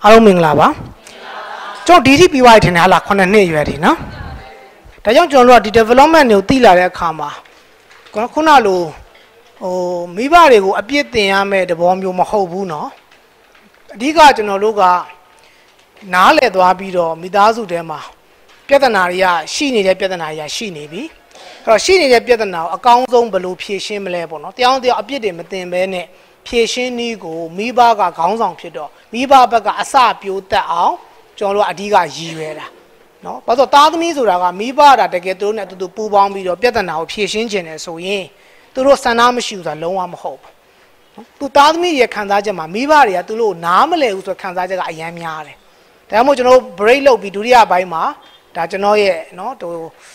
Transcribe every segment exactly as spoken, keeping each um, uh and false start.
အားလုံးမင်္ဂလာပါကျွန်တော်ဒီထိပြီးသွားတယ်ထင်တယ်ဟာလားခုနှစ်နှစ်ရွယ်တယ်နော်ဒါကြောင့်ကျွန်တော်တို့ကဒီ development တွေကိုသိလာတဲ့အခါမှာခုနလိုဟိုမိဘတွေကိုအပြစ်တင်ရမယ့်သဘောမျိုးမဟုတ်ဘူးနော်အဓိကကျွန်တော်တို့ကနားလည်သွားပြီးတော့မိသားစုထဲမှာပြဿနာတွေကရှိနေတဲ့ပြဿနာတွေကရှိနေပြီအဲ့တော့ရှိနေတဲ့ပြဿနာကိုအကောင်းဆုံးဘယ်လိုဖြေရှင်းမလဲပေါ့နော်တရားတရားအပြစ်တွေမတင်ဘဲနဲ့ဖြေရှင်းနည်းကိုမိဘကခေါင်းဆောင်ဖြစ်တော့မိဘဘက်ကအစပြိုးတက်အောင်ကျွန်တော်တို့အဓိကရည်ရွယ်တာနော်ဘာလို့သားသမီးဆိုတာကမိဘတာတကယ်သူတို့နဲ့တူတူပူပေါင်းပြီးတော့ပြဿနာကိုဖြေရှင်းခြင်းတယ်ဆိုရင်သူတို့ဆန္ဒမရှိဘူးဆိုတာလုံးဝမဟုတ်ဘူးနော်သူသားသမီးရဲ့ခံစားချက်မှာမိဘတွေကသူတို့နားမလည်ဘူးဆိုခံစားချက်ကအယမ်းများတယ်ဒါကြောင့်မို့ကျွန်တော်တို့ break လုပ်ပြီးဒုတိယပိုင်းမှာဒါကျွန်တော်ရဲ့နော်ဟို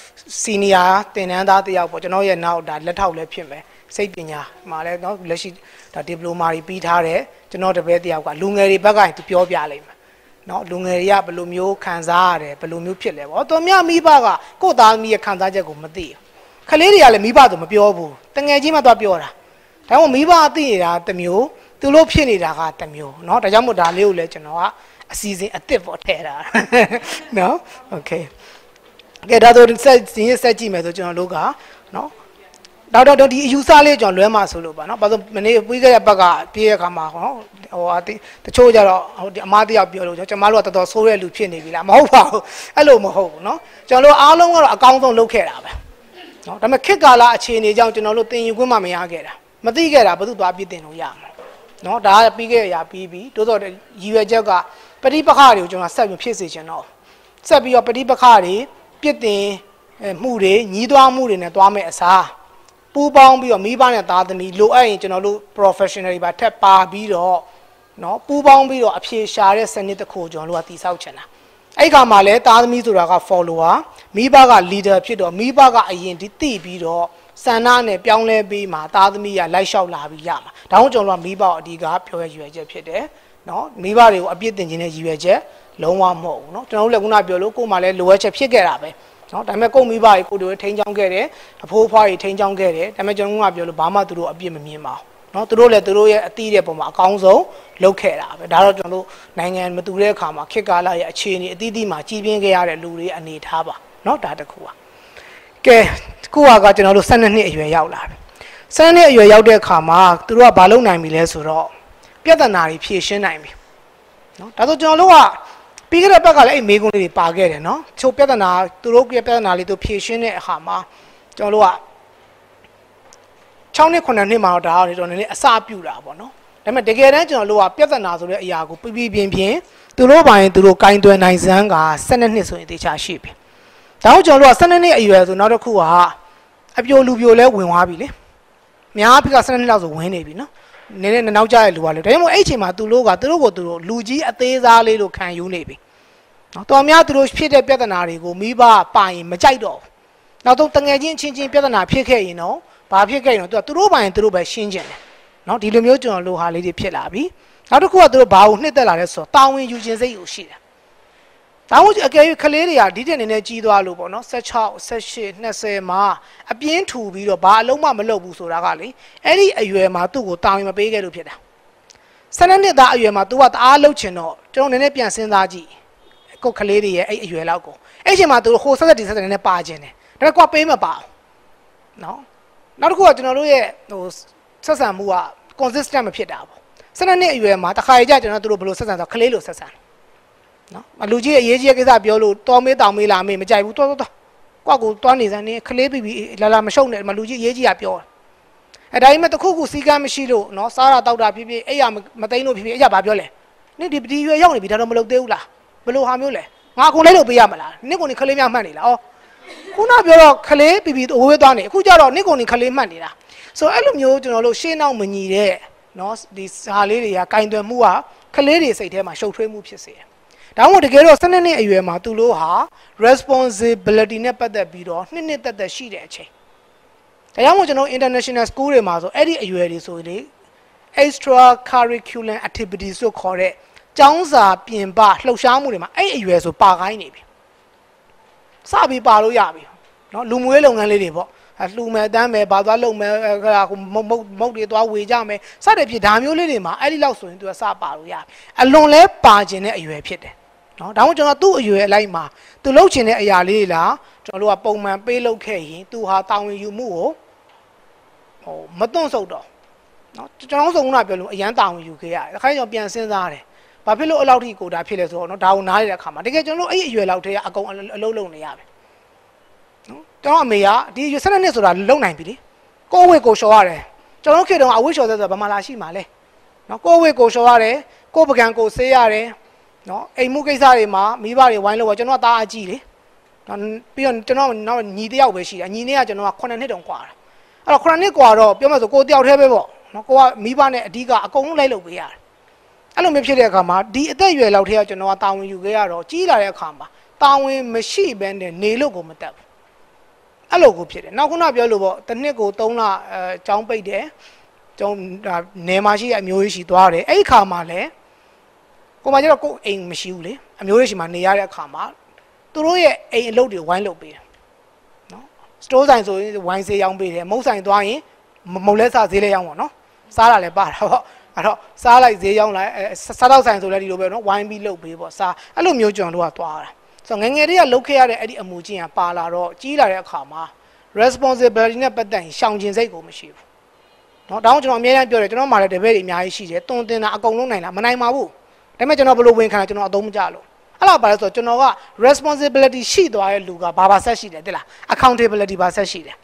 senior သင်တန်းသားတယောက်ပေါ့ကျွန်တော်ရဲ့နောက်ဒါလက်ထောက်လည်းဖြစ်မယ်စိတ်ပညာမှာလည်းနော်လက်ရှိဒါ diploma တွေပြီးထားတယ်ကျွန်တော်တပည့်တယောက်ကလူငယ်တွေဘက်ကသူပြောပြလိုက်မှာနော်လူငယ်တွေကဘယ်လိုမျိုးခံစားရတယ်ဘယ်လိုမျိုးဖြစ်လဲပေါ့တော်မြမိဘကကိုယ့်သားသမီးရဲ့ခံစားချက်ကိုမသိဘူးခလေးတွေကလည်းမိဘဆိုမပြောဘူးတငယ်ချင်းမှသွားပြောတာဒါမှမဟုတ်မိဘအသိနေတာတမျိုးသူတို့ဖြစ်နေတာကတမျိုးနော်ဒါကြောင့်မို့ဒါလေးကိုလည်းကျွန်တော်ကအစီအစဉ်အစ်စ်ပေါ်ထည့်တာနော်โอเคကဲဒါဆိုဆက်ဒီဆက်ကြည့်မယ်ဆိုကျွန်တော်တို့ကနော်တော့တော့ဒီအယူဆလေးကျွန်တော်လွဲမှာဆိုလို့ပါနော်ဘာလို့မနေ့ပြီးခဲ့တဲ့ဘက်ကပြေးရခါမှာဟောဟိုတချို့ကြတော့ဟိုအမားတယောက်ပြောလို့ကျွန်တော်တို့ကတော်တော်ဆိုးတဲ့လူဖြစ်နေပြီလားမဟုတ်ပါဘူးအဲ့လိုမဟုတ်ဘူးနော်ကျွန်တော်တို့အားလုံးကတော့အကောင်းဆုံးလုပ်ခဲ့တာပဲနော်ဒါပေမဲ့ခေတ်ကာလအခြေအနေကြောင့်ကျွန်တော်တို့တင်ယူခွင့်မှမရခဲ့တာမသိခဲ့တာဘယ်သူသွားပြတင်လို့ရမှာနော်ဒါကပြီးခဲ့ရပြီးပြီတိုးတော့ရည်ရွယ်ချက်ကပဋိပက္ခတွေကိုကျွန်တော်ဆက်ပြီးဖြစ်စေချင်တော့ဆက်ပြီးတော့ပဋိပက္ခတွေပြစ်တင်မှုတွေညီးတွားမှုတွေနဲ့တွားမဲ့အစားပူပေါင်းပြီးတော့မိဘနဲ့သားသမီးလိုအပ်ရင်ကျွန်တော်တို့ professional တွေပါထက်ပါပြီးတော့နော်ပူပေါင်းပြီးတော့အဖြေရှာတဲ့စနစ်တစ်ခုကျွန်တော်တို့ကတည်ဆောက်ချင်တာအဲ့ခါမှာလဲသားသမီးဆိုတာက follower မိဘက leader ဖြစ်တော့မိဘကအရင်ဒီသိပြီးတော့စန္ဒနဲ့ပြောင်းလဲပြီးမှသားသမီးကလိုက်လျှောက်လာပြီးရမှာဒါကြောင့်ကျွန်တော်တို့ကမိဘအဓိကပြောရရည်ရွယ်ချက်ဖြစ်တယ်နော်မိဘတွေကိုအပြစ်တင်ခြင်းနဲ့ရည်ရွယ်ချက်လုံးဝမဟုတ်ဘူးနော်ကျွန်တော်တို့လည်းခုနပြောလို့ကိုယ်မှလည်းလိုအပ်ချက်ဖြစ်ခဲ့တာပဲနော်ဒါပေမဲ့ကိုယ်မိဘတွေကိုတို့ထိန်းချောင်းခဲ့တယ်အဖိုးအဖွားတွေထိန်းချောင်းခဲ့တယ်ဒါပေမဲ့ကျွန်တော်ကပြောလို့ဘာမှသူတို့အပြစ်မမြင်ပါဘူးနော်သူတို့လည်းသူတို့ရဲ့အသီးတဲ့ပုံမှာအကောင်းဆုံးလုပ်ခဲ့တာပဲဒါတော့ကျွန်တော်တို့နိုင်ငံမတူတဲ့အခါမှာခေတ်ကာလရဲ့အခြေအနေအသီးသီးမှာကြီးပြင်းခဲ့ရတဲ့လူတွေအနေထားပါနော်ဒါတခုပါကဲခုကကျွန်တော်တို့၁၂နှစ်အရွယ်ရောက်လာပြီ၁၂နှစ်အရွယ်ရောက်တဲ့အခါမှာသူတို့ကဘာလုပ်နိုင်ပြီလဲဆိုတော့ပြဿနာတွေဖြေရှင်းနိုင်ပြီနော်ဒါဆိုကျွန်တော်တို့ကပြီးခဲ့တဲ့ဘက်ကလည်းအဲ့မေးခွန်းလေးတွေပါခဲ့တယ်နော်ချို့ပြဿနာသူတို့ရဲ့ပြဿနာလေးတို့ဖြေရှင်းတဲ့အခါမှာကျွန်တော်တို့က၆နှစ်9နှစ်မှာတော့ဒါအောင်နေတော့နည်းနည်းအစပြုတာပေါ့နော်ဒါပေမဲ့တကယ်တမ်းကျွန်တော်တို့ကပြဿနာဆိုတဲ့အရာကိုပြပြပြင်းပြင်းသူတို့ပိုင်းသူတို့ကင်တွယ်နိုင်စမ်းက၁၂နှစ်ဆိုရင်တေချာရှိပြီဒါကြောင့်ကျွန်တော်တို့က၁၂နှစ်အရွယ်ဆိုနောက်တစ်ခုကအပြိုလူပြိုလဲဝင်သွားပြီလေများပြီက၁၂နှစ်လောက်ဆိုဝင်နေပြီနော်နည်းနည်းနောက်ကျတဲ့လူကလေဒါကြောင့်မို့အဲ့အချိန်မှာသူတို့ကသူတို့ကိုသူတို့လူကြီးအသေးစားလေးလို့ခံယူနေပြီနော်တော်များသူတို့ဖြစ်တဲ့ပြဿနာတွေကိုမိဘပိုင်မကြိုက်တော့ဘူးနောက်တော့တငယ်ချင်းချင်းချင်းပြဿနာဖြစ်ခဲ့ရင်တော့ဘာဖြစ်ခဲ့ရင်တော့သူတို့ပိုင်သူတို့ပဲရှင်းကျင်တယ်နော်ဒီလိုမျိုးကျွန်တော်လိုဟာလေးတွေဖြစ်လာပြီနောက်တစ်ခုကသူတို့ဘာကိုနှစ်သက်လာလဲဆိုတော့တာဝန်ယူခြင်းစိတ်ကိုရှိတယ်ဒါမှမဟုတ်အကယ်၍ကလေးတွေကဒီတဲ့နေနဲ့ကြီးသွားလို့ပေါ့နော်၁၆ ၁၈ ၂၀မှာအပြင်းထူပြီးတော့ဘာအလုံးမမလုပ်ဘူးဆိုတာကလေအဲ့ဒီအရွယ်မှာသူ့ကိုတာဝန်မပေးခဲ့လို့ဖြစ်တာ၁၂နှစ်သားအရွယ်မှာ तू ကတအားလှုပ်ချင်တော့ကျွန်တော်နည်းနည်းပြန်စဉ်းစားကြည့်ကိုကလေးတွေရဲ့အဲ့အရွယ်လောက်ကိုအဲ့အချိန်မှာ तू ဟိုဆက်ဆက်ဒီဆက်ဆက်နည်းနည်းပါခြင်းတယ်ဒါပေမဲ့ကိုကပေးမပါဘူးနော်နောက်တစ်ခုကကျွန်တော်တို့ရဲ့ဟိုဆက်ဆံမှုက consistent မဖြစ်တာပေါ့၁၂နှစ်အရွယ်မှာတခါကြကျွန်တော်တို့ဘယ်လိုဆက်ဆံဆိုကလေးလိုဆက်ဆံနော်လူကြီးအရေးကြီးကိစ္စပြောလို့တော်မေးတောင်မေးလာမေးမကြိုက်ဘူးတော်တော်တော်ကွက်ကိုတွန်းနေစမ်းနေခလေးပြီးပြီးလာလာမရှုပ်နဲ့မလူကြီးအရေးကြီးကပြောတယ်အဲဒါပေမဲ့တခုခုစီကမ်းမရှိလို့နော်စားတာတောက်တာဖြစ်ဖြစ်အဲ့ရမသိန်းလို့ဖြစ်ဖြစ်အဲ့ရဘာပြောလဲနင်ဒီဒီရွယ်ရောက်နေပြီဒါတော့မလုပ်သေးဘူးလားဘယ်လိုဟာမျိုးလဲငါကုန်လိုက်လို့ပေးရမလားနင့်ကုန်နေခလေးများမှတ်နေလားဩခုနပြောတော့ခလေးပြီးပြီးအဝေးသွားနေအခုကျတော့နင့်ကုန်နေခလေးမှတ်နေတာဆိုအဲ့လိုမျိုးကျွန်တော်တို့ရှေ့နောက်မညီတဲ့နော်ဒီဟာလေးတွေကကင်သွယ်မှုကခလေးတွေစိတ်ထဲမှာရှုပ်ထွေးမှုဖြစ်စေတယ်ဒါမှမဟုတ်တကယ်တော့၁၂နှစ်အရွယ်မှာသူတို့ဟာ responsibility နဲ့ပတ်သက်ပြီးတော့နှစ်နှစ်သက်သက်ရှိတဲ့အချိန်ဒါကြောင့်မို့ကျွန်တော် international school တွေမှာဆိုအဲ့ဒီအရွယ်တွေဆိုရင်လေ extra curriculum activities ဆိုခေါ်တဲ့ကျောင်းစာပြင်ပလှုပ်ရှားမှုတွေမှာအဲ့အရွယ်ဆိုပါခိုင်းနေပြီစပြီးပါလို့ရပြီเนาะလူမှုရေးလုပ်ငန်းလေးတွေပေါ့လှူမယ်တန်းမယ်ဘာသွားလုပ်မယ်ဟိုမုတ်မုတ်တွေသွားဝေကြမယ်စတဲ့ဖြစ်ဒါမျိုးလေးတွေမှာအဲ့ဒီလောက်ဆိုရင် तू ကစပါလို့ရတယ်အလွန်လဲပါခြင်းတဲ့အရွယ်ဖြစ်တယ်နော်ဒါမှမဟုတ်ကျွန်တော်သူ့အရွယ်အလိုက်မှာ तू လှုပ်ခြင်းတဲ့အရာလေးလားကျွန်တော်တို့ကပုံမှန်ပေးလုပ်ခဲ့ရင် तू ဟာတာဝန်ယူမှုကိုဟိုမသွန့်ဆုတ်တော့နော်ကျွန်တော်ဆုံးကပြောလို့အရန်တာဝန်ယူခဲ့ရတယ်ခါကျကျွန်တော်ပြန်စဉ်းစားတယ်ဘာဖြစ်လို့အလောက်ထိကိုတာဖြစ်လဲဆိုတော့နော်ဒါကိုနားရတဲ့အခါမှာတကယ်ကျွန်တော်တို့အဲ့ဒီအရွယ်လောက်တည်းကအကုန်အလုံးလုံးနေရပဲနော်ကျွန်တော်အမေကဒီ၁၂နှစ်ဆိုတာလုံနိုင်ပြီလေကိုဝေကိုလျှော်ရတယ်ကျွန်တော်ခေတ္တကအဝိလျှော်တဲ့ဆိုတာဘာမှလာရှိမှာလဲနော်ကိုဝေကိုလျှော်ရတယ်ကိုပကံကိုဆေးရတယ်နော်အိမ်မှုကိစ္စတွေမှာမိဘတွေဝိုင်းလို့ကျွန်တော်ကသားအကြည့်လေနော်ပြီးတော့ကျွန်တော်နောက်ညီတယောက်ပဲရှိတယ်ညီလေးကကျွန်တော်က9နှစ်တောင်กว่าတာအဲ့တော့9နှစ်กว่าတော့ပြောမှဆိုကိုတယောက်တည်းပဲပေါ့နော်ကိုကမိဘနဲ့အဓိကအကုန်လုံးလိုက်လုပ်ပေးရတယ်အဲ့လိုမျိုးဖြစ်တဲ့အခါမှာဒီအသက်အရွယ်လောက်ထဲကကျွန်တော်ကတာဝန်ယူခဲ့ရတော့ကြီးလာတဲ့အခါမှာတာဝန်မရှိဘဲနဲ့နေလို့ကိုမတတ်ဘူးအဲ့လိုကိုဖြစ်တယ်နောက်ခုနပြောလို့ပေါ့တစ်နှစ်ကို၃လအဲចောင်းပိတ်တယ်ကျုံနေမှာရှိအမျိုးကြီးရှိသွားတယ်အဲ့ဒီခါမှာလည်းကိုမကျတော့ကိုအိမ်မရှိဘူးလေအမျိုးကြီးရှိမှနေရတဲ့အခါမှာသူတို့ရဲ့အိမ်အလုပ်တွေဝိုင်းလုပ်ပေးတယ်နော်စတိုးဆိုင်ဆိုရင်ဝိုင်းဈေးရောင်းပေးတယ်မုတ်ဆိုင်သွားရင်မုတ်လဲစားဈေးလဲရောင်းပါနော်စားတာလည်းပါတာပေါ့အဲ့တော့စားလိုက်ဈေးရောင်းလိုက်စားတော့ဆိုင်ဆိုလည်းဒီလိုပဲနော်ဝိုင်းပြီးလုပ်ပေးပေါ့စားအဲ့လိုမျိုးကျွန်တော်တို့ကသွားတာဆိုငငယ်လေးကလုပ်ခဲ့ရတဲ့အဲ့ဒီအမှုချင်းကပါလာတော့ကြီးလာတဲ့အခါမှာ responsibility နဲ့ပတ်သက်ရင်ရှောင်ကျင်စိတ်ကိုမရှိဘူးเนาะဒါကြောင့်ကျွန်တော်အများကြီးပြောတယ်ကျွန်တော်မှလည်းတပည့်တွေအများကြီးရှိတယ်တွန်တင်တာအကုန်လုံးနိုင်လားမနိုင်ပါဘူးဒါပေမဲ့ကျွန်တော်ဘယ်လိုဝင်ခံလဲကျွန်တော်အသုံးမကျလို့အဲ့လိုပါလဲဆိုတော့ကျွန်တော်က responsibility ရှိသွားတဲ့လူကဘာဘာဆက်ရှိတယ်တိလား accountability ဘာဆက်ရှိတယ်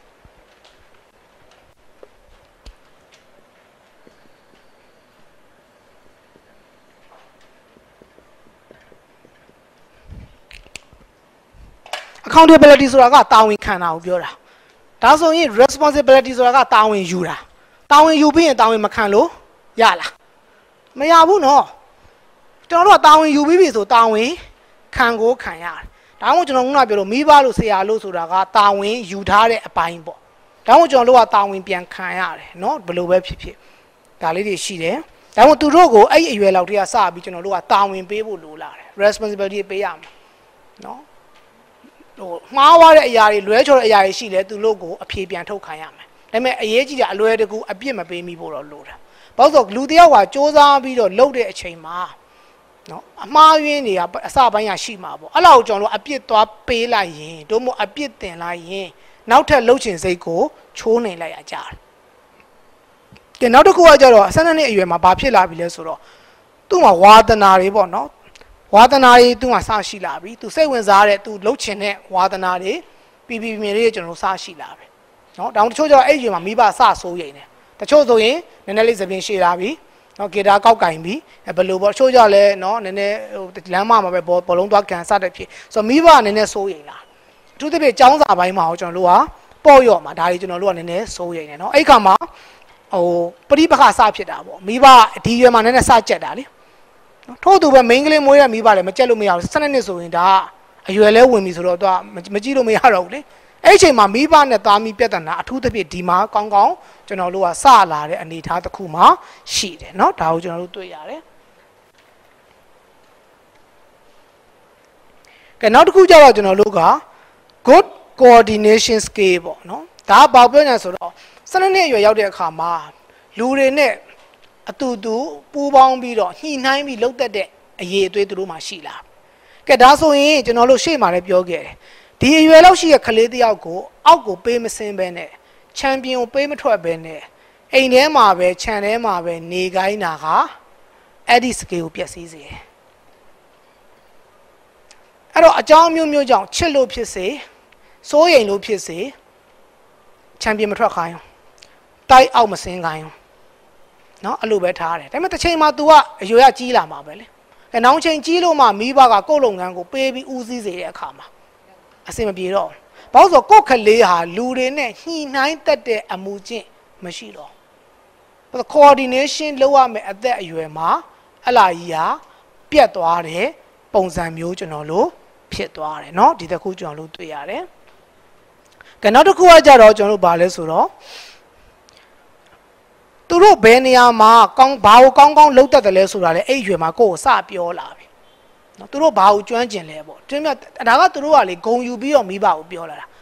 accountability ဆိုတာကတာဝန်ခံတာကိုပြောတာဒါဆိုရင် responsibility ဆိုတာကတာဝန်ယူတာတာဝန်ယူပြီးရင်တာဝန်မခံလို့ရလားမရဘူးနော်ကျွန်တော်တို့ကတာဝန်ယူပြီးပြီဆိုတာဝန်ခံကိုခံရတယ်ဒါမှမဟုတ်ကျွန်တော်ကပြောလို့မိဘလို့ဆရာလို့ဆိုတာကတာဝန်ယူထားတဲ့အပိုင်းပေါ့ဒါမှမဟုတ်ကျွန်တော်တို့ကတာဝန်ပြန်ခံရတယ်နော်ဘယ်လိုပဲဖြစ်ဖြစ်ဒါလေးတွေရှိတယ်ဒါမှမဟုတ်သူတို့ကိုအဲ့ဒီအရွယ်လောက်တည်းကစပြီးကျွန်တော်တို့ကတာဝန်ပေးဖို့လိုလာတယ် responsibility ပေးရမှာနော်ဟိုမှားသွားတဲ့အရာတွေလွဲချော်တဲ့အရာတွေရှိလဲသူတို့ကိုအဖြေပြန်ထုတ်ခံရမယ်ဒါပေမဲ့အရေးကြီးတာအလွယ်တကူအပြစ်မပေးမိဖို့တော့လိုတာဘာလို့ဆိုလူတယောက်ကစ조사ပြီးတော့လှုပ်တဲ့အချိန်မှာနော်အမှားယွင်းတွေကအစပိုင်းရရှိမှာပေါ့အဲ့လောက်ကျွန်တော်တို့အပြစ်သွားပေးလိုက်ရင်တို့မို့အပြစ်တင်လိုက်ရင်နောက်ထပ်လှုပ်ချင်စိတ်ကိုချိုးနေလိုက်ရကြတယ်ကဲနောက်တစ်ခုကကြတော့ဆယ်နှစ်နှစ်အရွယ်မှာဘာဖြစ်လာပြီလဲဆိုတော့သူ့မှာဝါသနာတွေပေါ့နော်ဝါသနာတွေသူ့မှာစရှိလာပြီသူစိတ်ဝင်စားတဲ့သူလှုပ်ချင်တဲ့ဝါသနာတွေပြီးပြီးမြင်လေးကျွန်တော်စရှိလာပြီနော်ဒါမှတချို့ကျတော့အဲ့ဒီမှာမိဘစဆိုးရိမ်တယ်တချို့ဆိုရင်နည်းနည်းလေးသပင်ရှည်လာပြီနော်ဂီတာကောက်ကင်ပြီဘယ်လိုပေါ့တချို့ကျတော့လည်းနော်နည်းနည်းဟိုလမ်းမမှာပဲဘောဘောလုံးသွားကန်စတဲ့ဖြစ်ဆိုတော့မိဘနည်းနည်းဆိုးရိမ်လာအထူးသဖြင့်ចောင်းစာပိုင်းမှာကျွန်တော်တို့ကပေါ့ရော့မှာဒါတွေကျွန်တော်တို့ကနည်းနည်းဆိုးရိမ်တယ်နော်အဲ့ခါမှာဟိုပရိပခစဖြစ်တာပေါ့မိဘဒီရွယ်မှာနည်းနည်းစကြက်တာလေထို့သူပဲမိန်းကလေးမွေးရမိပါလေမကြက်လို့မရဘူးဆယ်နှစ်ဆိုရင်ဒါအရွယ်လဲဝင်ပြီဆိုတော့သူကမကြည့်လို့မရတော့ဘူးလေအဲ့ချိန်မှာမိဘနဲ့သားမိပြဿနာအထူးသဖြင့်ဒီမှာကောင်းကောင်းကျွန်တော်တို့ကစလာတဲ့အနေအထားတစ်ခုမှရှိတယ်เนาะဒါကိုကျွန်တော်တို့တွေ့ရတယ်ကဲနောက်တစ်ခုကျတော့ကျွန်တော်တို့က good coordination skill ပေါ့เนาะဒါကဘာပြောညာဆိုတော့ဆယ်နှစ်အရွယ်ရောက်တဲ့အခါမှာလူတွေနဲ့အတူတူပူးပေါင်းပြီးတော့ညှိနှိုင်းပြီးလှုပ်သက်တဲ့အရေးအသွေးသူတို့မှရှိလာကဲဒါဆိုရင်ကျွန်တော်တို့ရှေ့မှာလည်းပြောခဲ့တယ်ဒီအရွယ်လောက်ရှိတဲ့ကလေးတယောက်ကိုအောက်ကိုပေးမစင်းပဲနဲ့ချန်ပီယံကိုပေးမထွက်ပဲနဲ့အိမ်ထဲမှာပဲခြံထဲမှာပဲနေခိုင်းတာကအဲ့ဒီစကေကိုပျက်စီးစေတယ်အဲ့တော့အကြောင်းမျိုးမျိုးကြောင့်ချစ်လို့ဖြစ်စေစိုးရိမ်လို့ဖြစ်စေချန်ပီယံမထွက်ခိုင်းတိုက်အောက်မစင်းခိုင်းနော်အဲ့လိုပဲထားတယ်ဒါပေမဲ့တစ်ချိန်မှာ तू ကအရွယ်ကကြီးလာမှာပဲလေအဲနောက်ချိန်ကြီးလို့မှမိဘကကိုယ့်လုပ်ငန်းကိုပေးပြီးဦးစီးစေတဲ့အခါမှာအဆင်မပြေတော့ဘာလို့ဆိုကိုယ့်ကလေးဟာလူတွေနဲ့ညှိနှိုင်းတတ်တဲ့အမှုချင်းမရှိတော့ဘာလို့ coordination လုပ်ရမယ်အသက်အရွယ်မှာအလားကြီးဟာပြတ်သွားတဲ့ပုံစံမျိုးကျွန်တော်တို့ဖြစ်သွားတယ်เนาะဒီတစ်ခုကျွန်တော်တို့တွေ့ရတယ်ကဲနောက်တစ်ခုကကြတော့ကျွန်တော်တို့ဗာလဲဆိုတော့သူတို့ဘယ်နေရာမှာကောင်းဘာကိုကောင်းကောင်းလုပ်တတ်တယ်လဲဆိုတာလေအဲ့ရွယ်မှာကိုယ့်ကိုစပြောလာပြီနော်သူတို့ဘာကိုကျွမ်းကျင်လဲပေါ့တွင်းမြဒါကသူတို့ကလေဂုံယူပြီးတော့မိဘကိုပြောလာတာ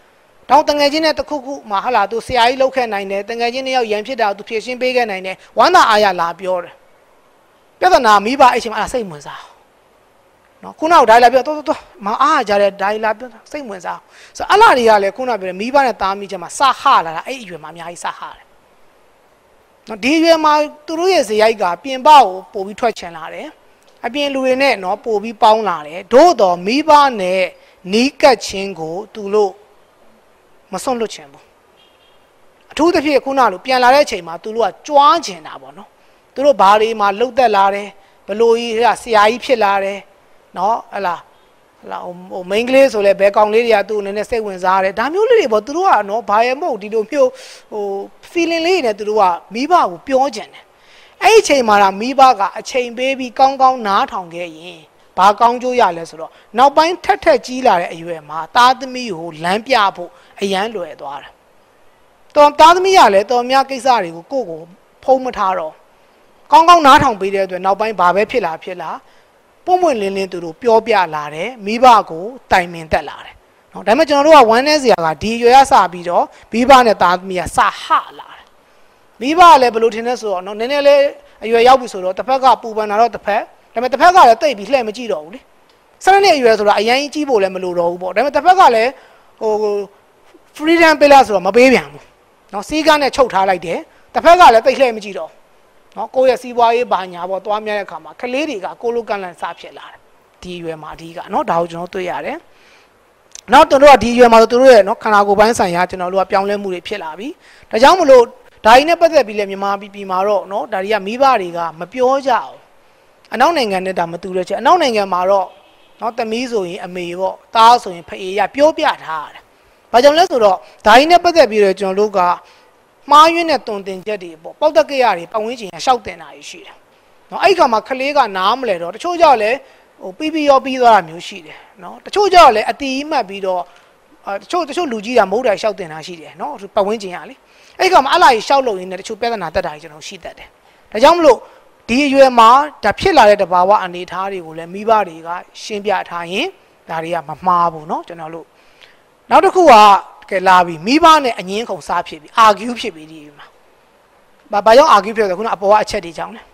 တောင်းတငယ်ချင်းနဲ့တခုခုမှာဟာလာသူဆရာကြီးလောက်ခဲ့နိုင်တယ်တငယ်ချင်းတယောက်ရန်ဖြစ်တာသူဖြည့်ရှင်းပေးခဲ့နိုင်တယ်ဝမ်းသာအားရလာပြောတယ်ပြဿနာမိဘအဲ့ချိန်မှာအဲ့စိတ်ဝင်စားနော်ခုနကဒိုင်လာပြောတော်တော်မအားကြတဲ့ဒိုင်လာပြောစိတ်ဝင်စားဆိုအလားတွေကလည်းခုနကပြောမိဘနဲ့သားမိချက်မှာစဟလာတာအဲ့အရွယ်မှာအများကြီးစဟတယ်နော်ဒီရွယ်မှာသူတို့ရဲ့ဇယိုက်ကပြင်ပကိုပို့ပြီးထွက်ချင်လာတယ်အပြင်လူတွေနဲ့နော်ပို့ပြီးပေါင်းလာတယ်သို့တော်မိဘနဲ့နီးကပ်ခြင်းကိုသူတို့မစွန့်လွတ်ချင်ဘူးအထူးသဖြင့်ခုနလိုပြန်လာတဲ့အချိန်မှာသူတို့ကကြွားချင်တာပေါ့နော်သူတို့ဘာတွေမှာလှုပ်သက်လာတယ်ဘလို့ကြီးဆရာကြီးဖြစ်လာတယ်နော်ဟလာဟလာဟိုမိန်းကလေးဆိုလဲဘဲကောင်လေးတွေကသူ့အနေနဲ့စိတ်ဝင်စားတယ်ဒါမျိုးလေးတွေပေါ့သူတို့ကနော်ဘာရဲမဟုတ်ဒီလိုမျိုးဟို feeling လေးနဲ့သူတို့ကမိဘကိုပြောချင်တယ်အဲ့ဒီအချိန်မှာတော့မိဘကအချိန်ပေးပြီးကောင်းကောင်းနားထောင်ခဲ့ရင်ဘာကောင်းကျိုးရလဲဆိုတော့နောက်ပိုင်းထက်ထက်ကြီးလာတဲ့အရွယ်မှာသားသမီးကိုလမ်းပြဖို့အရန်လွယ်သွားတယ်တော်သားသမီးကလည်းတော်များကိစ္စတွေကိုကိုယ့်ကိုဖုံးမထားတော့ကောင်းကောင်းနားထောင်ပေးတဲ့အတွက်နောက်ပိုင်းဘာပဲဖြစ်လာဖြစ်လာပုံပွင့်လင်းလင်းသူတို့ပြောပြလာတယ်မိဘကိုတိုင်ပင်တက်လာတယ်နော်ဒါပေမဲ့ကျွန်တော်တို့ကဝမ်းနေစရာကဒီရွယ်ရစပြီးတော့မိဘနဲ့သားသမီးကစဟလာတယ်မိဘကလည်းဘယ်လိုထင်လဲဆိုတော့နော်နည်းနည်းလေးအရွယ်ရောက်ပြီဆိုတော့တစ်ဖက်ကပူပန်တာတော့တစ်ဖက်ဒါပေမဲ့တစ်ဖက်ကလည်းတိတ်ပြီးလှည့်မကြည့်တော့ဘူးလေဆယ်နှစ်အရွယ်ဆိုတာအရင်ကြီးဖို့လည်းမလိုတော့ဘူးပေါ့ဒါပေမဲ့တစ်ဖက်ကလည်းဟို freedom ပေးလားဆိုတော့မပေးပြန်ဘူးနော်စီးကားနဲ့ချုပ်ထားလိုက်တယ်တစ်ဖက်ကလည်းတိတ်လှည့်မကြည့်တော့နော်ကိုယ့်ရဲ့စီးပွားရေးဘာညာပေါ့သွားများတဲ့အခါမှာကလေးတွေကကိုလိုကန်လန်စားဖြစ်လာတယ်ဒီရွယ်မှာအဓိကနော်ဒါကိုကျွန်တော်တွေ့ရတယ်နောက်တို့ကဒီရွယ်မှာတို့ရဲ့နော်ခန္ဓာကိုယ်ပိုင်းဆိုင်ရာကျွန်တော်တို့ကပြောင်းလဲမှုတွေဖြစ်လာပြီဒါကြောင့်မလို့ဒါကြီးနဲ့ပတ်သက်ပြီးလဲမြန်မာပြည်ပြည်မှာတော့နော်ဒါတွေကမိဘတွေကမပြောကြအောင်အနောက်နိုင်ငံနဲ့ဒါမတူတဲ့ချက်အနောက်နိုင်ငံမှာတော့နော်သမီးဆိုရင်အမေပေါ့သားဆိုရင်ဖေးရပြောပြထားတယ်ဘာကြောင့်လဲဆိုတော့ဒါကြီးနဲ့ပတ်သက်ပြီးတော့ကျွန်တော်တို့ကမှားယွင်းတဲ့တုံတင်ချက်တွေပေါ့ပေါက်တက်ကရတွေပတ်ဝန်းကျင်ကရှောက်တင်တာရှိတယ်နော်အဲ့ခါမှာကလေးကနားမလဲတော့တချို့ကြောက်လဲဟိုပြီးပြီးရောပြီးသွားတာမျိုးရှိတယ်နော်တချို့ကြောက်လဲအတီးမှတ်ပြီးတော့တချို့တချို့လူကြီးကမဟုတ်တာရှောက်တင်တာရှိတယ်နော်ပတ်ဝန်းကျင်ကလေအဲ့ခါမှာအလားကြီးရှောက်လို့ရင်းနဲ့တချို့ပြဿနာတက်တာကြီးကျွန်တော်ရှိတတ်တယ်ဒါကြောင့်မလို့ဒီအရွယ်မှာဒါဖြစ်လာတဲ့တဘာဝအနေထားတွေကိုလည်းမိဘတွေကရှင်းပြထားရင်ဒါတွေကမမှားဘူးเนาะကျွန်တော်တို့နောက်တစ်ခုကကဲလာပြီမိဘနဲ့အငင်းခုန်စားဖြစ်ပြီ argue ဖြစ်ပြီဒီမှာဘာဘာကြောင့် argue ဖြစ်လဲခုနအပေါ်ကအချက်တွေကြောင့်လေ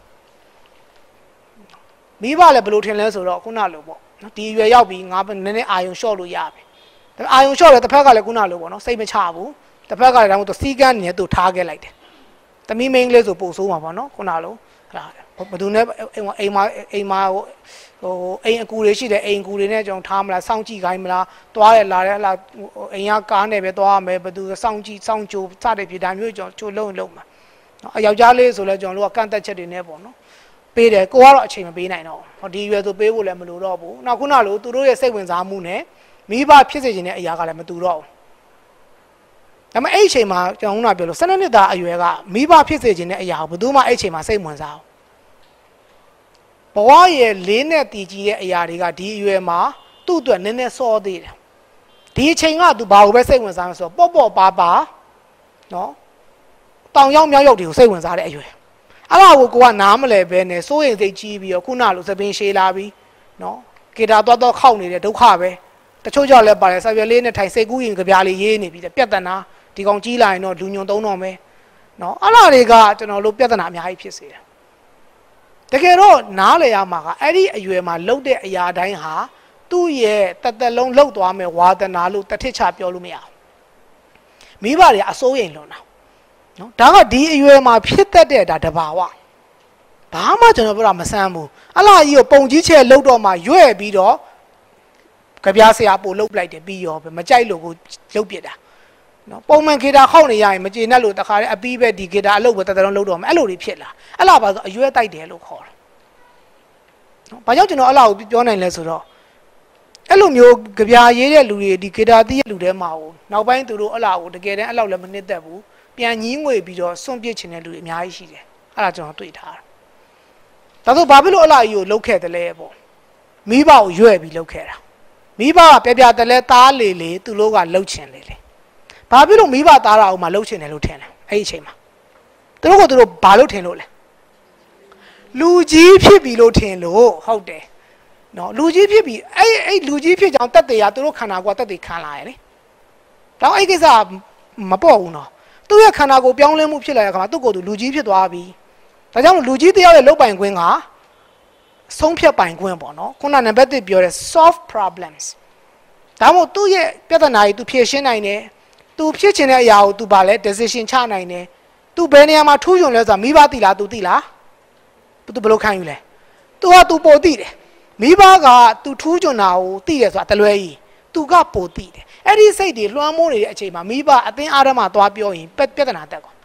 မိဘလည်းဘယ်လိုထင်လဲဆိုတော့ခုနလိုပေါ့เนาะဒီအရွယ်ရောက်ပြီငါနည်းနည်းအာယုံလျှော့လို့ရပြီဒါပေမဲ့အာယုံလျှော့တယ်တစ်ဖက်ကလည်းခုနလိုပေါ့เนาะစိတ်မချဘူးတစ်ဖက်ကလည်းဒါမှမဟုတ်စီကန်းနေသူထားခဲ့လိုက်တယ်သမီးမင်းကလေးဆိုပို့ဆိုးမှာပေါ့เนาะခုနလိုဘယ်သူနဲ့အိမ်မှာအိမ်မှာဟိုအိမ်အကူတွေရှိတယ်အိမ်အကူတွေနဲ့ကျွန်တော်ထားမလားစောင့်ကြည့်ခိုင်းမလားသွားရလာတယ်ဟလာအိမ်ကကားနဲ့ပဲသွားရမယ်ဘယ်သူစောင့်ကြည့်စောင့်ကြိုစတဲ့ပြည်ဒါမျိုးကျွန်တော်ချိုးလုံးလုံးမှာနော်အယောက်ျားလေးဆိုလဲကျွန်တော်တို့ကကန့်သက်ချက်တွေနဲ့ပေါ့နော်ပေးတယ်ကိုကတော့အချိန်မပေးနိုင်တော့ဟောဒီရွယ်ဆိုပေးဖို့လည်းမလိုတော့ဘူးနောက်ခုနလိုသူတို့ရဲ့စိတ်ဝင်စားမှုနဲ့မိဘဖြစ်စေခြင်းတဲ့အရာကလည်းမတူတော့ဘူးဒါပေမဲ့အဲ့အချိန်မှာကျွန်တော်ကပြောလို့ဆယ်နှစ်သားအရွယ်ကမိဘဖြစ်စေခြင်းတဲ့အရာကိုဘယ်သူမှအဲ့အချိန်မှာစိတ်ဝင်စားဘဝရဲ့လေးနဲ့တည်ကြည်တဲ့အရာတွေကဒီအရွယ်မှာသူ့အတွက်နည်းနည်းစောသေးတယ်ဒီအချိန်ကသူဘာကိုပဲစိတ်ဝင်စားမဆိုပေါ့ပေါ့ပါပါနော်တောင်ရောက်မြောက်ရောက်တွေကိုစိတ်ဝင်စားတဲ့အရွယ်အဲ့ဒါကိုကိုကနားမလဲပဲနဲ့စိုးရိမ်စိတ်ကြီးပြီးတော့ခုနလိုသပင်ရှည်လာပြီးနော်ကေတာသွားတော့ခောက်နေတဲ့ဒုက္ခပဲတချို့ကြောင့်လည်းပါတယ်ဆာပြလေးနဲ့ထိုင်စိတ်ကူးရင်ကြပြားလေးရေးနေပြီးပြဿနာဒီကောင်ကြီးလာရင်တော့လူညွန်သုံးတော့မယ်နော်အဲ့ဒါတွေကကျွန်တော်တို့ပြဿနာအများကြီးဖြစ်စေတယ်တကယ်တော့နားလေရမှာကအဲ့ဒီအရွယ်မှာလှုပ်တဲ့အရာတိုင်းဟာသူ့ရဲ့တသက်လုံးလှုပ်သွားမယ်ဝါသနာလို့တထစ်ချပြောလို့မရဘူးမိဘတွေအစိုးရိမ်လွန်တာနော်ဒါကဒီအရွယ်မှာဖြစ်တတ်တဲ့ဒါတဘာဝဘာမှကျွန်တော်ပြောတာမဆန်းဘူးအလားကြီးကိုပုံကြီးချဲလှုပ်တော့မှရွဲ့ပြီးတော့ကြပြားဆရာပို့လှုပ်လိုက်တယ်ပြီးရောပဲမကြိုက်လို့ကိုလှုပ်ပြစ်တာနော်ပုံမှန်ဂီတာခောက်နေရရင်မကျေနပ်လို့တခါတည်းအပီးပဲဒီဂီတာအလုပ်ပဲတသက်လုံးလုပ်တော့မယ်အဲ့လိုတွေဖြစ်လာအဲ့လားပါဆိုအရွယ်တိုက်တယ်လို့ခေါ်တာနော်ဘာကြောင့်ကျွန်တော်အဲ့လားကိုပြောနိုင်လဲဆိုတော့အဲ့လိုမျိုးကြပြားရေးတဲ့လူတွေဒီဂီတာတီးတဲ့လူတွေမှာကိုနောက်ပိုင်းသူတို့အဲ့လားကိုတကယ်တမ်းအဲ့လောက်လည်းမနှစ်သက်ဘူးပြန်ညင်းငွေပြီးတော့စွန့်ပစ်ချင်တဲ့လူတွေအများကြီးရှိတယ်အဲ့ဒါကျွန်တော်တွေ့ထားတာဒါဆိုဘာဖြစ်လို့အဲ့လားကြီးကိုလှုပ်ခဲ့တယ်လဲပေါ့မိဘကိုရွဲ့ပြီးလှုပ်ခဲ့တာမိဘကပြပြတလဲသားလေလေသူတို့ကလှုပ်ချင်လေလေဘာဖြစ်လို့မိဘသားတာအောင်မှလှုပ်ချင်တယ်လို့ထင်တယ်အဲ့ဒီအချိန်မှာသူတို့ကသူတို့ဘာလို့ထင်လို့လဲလူကြီးဖြစ်ပြီလို့ထင်လို့ဟုတ်တယ်နော်လူကြီးဖြစ်ပြီအဲ့အဲ့လူကြီးဖြစ်ကြောင်တက်တယ်ရသူတို့ခန္ဓာကိုယ်တက်တယ်ခံလာရလေဒါအဲ့ကိစ္စမပေါ့ဘူးနော်သူ့ရဲ့ခန္ဓာကိုယ်ပြောင်းလဲမှုဖြစ်လာတဲ့အခါမှာသူ့ကိုယ်သူလူကြီးဖြစ်သွားပြီဒါကြောင့်လူကြီးတယောက်ရဲ့လုတ်ပိုင်ခွင့်ကဆုံးဖြတ်ပိုင်ခွင့်ပေါ့နော်ခုနနံပါတ်တစ်ပြောတဲ့ solve problems ဒါမှမဟုတ်သူ့ရဲ့ပြဿနာကြီးသူဖြေရှင်းနိုင်တယ်သူဖြစ်ချင်တဲ့အရာကိုသူပါလဲ decision ချနိုင်တယ်သူဘယ်နေရာမှာထူးချွန်လဲဆိုတာမိဘသိလားသူသိလားသူဘယ်လိုခံယူလဲသူကသူပိုသိတယ်မိဘကသူထူးချွန်တာကိုသိတယ်ဆိုတာတလွဲကြီးသူကပိုသိတယ်အဲ့ဒီစိတ်တွေလွှမ်းမိုးနေတဲ့အချိန်မှာမိဘအသင်းအားဓမ္မသွားပြောရင်ပြဿနာတက်ကွာ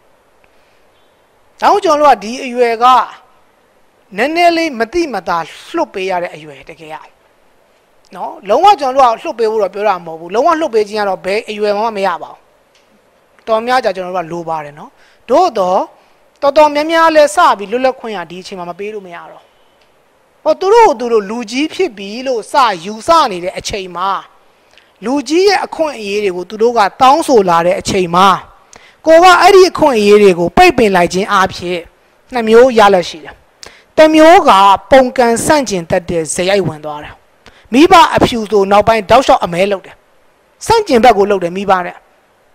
တောင်းကျွန်တော်တို့ကဒီအရွယ်ကနည်းနည်းလေးမတိမတာလှုပ်ပေးရတဲ့အရွယ်တကယ်ရနော်လုံးဝကျွန်တော်တို့ကလှုပ်ပေးဖို့တော့ပြောတာမဟုတ်ဘူးလုံးဝလှုပ်ပေးခြင်းကတော့ဘယ်အရွယ်မှမရပါဘူးတော်များကြကျွန်တော်တို့ကလိုပါတယ်နော်တို့တော့တော်တော်များများလဲစပြီးလွတ်လပ်ခွင့်ရဒီအချိန်မှာမပေးလို့မရတော့ဟောသူတို့သူတို့လူကြီးဖြစ်ပြီလို့စယူဆနေတဲ့အချိန်မှာလူကြီးရဲ့အခွင့်အရေးတွေကိုသူတို့ကတောင်းဆိုလာတဲ့အချိန်မှာကိုကအဲ့ဒီအခွင့်အရေးတွေကိုပိတ်ပင်လိုက်ခြင်းအဖြစ်နှစ်မျိုးရလက်ရှိတယ်။တစ်မျိုးကပုံကန်ဆန့်ကျင်တတ်တဲ့ဇယိုက်ဝင်သွားတယ်။မိဘအဖြူဆိုနောက်ပိုင်းတောက်လျှောက်အမဲလုပ်တယ်။ဆန့်ကျင်ဘက်ကိုလုပ်တယ်မိဘနဲ့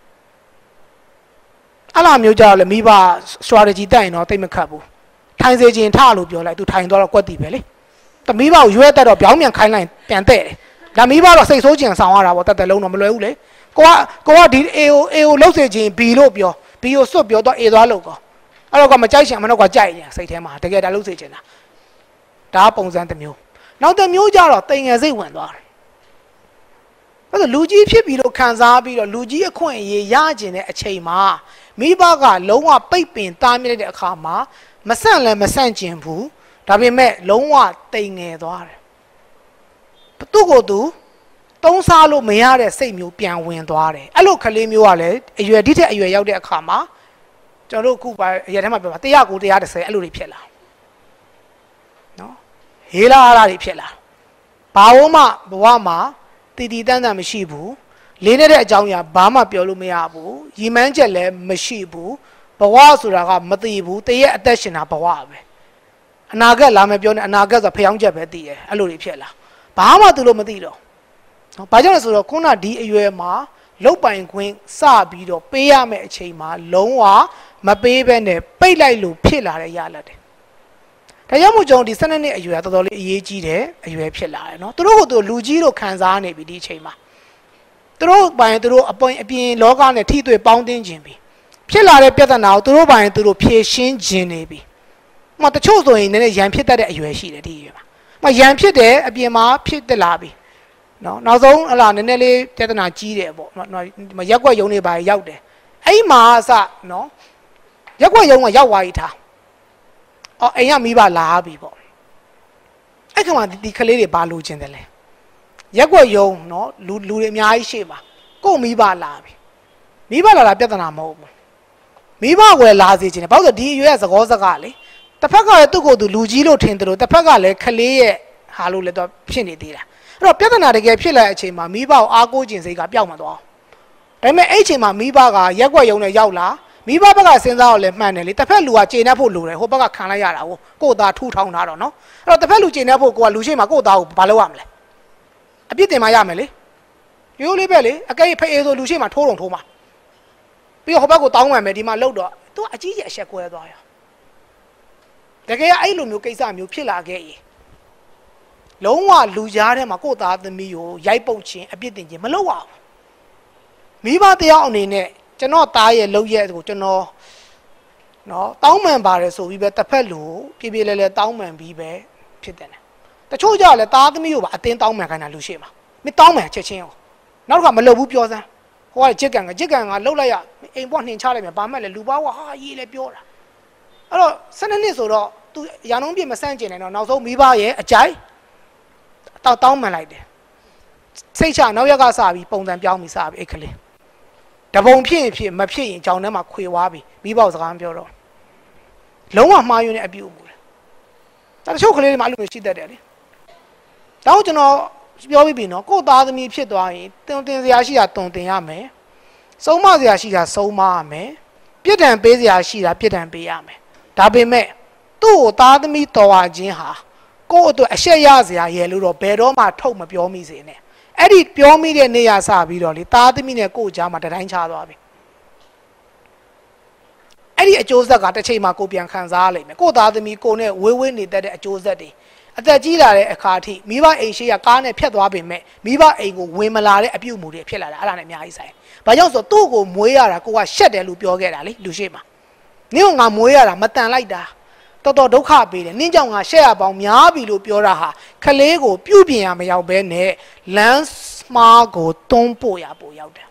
အဲ့လိုမျိုးကြတော့လေမိဘ strategy တက်ရင်တော့တိတ်မခတ်ဘူး။ထိုင်စေခြင်းထလို့ပြောလိုက်သူထိုင်သွားတော့ကွက်တီပဲလေ။တမိဘကိုရွေးတက်တော့ပြောင်းပြန်ခိုင်းလိုက်ပြန်တဲ့တယ်။ဒါမိဘတော့စိတ်ဆိုးခြင်းဆောင်ရတာပေါ့တက်တက်လုံးတော့မလွယ်ဘူးလေ။ကိုကကိုကဒီ A ကို A ကိုလှုပ်စေခြင်း B လို့ပြော B ကိုစွတ်ပြောတော့ A သွားလို့ကောအဲ့တော့ကမကြိုက်ချင်မတော့ကကြိုက်ရင်စိတ်ထဲမှာတကယ်ဒါလှုပ်စေခြင်းတာဒါပုံစံတစ်မျိုးနောက်တစ်မျိုးကြတော့တိမ်ငယ်စိတ်ဝင်သွားတယ်အဲ့ဒါလူကြီးဖြစ်ပြီးတော့ခံစားပြီးတော့လူကြီးအခွင့်အရေးရကျင်တဲ့အချိန်မှာမိဘကလုံးဝပိတ်ပင်တားမြစ်တဲ့အခါမှာမဆန့်လည်းမဆန့်ကျင်ဘူးဒါပေမဲ့လုံးဝတိမ်ငယ်သွားတယ်သူ့ကိုယ်သူတုံးစားလို့မရတဲ့စိတ်မျိုးပြန်ဝင်သွားတယ်အဲ့လိုကလေးမျိုးကလည်းအရွယ်ဒီထက်အရွယ်ရောက်တဲ့အခါမှာကျွန်တော်တို့ခုပါအရက်ထဲမှာပြောပါတရားကိုတရားတစ်ဆယ်အဲ့လိုတွေဖြစ်လာနော်ဟေးလာလာတွေဖြစ်လာဘာလို့မှဘဝမှာတည်တည်တန်းတန်းမရှိဘူးလေးနေတဲ့အကြောင်းအရာဘာမှပြောလို့မရဘူးရည်မှန်းချက်လည်းမရှိဘူးဘဝဆိုတာကမသိဘူးတရက်အသက်ရှင်တာဘဝပဲအနာဂတ်လာမယ်ပြောနေအနာဂတ်ဆိုဖျောင်းချက်ပဲသိတယ်အဲ့လိုတွေဖြစ်လာဘာမှသူလို့မသိတော့နော်ဘာကြောင့်လဲဆိုတော့ခုနဒီအရွယ်မှာလုတ်ပိုင်ခွင့်စပြီးတော့ပေးရမယ့်အချိန်မှာလုံးဝမပေးဘဲနဲ့ပိတ်လိုက်လို့ဖြစ်လာတဲ့ရလတ်တယ်။ဒါကြောင့်မို့ကျွန်တော်ဒီစနစ်နဲ့အရွယ်တော်တော်လေးအရေးကြီးတယ်အရွယ်ဖြစ်လာတယ်နော်။သူတို့ကသူလူကြီးလို့ခံစားနေပြီဒီအချိန်မှာသူတို့ပိုင်သူတို့အပွင့်အပြင်လောကနဲ့ထိတွေ့ပေါင်းတင်ခြင်းပြီဖြစ်လာတဲ့ပြဿနာကိုသူတို့ပိုင်သူတို့ဖြေရှင်းခြင်းနေပြီ။ဟိုတချို့ဆိုရင်လည်းရန်ဖြစ်တတ်တဲ့အရွယ်ရှိတယ်ဒီအရွယ်မှာ။ဟိုရန်ဖြစ်တယ်အပြင်မှာဖြစ်တက်လာပြီ။နော်နောက်ဆုံးဟလာနည်းနည်းလေးပြဿနာကြီးတယ်ပေါ့နော်ရက်ွက်ယုံနေပါရောက်တယ်အဲ့မှာအစနော်ရက်ွက်ယုံကရောက်သွားပြီထားအော်အိမ်ကမိဘလာပြီပေါ့အဲ့ခါမှာဒီကလေးတွေဘာလိုချင်တယ်လဲရက်ွက်ယုံနော်လူလူတွေအများကြီးရှေ့မှာကို့မိဘလာပြီမိဘလာတာပြဿနာမဟုတ်ဘူးမိဘဝယ်လာစေချင်တယ်ဘာလို့ဆိုဒီအရွယ်ကသကောစကားလေတစ်ဖက်ကလည်းသူ့ကိုယ်သူလူကြီးလို့ထင်တယ်လို့တစ်ဖက်ကလည်းကလေးရဲ့ဟာလို့လည်းတော့ဖြစ်နေသေးတာအဲ့တော့ပြဿနာတကယ်ဖြစ်လာတဲ့အချိန်မှာမိဘကိုအားကိုးခြင်းစိတ်ကပျောက်မသွားဒါပေမဲ့အဲ့အချိန်မှာမိဘကရက်ွက်ယုံနဲ့ရောက်လာမိဘဘက်ကစဉ်းစားတော့လည်းမှန်တယ်လေတစ်ဖက်လူကကျေနပ်ဖို့လိုတယ်ဟိုဘက်ကခံလိုက်ရတာကိုကိုယ့်သားထူထောင်တာတော့နော်အဲ့တော့တစ်ဖက်လူကျေနပ်ဖို့ကိုကလူရှိမှကိုယ့်သားကိုဘာလုပ်ရမလဲအပြစ်တင်မှရမယ်လေရိုးလေးပဲလေအကဲဖေးအေးဆိုလူရှိမှထိုးတော့ထိုးမှာပြီးတော့ဟိုဘက်ကိုတောင်းမှန်မယ်ဒီမှာလှုပ်တော့သူကအကြီးကြီးအဆက်ကွဲသွားရောတကယ်အဲ့လိုမျိုးကိစ္စမျိုးဖြစ်လာခဲ့ရင်လုံးဝလူကြားထဲမှာကိုယ့်သားသမီးကိုရိုက်ပုတ်ခြင်းအပြစ်တင်ခြင်းမလုပ်ရဘူးမိဘတရားအနေနဲ့ကျွန်တော်သားရဲ့လုပ်ရက်ကိုကျွန်တော်နော်တောင်းပန်ပါတယ်ဆိုပြီးပဲတစ်ဖက်လူပြေပြေလဲလဲတောင်းပန်ပြီးပဲဖြစ်တယ်တချို့ကြလဲသားသမီးကိုပါအတင်းတောင်းပန်ခိုင်းတာလူရှိမှာမတောင်းပန်ချက်ချင်းရောနောက်တစ်ခါမလုပ်ဘူးပြောစမ်းဟိုကကြက်ကန်ကကြက်ကန်ကလှုပ်လိုက်ရအိမ်ပေါ်နှင်ချလိုက်မယ်ဘာမှလည်းလူပါဝဟာရေးလဲပြောတာအဲ့တော့စနေနေ့ဆိုတော့သူရာနှုန်းပြည့်မဆန့်ကျင်နိုင်တော့နောက်ဆုံးမိဘရဲ့အကြိုက်တောက်တောင်းမှန်လိုက်တယ်စိတ်ချနောက်ရက်ကစပြီးပုံစံပြောင်းပြီးစပြီးအဲ့ကလေးတပုံဖြစ်ရင်ဖြစ်မဖြစ်ရင်ကြောင်ထဲမှာခွေသွားပြီမိဘစကားမပြောတော့လုံးဝမှားယွင်းတဲ့အပြုအမူလေဒါတချို့ကလေးတွေမှအဲ့လိုမျိုးရှိတတ်တယ်လေတော့ကျွန်တော်ပြောပြီးပြီနော်ကိုယ့်သားသမီးဖြစ်သွားရင်တုံတင်စရာရှိတာတုံတင်ရမယ်စုံမစရာရှိတာစုံမရမယ်ပြစ်ဒဏ်ပေးစရာရှိတာပြစ်ဒဏ်ပေးရမယ်ဒါပေမဲ့သူ့ကိုသားသမီးတော်ဝခြင်းဟာကိုယ့်အတွက်အရှက်ရစရာရဲ့လို့တော့ဘယ်တော့မှထုတ်မပြောမိစေနဲ့အဲ့ဒီပြောမိတဲ့နေရာစပြီးတော့လေသားသမီးနဲ့ကိုကြားမှာတတိုင်းချသွားပြီအဲ့ဒီအကျိုးဆက်ကတစ်ချိန်မှာကိုပြန်ခံစားလိမ့်မယ်ကိုသားသမီးကိုနဲ့ဝေးဝေးနေတဲ့အကျိုးဆက်တွေအသက်ကြီးလာတဲ့အခါထိမိဘအိမ်ရှိရကားနဲ့ဖြတ်သွားပေမဲ့မိဘအိမ်ကိုဝင်မလာတဲ့အပြုအမူတွေဖြစ်လာတာအဲ့ဒါနဲ့အများကြီးဆိုင်ဘာကြောင့်ဆိုတော့သူ့ကိုမွေးရတာကိုကရှက်တယ်လို့ပြောခဲ့တာလေလူရှိမှာနင်းကငါမွေးရတာမတန်လိုက်တာတော်တော်ဒုက္ခပေးတယ်နင်းကြောင့်ငါရှက်ရပေါင်းများပြီလို့ပြောတာဟာခလေးကိုပြုတ်ပြင်ရမရောက်ဘဲနဲ့လမ်းမားကိုတွန်းပို့ရပို့ရောက်တယ်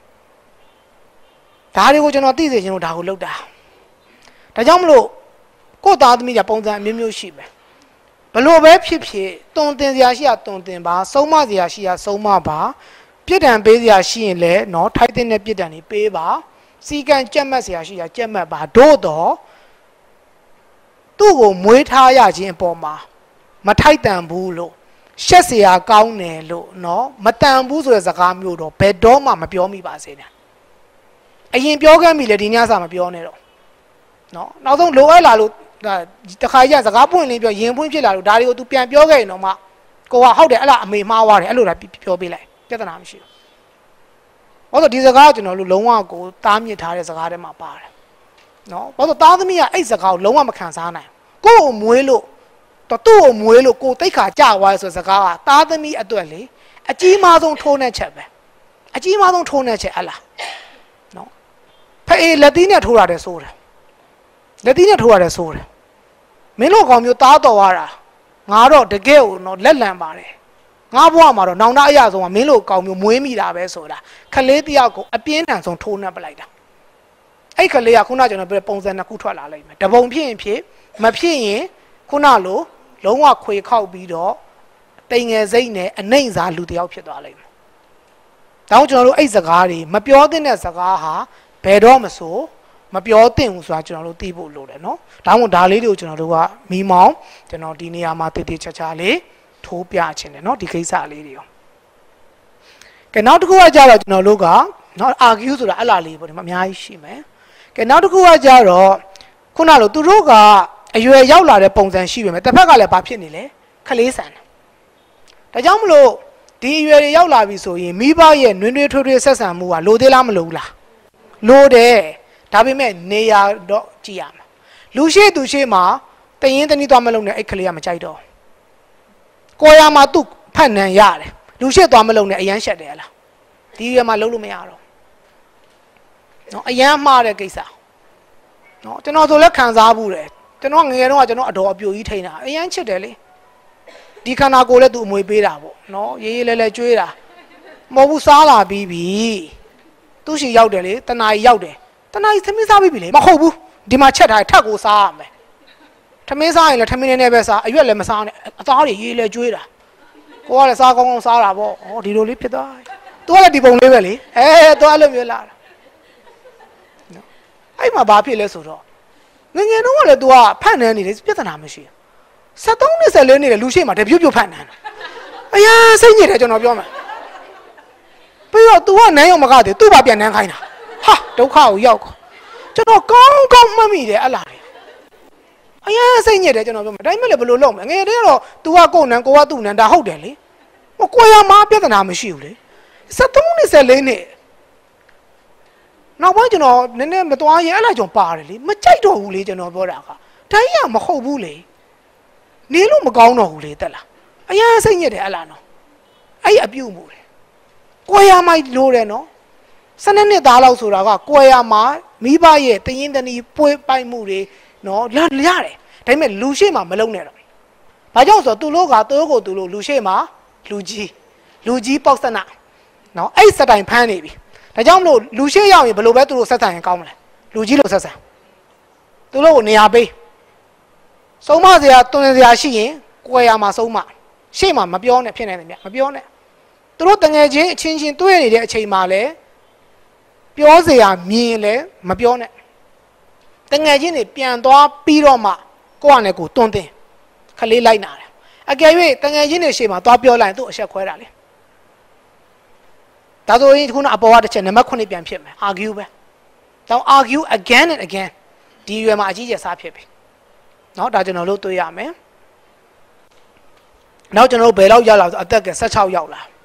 ဒါတွေကိုကျွန်တော်သိစေချင်လို့ဒါကိုလုပ်တာဒါကြောင့်မလို့ကိုယ့်သားသမီးကပုံစံအမျိုးမျိုးရှိမယ်ဘလို့ပဲဖြစ်ဖြစ်တွန်တင်စရာရှိရတွန်တင်ပါဆုံးမစရာရှိရဆုံးမပါပြစ်ဒဏ်ပေးစရာရှိရင်လည်းနော်ထိုက်တဲ့ပြစ်ဒဏ်တွေပေးပါစီကံကြက်မှတ်စရာရှိရကြက်မှတ်ပါတို့တော့သူ့ကိုမွေးထားရခြင်းအပေါ်မှာမထိုက်တန်ဘူးလို့ရှက်စရာကောင်းတယ်လို့နော်မတန်ဘူးဆိုတဲ့စကားမျိုးတော့ဘယ်တော့မှမပြောမိပါစေနဲ့အရင်ပြောခဲ့မိလေဒီညစာမပြောနဲ့တော့နော်နောက်ဆုံးလိုအပ်လာလို့ဒါတခါကြီးစကားပွင့်လင်းပြောရင်ပွင့်ဖြစ်လာလို့ဒါတွေကို तू ပြန်ပြောခဲ့ရင်တော့မှကိုကဟုတ်တယ်အဲ့လားအမေမှားသွားတယ်အဲ့လိုလားပြောပေးလိုက်ပြဿနာမရှိဘူး။ဘာလို့ဒီစကားကိုကျွန်တော်တို့လုံးဝကိုတားမြစ်ထားတဲ့စကားတွေမှာပါတယ်။နော်ဘာလို့သားသမီးကအဲ့စကားကိုလုံးဝမခံစားနိုင်ကိုယ့်ကိုမွေးလို့တော့သူ့ကိုမွေးလို့ကိုတိတ်ခါကြာသွားဆိုစကားကသားသမီးအတွက်လေအကြီးမားဆုံးထိုးနှက်ချက်ပဲအကြီးမားဆုံးထိုးနှက်ချက်အလားနော်ဖအေးလက်သီးနဲ့ထိုးရတယ်ဆိုတယ်လက်သီးနဲ့ထိုးရတယ်ဆိုတယ်မင်းတို့ကောင်မျိုးသားတော်ရတာငါတော့တကယ်ကိုတော့လက်လံပါတယ်ငါဘွားမှာတော့နောင်တအရာဆုံးကမင်းတို့ကောင်မျိုးမွေးမိတာပဲဆိုတာခလေးတယောက်ကိုအပြင်းထန်ဆုံးထိုးနှက်ပလိုက်တာအဲ့ခလေးကခုနကျွန်တော်ပြောပုံစံနှစ်ခုထွက်လာလိုက်မယ်တပုံဖြစ်ရင်ဖြစ်မဖြစ်ရင်ခုနလိုလုံးဝခွေခောက်ပြီးတော့တိမ်ငယ်စိတ်နဲ့အနှိမ့်စားလူတယောက်ဖြစ်သွားလိမ့်မယ်။ဒါကြောင့်ကျွန်တော်တို့အဲ့စကားတွေမပြောသင့်တဲ့စကားဟာဘယ်တော့မဆိုမပြောသင့်ဘူးဆိုတာကျွန်တော်တို့သိဖို့လိုတယ်နော်။ဒါမှမဟုတ်ဒါလေးတွေကိုကျွန်တော်တို့ကမီးမောင်းကျွန်တော်ဒီနေရာမှာတည်တည်ချာချာလေးထိုးပြခြင်းတယ်နော်ဒီကိစ္စလေးတွေရော။ကဲနောက်တစ်ခုကကြတော့ကျွန်တော်တို့ကနော် argue ဆိုတာအဲ့လားလေးပေါ့ဒီမှာအများကြီးရှိမယ်။ကဲနောက်တစ်ခုကကြတော့ခုနလိုသူတို့ကအရွယ်ရောက်လာတဲ့ပုံစံရှိပေမဲ့တစ်ဖက်ကလည်းဘာဖြစ်နေလဲခလေးဆန်တယ်ဒါကြောင့်မလို့ဒီအရွယ်တွေရောက်လာပြီဆိုရင်မိဘရဲ့နွေးနွေးထွေးထွေးဆက်ဆံမှုကလိုသေးလားမလိုဘူးလားလိုတယ်ဒါပေမဲ့နေရာတော့ကြည့်ရမှာလူရှိသူရှိမှာတရင်တနည်းသွားမလုံးနဲ့အဲ့ခလေးကမကြိုက်တော့ကိုရမှာသူ့ဖတ်နံရတယ်လူရှိသွားမလုံးနဲ့အရန်ရှက်တယ်ဟလားဒီရွယ်မှာလုံးလို့မရတော့နော်အရန်မှားတဲ့ကိစ္စနော်ကျွန်တော်ဆိုလည်းခံစားဘူးတယ်ကျွန်တော်ငယ်ငယ်တုန်းကကျွန်တော်အတော်အပြိုကြီးထိန်းတာအရန်ချစ်တယ်လေဒီခန္ဓာကိုယ်လည်းသူအမွေပေးတာပေါ့နော်ရေးရေးလဲလဲကျွေးတာမဟုတ်ဘူးစားလာပြီးပြီသူ့ရှိရောက်တယ်လေတနာကြီးရောက်တယ်တနာကြီးသမင်းစားပြီးပြီလေမဟုတ်ဘူးဒီမှာချက်ထားထက်ကိုစားရမယ်သမင်းစားရင်လည်းသမင်းနဲ့နဲ့ပဲစားအရွက်လည်းမစားနဲ့အသားတွေရေးလဲကျွေးတာကိုကလည်းစားကောင်းကောင်းစားတာပေါ့ဩဒီလိုလေးဖြစ်သွားသူကလည်းဒီပုံလေးပဲလေအဲသူအဲ့လိုမျိုးလာတာနော်အဲ့မှာဘာဖြစ်လဲဆိုတော့ငငယ်တော့လည်း तू ကဖတ်နန်းနေတယ်ပြဿနာမရှိဘူးဆက်သုံးနှစ်ဆက်လေးနေတယ်လူရှိမှတပြုတ်ပြုတ်ဖတ်နန်းအရာစိတ်ညစ်တယ်ကျွန်တော်ပြောမှာပြီးတော့ तू ကနန်းရုံမကတည်း तू ပါပြန်နန်းခိုင်းတာဟာဒုက္ခကိုရောက်ကျွန်တော်ကောင်းကောင်းမှတ်မိတယ်အလားအရာစိတ်ညစ်တယ်ကျွန်တော်ပြောမှာဒါပေမဲ့လည်းဘယ်လိုလုပ်မလဲငယ်တည်းကတော့ तू ကကိုယ်နန်းကိုကသူ့နန်းဒါဟုတ်တယ်လေဟိုကိုရမှာပြဿနာမရှိဘူးလေဆက်သုံးနှစ်ဆက်လေးနေနောက်ပိုင်းကျွန်တော်နည်းနည်းမသွားရင်အဲ့လားကျွန်တော်ပါတယ်လေမကြိုက်တော့ဘူးလေကျွန်တော်ပြောတာကဒါကြီးကမဟုတ်ဘူးလေနေလို့မကောင်းတော့ဘူးလေတက်လားအရာစိတ်ညစ်တယ်အဲ့လားနော်အဲ့အပြုတ်မှုလေကိုရမိုက်လို့တယ်နော်စနစ်နှစ်သားလောက်ဆိုတာကကိုရမှာမိဘရဲ့တရင်တနီပွေးပိုက်မှုတွေနော်လာရတယ်ဒါပေမဲ့လူရှိမှမလုံးနဲ့တော့ဘာကြောင့်ဆိုတော့သူတို့ကသူတို့ကိုသူတို့လူရှိမှလူကြီးလူကြီးပေါက်စနနော်အဲ့စတိုင်ဖမ်းနေပြီဒါကြောင့်မလို့လူရှိရောက်ရင်ဘယ်လိုပဲသူတို့ဆက်ဆံရင်ကောင်းမလဲလူကြီးလို့ဆက်ဆံသူတို့ကိုနေရာပေးဆုံးမစရာတွင်စရာရှိရင်ကိုယ်ရမှာဆုံးမရှေ့မှာမပြောနဲ့ဖြစ်နေတယ်မြမပြောနဲ့သူတို့တငယ်ချင်းအချင်းချင်းတွေ့နေတဲ့အချိန်မှာလည်းပြောစရာမြင်လည်းမပြောနဲ့တငယ်ချင်းတွေပြန်သွားပြီးတော့မှကိုယ့်အနေကိုတွန်းတင်ခလေးလိုက်နာတယ်အကယ်၍တငယ်ချင်းတွေရှေ့မှာသွားပြောလိုက်သူ့အဆက်ခွဲတာလေဒါဆိုရင်ခုနအပေါ်ကတစ်ချက်နံပါတ်ခုနှစ်ပြန်ဖြစ်မယ် argue ပဲတော့ argue again and again ဒီရွယ်မှာအကြီးကျယ်စားဖြစ်ပြီเนาะဒါကျွန်တော်တို့တွေ့ရမယ်နောက်ကျွန်တော်တို့ဘယ်လောက်ရောက်လာဆိုအသက်ကဆက်၆ရောက်လာ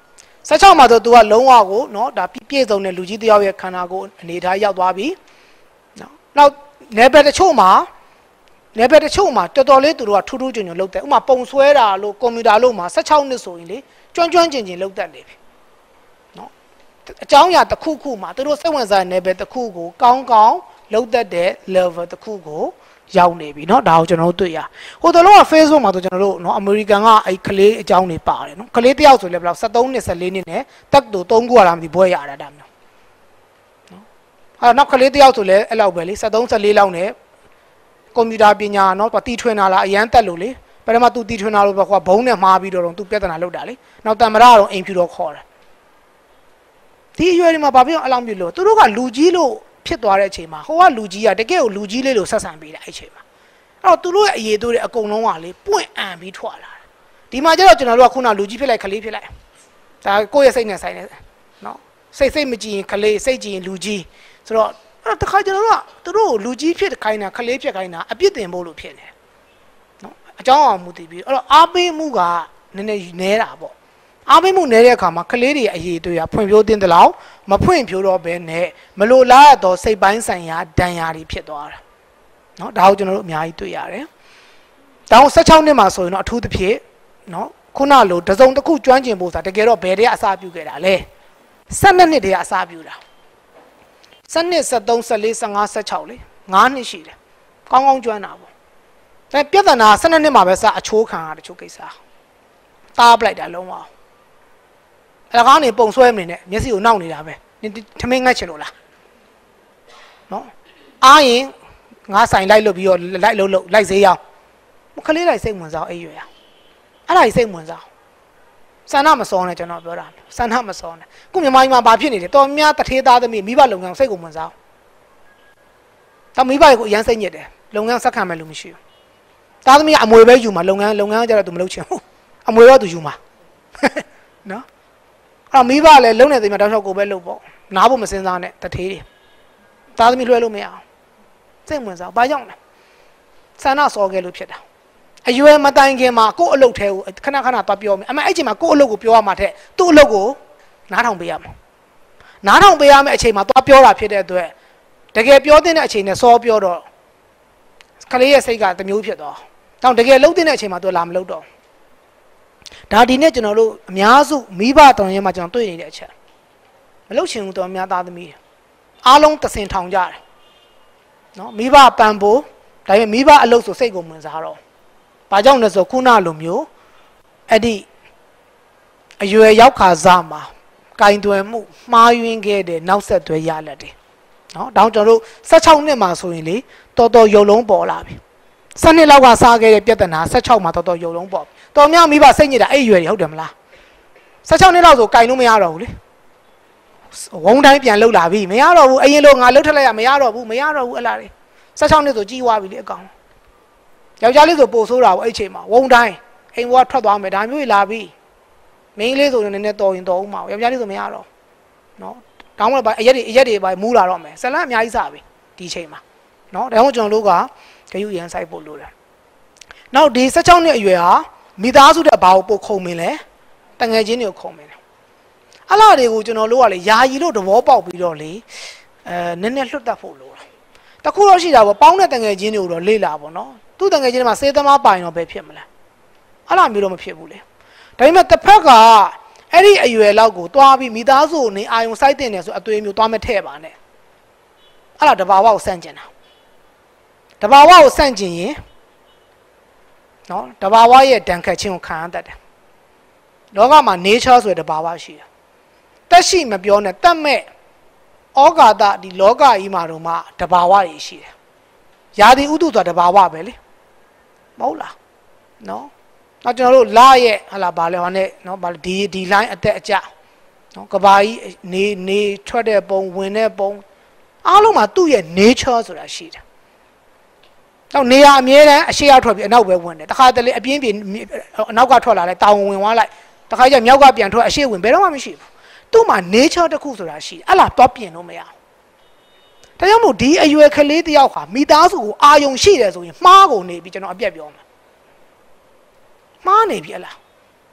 ဆက်ချောက်မှာဆိုသူကလုံးဝကိုနော်ဒါပြည့်စုံတဲ့လူကြီးတယောက်ရဲ့ခန္ဓာကိုယ်အနေထားရောက်သွားပြီနော်နောက်နယ်ပယ်တချို့မှာနယ်ပယ်တချို့မှာတော်တော်လေးသူတို့ကထူးထူးချွန်ချွန်လုပ်တယ်ဥမာပုံဆွဲတာလို့ကွန်ပျူတာလို့မှာဆက်ချောက်နှစ်ဆိုရင်လေကျွမ်းကျွမ်းကျင်ကျင်လုပ်တတ်နေပြီနော်အကြောင်းအရာတစ်ခုခုမှာသူတို့စိတ်ဝင်စားတဲ့နယ်ပယ်တစ်ခုကိုကောင်းကောင်းလုပ်တတ်တဲ့ level တစ်ခုကိုရောက်နေပြီเนาะဒါကိုကျွန်တော်တို့တွေ့ရဟိုတလုံးက Facebook မှာဆိုကျွန်တော်တို့เนาะ American ကအဲ့ကလေးအကြောင်းတွေပါတယ်เนาะကလေးတယောက်ဆိုလည်းဘယ်လောက်seventeenနှစ်fourteenနှစ်နဲ့တက်တူthreeခုရတာမသိဘွဲရတာဒါမျိုးเนาะအဲ့နောက်ကလေးတယောက်ဆိုလည်းအဲ့လောက်ပဲလေseventeen fourteenလောက်နဲ့ကွန်ပျူတာပညာเนาะသူတီထွင်တာလားအရန်တက်လို့လေပထမသူတီထွင်တာလို့ပဲကွာဘုံနဲ့မှားပြီးတော့သူပြဿနာလုပ်တာလေနောက်တံမရတော့အိမ်ဖြူတော့ခေါ်တယ်ဒီအရွယ်တွေမှာဘာဖြစ်အောင်အလောင်းပြလို့သူတို့ကလူကြီးလို့ဖြစ်သွားတဲ့အချိန်မှာဟိုကလူကြီးကတကယ်ကိုလူကြီးလေးလို့ဆက်ဆံပေးတာအဲ့ချိန်မှာအဲ့တော့သူတို့ရဲ့အရေးတို့တွေအကုန်လုံးကလေပွင့်အံပြီးထွက်လာတယ်ဒီမှာကျတော့ကျွန်တော်တို့ကခုနလူကြီးဖြစ်လိုက်ကလေးဖြစ်လိုက်ဒါကိုယ့်ရဲ့စိတ်နဲ့ဆိုင်နေနော်စိတ်စိတ်မကြည့်ရင်ကလေးစိတ်ကြည့်ရင်လူကြီးဆိုတော့အဲ့တခါကျွန်တော်တို့ကသူတို့လူကြီးဖြစ်ခိုင်းတာကလေးဖြစ်ခိုင်းတာအပြစ်တင်ဖို့လို့ဖြစ်နေနော်အကြောင်းအောင်မူတည်ပြီးအဲ့တော့အားပေးမှုကနည်းနည်းနဲတာပေါ့အားပေးမှုနေတဲ့အခါမှာကလေးတွေအရေးတွေဖွံ့ဖြိုးတင်တယ်လို့မဖွံ့ဖြိုးတော့ဘဲနဲ့မလိုလားတော့စိတ်ပိုင်းဆိုင်ရာဒဏ်ရာတွေဖြစ်သွားတာเนาะဒါကိုကျွန်တော်တို့အများကြီးတွေ့ရတယ်။တောင်sixteenနှစ်မှာဆိုရင်တော့အထူးသဖြင့်เนาะခုနလိုတစုံတစ်ခုကျွမ်းကျင်ဖို့ဆိုတာတကယ်တော့ဘယ်တည်းအစားပြုခဲ့တာလဲ။twelveနှစ်တည်းအစားပြုတာ။twelveနှစ်seventeen fourteen fifteen sixteenလေfiveနှစ်ရှိတယ်။ကောင်းကောင်းကျွမ်းတာပေါ့။ဒါပြဿနာtwelveနှစ်မှာပဲစအချိုးခံရတချို့ကိစ္စ။တားပလိုက်တာလုံးဝ။အဲ့ဒါကနေပုံဆွဲမနေနဲ့မျက်စိကိုနှောက်နေတာပဲ။ထမင်းငတ်ချင်လို့လား။เนาะအားရင်ငါဆိုင်လိုက်လို့ပြီးတော့လိုက်လို့လို့လိုက်ဈေးရောက်ခလေးလိုက်စိတ်ဝင်စားအဲ့ရွယ်ရအဲ့ဒါကြီးစိတ်ဝင်စားစန္ဒမစောနဲ့ကျွန်တော်ပြောတာစန္ဒမစောနဲ့ခုမြန်မာပြည်မှာဘာဖြစ်နေလဲတော်များတထေးသားသမီးမိဘလုပ်ငန်းစိတ်ကိုဝင်စားတော့မိဘကိုအရန်စိတ်ညစ်တယ်လုပ်ငန်းဆက်ခံမဲ့လူမရှိဘူးသားသမီးကအမွေပဲယူမှာလုပ်ငန်းလုပ်ငန်းကြတော့သူမလုပ်ချင်ဘူးအမွေတော့သူယူမှာနော်အဲ့မိဘလည်းလုံးနေသိမှာတောက်လျှောက်ကိုပဲလုပ်ပေါ့နားဖို့မစင်စားနဲ့တထေးတွေသားသမီးလွှဲလို့မရအောင်စိတ်ဝင်စားဘာကြောင့်လဲဆန္ဒစောခဲ့လို့ဖြစ်တာအရွယ်မတိုင်ခင်မှာကိုယ့်အလုပ်ထဲကိုခဏခဏသွားပြောမယ်အမေအဲ့ချိန်မှာကိုယ့်အလုပ်ကိုပြောရမှာတဲ့သူ့အလုပ်ကိုနားထောင်ပေးရမှာနားထောင်ပေးရမယ့်အချိန်မှာသွားပြောတာဖြစ်တဲ့အတွက်တကယ်ပြောတဲ့အချိန်နဲ့စောပြောတော့ကလေးရဲ့စိတ်ကတမျိုးဖြစ်သွားတောင်တကယ်လှုပ်တဲ့အချိန်မှာသူလာမလှုပ်တော့ဒါဒီနေ့ကျွန်တော်တို့အများစုမိဘတောင်ရဲမှာကျွန်တော်တွေ့နေတဲ့အချက်မလှုပ်ချင်ဘူးတော့အများသားသမီးအားလုံးတဆင်ထောင်ကြတယ်နော်မိဘပန်ဖို့ဒါပေမဲ့မိဘအလုပ်ဆိုစိတ်ကိုဝင်စားတော့ဘာကြောင့်လဲဆိုခုနလိုမျိုးအဲ့ဒီအရွယ်ရောက်ခါစားမှာကင်တွယ်မှုမှားယွင်းခဲ့တဲ့နောက်ဆက်တွဲရလက်တယ်နော်ဒါကြောင့်ကျွန်တော်တို့sixteenနှစ်မှာဆိုရင်လေတော်တော်ရုပ်လုံးပေါ်လာပြီtenနှစ်လောက်ကစားခဲ့တဲ့ပြဿနာsixteenမှာတော်တော်ရုပ်လုံးပေါ်တော်များမိဘစိတ်ညစ်တာအဲ့ရွယ်တွေဟုတ်တယ်မလားsixteenနှစ်လောက်ဆိုကင်လို့မရတော့ဘူးလေဝုံတိုင်းပြန်လှုပ်လာပြီမရတော့ဘူးအရင်လိုငါလှုပ်ထက်လိုက်ရမရတော့ဘူးမရတော့ဘူးအဲ့လားလေsixteenနှစ်ဆိုကြီးသွားပြီလေအကောင်ယောက်ျားလေးဆိုပို့ဆိုးတာပေါ့အဲ့ချိန်မှာဝုံတိုင်းအိမ်ဘွားထွက်သွားမယ်ဒါမျိုးကြီးလာပြီမင်းလေးဆိုရင်လည်းတော်ရင်တော်ဦးမှာယောက်ျားလေးဆိုမရတော့နော်တောင်းမလို့အရက်တွေအရက်တွေပါမူးလာတော့မယ်ဇလန်အများကြီးစားပြီဒီချိန်မှာနော်ဒါကြောင့်ကျွန်တော်တို့ကဂယုရန်ဆိုင်ဖို့လိုတယ်နောက်ဒီsixteenနှစ်အရွယ်ဟာမိသားစုတဲ့ဘာကိုပို့ခုံမင်းလဲတငယ်ချင်းတွေကိုခုံမင်းတယ်အလားတွေကိုကျွန်တော်တို့ကလေယာယီလို့သဘောပေါက်ပြီးတော့လေအဲနည်းနည်းလွတ်တတ်ဖို့လိုတာတခုတော့ရှိတာပေါ့ပေါင်းတဲ့တငယ်ချင်းတွေကိုတော့လေ့လာပေါ့နော်သူ့တငယ်ချင်းတွေမှာစေသမားပိုင်တော့ပဲဖြစ်မလားအဲ့လိုမျိုးတော့မဖြစ်ဘူးလေဒါပေမဲ့တစ်ဖက်ကအဲ့ဒီအရွယ်လောက်ကိုတွားပြီးမိသားစုနေအာယုံစိုက်တင်တယ်ဆိုအသွေးမျိုးတွားမထည့်ပါနဲ့အဲ့ဒါတဘာဝကိုစန့်ကျင်တာတဘာဝကိုစန့်ကျင်ရင်နော်တဘာဝရဲ့ဒဏ်ခတ်ခြင်းကိုခံရတတ်တယ်လောကမှာ nature ဆိုတဲ့တဘာဝရှိတယ်တက်ရှိမပြောနဲ့တတ်မဲ့ဩဃာတဒီလောကကြီးမှာတော့မှတဘာဝတွေရှိတယ်ယာတိဥတုဆိုတာတဘာဝပဲလေမဟုတ်လားနော်နောက်ကျွန်တော်တို့လာရဲ့ဟလာဘာလဲဟောနဲ့နော်ဘာလဲဒီဒီ line အတက်အကျနော်ကဘာကြီးနေနေထွက်တဲ့ပုံဝင်တဲ့ပုံအားလုံးမှာသူ့ရဲ့ nature ဆိုတာရှိတယ်တော့နေရအမြဲတမ်းအရှိရောက်ထွက်ပြီးအနောက်ပဲဝင်တယ်တခါတလေအပြင်းပြင်းအနောက်ကထွက်လာလိုက်တောင်ဝင်သွားလိုက်တခါကျမြောက်ကပြန်ထွက်အရှိဝင်ဘယ်တော့မှမရှိဘူးသူ့မှာ nature တစ်ခုဆိုတာရှိတယ်အဲ့လားတော့ပြင်လို့မရဘူးဒါကြောင့်မို့ဒီအရွယ်ကလေးတယောက်ဟာမိသားစုကိုအာယုံရှိတယ်ဆိုရင်မှားကုန်နေပြီကျွန်တော်အပြက်ပြောမှာမှားနေပြီအလား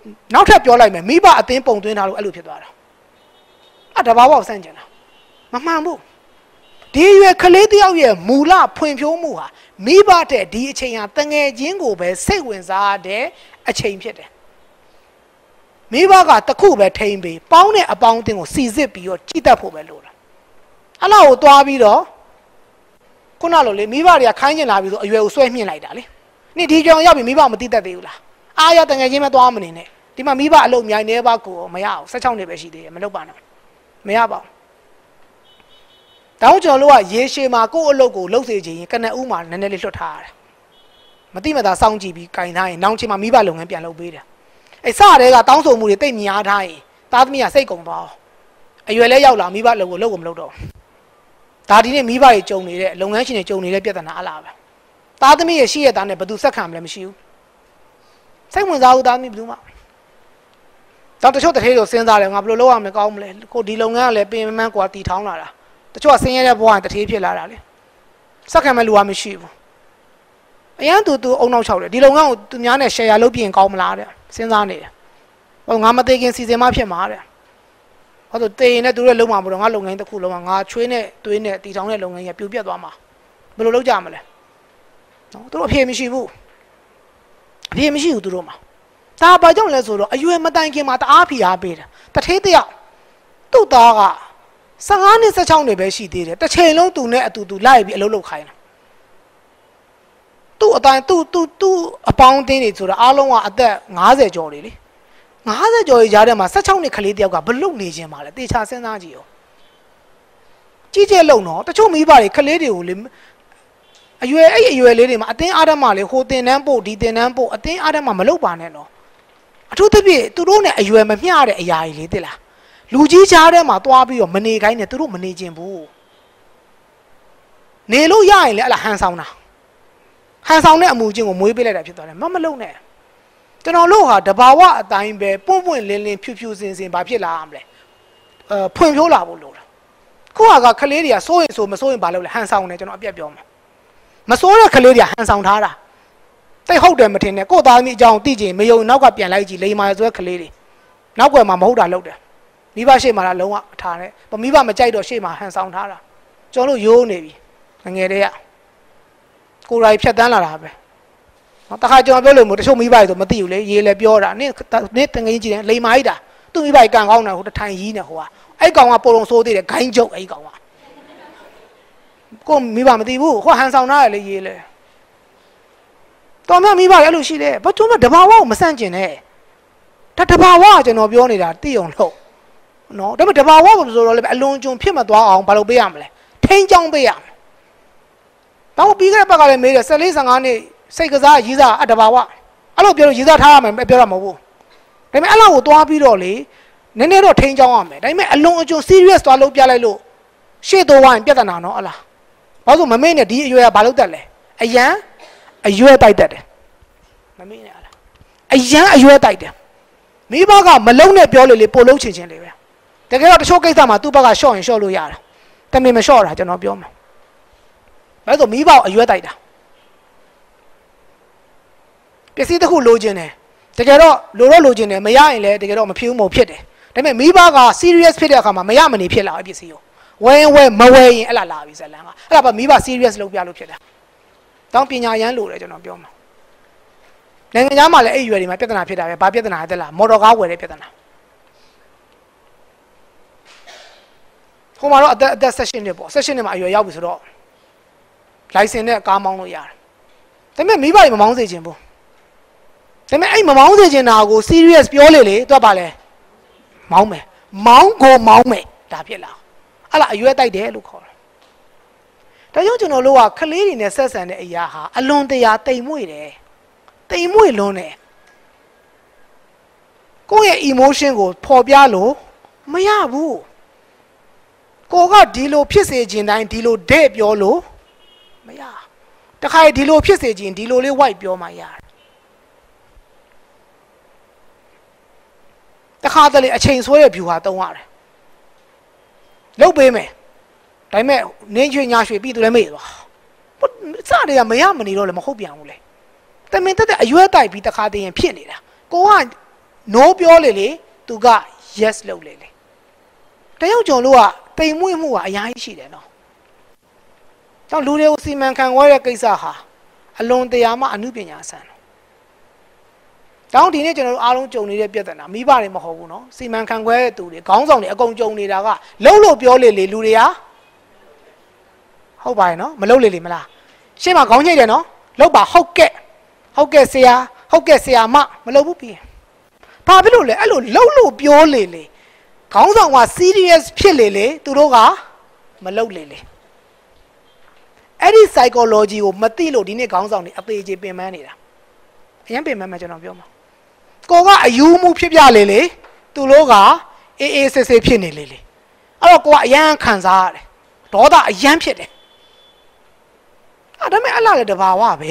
နောက်ထပ်ပြောလိုက်မယ်မိဘအသင်းပုံသွင်းတာလို့အဲ့လိုဖြစ်သွားတာအဲ့တဘာဝကိုစန့်ကျင်တာမမှန်ဘူးဒီရွယ်ကလေးတယောက်ရဲ့မူလဖွံ့ဖြိုးမှုဟာမိဘတဲ့ဒီအချိန်ဟာတငယ်ချင်းကိုပဲစိတ်ဝင်စားတဲ့အချိန်ဖြစ်တယ်မိဘကတခုပဲထိန်ပြီးပေါင်းတဲ့အပေါင်းအသင်းကိုစီစစ်ပြီးတော့ကြည်တတ်ဖို့ပဲလိုတာအဲ့လောက်ကိုသွားပြီးတော့ခုနလိုလေမိဘတွေကခိုင်းကျင်လာပြီးဆိုအရွယ်ကိုဆွဲမြင့်လိုက်တာလေနေ့ဒီကြောင်ရောက်ပြီးမိဘမသိတတ်သေးဘူးလားအားရတငယ်ချင်းမသွားမနေနဲ့ဒီမှာမိဘအလုပ်အများကြီးနေပါကိုမရအောင်16နှစ်ပဲရှိသေးတယ်မလုပ်ပါနဲ့မရပါဘူးတောင်းကျွန်တော်တို့ကရေရှည်မှာကိုယ့်အလုပ်ကိုလှုပ်စေခြင်းကနဦးမှာနည်းနည်းလေးလွတ်ထားရတယ်မတိမတာစောင့်ကြည့်ပြီးကင်ထားရင်နောက်ချိန်မှာမိဘလုပ်ငန်းပြန်လုပ်ပေးတယ်အဲစတဲ့ကတောင်းဆိုမှုတွေတိတ်များထားရင်သားသမီးကစိတ်ကုန်သွားအရွယ်လဲရောက်လာမိဘလုပ်ကိုလုပ်ကိုမလုပ်တော့ဒါဒီနေ့မိဘတွေကြုံနေတဲ့လုပ်ငန်းရှင်တွေကြုံနေတဲ့ပြဿနာအလားပဲသားသမီးရဲ့ရှိရတဲ့နဲ့ဘယ်သူဆက်ခံမလဲမရှိဘူးစိတ်ဝင်စားဘူးသားသမီးဘယ်သူမှတော့တချို့တထေးတို့စဉ်းစားတယ်ငါဘယ်လိုလုပ်ရမလဲကောင်းမလဲကိုဒီလုပ်ငန်းကလည်းပင်မကွာတီထောင်းလာတာတချို့ကဆင်းရဲတဲ့ဘဝတထေးဖြစ်လာတာလေဆက်ခံမဲ့လူကမရှိဘူးအရန်သူသူအုံနောက်ချောက်တယ်ဒီလုပ်ငန်းကိုသူများနဲ့ share လုပ်ပြရင်ကောင်းမလားတဲ့စဉ်းစားနေတယ်ဟောငါမသေးခင်စီစဉ်မှဖြစ်မှာတဲ့ဟောသူတေရင်နဲ့သူတို့လုံမှာမလို့ငါလုပ်ငန်းတစ်ခုလုံးကငါချွေးနဲ့သွေးနဲ့တီထောင်းတဲ့လုပ်ငန်းကြီးပြိုပြက်သွားမှာဘယ်လိုလုပ်ကြမလဲနော်သူတို့အဖြေမရှိဘူးအဖြေမရှိဘူးသူတို့မှာဒါဘာကြောင့်လဲဆိုတော့အရွယ်မတိုင်ခင်မှာတအားဖိအားပေးတယ်တထေးတယောက်သူ့သားက15နှစ်16နှစ်ပဲရှိသေးတယ်တစ်ချိန်လုံးသူနဲ့အတူတူလိုက်ပြီးအလုပ်လုပ်ခိုင်းတာသူ့အတိုင်းသူ့သူ့သူ့အပေါင်းအသင်းတွေဆိုတော့အားလုံးကအသက်50ကျော်တွေလေ50ကျော်ကြီးကြားထဲမှာ16နှစ်ကလေးတယောက်ကဘလုတ်နေခြင်းပါလေတေချာစဉ်းစားကြည့်ရောကြီးကျယ်လုံတော့တချို့မိဘတွေကလေးတွေကိုလေအရွယ်အဲ့အရွယ်လေးတွေမှာအတင်းအားဓမ္မလေဟိုတင်တန်းပို့ဒီတင်တန်းပို့အတင်းအားဓမ္မမလုပ်ပါနဲ့တော့အထူးသဖြင့်သူတို့နဲ့အရွယ်မမျှတဲ့အရာကြီးလေတိလားလူကြီးကြားထဲမှာသွားပြီးတော့မနေခိုင်းနဲ့သူတို့မနေခြင်းဘူးနေလို့ရရင်လေအဲ့လားဟန်ဆောင်တာဟန်ဆောင်တဲ့အမူအကျင့်ကိုမွေးပေးလိုက်တာဖြစ်သွားတယ်မမလုံးနဲ့ကျွန်တော်တို့ဟာတဘာဝအတိုင်းပဲပွန့်ပွန့်လင်းလင်းဖြူဖြူစင်စင်ဘာဖြစ်လာအောင်လဲအဲဖွံ့ဖြိုးလာဖို့လိုတာခုကကလေးတွေကစိုးရင်ဆိုမစိုးရင်ဘာလုပ်လဲဟန်ဆောင်တယ်ကျွန်တော်အပြတ်ပြောမှာမစိုးတဲ့ကလေးတွေကဟန်ဆောင်ထားတာတိတ်ဟုတ်တယ်မထင်နဲ့ကိုယ့်သားသမီးအကြောင်းသိချင်မယုံနောက်ကပြန်လိုက်ကြည့်လိမ္မာဆိုတဲ့ကလေးတွေနောက်ွယ်မှာမဟုတ်တာလုပ်တယ်မိဘရှေ့မှာလာလုံးဝအထားနဲ့မိဘမကြိုက်တော့ရှေ့မှာဟန်ဆောင်ထားတာကျွန်တော်တို့ရိုးနေပြီငယ်တည်းကကိုယ်တိုင်ဖြတ်တန်းလာတာပဲနော်တခါကျွန်တော်ပြောလို့မို့တချို့မိဘတွေဆိုမသိဘူးလေရေးလဲပြောတာနင်းနင်းတငင်းကြည့်တယ်လိမ္မာကြီးတာသူ့မိဘကံကောင်းတယ်ဟိုတထိုင်ကြီးနေဟိုကအဲ့ကောင်ကပုံလုံးစိုးသေးတယ်ဂိုင်းကျုပ်အဲ့ကောင်ကကိုမိဘမသိဘူးဟိုဟန်ဆောင်ထားရလေရေးလဲတော်မြမိဘလည်းအဲ့လိုရှိတယ်ဘာကျွန်တော်တဘာဝကိုမဆန့်ကျင်နဲ့ဒါတဘာဝကကျွန်တော်ပြောနေတာသိအောင်လို့နော်ဒါပေမဲ့တဘာဝကိုဆိုတော့လည်းအလွန်ကျွံဖြစ်မသွားအောင်ဘာလုပ်ပေးရမလဲထိန်းချောင်းပေးရမယ်တော့ပြီးခဲ့တဲ့ဘက်ကလည်းမေးတယ်14 15နှစ်စိတ်ကစားရေးစားအတဘာဝအဲ့လိုပြောလို့ရေးစားထားရမယ်ပြောရမှာမဟုတ်ဘူးဒါပေမဲ့အဲ့လောက်ကိုသွားပြီးတော့လေနည်းနည်းတော့ထိန်းချောင်းရမယ်ဒါပေမဲ့အလွန်အကျွံ serious သွားလုပ်ပြလိုက်လို့ရှေ့တော့ဝိုင်းပြဿနာနော်အလားဘာလို့မမေ့နဲ့ဒီအရွယ်ကဘာလုပ်တတ်လဲအရန်အရွယ်တိုက်တတ်တယ်မမေ့နဲ့အလားအရန်အရွယ်တိုက်တယ်မိဘကမလုံးနဲ့ပြောလေလေပို့လုံးချင်ချင်းလေပဲတကယ်တော့တချို့ကိစ္စမှာသူ့ဘက်ကရှော့ရင်ရှော့လို့ရတာတမင်မရှော့တာကျွန်တော်ပြောမှာဘာလို့မိဘအရွယ်တိုက်တာပစ္စည်းတစ်ခုလိုချင်တယ်တကယ်တော့လိုတော့လိုချင်တယ်မရရင်လည်းတကယ်တော့မဖြစ်ဘူးမဟုတ်ဖြစ်တယ်ဒါပေမဲ့မိဘက serious ဖြစ်တဲ့အခါမှာမရမနေဖြစ်လာအပစ္စည်းကိုဝယ်ဝယ်မဝယ်ရင်အဲ့လာလာပြီဇလန်ကအဲ့ဒါပါမိဘ serious လုပ်ပြလို့ဖြစ်တာတောင်းပညာရမ်းလို့တယ်ကျွန်တော်ပြောမှာနိုင်ငံသားမှာလည်းအဲ့ရွယ်တွေမှာပြဿနာဖြစ်တာပဲဘာပြဿနာလဲတဲ့လားမော်တော်ကားဝယ်တဲ့ပြဿနာဟိုမှာတော့အသက်အသက် session နဲ့ပေါ့ session နဲ့မှာအရွယ်ရောက်ပြီဆိုတော့ license နဲ့ကားမောင်းလို့ရတယ်ဒါပေမဲ့မိဘတွေမမောင်းစေချင်ဘူးဒါပေမဲ့အဲ့မမောင်းစေချင်တာကို serious ပြောလေလေတွက်ပါလဲမောင်းမယ်မောင်းကိုမောင်းမယ်ဒါဖြစ်လာအဲ့လားအရွယ်တိုက်တယ်လို့ခေါ်တယ်ဒါကြောင့်ကျွန်တော်တို့ကကလေးတွေနဲ့ဆက်ဆံတဲ့အရာဟာအလွန်တရာတိမ်မွေ့တယ်တိမ်မွေ့လွန်းတယ်ကိုယ့်ရဲ့ emotion ကိုဖော်ပြလို့မရဘူးကိုကဒီလိုဖြစ်စေခြင်းတိုင်းဒီလိုတဲ့ပြောလို့မရတခါဒီလိုဖြစ်စေခြင်းဒီလိုလေး white ပြောမှရတယ်တခါတလေအချိန်ဆွဲရဲ့ view ဟာတုံးရတယ်လုတ်ပေးမယ်ဒါပေမဲ့နင်းချွေညာရွှေပြီးသူလည်းမေ့သွားစတွေကမရမနေတော့လည်းမဟုတ်ပြန်ဘူးလေတမင်တက်တဲ့အရွယ်တိုက်ပြီးတခါတည်းရင်ဖြစ်နေတာကိုက no ပြောလေလေသူက yes လုပ်လေလေတယောက်ကျွန်တော်တို့ကတိမ်မွေ့မှုကအများကြီးရှိတယ်နော်ကြောင့်လူတွေကိုစီမံခန့်ခွဲတဲ့ကိစ္စဟာအလွန်တရာမှအမှုပညာဆန်တယ်တောင်းဒီနေ့ကျွန်တော်တို့အားလုံးကြုံနေတဲ့ပြဿနာမိဘတွေမဟုတ်ဘူးနော်စီမံခန့်ခွဲတဲ့သူတွေခေါင်းဆောင်တွေအကုန်ကြုံနေတာကလှုပ်လို့ပြောလေလေလူတွေကဟုတ်ပါရဲ့နော်မလှုပ်လေလေမလားရှေ့မှာခေါင်းညိတ်တယ်နော်လှုပ်ပါဟုတ်ကဲ့ဟုတ်ကဲ့ဆရာဟုတ်ကဲ့ဆရာမမလှုပ်ဘူးပြီးဘာဖြစ်လို့လဲအဲ့လိုလှုပ်လို့ပြောလေလေခေါင်းဆောင်က serious ဖြစ်လေလေသူတို့ကမလှုပ်လေလေအဲ့ဒီ psychology ကိုမသိလို့ဒီနေ့ခေါင်းဆောင်တွေအသေးချေပင်ပန်းနေတာအရင်ပင်ပန်းမှကျွန်တော်ပြောမှာကိုကအယူမှုဖြစ်ပြလေလေသူတို့ကအေးအေးဆေးဆေးဖြစ်နေလေလေအဲ့တော့ကိုကအရန်ခံစားရတယ်ဒေါသအရန်ဖြစ်တယ်အဲ့ဒါမဲ့အလားလည်းတဘာဝပဲ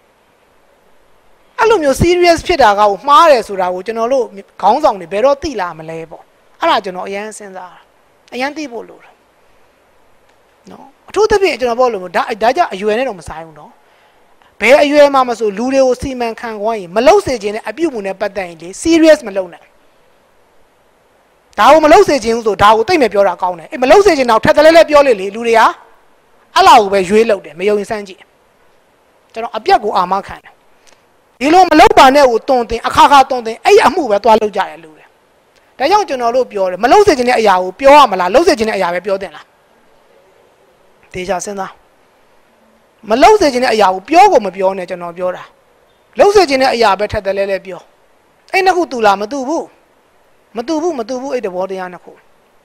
အဲ့လိုမျိုး serious ဖြစ်တာကကိုမှားတယ်ဆိုတာကိုကျွန်တော်တို့ခေါင်းဆောင်တွေဘယ်တော့သိလာမလဲပေါ့အဲ့ဒါကျွန်တော်အရန်စဉ်းစားတာအရန်သိဖို့လိုတယ်နော်အထူးသဖြင့်ကျွန်တော်ပြောလို့ဒါဒါကြအရွယ်နဲ့တော့မဆိုင်ဘူးနော်ဘယ်အရွယ်မှမဆိုလူတွေကိုစီမံခန့်ခွဲရင်မလုပ်စေခြင်းနဲ့အပြုတ်မှုနဲ့ပတ်သက်ရင်လေ serious မလုပ်နဲ့ဒါကိုမလုပ်စေခြင်းဆိုဒါကိုသိမ့်မယ်ပြောတာကောင်းတယ်အေးမလုပ်စေခြင်းတော့ထက်တလဲလဲပြောလေလေလူတွေကအဲ့လောက်ကိုပဲရွေးလုပ်တယ်မယုံရင်စမ်းကြည့်ကျွန်တော်အပြက်ကိုအာမခံတယ်ဒီလိုမလုပ်ပါနဲ့ကိုတွန်တင်အခါခါတွန်တင်အဲ့အမှုပဲသွားလုပ်ကြတယ်လူတွေဒါကြောင့်ကျွန်တော်တို့ပြောတယ်မလုပ်စေခြင်းတဲ့အရာကိုပြောရမလားလုပ်စေခြင်းတဲ့အရာပဲပြောတင်လားတေချာစဉ်းစားမလုပ်စေခြင်းတဲ့အရာကိုပြောကိုမပြောနဲ့ကျွန်တော်ပြောတာလုပ်စေခြင်းတဲ့အရာပဲထက်တယ်လဲလဲပြောအဲ့နှစ်ခုတူလားမတူဘူးမတူဘူးမတူဘူးအဲ့တဘောတရားနှစ်ခု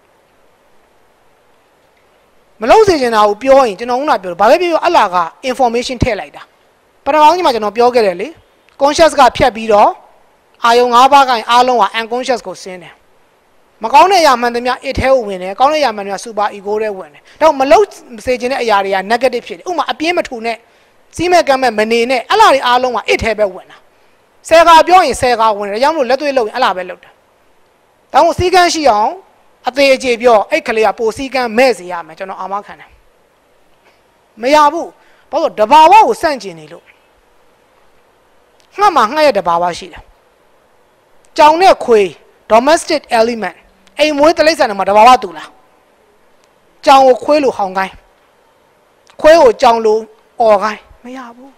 မလုပ်စေခြင်းတာကိုပြောရင်ကျွန်တော်ကပြောဘာပဲပြောအလားက information ထည့်လိုက်တာပထမဆုံးမှာကျွန်တော်ပြောခဲ့တယ်လေ conscious ကဖြတ်ပြီးတော့အာယုံ၅ပါးကိုအားလုံးက unconscious ကိုဆင်းတယ်မကောင်းတဲ့အရာမှန်သမျှ it ထဲကိုဝင်တယ်ကောင်းတဲ့အရာမှန်သမျှ super ego ထဲဝင်တယ်တော့မလုပ်စေခြင်းတဲ့အရာတွေက negative ဖြစ်တယ်ဥပမာအပြင်းမထူနဲ့စီးမဲ့ကမ်းမဲ့မနေနဲ့အဲ့လားတွေအားလုံးက it ထဲပဲဝင်တာဆယ်ခါပြောရင်ဆယ်ခါဝင်တယ်ဒါကြောင့်မလို့လက်တွေ့လုပ်ရင်အဲ့လားပဲလုပ်တာဒါမို့စီကန်းရှိအောင်အသေးအကျေပြောအဲ့ကလေးကပိုစီကန်းမဲ့စေရမယ်ကျွန်တော်အာမခံတယ်မရဘူးဘာလို့တဘာဝကိုစန့်ကျင်နေလို့ငှက်မှာငှက်ရဲ့တဘာဝရှိတယ်ကြောင်နဲ့ခွေ domestic element အိမ်မွေးတလိမ့်ဆန်တွေမှာတဘာဝတူလားကြောင်ကိုခွေးလို့ဟောင်းကိုင်းခွေးကိုကြောင်လို့អော်ကိုင်းမရဘူး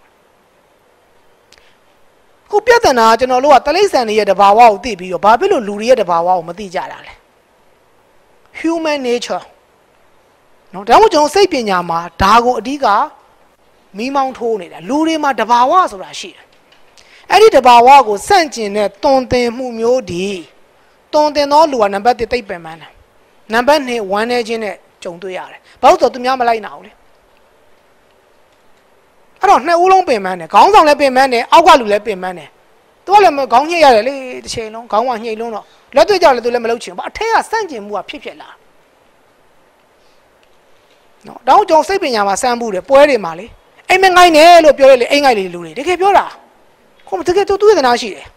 ခုပြဿနာကျွန်တော်တို့ကတလိမ့်ဆန်တွေရဲ့တဘာဝကိုသိပြီးတော့ဘာဖြစ်လို့လူတွေရဲ့တဘာဝကိုမသိကြတာလဲ human nature နော်ဒါမှမဟုတ်ကျွန်တော်စိတ်ပညာမှာဒါကိုအဓိကမီးမောင်းထိုးနေတာလူတွေမှာတဘာဝဆိုတာရှိတယ်အဲ့ဒီတဘာဝကိုစန့်ကျင်တဲ့တွန်တင်မှုမျိုးဒီတွန်တင်သောလူကနံပါတ်တစ်သိပ်ပင်ပန်းတယ်နံပါတ်နှစ်ဝမ်းနေခြင်းနဲ့ကြုံတွေ့ရတယ်ဘာလို့ဆိုသူများမလိုက်နိုင်ဘူးလေအဲ့တော့နှစ်ဦးလုံးပင်ပန်းတယ်ခေါင်းဆောင်လည်းပင်ပန်းတယ်အောက်ကလူလည်းပင်ပန်းတယ်သူကလည်းခေါင်းညှိရတယ်လေတစ်ချိန်လုံးခေါင်းကညှိလုံးတော့လက်တွေ့ကြလည်းသူလည်းမလုပ်ချင်ဘူးအထက်ကစန့်ကျင်မှုကဖြစ်ဖြစ်လာနော်တောင်းကြုံစိတ်ပညာမှာစမ်းမှုတယ်ပွဲတွေမှာလေအိမ်မငိုင်းနဲ့လို့ပြောရလေအိမ်ငိုင်းလေလူတွေတကယ်ပြောတာခုတကယ်သူသူ့ရဲ့သနာရှိတယ်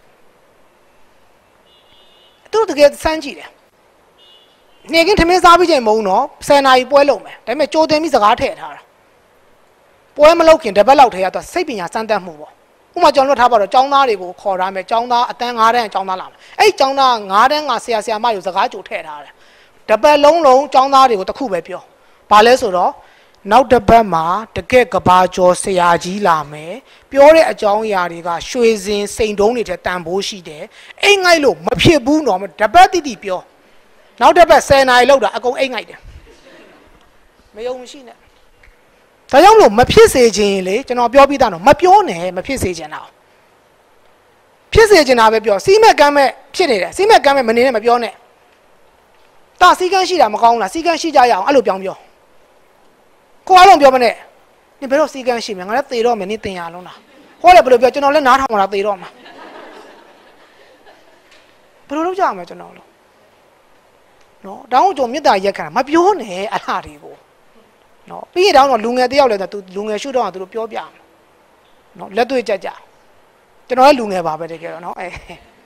သူတကယ်စမ်းကြည့်တယ်နေကင်းထမင်းစားပြီးချိန်မုံတော့ဆယ်နာရီပွဲလုံးမယ်ဒါပေမဲ့ကြိုတင်ပြီးစကားထည့်ထားတာပွဲမလုပ်ခင်တပတ်လောက်ထဲရတော့စိတ်ပညာစမ်းသပ်မှုပေါ့ဥပမာကျွန်တော်တို့ထားပါတော့ចောင်းသားတွေကိုခေါ်ထားမယ်ចောင်းသားအတန်း၅တန်းចောင်းသားလာမယ်အဲ့ចောင်းသား၅တန်းကဆရာဆရာမတွေကိုစကားကြိုထည့်ထားတယ်တပတ်လုံးလုံးចောင်းသားတွေကိုတစ်ခုပဲပြောဘာလဲဆိုတော့နောက်တစ်ပတ်မှာတကက်ကဘာကျော်ဆရာကြီးလာမယ်ပြောတဲ့အကြောင်းအရာတွေကရွှေစင်စိန်တုံးတွေထဲတန်ဖိုးရှိတယ်အိမ်ငိုက်လို့မဖြစ်ဘူးတော့တပတ်တိတိပြောနောက်တစ်ပတ်ဆယ်နာရီလောက်တာအကုန်အိမ်ငိုက်တယ်မယုံမရှိနဲ့ဒါကြောင့်လို့မဖြစ်စေခြင်းလေကျွန်တော်ပြောပြီးသားတော့မပြောနဲ့မဖြစ်စေခြင်းတော့ဖြစ်စေခြင်းတာပဲပြောစီးမဲ့ကမ်းမဲ့ဖြစ်နေတယ်စီးမဲ့ကမ်းမဲ့မနေနဲ့မပြောနဲ့တာစီကန်းရှိတာမကောင်းလားစီကန်းရှိကြရအောင်အဲ့လိုပြောင်းပြောကိုအားလုံးပြောမနဲ့နင်ဘယ်တော့စီကန်းရှိမယ်ငါလည်းသေတော့မယ်နင်တင်ရလုံးလားဟောတယ်ဘယ်လိုပြောကျွန်တော်လည်းနားထောင်တာသေတော့မှာဘယ်လိုလုပ်ကြအောင်မလဲကျွန်တော်လို့နော်တောင်းကြုံမြတ်တာရက်ခံတာမပြောနဲ့အလားတွေကိုနော်ပြီးရင်တောင်းတော့လူငယ်တယောက်လည်းသူလူငယ်ရှုတော့သူတို့ပြောပြအောင်နော်လက်တွေ့ကြကြကျွန်တော်လည်းလူငယ်ပါပဲတကယ်တော့နော်အဲ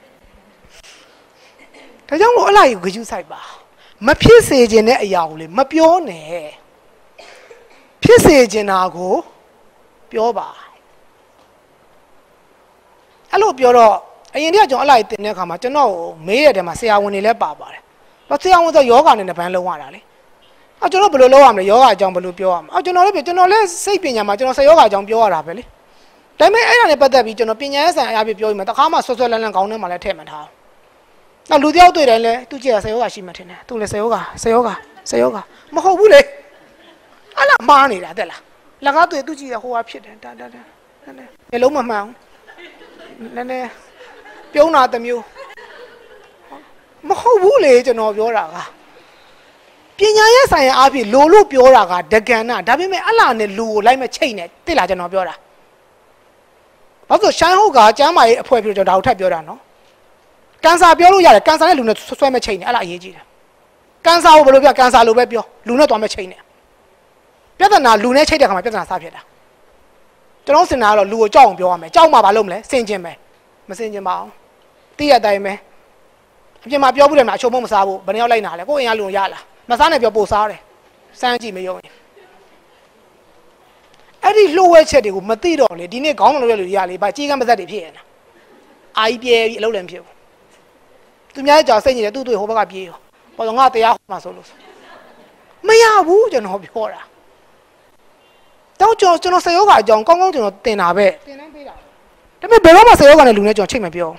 ဒါကြောင့်မို့အလားကိုဂရုစိုက်ပါမဖြစ်စေခြင်းတဲ့အရာကိုလေမပြောနဲ့ဖြစ်စေခြင်းတာကိုပြောပါအဲ့လိုပြောတော့အရင်တည်းကကျွန်တော်အလိုက်တင်တဲ့အခါမှာကျွန်တော်မေးရတဲ့မှာဆရာဝန်တွေလည်းပါပါတယ်ဘာဆရာဝန်ဆိုယောဂနဲ့ဘန်းလုံးရတာလေအကျွန်တော်ဘယ်လိုလုပ်ရမလဲယောဂအကြောင်းဘယ်လိုပြောရမလဲအကျွန်တော်လည်းကျွန်တော်လည်းစိတ်ပညာမှာကျွန်တော်ဆယောဂအကြောင်းပြောရတာပဲလေဒါပေမဲ့အဲ့ဒါနဲ့ပတ်သက်ပြီးကျွန်တော်ပညာရေးဆိုင်အရာပြပြောပြီးမှတခါမှဆွဆွလန်းလန်းကောင်းထဲမှာလည်းထည့်မှန်ထားနောက်လူတယောက်တွေ့တယ်လဲသူကြည့်ရဆယောဂရှိမှထင်တယ်သူလည်းဆယောဂဆယောဂဆယောဂမဟုတ်ဘူးလေအဲ့လားမှားနေတာတဲ့လားလက်ကားတွေ့သူကြည့်ရဟိုဟာဖြစ်တယ်တာတာတာနည်းလုံးမမှန်ဘူးနည်းနည်းပြုံးတာတစ်မျိုးမဟုတ်ဘူးလေကျွန်တော်ပြောတာကပညာရေးဆိုင်ရာအဖြစ်လိုလို့ပြောတာကဒကံနာဒါပေမဲ့အလားနဲ့လူကိုလိုက်မချိတ်နဲ့တိလားကျွန်တော်ပြောတာဘာလို့ရှိုင်းဟုတ်ကကျမ်းမာရေးအဖွဲ့ပြောကျွန်တော်ဒါကိုထပ်ပြောတာနော်ကန်ဆာပြောလို့ရတယ်ကန်ဆာနဲ့လူနဲ့ဆွဲမချိတ်နဲ့အဲ့လားအရေးကြီးတယ်ကန်ဆာကိုဘယ်လိုပြောကန်ဆာလိုပဲပြောလူနဲ့သွားမချိတ်နဲ့ပြဿနာလူနဲ့ချိတ်တဲ့ခါမှာပြဿနာစဖြစ်တာကျွန်တော်စင်တာကတော့လူကိုကြောက်အောင်ပြောရမယ်ကြောက်မှဘာလုပ်မလဲစင်ကျင်မယ်မစင်ကျင်ပါအောင်တိရတိုင်းပဲအပြင်မှာပြောဘူးတယ်မှာအချုံမမစားဘူးဘယ်နှယောက်လိုက်နာလဲကိုယ်အင်အားလူရလားမစားနဲ့ပြောပို့စားတယ်စမ်းကြည့်မယုံရင်အဲ့ဒီလှုပ်ဝဲချက်တွေကိုမသိတော့လေဒီနေ့ခေါင်းမလို့ရလို့ရလေဗာကြီးကမ်းပါဇက်တွေဖြစ်နေတာအာကြီးပြဲပြီးအလုပ်လည်းမဖြစ်ဘူးသူများကြောင်စိတ်ညစ်တယ်သူ့တွေ့ဟိုဘက်ကပြေးရောပေါ်တော့ငါတရားဟောမှာဆိုလို့မရဘူးကျွန်တော်ပြောတာတော့ကျွန်တော်ကျွန်တော်ဆယောကအကြောင်းကောင်းကောင်းကျွန်တော်တင်တာပဲတင်နှမ်းပေးတာဒါပေမဲ့ဘယ်တော့မှဆယောကနဲ့လူနဲ့ကျွန်တော်ချိတ်မပြော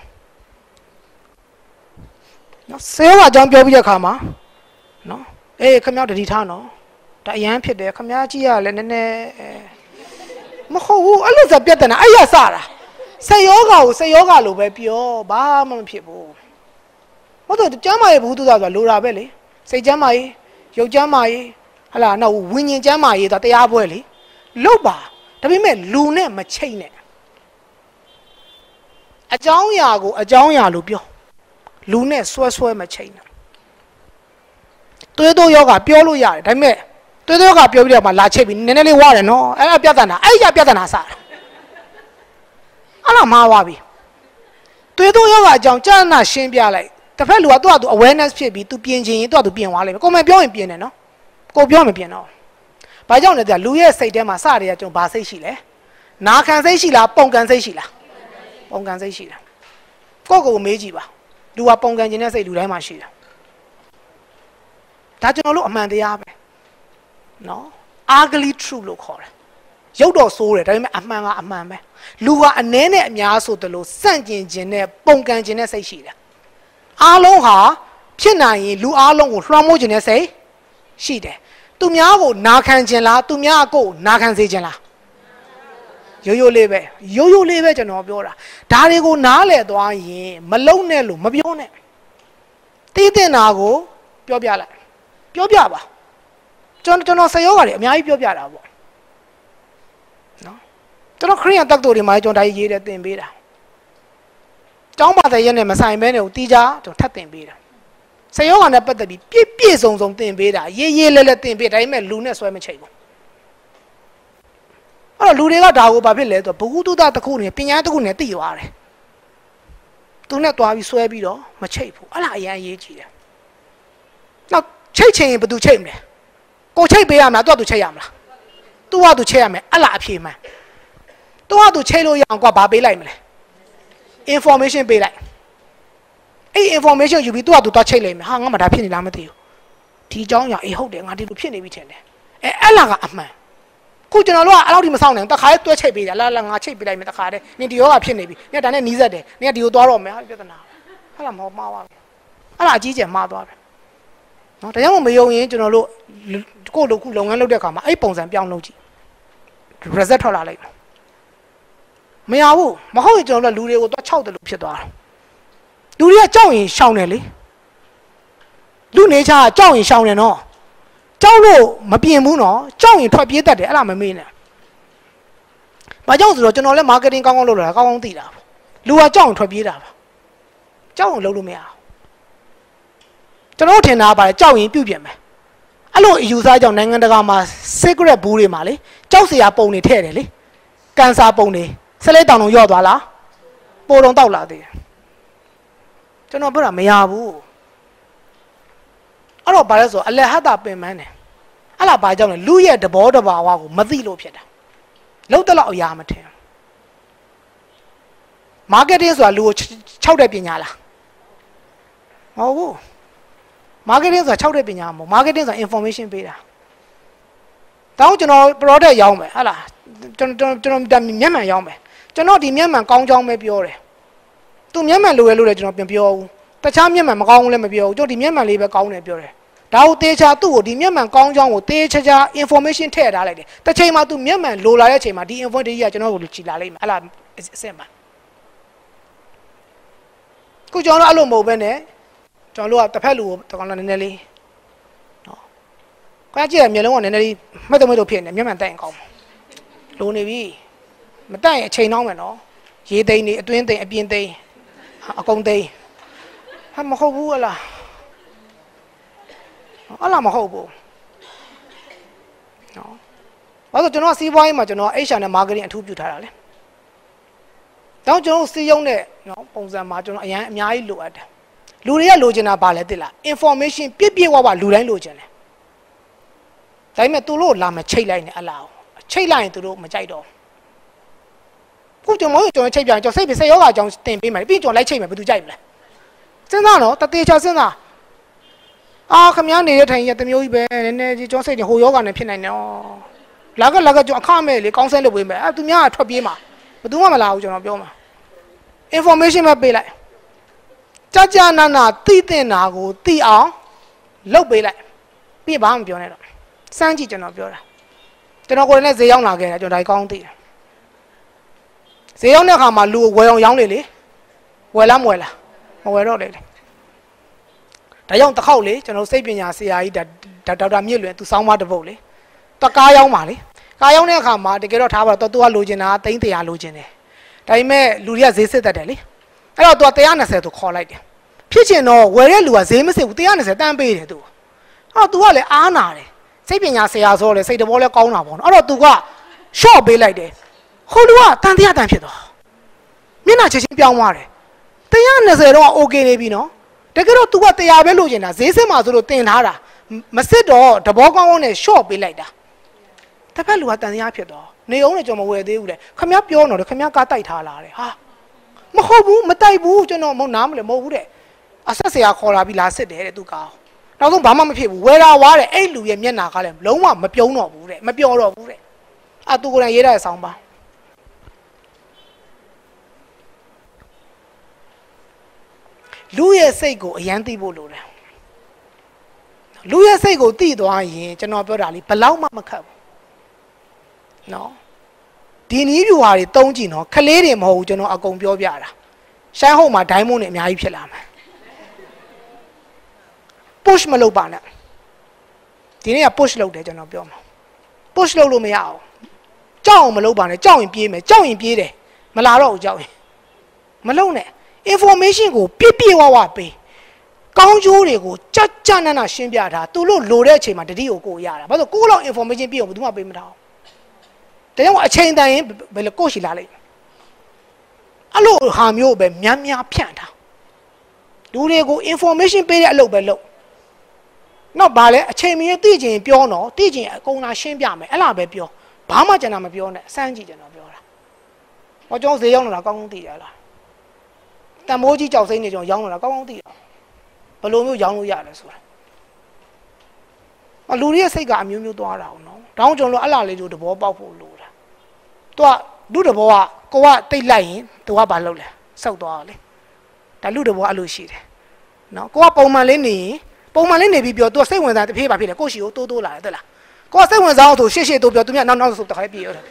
နော်ဆယောကအကြောင်းပြောပြီးတဲ့အခါမှာနော်အေးခမ ्या တတိထားနော်ဒါအရန်ဖြစ်တယ်ခမ ्या ကြီးရလည်းနည်းနည်းမဟုတ်ဘူးအဲ့လိုစပြတ်တယ်နာအဲ့ရစတာဆယောကကိုဆယောကလိုပဲပြောဘာမှမဖြစ်ဘူးဟုတ်တော့ကျမ်းမာရေးဘူးသူသားဆိုတာလိုတာပဲလေစိတ်ကျမ်းမာရေးရုပ်ကျမ်းမာရေးဟလာနောက်ဝิญဉ္ကျမ်းမာရေးဒါတရားပွဲလေလုတ်ပါဒါပေမဲ့လူနဲ့မချိတ်နဲ့အကြောင်းအရာကိုအကြောင်းအရာလို့ပြောလူနဲ့ဆွဲဆွဲမချိတ်နဲ့သွေးတိုးယောဂပြောလို့ရတယ်ဒါပေမဲ့သွေးတိုးယောဂပြောပြီးတော့မှလာချိတ်ပြီးနည်းနည်းလေးဝရတယ်နော်အဲ့ဒါပြဿနာအဲ့ရပြဿနာစားအဲ့လားမှားသွားပြီသွေးတိုးယောဂအကြောင်းကြာနာရှင်းပြလိုက်တစ်ဖက်လူကသူ့အတူ awareness ဖြစ်ပြီးသူပြင်ချင်ရင်သူ့အတူပြင်သွားလိမ့်မယ်ကိုယ်မပြောရင်ပြင်တယ်နော်ကိုပြောမပြင်တော့ဘာကြောင့်လဲတဲ့လူရဲ့စိတ်ထဲမှာစတွေကကျွန်တော်ဘာစိတ်ရှိလဲနာခံစိတ်ရှိလားပုံကန်စိတ်ရှိလားပုံကန်စိတ်ရှိလားကိုယ့်ကိုယ်မေးကြည့်ပါလူကပုံကန်ခြင်းတဲ့စိတ်လူတိုင်းမှာရှိတယ်ဒါကျွန်တော်တို့အမှန်တရားပဲနော် ugly truth လို့ခေါ်တယ်ရုပ်တော့ဆိုးတယ်ဒါပေမဲ့အမှန်ကအမှန်ပဲလူကအနည်းနဲ့အများဆိုတယ်လို့စန့်ကျင်ခြင်းနဲ့ပုံကန်ခြင်းနဲ့စိတ်ရှိတယ်အားလုံးဟာဖြစ်နိုင်ရင်လူအားလုံးကိုလွှမ်းမိုးခြင်းနဲ့စိတ်ရှိတယ်သူများကိုနာခံခြင်းလားသူများကိုနာခံစေခြင်းလားရိုးရိုးလေးပဲရိုးရိုးလေးပဲကျွန်တော်ပြောတာဒါတွေကိုနားလည်သွားရင်မလုံနဲ့လို့မပြောနဲ့တီးတင်တာကိုပြောပြလိုက်ပြောပြပါကျွန်တော်ကျွန်တော်ဆယောဂါတွေအများကြီးပြောပြတာပေါ့နော်ကျွန်တော်ခရိယန်တက်တော်တွေမှာကျွန်တော်ဒါရေးတယ်သင်ပေးတာကျောင်းပါတဲ့ရက်နဲ့မဆိုင်ဘဲနဲ့ကိုတီးကြကျွန်တော်ထပ်သင်ပေးတာဆယောဂါနဲ့ပတ်သက်ပြီးပြည့်ပြည့်စုံစုံသင်ပေးတာရေးရေးလဲလဲသင်ပေးဒါပေမဲ့လူနဲ့ဆွဲမချိတ်ဘူးအဲ့တော့လူတွေကဒါကိုဘာဖြစ်လဲဆိုတော့ဘဂုတုတတစ်ခုနဲ့ပညာတစ်ခုနဲ့သိသွားတယ်သူနဲ့တွားပြီးဆွဲပြီးတော့မချိတ်ဘူးအဲ့ဒါအရင်ရေးကြည့်တယ်နောက်ချိတ်ချင်ရင်ဘယ်သူချိတ်မလဲကိုချိတ်ပေးရမလားသူကသူချိတ်ရမလားသူကသူချိတ်ရမယ်အဲ့လားအဖြေမှန်သူကသူချိတ်လို့ရအောင်ကွာဘာပေးလိုက်မလဲ information ပေးလိုက်အဲ့ information ယူပြီးသူကသူသွားချိတ်လိုက်မယ်ဟာငါမှဒါဖြစ်နေလားမသိဘူးဒီအကြောင်းအရာအေးဟုတ်တယ်ငါဒီလိုဖြစ်နေပြီထင်တယ်အဲအဲ့လားကအမှန်ခုကျွန်တော်တို့ကအဲ့လောက်ထိမဆောင်နိုင်တခါလေးတွဲချိတ်ပေးကြလာလာငါချိတ်ပေးလိုက်မယ်တခါတည်းနင်ဒီယောဂဖြစ်နေပြီနင်ဒါနဲ့နီးစက်တယ်နင်ကဒီကိုသွားတော့မယ်ဟာပြဿနာအဲ့လားမဟုတ်မှားပါဘူးအဲ့လားအကြီးကျယ်မှားသွားတယ်နော်ဒါကြောင့်မယုံရင်ကျွန်တော်တို့ကိုယ့်လူခုလုပ်ငန်းလုပ်တဲ့အခါမှာအဲ့ပုံစံပြောင်းလုပ်ကြည့် reset ထွက်လာလိုက်မရဘူးမဟုတ်ရင်ကျွန်တော်တို့လူတွေကိုသွားခြောက်တယ်လို့ဖြစ်သွားတယ်လူတွေကကြောက်ရင်ရှောင်တယ်လေလူနေချာကြောက်ရင်ရှောင်တယ်နော်ကြောက်လို့မပြင်ဘူးနော်ကြောက်ရင်ထွက်ပြေးတတ်တယ်အဲ့ဒါမမေ့နဲ့ဘာကြောင့်ဆိုတော့ကျွန်တော်လည်း marketing ကောင်းကောင်းလုပ်လာတာကောင်းကောင်းသိတာပေါ့လူကကြောက်ရင်ထွက်ပြေးတာပါကြောက်ရင်လုပ်လို့မရဘူးကျွန်တော်ထင်တာပါလေကြောက်ရင်ပြုတ်ပြင်မယ်အဲ့လိုအယူဆကြောင့်နိုင်ငံတကာမှာ secret ဘူးတွေမှာလေကြောက်စရာပုံတွေထည့်တယ်လေကန်ဆာပုံတွေဆက်လက်တောင်တောင်ရော့သွားလားပိုတုံတောက်လာသေးတယ်ကျွန်တော်ပြောတာမရဘူးအဲ့တော့ဘာလဲဆိုအလဟတ်တာပင်ပန်းတယ်အဲ့လားဘာကြောင့်လဲလူရဲ့တဘောတဘာဝကိုမသိလို့ဖြစ်တာလုံးတလောက်အရာမထင်မ marketing ဆိုတာလူကိုခြောက်တဲ့ပညာလားမဟုတ်ဘူး marketing ဆိုတာခြောက်တဲ့ပညာမဟုတ် marketing ဆိုတာ information ပေးတာတောင်းကျွန်တော် product ရောင်းမယ်ဟုတ်လားကျွန်တော်ကျွန်တော်မျက်မှန်ရောင်းမယ်ကျွန်တော်ဒီမျက်မှန်ကောင်းကြောင်းပဲပြောတယ်သူမျက်မှန်လိုရလို့လည်းကျွန်တော်ပြန်ပြောဘူးတခြားမျက်မှန်မကောင်းဘူးလည်းမပြောဘူးကျွန်တော်ဒီမျက်မှန်လေးပဲကောင်းတယ်ပြောတယ်ဒါကိုတေချာသူ့ကိုဒီမျက်မှန်ကောင်းကြောင်းကိုတေချာချာ information ထည့်ထားလိုက်တယ်တစ်ချိန်မှာသူမျက်မှန်လိုလာတဲ့အချိန်မှာဒီ information ကြီးကကျွန်တော်ကိုကြည်လာလိမ့်မယ်အဲ့လားအစစ်မှန်ခုကျွန်တော်အဲ့လိုမဟုတ်ဘဲနဲ့ကျွန်တော်တို့ကတစ်ဖက်လူကိုတကောင်လာနည်းနည်းလေးနော်ခွာကြည့်ရမျိုးလုံးကနည်းနည်းလေးမှတ်တော့မှတ်တော့ဖြစ်နေမျက်မှန်တက်ရင်ကောင်းလိုနေပြီမတက်ရင်အချိန်နှောင်းမယ်နော်ရေသိန်းနေအတွင်းသိန်းအပြင်သိန်းအကုန်သိန်းဟာမဟုတ်ဘူးဟလားအလားမဟုတ်ဘူးနော်ဘာလို့ကျွန်တော်စီးပွားရေးမှာကျွန်တော် H R နဲ့ marketing အထူးပြုထားတာလဲတောင်းကျွန်တော်စီးရုံးတဲ့နော်ပုံစံမှာကျွန်တော်အရင်အများကြီးလိုအပ်တယ်လူတွေကလိုချင်တာဘာလဲသိလား information ပြည့်ပြည့်ဝဝလူတိုင်းလိုချင်တယ်ဒါပေမဲ့သူတို့လာမချိတ်လိုက်နဲ့အလားချိတ်လိုက်ရင်သူတို့မကြိုက်တော့ခုကျွန်တော်ကျွန်တော်ချိတ်ပြန်ကျွန်တော်စိတ်ပြစိတ်ယောဂအကြောင်းတင်ပေးမယ်ပြီးကျွန်တော်လိုက်ချိတ်မယ်ဘယ်သူကြိုက်မလဲစဉ်းစားနော်တသေးချာစဉ်းစားအာခမည်းနေတဲ့ထိုင်ရတမျိုးကြီးပဲနည်းနည်းကြီးကျွန်တော်စိတ်နေဟိုယောဂနဲ့ဖြစ်နိုင်တယ်လာကလာကကျွန်တော်အခမဲ့လေကောင်းဆဲလုပ်ပေးမယ်အဲသူများကထွက်ပြေးမှာဘယ်သူမှမလာဘူးကျွန်တော်ပြောမှာ information ပဲပေးလိုက်ကြာကြာနာနာသိတဲ့နာကိုသိအောင်လုပ်ပေးလိုက်ပြီးဘာမှမပြောနဲ့တော့စမ်းကြည့်ကျွန်တော်ပြောတာကျွန်တော်ကိုယ်နဲ့ဈေးရောက်လာခဲ့တာကျွန်တော်ဒါကောင်းသိတယ်ဈေးရောက်တဲ့အခါမှာလူဝယ်အောင်ရောင်းနေလေဝယ်လားမဝယ်လားမဝယ်တော့လေဒါကြောင့်တစ်ခေါက်လေကျွန်တော်စိတ်ပညာဆရာကြီးဒေါက်တာမြင့်လွင်သူစောင်းမတစ်ပုတ်လေတကားရောက်ပါလေကားရောက်တဲ့အခါမှာတကယ်တော့ထားပါတော့သူကလိုချင်တာသိန်းတရာလိုချင်တယ်ဒါပေမဲ့လူတွေကဈေးစစ်တတ်တယ်လေအဲ့တော့သူကone hundred twentyသူခေါ်လိုက်တယ်ဖြစ်ချင်တော့ဝယ်တဲ့လူကဈေးမစစ်ဘူးone hundred twentyတန်းပေးတယ်သူအဲ့တော့သူကလည်းအားနာတယ်စိတ်ပညာဆရာဆိုလေစိတ်တဘောလဲကောင်းတာပေါ့နော်အဲ့တော့သူက short ပေးလိုက်တယ်ဟိုလူကတန်တရားတန်ဖြစ်သွားမျက်နှာချက်ချင်းပြောင်းသွားတယ်one hundred twentyတော့ okay နေပြီနော်တကယ်တော့ तू ကone hundredပဲလိုချင်တာဈေးစစ်မှာဆိုလို့တင်ထားတာမစစ်တော့တဘောကောင်းကောင်းနဲ့ short ပေးလိုက်တာတစ်ဖက်လူကတန်တရားဖြစ်သွားနေအောင်လည်းကျွန်တော်မဝယ်သေးဘူးလေခမပြောတော့တယ်ခမကားတိုက်ထားလာတယ်ဟာမဟုတ်ဘူးမတိုက်ဘူးကျွန်တော်မဟုတ်နားမလဲမဟုတ်ဘူးတဲ့အဆက်ဆရာခေါ်လာပြီးလာစစ်တယ်တဲ့သူကောင်းနောက်ဆုံးဘာမှမဖြစ်ဘူးဝယ်တာဝါတဲ့အဲ့လူရဲ့မျက်နှာကလည်းလုံးဝမပြုံးတော့ဘူးတဲ့မပြောတော့ဘူးတဲ့အာသူကိုယ်တိုင်ရေးတဲ့ဆောင်းပါလူရဲ့စိတ်ကိုအရန်သိဖို့လိုတယ်လူရဲ့စိတ်ကိုသိသွားရင်ကျွန်တော်ပြောတာလေဘလောက်မှမခက်ဘူးနော်ဒီနည်းပြူဟာတွေတုံးကြည့်နော်ခလေးတွေမဟုတ်ဘူးကျွန်တော်အကုန်ပြောပြတာရှမ်းဟုတ်မှာဒိုင်းမုန်းတွေအများကြီးဖြစ်လာမယ် push မလုပ်ပါနဲ့ဒီနေ့က push လုပ်တယ်ကျွန်တော်ပြောမှာ push လုပ်လို့မရအောင်ကြောက်အောင်မလုပ်ပါနဲ့ကြောက်ရင်ပြေးမယ်ကြောက်ရင်ပြေးတယ်မလာတော့ဘူးကြောက်ရင်မလုပ်နဲ့ information ကိုပြည့်ပြည့်ဝဝပေးကောင်းကျိုးတွေကိုကြက်ကြနနရှင်းပြတာသူတို့လိုတဲ့အချိန်မှာတတိကိုကိုရတာဘာလို့ကိုလောက် information ပြည့်အောင်ဘယ်သူမှပေးမထားဘူးတကယ်ကအချိန်တန်ရင်ဘယ်လိုကိုရှိလာလိမ့်အဲ့လိုဟာမျိုးပဲများများဖြန့်တာလူတွေကို information ပေးတဲ့အလုပ်ပဲလုပ်နောက်ဗာလဲအချိန်မီသိချင်ပြောတော့သိချင်အကုန်လာရှင်းပြမယ်အဲ့လားပဲပြောဘာမှကျွန်တော်မပြောနဲ့အစမ်းကြည့်ကျွန်တော်ပြောတာဟောကျွန်တော်ဈေးရောက်နေတာကောင်းကောင်းသိရလားတံမိုးကြီးကြောက်စိမ့်နေကျွန်တော်ရောင်းနေတာကောင်းကောင်းသိရဘယ်လိုမျိုးရောင်းလို့ရလဲဆိုတာအလူတွေရဲ့စိတ်ကအမျိုးမျိုးသွားတာအောင်နော်တောင်းကျွန်တော်အဲ့လားလေးတို့တဘောပေါက်ဖို့လိုတာသူကလူတဘောကကိုကတိတ်လိုက်ရင်သူကဘာလုပ်လဲစောက်သွားလေဒါလူတဘောအဲ့လိုရှိတယ်နော်ကိုကပုံမှန်လေးနေရင်ပုံမှန်လေးနေပြီးပြောသူကစိတ်ဝင်စားတဖြည်းပါဖြစ်တယ်ကိုရှိကိုတိုးတိုးလာတယ်တဲ့လားကိုကစိတ်ဝင်စားအောင်ဆိုရှေ့ရှေ့တိုးပြောသူမြတ်နောက်နောက်ဆိုတခါပြေရတယ်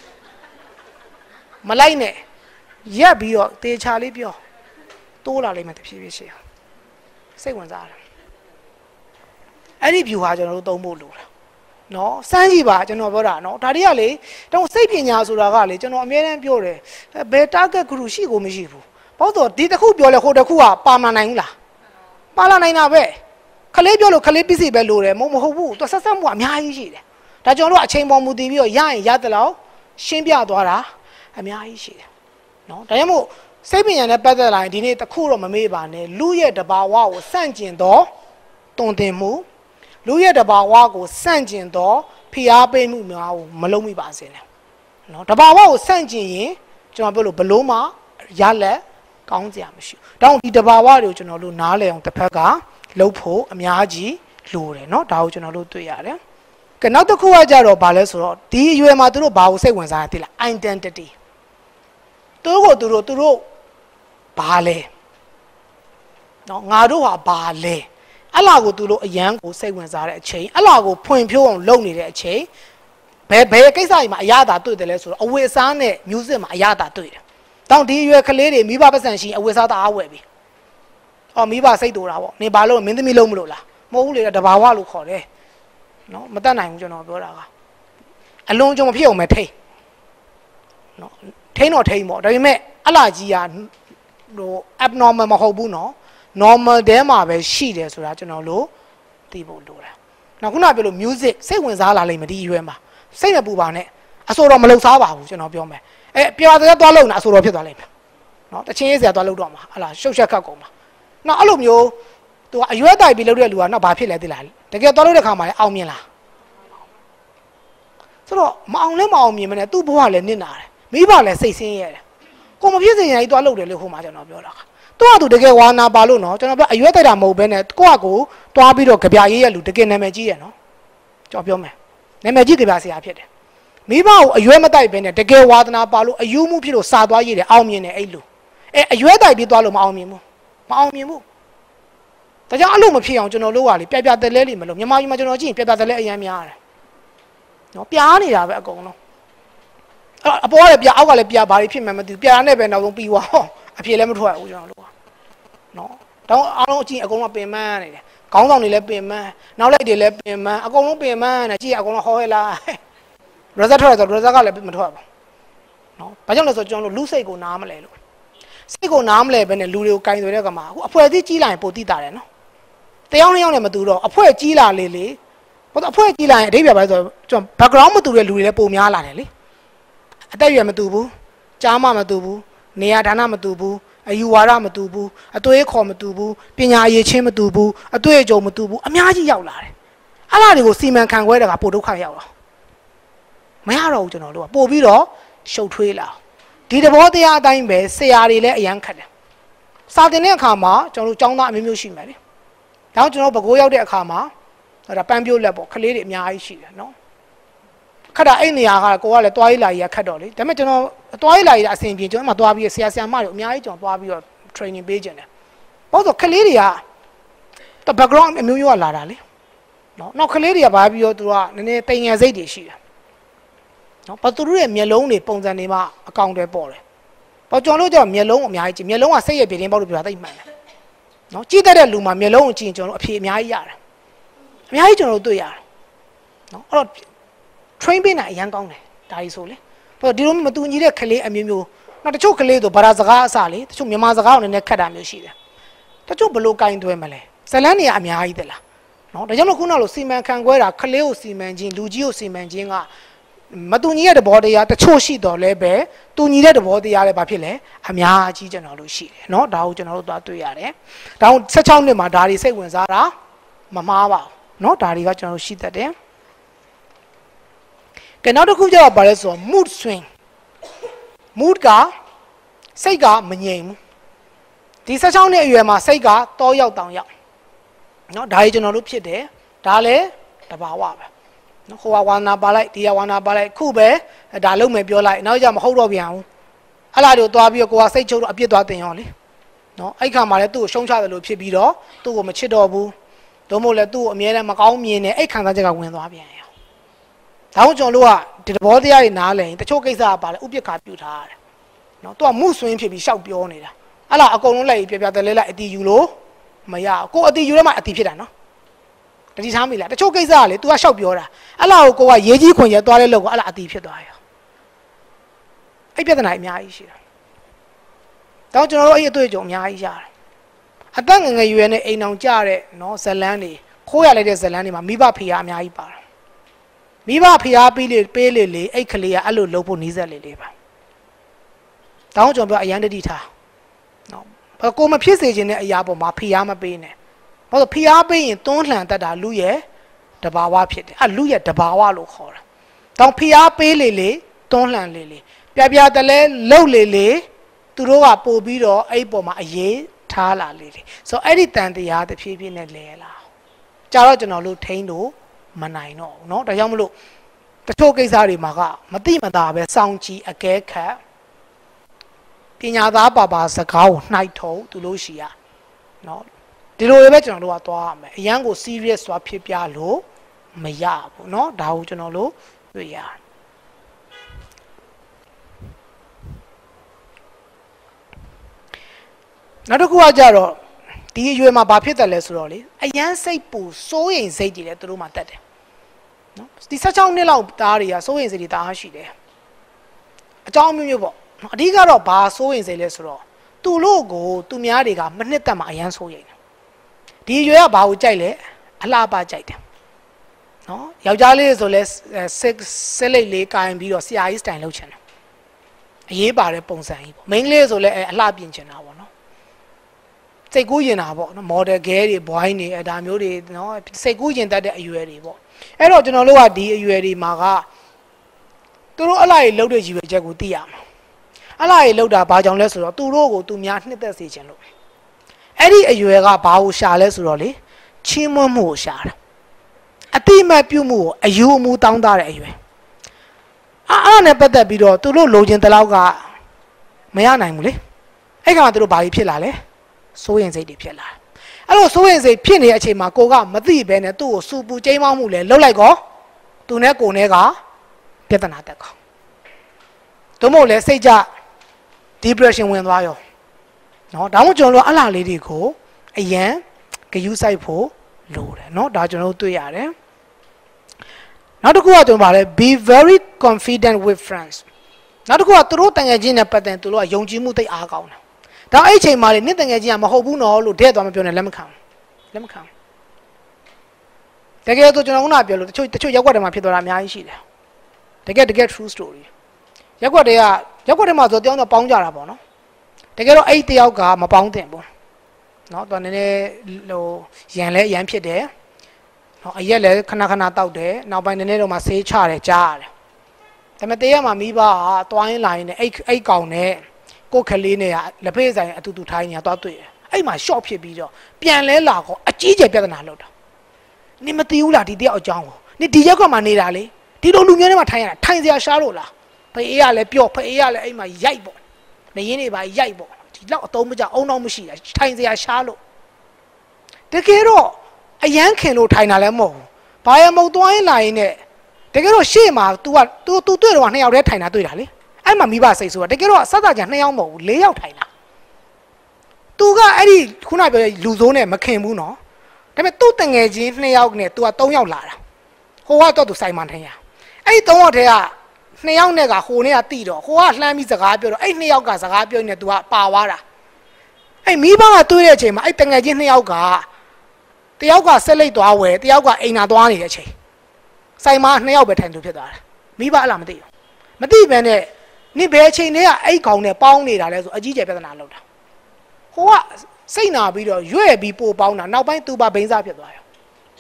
မလိုက်နဲ့ရက်ပြီးတော့တေချာလေးပြောတိုးလာလိမ့်မယ်တဖြည်းဖြည်းရှေ့စိတ်ဝင်စားတယ်အဲ့ဒီ view ဟာကျွန်တော်တို့သုံးဖို့လိုတာနော်စမ်းကြည့်ပါကျွန်တော်ပြောတာနော်ဒါတွေကလေတော့စိတ်ပညာဆိုတာကလေကျွန်တော်အများအားပြောတယ်ဘယ် target group ရှိကိုမရှိဘူးဘာလို့ဒီတစ်ခုပြောလဲဟိုတစ်ခုကပါမနိုင်ဘူးလားပါလာနိုင်တာပဲခလေးပြောလို့ခလေးပစ္စည်းပဲလိုတယ်မဟုတ်မဟုတ်ဘူးသူဆက်ဆက်မှုအများကြီးရှိတယ်ဒါကျွန်တော်တို့အချိန်ပေါ်မူတည်ပြီးတော့ရရင်ရတယ်လို့ရှင်းပြသွားတာအများကြီးရှိတယ်နော်ဒါကြောင့်မို့စိတ်ပညာနဲ့ပတ်သက်လာရင်ဒီနေ့တစ်ခုတော့မမေ့ပါနဲ့လူရဲ့တဘာဝကိုစန့်ကျင်တော့တုံတင်မှုလူရဲ့တဘာဝကိုစန့်ကျင်တော့ဖိအားပေးမှုများကိုမလုံးမိပါစေနဲ့နော်တဘာဝကိုစန့်ကျင်ရင်ကျွန်တော်ပြောလို့ဘလို့မှရလက်ကောင်းစရာမရှိဘူးတောင်းဒီတဘာဝတွေကိုကျွန်တော်တို့နားလည်အောင်တစ်ဖက်ကလှုပ်ဖို့အများကြီးလိုတယ်เนาะဒါကိုကျွန်တော်တို့တွေ့ရတယ်ကဲနောက်တစ်ခုကကြတော့ဗာလဲဆိုတော့ဒီအရွယ်မှာသူတို့ဘာကိုစိတ်ဝင်စားရသိလား identity သူတို့ကိုသူတို့သူတို့ဘာလဲเนาะငါတို့ဟာဘာလဲအလားကိုသူတို့အရန်ကိုစိတ်ဝင်စားတဲ့အချိန်အလားကိုဖွင့်ဖြိုးအောင်လုပ်နေတဲ့အချိန်ဘယ်ဘယ်ကိစ္စကြီးမှာအရသာတွေ့တယ်လဲဆိုတော့အဝတ်အစားနဲ့ music မှာအရသာတွေ့တယ်တောင်းဒီအရွယ်ကလေးတွေမိဘပတ်စံရှိအဝတ်အစားတအားဝယ်ပြီအော်မိဘစိတ်တူတာပေါ့နေဘာလို့မင်းသမီးလုံးမလို့လားမဟုတ်ဘူးလေတဘာဝလို့ခေါ်တယ်နော်မတတ်နိုင်ဘူးကျွန်တော်ပြောတာကအလုံးကြုံမဖြစ်အောင်မထိန်နော်ထိန်တော့ထိန်ပေါ့ဒါပေမဲ့အလားကြီးကဟို abnormal မဟုတ်ဘူးနော် normal တဲမှာပဲရှိတယ်ဆိုတာကျွန်တော်တို့သိဖို့လိုတာနောက်ခုနပြောလို့ music စိတ်ဝင်စားလာလိမ့်မယ်ဒီအရွယ်မှာစိတ်မပူပါနဲ့အဆိုတော်မလုံစားပါဘူးကျွန်တော်ပြောမယ်အဲပြောတဲ့သွားလုံတာအဆိုတော်ဖြစ်သွားလိမ့်မယ်နော်တချင်းရေးစရာသွားလုံတော့မှာဟလာရှုပ်ရှက်ခတ်ကုန်မှာနောက်အဲ့လိုမျိုးသူကအရွယ်တိုက်ပြီးလုပ်တဲ့လူကနောက်ဘာဖြစ်လဲသိလားတကယ်သွားလို့တဲ့ခါမှာလည်းအောင်မြင်လားဆိုတော့မအောင်လဲမအောင်မြင်မနဲ့သူ့ဘဝလည်းနစ်နာတယ်မိဘလည်းစိတ်ဆင်းရဲတယ်ကိုမဖြစ်စင်ရင်ကြီးသွားလုပ်တယ်လို့ဟိုမှာကျွန်တော်ပြောတာကသူကသူတကယ်ဝါနာပါလို့နော်ကျွန်တော်ပြောအရွယ်တိုက်တာမဟုတ်ဘဲနဲ့ကိုကကိုတွားပြီးတော့ကြပြရေးရလူတကယ်နာမည်ကြီးရနော်ကျွန်တော်ပြောမယ်နာမည်ကြီးကြပြဆရာဖြစ်တယ်မိဘကိုအရွယ်မတိုက်ဘဲနဲ့တကယ်ဝါသနာပါလို့အယူမှုဖြစ်လို့စာသွားရေးတယ်အောင်မြင်တယ်အဲ့လိုအဲအရွယ်တိုက်ပြီးသွားလို့မအောင်မြင်ဘူးမအောင်မြင်ဘူးဒါကြောင့်အဲ့လိုမဖြစ်အောင်ကျွန်တော်တို့ကလေပြပြတလဲလေးမလို့မြန်မာပြည်မှာကျွန်တော်ကြည့်ရင်ပြပြတလဲအရင်များတယ်နော်ပြားနေတာပဲအကုန်လုံးအဲ့အပေါ်ကလည်းပြားအောက်ကလည်းပြားဘာတွေဖြစ်မှန်းမသိဘူးပြားနဲ့ပဲနောက်ဆုံးပြီးသွားဟောအဖြေလည်းမထွက်ဘူးကျွန်တော်တို့ကနော်တောင်းအားလုံးအကြည့်အကုန်လုံးပင်မနေတယ်ခေါင်းဆောင်တွေလည်းပင်မနောက်လိုက်တွေလည်းပင်မအကုန်လုံးပင်မနေကြည့်အကုန်လုံးဟောဟဲလား result ထွက်တယ်ဆို result ကလည်းမထွက်ဘူးနော်ဘာကြောင့်လဲဆိုကျွန်တော်တို့လူစိတ်ကိုနားမလဲလို့စိတ်ကိုနားမလဲပဲနဲ့လူတွေကိုကင်သွယ်တဲ့ကမှာအခုအဖွဲအစည်းကြီးလာရင်ပိုတိတာတယ်နော်တယောက်နဲ့ယောက်နဲ့မတူတော့အဖွဲကြီးလာလေလေဘာလို့အဖွဲကြီးလာရင်အဓိပ္ပာယ်ပါလဲဆိုတော့ကျွန်တော် background မတူတဲ့လူတွေလည်းပုံများလာတယ်လေအသက်အရွယ်မတူဘူးကြားမှမတူဘူးနေရာဌာနမတူဘူးအယူဝါဒမတူဘူးအသွေးခေါ်မတူဘူးပညာရည်ချင်းမတူဘူးအတွေ့အကြုံမတူဘူးအများကြီးရောက်လာတယ်အဲ့ဒါတွေကိုစီမံခန့်ခွဲတာကပိုဒုက္ခရောက်တော့မရတော့ဘူးကျွန်တော်တို့ကပို့ပြီးတော့ရှုပ်ထွေးလာဒီသဘောတရားအတိုင်းပဲဆရာတွေလည်းအရန်ခတ်တယ်စာသင်တဲ့အခါမှာကျွန်တော်တို့ကျောင်းသားအမျိုးမျိုးရှိမယ်လေဒါကြောင့်ကျွန်တော်ဘကိုးရောက်တဲ့အခါမှာဒါပန်းပြိုးလက်ပေါ့ခလေးတွေအများကြီးရှိတယ်နော်ခက်တာအဲ့နေရာကကိုကလည်းတွားရေးလာကြီးခက်တော့လေဒါပေမဲ့ကျွန်တော်တွားရေးလာကြီးအဆင်ပြေကျွန်တော်မှတွားပြီးဆရာဆရာမတွေအများကြီးကျွန်တော်တွားပြီးတော့ training ပေးကြတယ်ဘာလို့ခလေးတွေက background အမျိုးမျိုးကလာတာလေနော်နောက်ခလေးတွေကဘာပြီးတော့သူကနည်းနည်းတိမ်ငယ်စိတ်တွေရှိတယ်နော်ဘာသူတို့ရဲ့မျက်လုံးတွေပုံစံတွေမှအကောင့်တွေပေါ်တယ်ဘာကျွန်တော်တို့ကျတော့မျက်လုံးအများကြီးကြည့်မျက်လုံးကစိတ်ရဲ့ပြင်းပေါက်လို့ပြောတာသိမှန်တယ်နော်ကြည့်တတ်တဲ့လူမှာမျက်လုံးကိုကြည့်ရင်ကျွန်တော်တို့အဖြေအများကြီးရတယ်အများကြီးကျွန်တော်တို့တွေ့ရတယ်နော်အဲ့တော့ train ပေးနိုင်အရန်ကောင်းတယ်ဒါကြီးဆိုလေဘာဒီလိုမတူညီတဲ့ကလေးအမျိုးမျိုးနောက်တချို့ကလေးဆိုဗရာစကားအစလေတချို့မြန်မာစကားကိုနည်းနည်းခက်တာမျိုးရှိတယ်တချို့ဘလို့ကင်သွဲမလဲဇလန်းနေအများကြီးတလားနော်ဒါကြောင့်လို့ခုနကလိုစီမံခန့်ခွဲတာကလေးကိုစီမံခြင်းလူကြီးကိုစီမံခြင်းကမတူညီတဲ့သဘောတရားတချို့ရှိတော့လဲပဲတူညီတဲ့သဘောတရားလည်းဘာဖြစ်လဲအများကြီးကျွန်တော်တို့ရှိတယ်เนาะဒါကိုကျွန်တော်တို့သွားတွေ့ရတယ်ဒါကိုဆက်ချောင်းနှစ်မှာဒါတွေစိတ်ဝင်စားတာမမှားပါဘူးเนาะဒါတွေကကျွန်တော်တို့ရှိတတ်တယ်ကဲနောက်တစ်ခုကျတော့ဘာလဲဆိုတော့ mood swing mood ကစိတ်ကမငြိမ်ဘူးဒီဆက်ချောင်းနှစ်အရွယ်မှာစိတ်ကတောရောက်တောင်ရောက်เนาะဒါကြီးကျွန်တော်တို့ဖြစ်တယ်ဒါလည်းတဘာဝပဲနော်ဟိုဝါနာပါလိုက်ဒီဝါနာပါလိုက်ခုပဲဒါလုံးမယ်ပြောလိုက်နောက်ကြမဟုတ်တော့ပြန်ဘူးအဲ့လာတို့သွားပြီးတော့ကိုကစိတ်ချုပ်တော့အပြစ်သွားတင်ရောလေနော်အဲ့ခါမှာလည်းသူ့ကိုရှုံးချတယ်လို့ဖြစ်ပြီးတော့သူ့ကိုမချစ်တော့ဘူးတို့မို့လဲသူ့ကိုအမြဲတမ်းမကောင်းမြင်နေအဲ့ခံစားချက်ကဝင်သွားပြန်ရောဒါကြောင့်ကျွန်တော်တို့ကဒီသဘောတရားတွေနားလည်ရင်တချို့ကိစ္စကပါလဲဥပ္ပခါပြုထားရတယ်နော်သူကမှုဆွင်းဖြစ်ပြီးရှောက်ပြောနေတာအဲ့လာအကုန်လုံးလိုက်ပြပြတလဲလိုက်အတီယူလို့မရကိုအတီယူရမှအတီဖြစ်တာနော်တတိထားမိလားတချို့ကိစ္စကလေ तू ကရှောက်ပြောတာအဲ့လောက်ကိုကရေးကြီးခွင်ရသွားတဲ့လောက်ကိုအဲ့လားအတီဖြစ်သွားရောအဲ့ပြဿနာအများကြီးရှိတာတောင်းကျွန်တော်တို့အဲ့အတွေ့အကြုံအများကြီးရတယ်အသက်ငယ်ငယ်ရွယ်နဲ့အိမ်အောင်ကြတဲ့နော်ဇလန်းတွေခိုးရလိုက်တဲ့ဇလန်းတွေမှာမိဘဖေးအားအများကြီးပါတယ်မိဘဖေးအားပေးလေပေးလေလေအဲ့ကလေးကအဲ့လိုလုပ်ဖို့နီးစက်လေလေပါတောင်းကျွန်တော်ပြောအရန်တတိထားနော်ဘာကိုမဖြစ်စေခြင်းတဲ့အရာပေါ်မှာဖေးအားမပေးနဲ့ဘာလို့ဖိအားပေးရင်တွန်းလှန်တတ်တာလူရဲ့တဘာဝဖြစ်တယ်အဲ့လူရဲ့တဘာဝလို့ခေါ်တာတောင်ဖိအားပေးလေလေတွန်းလှန်လေလေပြပြတလဲလှုပ်လေလေသူတို့ကပို့ပြီးတော့အဲ့ပေါ်မှာအရေးထားလာလေတယ်ဆိုတော့အဲ့ဒီတန်တရားတစ်ဖြည်းဖြည်းနဲ့လဲလာကြာတော့ကျွန်တော်တို့ထိန်းလို့မနိုင်တော့ဘူးเนาะဒါကြောင့်မလို့တချို့ကိစ္စတွေမှာကမတိမတာပဲစောင့်ကြည့်အကဲခတ်ပညာသားပါပါစကားကိုနှိုက်ထုံသူလို့ရှိရเนาะဒီလိုပဲကျွန်တော်တို့ကသွားရမယ်အရန်ကို serious သွားဖြစ်ပြလို့မရဘူးเนาะဒါကိုကျွန်တော်တို့တွေ့ရတယ်နောက်တစ်ခုကကြတော့ဒီအရွယ်မှာဘာဖြစ်တယ်လဲဆိုတော့လေအရန်စိတ်ပူစိုးရိမ်စိတ်တွေလည်းသူတို့မှတက်တယ်နော်ဒီ十၆နှစ်လောက်သားတွေကစိုးရိမ်စိတ်တွေတအားရှိတယ်အကြောင်းမျိုးမျိုးပေါ့အဓိကတော့ဘာစိုးရိမ်စိတ်လဲဆိုတော့သူတို့ကိုသူများတွေကမနှစ်သက်မှအရန်စိုးရိမ်တယ်ဒီအရွယ်ကဘာကိုကြိုက်လဲအလှပကြိုက်တယ်နော်ယောက်ျားလေးဆိုလဲစစ်စစ်လိတ်လေးကင်ပြီးတော့ဆရာကြီးစတိုင်လုပ်ချင်တယ်အရေးပါတဲ့ပုံစံကြီးပေါ့မိန်းကလေးဆိုလဲအလှပြင်ချင်တာပေါ့နော်စိတ်ကူးရင်တာပေါ့နော် model girl တွေ boy တွေအဲဒါမျိုးတွေနော်စိတ်ကူးရင်တတ်တဲ့အရွယ်တွေပေါ့အဲ့တော့ကျွန်တော်တို့ကဒီအရွယ်တွေမှာကသူတို့အလားကြီးလှုပ်တဲ့ရည်ရွယ်ချက်ကိုသိရမှာအလားကြီးလှုပ်တာဘာကြောင့်လဲဆိုတော့သူတို့ကိုသူများနှစ်သက်စေချင်လို့အဲ့ဒီအရွယ်ကဘာကိုရှာလဲဆိုတော့လေချီးမွမ်းမှုကိုရှာတာအတိမတ်ပြုမှုကိုအယူအမူတောင်းတတဲ့အရွယ်အဲ့အဲ့နဲ့ပတ်သက်ပြီးတော့သူတို့လိုချင်တဲ့လောက်ကမရနိုင်ဘူးလေအဲ့ခါမှာသူတို့ဘာကြီးဖြစ်လာလဲစိုးရင်စိတ်တွေဖြစ်လာအဲ့လိုစိုးရင်စိတ်ဖြစ်နေတဲ့အချိန်မှာကိုကမသိဘဲနဲ့သူ့ကိုစူပူကျိမ်းမောင်းမှုလဲလှုပ်လိုက်ကောသူနဲ့ကိုနဲ့ကပြဿနာတက်ကောတို့မို့လဲစိတ်ကြ depression ဝင်သွားရောနော်ဒါမှမဟုတ်ကျွန်တော်တို့အလားလေးတွေကိုအရန်ဂယုစိုက်ဖို့လိုတယ်နော်ဒါကျွန်တော်တို့တွေ့ရတယ်နောက်တစ်ခုကကျွန်တော်ဗါလဲ be very confident with friends နောက်တစ်ခုကသူတို့တန်ငယ်ချင်းနဲ့ပတ်သက်သူတို့ကယုံကြည်မှုသိအားကောင်းတယ်ဒါအဲ့ချိန်မှာလေနှစ်တငယ်ချင်းကမဟုတ်ဘူးနော်လို့တဲ့သွားမပြောနဲ့လက်မခံလက်မခံတကယ်တော့ကျွန်တော်ခုနပြောလို့တချို့တချို့ရက်ွက်တွေမှာဖြစ်သွားတာအများကြီးရှိတယ်တကယ်တကယ် true story ရက်ွက်တွေကရက်ွက်တွေမှာဆိုတယောက်တော့ပေါင်းကြတာပေါ့နော်တကယ်တော့အဲ့တယောက်ကမပေါင်းတင်ဘူးနော်သူကနည်းနည်းဟိုရန်လဲရန်ဖြစ်တယ်နော်အရက်လဲခဏခဏတောက်တယ်နောက်ပိုင်းနည်းနည်းတော့မှဆေးချတယ်ကြားရတယ်ဒါပေမဲ့တရက်မှာမိဘကသွားရင်းလာရင်းနဲ့အဲ့အဲ့ကောင်နဲ့ကိုခလေးနဲ့ကလက်ဖေးဆိုင်အတူတူထိုင်းညာသွားတွေ့တယ်အဲ့မှာ short ဖြစ်ပြီးတော့ပြန်လဲလာတော့အကြီးကျယ်ပြဿနာလောက်တာနင်မသိဘူးလားဒီတယောက်အကြောင်းကိုနင်ဒီရက်ကွက်မှာနေတာလေဒီလိုလူမျိုးတွေမှာထိုင်းရတာထိုင်းစရာရှားလို့လားဖေးအေးကလည်းပြော့ဖေးအေးကလည်းအဲ့မှာရိုက်ပေါ့နေရင်းတွေပါရိုက်ပေါ့ဒီလောက်အတုံးမကြအုံတော့မရှိတာထိုင်းစရာရှားလို့တကယ်တော့အရန်ခင်လို့ထိုင်တာလည်းမဟုတ်ဘူးဘာရမုံသွားရင်လာရင်နဲ့တကယ်တော့ရှေ့မှာ तू က तू तू တွေ့တော့နှစ်ယောက်တည်းထိုင်တာတွေ့တာလေအဲ့မှာမိဘစိတ်ဆိုတာတကယ်တော့စသကြနှစ်ယောက်မဟုတ်ဘူးလေးယောက်ထိုင်တာသူကအဲ့ဒီခုနပြောတဲ့လူစိုးနဲ့မခင်ဘူးနော်ဒါပေမဲ့သူ့တငယ်ချင်းနှစ်ယောက်နဲ့သူကသုံးယောက်လာတာဟိုကတော့သူစိုင်မထိုင်ရအဲ့ဒီသုံးယောက်တည်းကနှစ်ယောက်နဲ့ကဟိုနဲ့ကတိတော့ဟိုကလှမ်းပြီးစကားပြောတော့အဲ့နှစ်ယောက်ကစကားပြောနေသူကပါသွားတာအဲ့မိဘကတွေ့တဲ့အချိန်မှာအဲ့တငယ်ချင်းနှစ်ယောက်ကတယောက်ကဆက်လိုက်သွားဝယ်တယောက်ကအိမ်နာသွားနေတဲ့အချိန်စိုင်မနှစ်ယောက်ပဲထိုင်သူဖြစ်သွားတယ်မိဘအလားမသိဘူးမသိဘဲနဲ့နင်ဘယ်အချိန်တည်းကအဲ့ကောင်နဲ့ပေါင်းနေတာလဲဆိုအကြီးကျယ်ပြဿနာလောက်တာဟိုကစိတ်နာပြီးတော့ရွဲ့ပြီးပို့ပေါင်းတာနောက်ပိုင်းသူပါဘိန်းစားဖြစ်သွားရော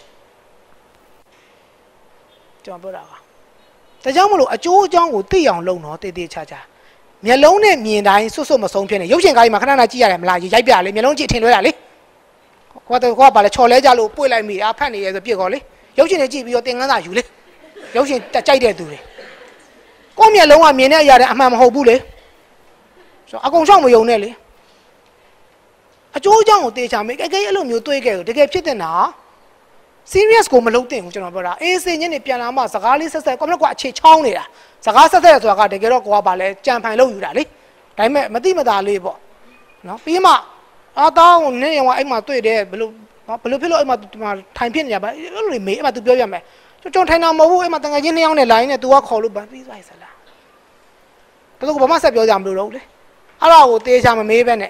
ကျွန်တော်ပြောတာကဒါကြောင့်မလို့အကျိုးအကြောင်းကိုသိအောင်လုပ်တော့တည်တည်ချာချာမျက်လုံးနဲ့မြင်တိုင်းစွတ်စွတ်မဆုံးဖြစ်နေရုပ်ရှင်ကားကြီးမှာခဏခဏကြည့်ရတယ်မလားရိုက်ပြလေမျက်လုံးကြည့်ထင်လွဲတာလေကိုကတော့ကိုကပါလေချော်လဲကြလို့ပွေ့လိုက်မိအာဖတ်နေရဲဆိုပြစ်ကောလေရုပ်ရှင်နဲ့ကြည့်ပြီးတော့သင်္ကန်းစာယူလေရုပ်ရှင်ကြိုက်တဲ့သူတွေကိုမျက်လုံးကမြင်တဲ့အရာတွေအမှန်မဟုတ်ဘူးလေဆိုအကုန်ရှောက်မယုံနဲ့လေအကျိုးအကြောင်းကိုတေချာမေးကဲအဲ့လိုမျိုးတွေးခဲ့တကယ်ဖြစ်တဲ့နာ serious ကိုမလုပ်သင့်ဘူးကျွန်တော်ပြောတာအေးစင်ညနေပြန်လာမှစကားလေးဆက်ဆက်ကောမလို့ကွာအခြေချောင်းနေတာစကားဆက်ဆက်ဆိုတာကတကယ်တော့ကိုကပါလဲကြံဖန်လုပ်ယူတာလေဒါပေမဲ့မတိမတာလေးပေါ့နော်ပြီးမှအာတောင်းနေရောအဲ့မှာတွေ့တယ်ဘယ်လိုဘယ်လိုဖြစ်လို့အဲ့မှာထိုင်ဖြစ်နေကြပါအဲ့လိုမေးအဲ့မှာ तू ပြောပြမယ်ကျွန်တော်ထိုင်တာမဟုတ်ဘူးအဲ့မှာတန်ငယ်ချင်းနှစ်ယောက်နဲ့လာရင်းနဲ့ तू ကခေါ်လို့ပါပြီးသွားစလားတော်တော်ဘာမှဆက်ပြောကြမလို့တော့လေအဲ့ဒါကိုတေးချာမမေးပဲနဲ့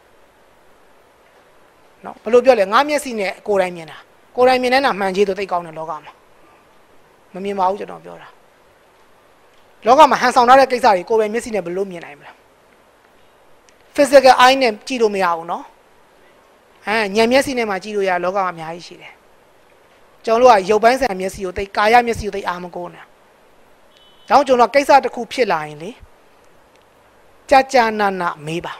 နော်ဘယ်လိုပြောလဲငါမျက်စိနဲ့ကိုယ်တိုင်မြင်တာကိုယ်တိုင်မြင်နေတာမှန်ကြီးဆိုသိကောင်းတဲ့လောကမှာမမြင်ပါဘူးကျွန်တော်ပြောတာလောကမှာဟန်ဆောင်ထားတဲ့ကိစ္စတွေကိုယ်ပိုင်မျက်စိနဲ့ဘယ်လိုမြင်နိုင်မလဲ physical eye နဲ့ကြည့်လို့မရဘူးနော်ဟမ်ဉာဏ်မျက်စိနဲ့မှကြည့်လို့ရလောကမှာအများကြီးရှိတယ်ကျွန်တော်တို့ကရုပ်ပိုင်းဆိုင်မျက်စိကိုသိကာယမျက်စိကိုသိအာမကိုးနေဒါကြောင့်ကျွန်တော်ကိစ္စတစ်ခုဖြစ်လာရင်လေကြာကြာနာနာမေးပါ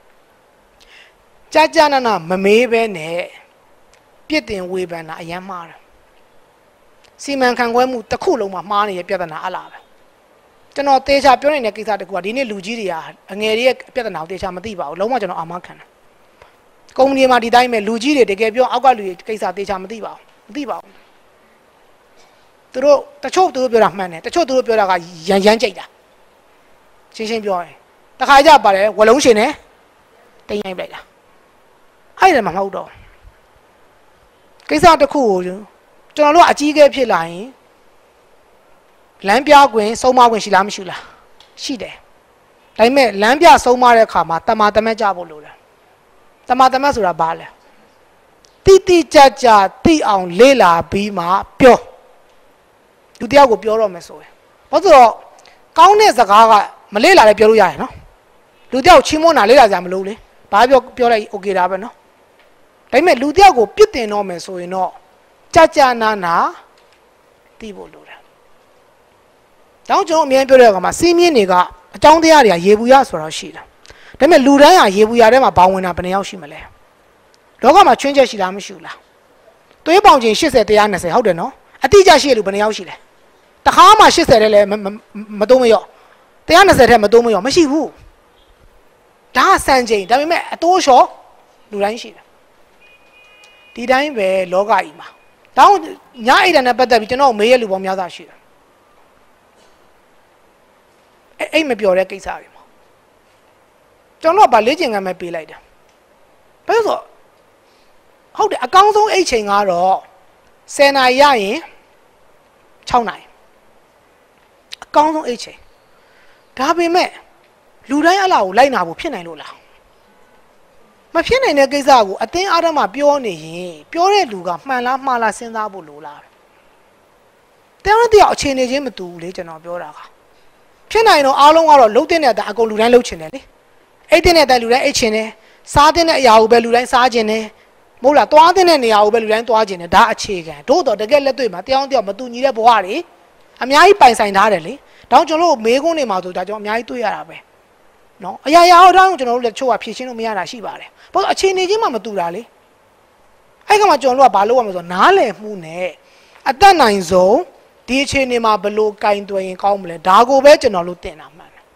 ကြာကြာနာနာမမေးပဲနဲ့ပြစ်တင်ဝေဖန်တာအယမ်းမှားတယ်စီမံခန့်ခွဲမှုတစ်ခုလုံးမှာမှားနေတဲ့ပြဿနာအလားပဲကျွန်တော်တေချာပြောနေတဲ့ကိစ္စတကူကဒီနေ့လူကြီးတွေကအငယ်တွေရဲ့ပြဿနာကိုတေချာမသိပါဘူးလုံးဝကျွန်တော်အာမခံတယ်ကုမ္ပဏီမှာဒီတိုင်းပဲလူကြီးတွေတကယ်ပြောအောက်ကလူတွေကိစ္စတေချာမသိပါဘူးမသိပါဘူးသူတို့တချို့သူတို့ပြောတာမှန်တယ်တချို့သူတို့ပြောတာကရန်ရမ်းကြိတ်တာရှင်းရှင်းပြောရင်တခါကြပါတယ်ဝလုံးရှင်နဲ့တင်ရိုက်လိုက်တာအဲ့ဒါမှမဟုတ်တော့ကိစ္စတစ်ခုကိုကျွန်တော်တို့အကြီးအကဲဖြစ်လာရင်လမ်းပြခွင့်ဆုံးမခွင့်ရှိလားမရှိလားရှိတယ်ဒါပေမဲ့လမ်းပြဆုံးမတဲ့အခါမှာတမာတမက်ကြဖို့လိုတယ်တမာတမက်ဆိုတာဘာလဲတိတိကျကျသိအောင်လေ့လာပြီးမှပြောလူတယောက်ကိုပြောတော့မယ်ဆိုရင်ဘာလို့ဆိုတော့ကောင်းတဲ့စကားကမလေ့လာလည်းပြောလို့ရတယ်နော်လူတယောက်ချီးမွမ်းတာလေ့လာကြမလို့လေဘာပြောပြောလိုက်โอเคဒါပဲနော်ဒါပေမဲ့လူတယောက်ကိုပြစ်တင်တော့မယ်ဆိုရင်တော့ကြာကြာနာနာသိဖို့လိုတယ်တောင်းကျွန်တော်အမြင်ပြောတဲ့အခါမှာစီးမြင့်တွေကအကြောင်းတရားတွေကရေဘူးရဆိုတော့ရှိတယ်ဒါပေမဲ့လူတိုင်းဟာရေဘူးရထဲမှာဘောင်ဝင်တာဘယ်နှယောက်ရှိမလဲလောကမှာချွင်းချက်ရှိလားမရှိဘူးလားသွေးပေါင်ချိန်80 120ဟုတ်တယ်နော်အတိအကျရှိရလူဘယ်နှယောက်ရှိလဲတခါမှ80တဲ့လဲမသုံးမရော120တဲ့မသုံးမရောမရှိဘူးဒါစံချိန်ဒါပေမဲ့အတိုးလျှော်လူတိုင်းရှိတယ်ဒီတိုင်းပဲလောကကြီးမှာတောင်းညအိတ်တန်နဲ့ပတ်သက်ပြီးကျွန်တော်မေးရလူပေါင်းများစွာရှိတယ်အဲ့အိတ်မပြောတဲ့ကိစ္စတွေမှာကျွန်တော်ကဗာလေ့ကျင့်ခန်းပဲပေးလိုက်တယ်ဘာလို့ဆိုဟုတ်တယ်အကောင်းဆုံးအိတ်ချိန်ကတော့10နာရီရရင်6နာရီအကောင်းဆုံးအိတ်ချိန်ဒါပေမဲ့လူတိုင်းအလားကိုလိုက်နာဖို့ဖြစ်နိုင်လို့လားမဖြစ်နိုင်တဲ့ကိစ္စကိုအသင်းအားဓမ္မပြောနေရင်ပြောတဲ့လူကမှန်လားမှားလားစဉ်းစားဖို့လိုလားတဲ့တော့တရားအခြေအနေချင်းမတူဘူးလေကျွန်တော်ပြောတာကဖြစ်နိုင်တော့အားလုံးကတော့လှုပ်တဲ့နဲ့အကုန်လူတိုင်းလှုပ်ချင်တယ်လေအိတ်တဲ့နဲ့လူတိုင်းအိတ်ချင်တယ်စားတဲ့အရာကိုပဲလူတိုင်းစားချင်တယ်မဟုတ်လားသွားတဲ့နေရာကိုပဲလူတိုင်းသွားချင်တယ်ဒါအခြေခံတို့တော့တကယ်လက်တွေ့မှာတရားတရားမတူညီတဲ့ဘဝတွေအများကြီးပိုင်ဆိုင်ထားတယ်လေတောင်းကျွန်တော်တို့မေးခွန်းတွေမှာဆိုဒါကျွန်တော်အများကြီးတွေ့ရတာပဲနော်အရာရာတော့တောင်းကျွန်တော်တို့လည်းချို့ကဖြည့်ရှင်းလို့မရတာရှိပါတယ်ဘာလို့အခြေအနေချင်းမှမတူတာလေအဲ့ကမှကျွန်တော်တို့ကဘာလုပ်ရမလဲဆိုတော့နားလည်မှုနဲ့အသက်နိုင်ဆုံးဒီအခြေအနေမှာဘယ်လိုကင်တွယ်ရင်ကောင်းမလဲဒါကိုပဲကျွန်တော်တို့တင်တာမှန်တယ်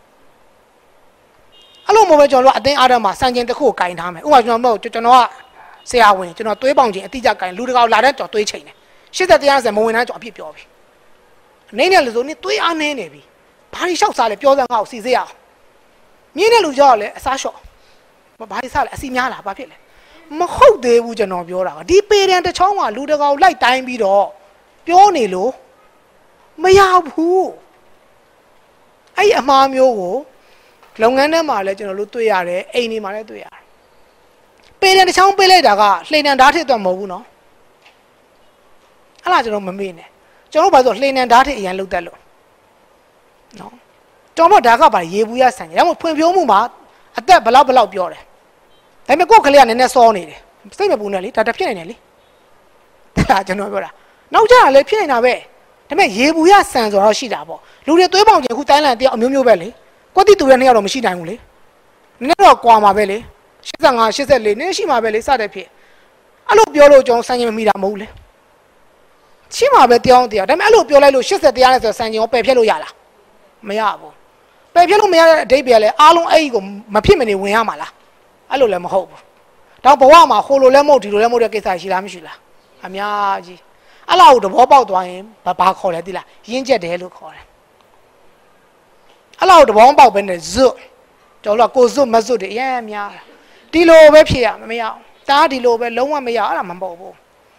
အဲ့လိုမျိုးပဲကျွန်တော်တို့အသင်းအားဓမ္မစံချိန်တစ်ခုကိုကင်ထားမယ်ဥပမာကျွန်တော်တို့ကျွန်တော်ကဆရာဝန်ကျွန်တော်သွေးပေါင်ချိန်အတိအကျကင်လူတကောက်လာတဲ့ကြော်သွေးချိန်တယ်80တရားဆိုမဝင်တဲ့ကြော်အပြစ်ပြောပြီအနေနဲ့လို့ဆိုနေသွေးအားနေနေပြီဘာလို့လျှောက်စားလဲပြောစမ်းငါ့ကိုစီစေးရအောင်မြင်းတဲ့လူကြောက်လဲအစားလျှော့ဘာလို့စားလဲအစီများလားဘာဖြစ်လဲမဟုတ်သေးဘူးကျွန်တော်ပြောတာဒီပေရန်တစ်ချောင်းကလူတကောက်လိုက်တိုင်းပြီးတော့ပြောနေလို့မရဘူးအဲ့အမှားမျိုးကိုလုပ်ငန်းထဲမှာလည်းကျွန်တော်တို့တွေ့ရတယ်အိမ်တွေမှာလည်းတွေ့ရတယ်ပေရန်တစ်ချောင်းပေးလိုက်တာကလှိန်နံဓာတ်ထစ်တော့မဟုတ်ဘူးနော်အဲ့လားကျွန်တော်မမေ့နဲ့ကျွန်တော်ဘာလို့လှိန်နံဓာတ်ထစ်အရင်လုတ်တက်လို့နော်ကျွန်တော်ဒါကပါရေဘူးရဆန်တယ်ဒါမှမဟုတ်ဖွံ့ဖြိုးမှုမှာအသက်ဘလောက်ဘလောက်ပြောတယ်ဒါပေမဲ့ကိုယ့်ကလေးကနည်းနည်းစောနေတယ်စိတ်မပူနဲ့လေဒါတဖြစ်နေတယ်လေဒါကျွန်တော်ပြောတာနောက်ကျတာလည်းဖြစ်နေတာပဲဒါပေမဲ့ရေဘူးရဆန်ဆိုတော့ရှိတာပေါ့လူတွေသွေးပေါင်ကျင်အခုတိုင်းလန်တယောက်အမျိုးမျိုးပဲလေကွက်တိတူတဲ့နှစ်ယောက်တော့မရှိနိုင်ဘူးလေနည်းနည်းတော့ကွာမှာပဲလေ85 84နည်းနည်းရှိမှာပဲလေစတဲ့ဖြစ်အဲ့လိုပြောလို့ကျွန်တော်စံချိန်မမိတာမဟုတ်လေရှိမှာပဲတရားတရားဒါပေမဲ့အဲ့လိုပြောလိုက်လို့80တရားနဲ့ဆိုစံချိန်ကိုပယ်ဖြတ်လို့ရလားမရဘူးပယ်ဖြတ်လို့မရတဲ့အဓိပ္ပာယ်လဲအားလုံးအဲ့ဒီကိုမဖြစ်မနေဝင်ရမှာလားအဲ့လိုလည်းမဟုတ်ဘူးတော့ဘဝမှာဟိုလိုလည်းမဟုတ်ဒီလိုလည်းမဟုတ်တဲ့ကိစ္စရှိလားမရှိလားအများကြီးအဲ့လောက်သဘောပေါက်သွားရင်ဘာခေါ်လဲသိလားရင်းချက်တယ်လို့ခေါ်တယ်အဲ့လောက်သဘောပေါက်ပဲနဲ့ဇွတ်ကျွန်တော်တို့ကိုဇွတ်မဇွတ်တွေအများများဒီလိုပဲဖြစ်ရမမရအောင်တားဒီလိုပဲလုံးဝမရအဲ့ဒါမပေါ့ဘူး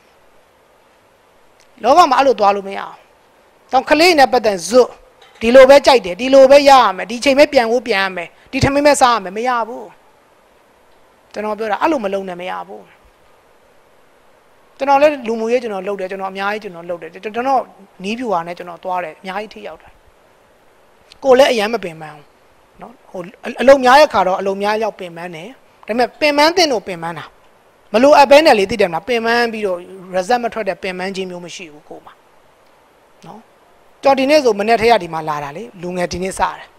လောကမှာအဲ့လိုသွားလို့မရအောင်တော့ကလေးနဲ့ပတ်သက်ဇွတ်ဒီလိုပဲကြိုက်တယ်ဒီလိုပဲရရမယ်ဒီချိန်ပဲပြန်ဖို့ပြန်ရမယ်ဒီထမင်းပဲစားရမယ်မရဘူးကျွန်တော်ပြောတာအဲ့လိုမလုံးနဲ့မရဘူးကျွန်တော်လည်းလူမှုရေးကျွန်တော်လုပ်တယ်ကျွန်တော်အများကြီးကျွန်တော်လုပ်တယ်ကျွန်တော်နီးပြူပါနဲ့ကျွန်တော်သွားတယ်အများကြီးထိရောက်တယ်ကိုလည်းအရန်မပင်ပန်းဘူးနော်ဟိုအလုံးများရဲ့ခါတော့အလုံးများရောက်ပင်ပန်းတယ်ဒါပေမဲ့ပင်ပန်းတဲ့တို့ပင်ပန်းတာမလိုအပ်ဘဲနဲ့လေသိတယ်မလားပင်ပန်းပြီးတော့ result မထွက်တဲ့ပင်ပန်းခြင်းမျိုးမရှိဘူးကိုမှာနော်တော်ဒီနေ့ဆိုမနေ့ထက်ရဒီမှာလာတာလေလူငယ်ဒီနေ့စတယ်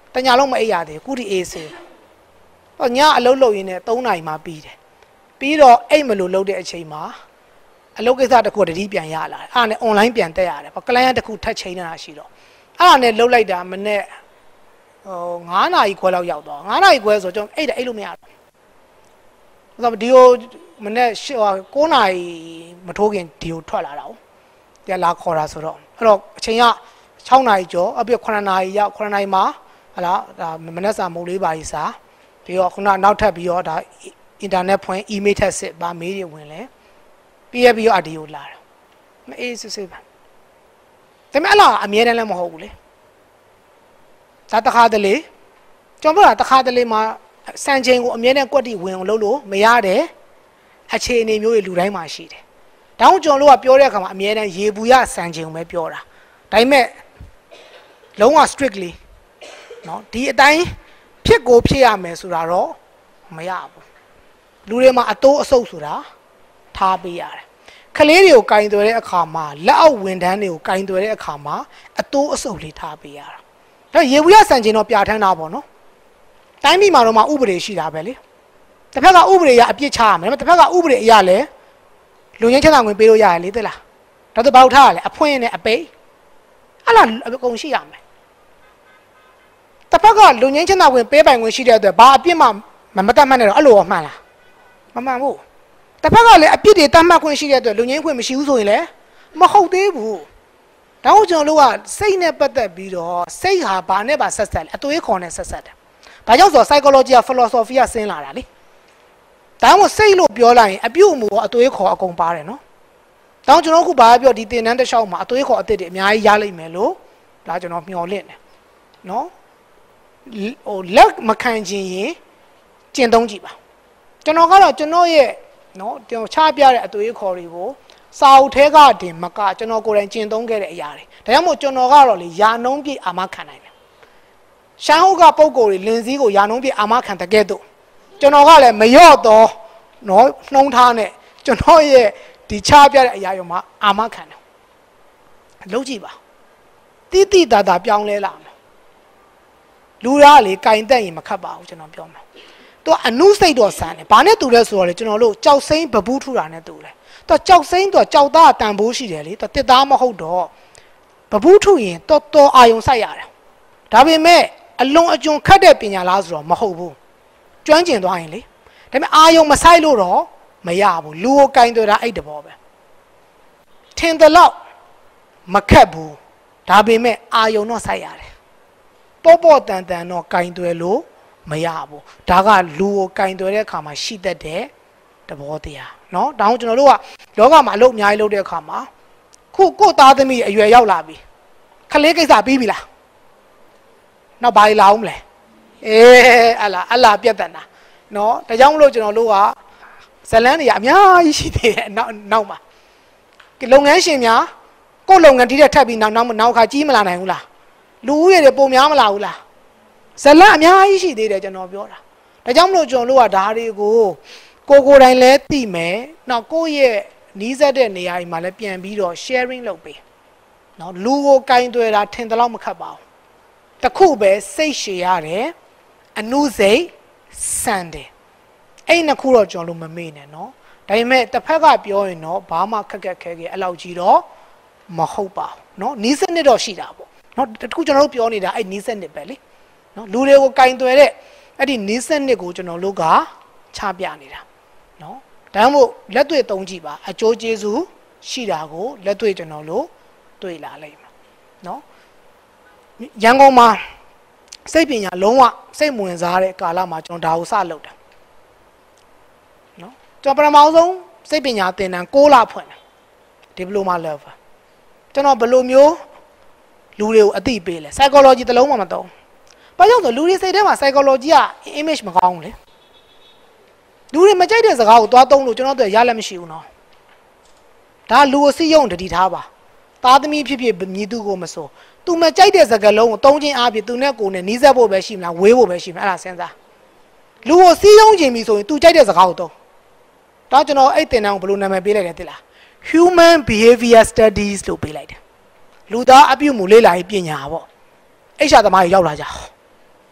တညာလုံးမအိပ်ရတယ်ကုတီအေးစေတော့ညအလုပ်လုပ်ရင်းနဲ့သုံးနာရီမှပြီးတယ်ပြီးတော့အိတ်မလို့လုပ်တဲ့အချိန်မှာအလုပ်ကိစ္စတစ်ခုတတိပြန်ရလာတယ်အဲ့ဒါနဲ့ online ပြန်တက်ရတယ်ပေါ့ client တစ်ခုထပ်ချိန်နေတာရှိတော့အဲ့ဒါနဲ့လုပ်လိုက်တာမနေ့ဟိုငါးနာရီခွဲလောက်ရောက်တော့ငါးနာရီခွဲဆိုကျွန်တော်အိတ်တယ်အိတ်လို့မရတော့ဆိုတော့ဒီကိုမနေ့ကိုးနာရီမထိုးခင်ဒီကိုထွက်လာတာ哦ကြလာခေါ်တာဆိုတော့အဲ့တော့အချိန်က၆နာရီကျော်အပြည့်9နာရီရောက်9နာရီမှာဟလာဒါမနေ့စာမုံလေးပါကြီးစာပြီးတော့ခုနနောက်ထပ်ပြီးတော့ဒါအင်တာနက်ဖွင့် email ထက်စစ်ပါမေးတွေဝင်လဲပြီးရပြီးတော့အဒီကိုလာတာမအေးစစ်စစ်ပါဒါပေမဲ့အလားအမြဲတမ်းလည်းမဟုတ်ဘူးလေဒါတခါတလေကျွန်တော်ပြောတာတခါတလေမှာစံချိန်ကိုအမြဲတမ်းကွက်တီဝင်အောင်လုပ်လို့မရတယ်အခြေအနေမျိုးတွေလူတိုင်းမှာရှိတယ်ဒါကြောင့်ကျွန်တော်တို့ကပြောတဲ့အခါမှာအမြဲတမ်းရေဘူးရစံချိန်ကိုပဲပြောတာဒါပေမဲ့လုံးဝ strictly เนาะဒီအတိုင်းဖြစ်ကိုဖြစ်ရမယ်ဆိုတာတော့မရဘူးလူတွေမှာအတိုးအဆုပ်ဆိုတာထားပေးရတယ်ကလေးတွေကိုကင်သွယ်တဲ့အခါမှာလက်အောက်ဝန်ထမ်းတွေကိုကင်သွယ်တဲ့အခါမှာအတိုးအဆုပ်လေးထားပေးရတာဒါရေဘူးရစံချိန်တော့ပြဋ္ဌာန်းတာပေါ့နော်တိုင်းပြည်မှာတော့မှဥပဒေရှိတာပဲလေတစ်ဖက်ကဥပဒေရအပြစ်ချရမယ်ဒါပေမဲ့တစ်ဖက်ကဥပဒေအရလည်းလူရင်းချမ်းသာဝင်ပေးလို့ရတယ်လေသိလားဒါဆိုဘာလို့ထားရလဲအဖွင့်နဲ့အပိတ်အဲ့လားအကုန်ရှိရမယ်တစ်ဖက်ကလူငင်းချမ်းသာဝင်ပေးပိုင်ဝင်ရှိတဲ့အတွက်ဘာအပြစ်မှမမတတ်မှတ်နဲ့တော့အဲ့လိုမှန်လားမမှန်ဘူးတစ်ဖက်ကလည်းအပြစ်တွေတတ်မှတ်ခွင့်ရှိတဲ့အတွက်လူငင်းခွင့်မရှိဘူးဆိုရင်လည်းမဟုတ်သေးဘူးဒါကြောင့်ကျွန်တော်တို့ကစိတ်နဲ့ပတ်သက်ပြီးတော့စိတ်ဟာဘာနဲ့ပါဆက်ဆက်လဲအသွေးခေါ်နဲ့ဆက်ဆက်တယ်ဘာကြောင့်ဆိုတော့ psychology က philosophy ကဆင်းလာတာလေဒါမှမဟုတ်စိတ်လို့ပြောလိုက်ရင်အပြုတ်အမူကအသွေးခေါ်အကုန်ပါတယ်နော်တောင်းကျွန်တော်ခုဘာပြောဒီတင်တန်းတစ်လျှောက်မှာအသွေးခေါ်အစ်စ်တွေအများကြီးရလိမ့်မယ်လို့ဒါကျွန်တော်မျှော်လင့်တယ်နော်ဟိုလက်မခံခြင်းရင်ကျင့်သုံးကြည့်ပါကျွန်တော်ကတော့ကျွန်တော်ရဲ့နော်ကျွန်တော်ချပြတဲ့အသွေးခေါ်တွေကိုစာအုပ်ထဲကတင်မကကျွန်တော်ကိုယ်တိုင်ကျင့်သုံးခဲ့တဲ့အရာတွေဒါကြောင့်မို့ကျွန်တော်ကတော့လေယာနှုံးပြအာမခံနိုင်တယ်ရှမ်းဟုတ်ကပုံကိုယ်တွေလင်းစည်းကိုယာနှုံးပြအာမခံတဲ့ကဲ့သို့ကျွန်တော်ကလည်းမရော့တော့နော်နှုံးထားနဲ့ကျွန်တော်ရဲ့ဒီချပြတဲ့အရာရောမှာအာမခံတယ်လုပ်ကြည့်ပါတိတိတသာပြောင်းလဲလာမယ်လူသားလေကင်တက်ရင်မခတ်ပါဘူးကျွန်တော်ပြောမှာသူကအနုစိတ်တော့ဆန်းတယ်ဘာနဲ့တူလဲဆိုတော့လေကျွန်တော်တို့ကြောက်စိမ့်ပပူးထူတာနဲ့တူတယ်သူကြောက်စိမ့်တော့ကြောက်သားတန်ဖိုးရှိတယ်လေသူတစ်သားမဟုတ်တော့ပပူးထူရင်တော်တော်အာယုံဆိုင်ရတယ်ဒါပေမဲ့အလွန်အကျွံခတ်တဲ့ပညာလားဆိုတော့မဟုတ်ဘူးကျွမ်းကျင်သွားရင်လေဒါပေမဲ့အာယုံမဆိုင်လို့တော့မရဘူးလူကိုကင်တွေ့တာအဲ့တဘောပဲထင်တယ်လို့မခက်ဘူးဒါပေမဲ့အာယုံတော့ဆိုင်ရတယ်ပေါ့ပေါ့တန်တန်တော့ကင်တွေ့လို့မရဘူးဒါကလူကိုကင်တွေ့တဲ့အခါမှာရှိတတ်တဲ့တဘောတရားเนาะဒါကြောင့်ကျွန်တော်တို့ကလောကမှာအလုပ်အများကြီးလုပ်တဲ့အခါမှာခုကိုသားသမီးအရွယ်ရောက်လာပြီခလေးကိစ္စပြီးပြီလားနောက်ဘာလာအောင်မလဲအေးအလားအလားပြတ်တတ်တာเนาะဒါကြောင့်မလို့ကျွန်တော်တို့ကဇလန်းတွေအများကြီးရှိသေးတယ်နောက်နောက်မှာလုပ်ငန်းရှင်များကိုယ်လုပ်ငန်းဒီတဲ့ထပ်ပြီးနောက်နောက်နောက်ခါကြီးမလာနိုင်ဘူးလားလူဦးရေတွေပုံများမလာဘူးလားဇလန်းအများကြီးရှိသေးတယ်ကျွန်တော်ပြောတာဒါကြောင့်မလို့ကျွန်တော်တို့ကဒါတွေကိုကိုကိုယ်တိုင်လဲသိမယ်နောက်ကိုယ့်ရဲ့နီးစပ်တဲ့နေရာတွေမှာလည်းပြန်ပြီးတော့ sharing လုပ်ပေးနော်လူကိုကင်သွယ်တာထင်တယ်လို့မခတ်ပါဘူးတခုပဲစိတ်ရှည်ရတယ်အနုစိတ်စံတယ်အဲ့နှစ်ခုတော့ကျွန်တော်တို့မမေ့နဲ့နော်ဒါပေမဲ့တစ်ဖက်ကပြောရင်တော့ဘာမှခက်ခက်ခဲခဲအဲ့လောက်ကြီးတော့မဟုတ်ပါဘူးနော်နီးစနစ်တော့ရှိတာပေါ့နော်တခုကျွန်တော်တို့ပြောနေတာအဲ့နီးစနစ်ပဲလေနော်လူတွေကိုကင်သွယ်တဲ့အဲ့ဒီနီးစနစ်ကိုကျွန်တော်တို့ကချပြနေတာနော်ဒါမှမဟုတ်လက်တွေ့သုံးကြည့်ပါအကျိုးကျေးဇူးရှိတာကိုလက်တွေ့ကျွန်တော်တို့တွေ့လာလိမ့်မယ်နော်ရန်ကုန်မှာစိတ်ပညာလုံးဝစိတ်ဝင်စားတဲ့ကာလမှာကျွန်တော်ဒါကိုစလုပ်တယ်နော်ကျွန်တော်ပထမဆုံးစိတ်ပညာသင်တန်း၉လဖွင့်တယ်ဒီပလိုမာ level ကျွန်တော်ဘယ်လိုမျိုးလူတွေကိုအသိပေးလဲ psychology တစ်လုံးမှမသုံးဘာကြောင့်ဆိုလူတွေစိတ်ထဲမှာ psychology က image မကောင်းဘူးလေလူတွေမကြိုက်တဲ့စကားကိုသွားသုံးလို့ကျွန်တော်တို့ရလက်မရှိဘူးနော်ဒါလူကိုစိတ်ယုံတတိထားပါသားသမီးဖြစ်ဖြစ်မြည်သူကိုမစိုးသူမကြိုက်တဲ့စကားလုံးကိုသုံးခြင်းအားဖြင့်သူနဲ့ကိုယ်နဲ့နီးစပ်ဖို့ပဲရှိမလားဝေးဖို့ပဲရှိမလားအဲ့ဒါစဉ်းစားလူကိုစိတ်ယုံခြင်းပြီဆိုရင်သူကြိုက်တဲ့စကားကိုသုံးဒါကျွန်တော်အဲ့တင်တန်းကိုဘယ်လိုနာမည်ပေးလိုက်လဲသိလား human behavior studies လို့ပေးလိုက်တယ်လူသားအပြုအမူလေ့လာရေးပညာပေါ့အိရှာသမားကြီးရောက်လာကြ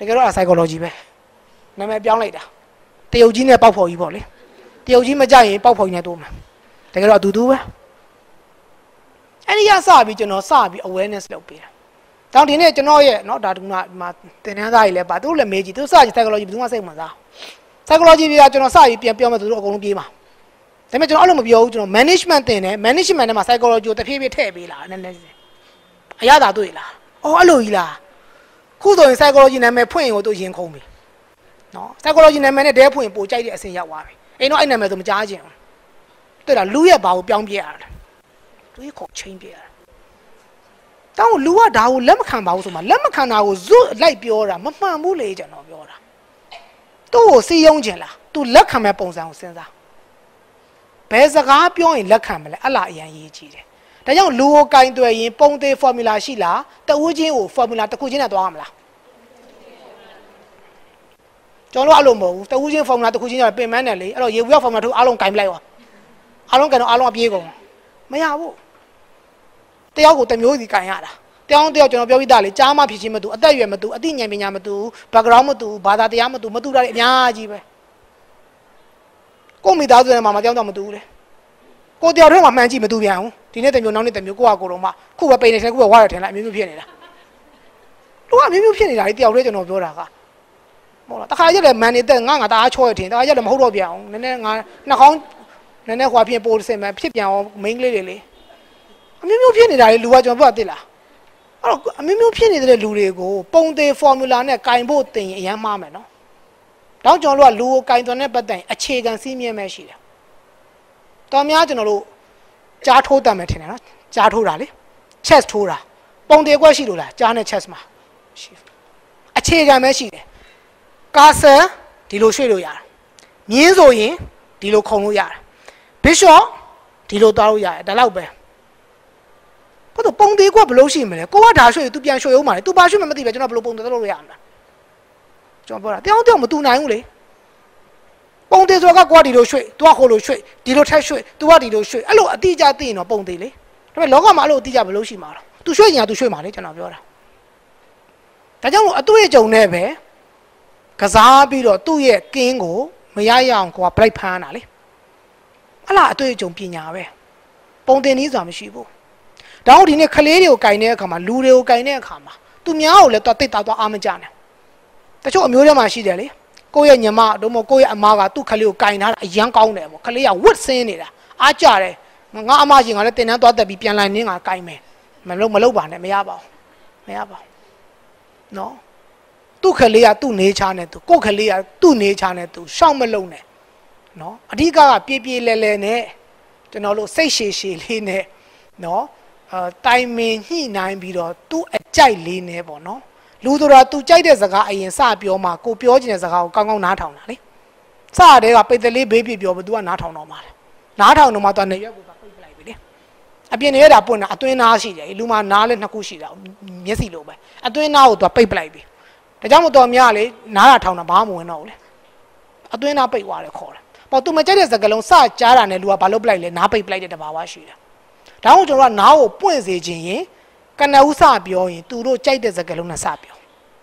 တကယ်တော့ psychology ပဲနာမည်ပြောင်းလိုက်တာတရုတ်ကြီးနဲ့ပေါက်ဖော်ကြီးပေါ့လေတရုတ်ကြီးမကြရင်ပေါက်ဖော်ကြီးနဲ့တိုးမှာတကယ်တော့အတူတူပဲအဲ့ဒီရစပြီးကျွန်တော်စပြီး awareness လုပ်ပေးတာတောင်ဒီနေ့ကျွန်တော်ရဲ့เนาะဒါကမှာတင်တန်းသားကြီးလဲပါသူတို့လည်းမေးကြည့်သူစကြည့် psychology ဘယ်သူမှစိတ်ဝင်စား psychology ပြကျွန်တော်စပြီးပြန်ပြောမှသူတို့အကုန်လုံးပြေးမှာဒါပေမဲ့ကျွန်တော်အဲ့လိုမပြောဘူးကျွန်တော် management တင်တယ် management ထဲမှာ psychology ကိုတဖြည်းဖြည်းထည့်ပေးလာနည်းနည်းအရသာတွေ့လားအော်အဲ့လိုကြီးလားခုဆိုရင် psychology နာမည်ဖွင့်ရင်ကိုသူရင်ခုံးပြီနော် psychology နာမည်နဲ့တဲဖွင့်ပိုကြိုက်တဲ့အဆင့်ရောက်သွားပြီအိမ်တော့အဲ့နာမည်ဆိုမကြားချင်ဘူးတွေ့လားလူရဲ့ဘာကိုပြောင်းပြရတာသူရဲ့ခေါ်ချင်းပြရတာတောင်းလူကဒါကိုလက်မခံပါဘူးဆိုမှလက်မခံတာကိုဇွတ်လိုက်ပြောတာမမှန်ဘူးလေကျွန်တော်ပြောတာသူ့ကိုစီယုံကျင်လားသူလက်ခံမဲ့ပုံစံကိုစဉ်းစားဘယ်စကားပြောရင်လက်ခံမလဲအဲ့လားအရင်ရေးကြည့်တယ်ဒါကြောင့်လူကိုကင်တွယ်ရင်ပုံသေး formula ရှိလားတဝူးချင်းကို formula တစ်ခုချင်းနဲ့တွားရမလားကျွန်တော်အဲ့လိုမဟုတ်ဘူးတဝူးချင်း formula တစ်ခုချင်းကျတော့ပင်မနဲ့လေအဲ့တော့ရေဝေး formula တို့အားလုံးကင်ပလိုက်ပါအားလုံးကင်တော့အားလုံးအပြေးကုန်မရဘူးတယောက်ကိုတစ်မျိုးစီကင်ရတာတယောက်တယောက်ကျွန်တော်ပြောပြတာလေကြားမှဖြစ်ချင်းမတူအသက်အရွယ်မတူအသိဉာဏ်ပညာမတူ background မတူဘာသာတရားမတူမတူတာတွေအများကြီးပဲကိုမိသားစုနဲ့မှမတယောက်တော့မတူဘူးလေကိုတယောက်တည်းမှမှန်ကြည့်မတူပြန်ဘူးဒီနေ့တမျိုးနောက်နေ့တမျိုးကိုကကိုတော့မှခုပဲပိန်နေတယ်ခုပဲဝါရထင်လိုက်အမျိုးမျိုးဖြစ်နေတာသူကအမျိုးမျိုးဖြစ်နေတာလေတယောက်တည်းကျွန်တော်ပြောတာကဟုတ်လားတခါရက်လည်းမန်နေတက်ငါငါတအားချောရထင်တခါရက်လည်းမဟုတ်တော့ပြန်အောင်နည်းနည်းငါနှာခေါင်းနည်းနည်းဟွာဖြစ်ပိုးစင်မှဖြစ်ပြန်အောင်မိန်းကလေးတွေလေအမျိုးမျိုးဖြစ်နေတာလေလူကကျွန်တော်ပြောသိလားအဲ့တော့အမျိုးမျိုးဖြစ်နေတဲ့လူတွေကိုပုံသေး formula နဲ့ကင်ဖို့တင်ရင်အရန်မှားမယ်နော်တောင်းကျွန်တော်တို့ကလူကိုကင်သွန်တဲ့ပတ်တိုင်အခြေခံစည်းမျဉ်းပဲရှိတယ်တော်များကျွန်တော်တို့ကြားထိုးတတ်မယ်ထင်တယ်နော်ကြားထိုးတာလေ chest ထိုးတာပုံသေးကွက်ရှိလို့လားကြားနဲ့ chest မှာရှိအခြေခံပဲရှိတယ်ကာဆယ်ဒီလိုရွှေ့လို့ရတယ်မြင်းဆိုရင်ဒီလိုခုံလို့ရတယ် bishop ဒီလိုသွားလို့ရတယ်ဒါလောက်ပဲဘာလို့ပုံသေးကွက်ဘယ်လိုရှိမလဲကိုကဒါရွှေ့ तू ပြန်ရွှေ့အောင်ပါလေ तू ဘာရွှေ့မှမသိပဲကျွန်တော်ဘယ်လိုပုံသေးလို့ရမှာကျွန်တော်ပြောတာတယောက်တယောက်မတူနိုင်ဘူးလေပုံသေးဆိုတော့ကိုကဒီလိုရွှေ့ तू ကဟိုလိုရွှေ့ဒီလိုထက်ရွှေ့ तू ကဒီလိုရွှေ့အဲ့လိုအတိအကျသိရင်တော့ပုံသေးလေဒါပေမဲ့လောကမှာအဲ့လိုအတိအကျဘယ်လိုရှိမှာလဲ तू ရွှေ့ရင်က तू ရွှေ့မှာလေကျွန်တော်ပြောတာဒါကြောင့်လို့အတွေ့အကြုံနဲ့ပဲကစားပြီးတော့သူ့ရဲ့ကင်းကိုမရရအောင်ကိုက break ဖမ်းတာလေအဲ့လားအတွေ့အကြုံပညာပဲပုံတင်နည်းဆိုတာမရှိဘူးဒါဟုတ်ဒီနေ့ကလေးတွေကိုကင်တဲ့အခါမှာလူတွေကိုကင်တဲ့အခါမှာသူများကိုလည်းတော့တိတ်တာတော့အားမကြနဲ့တချို့အမျိုးတွေမှာရှိတယ်လေကိုယ့်ရဲ့ညီမတို့မကိုယ့်ရဲ့အမကသူ့ကလေးကိုကင်ထားတာအရန်ကောင်းတယ်ပေါ့ကလေးကဝတ်ဆင်းနေတာအားကြတယ်ငါအမရှင်ကလည်းတင်တန်းသွားတက်ပြီးပြန်လာနေငါကင်မယ်မလုပ်မလုပ်ပါနဲ့မရပါဘူးမရပါဘူးနော်သူ့ကလေးကသူ့နေချာနဲ့သူကိုယ့်ကလေးကသူ့နေချာနဲ့သူရှောက်မလုံးနဲ့နော်အဓိကကပြေးပြေးလဲလဲနဲ့ကျွန်တော်တို့စိတ်ရှည်ရှည်လေးနဲ့နော်အဲတိုင်မင်ညှိနိုင်ပြီးတော့သူ့အကြိုက်လေးနဲ့ပေါ့နော်လူဆိုတာသူကြိုက်တဲ့စကားအရင်စပြောမှကိုပြောချင်တဲ့စကားကိုကောင်းကောင်းနားထောင်တာလေစတဲ့ကပိတ်တလေးဘေးပြပြောဘသူကနားထောင်တော့မှာလေနားထောင်တော့မှသူကနေရွက်ကိုပိတ်ပလိုက်ပြီလေအပြင်နေရတာပွင့်တာအတွင်းနားရှိတယ်လူမှနားလည်းနှစ်ခုရှိတာမျက်စိလိုပဲအတွင်းနားကိုသူပိတ်ပလိုက်ပြီဒါကြောင့်မတော်များလေနားတာထောင်တာဘာမှမဝင်တော့ဘူးလေအတွင်းနားပိတ်သွားတယ်ခေါ်တယ်ပေါ့သူမကြိုက်တဲ့စကားလုံးစကြားတာနဲ့လူကဘာလုပ်ပလိုက်လဲနားပိတ်ပလိုက်တဲ့တဘာဝရှိတယ်ဒါကြောင့်ကျွန်တော်ကနားကိုပွင့်စေခြင်းရင်ကနဦးစပြောရင်သူတို့ကြိုက်တဲ့စကားလုံးနဲ့စပြော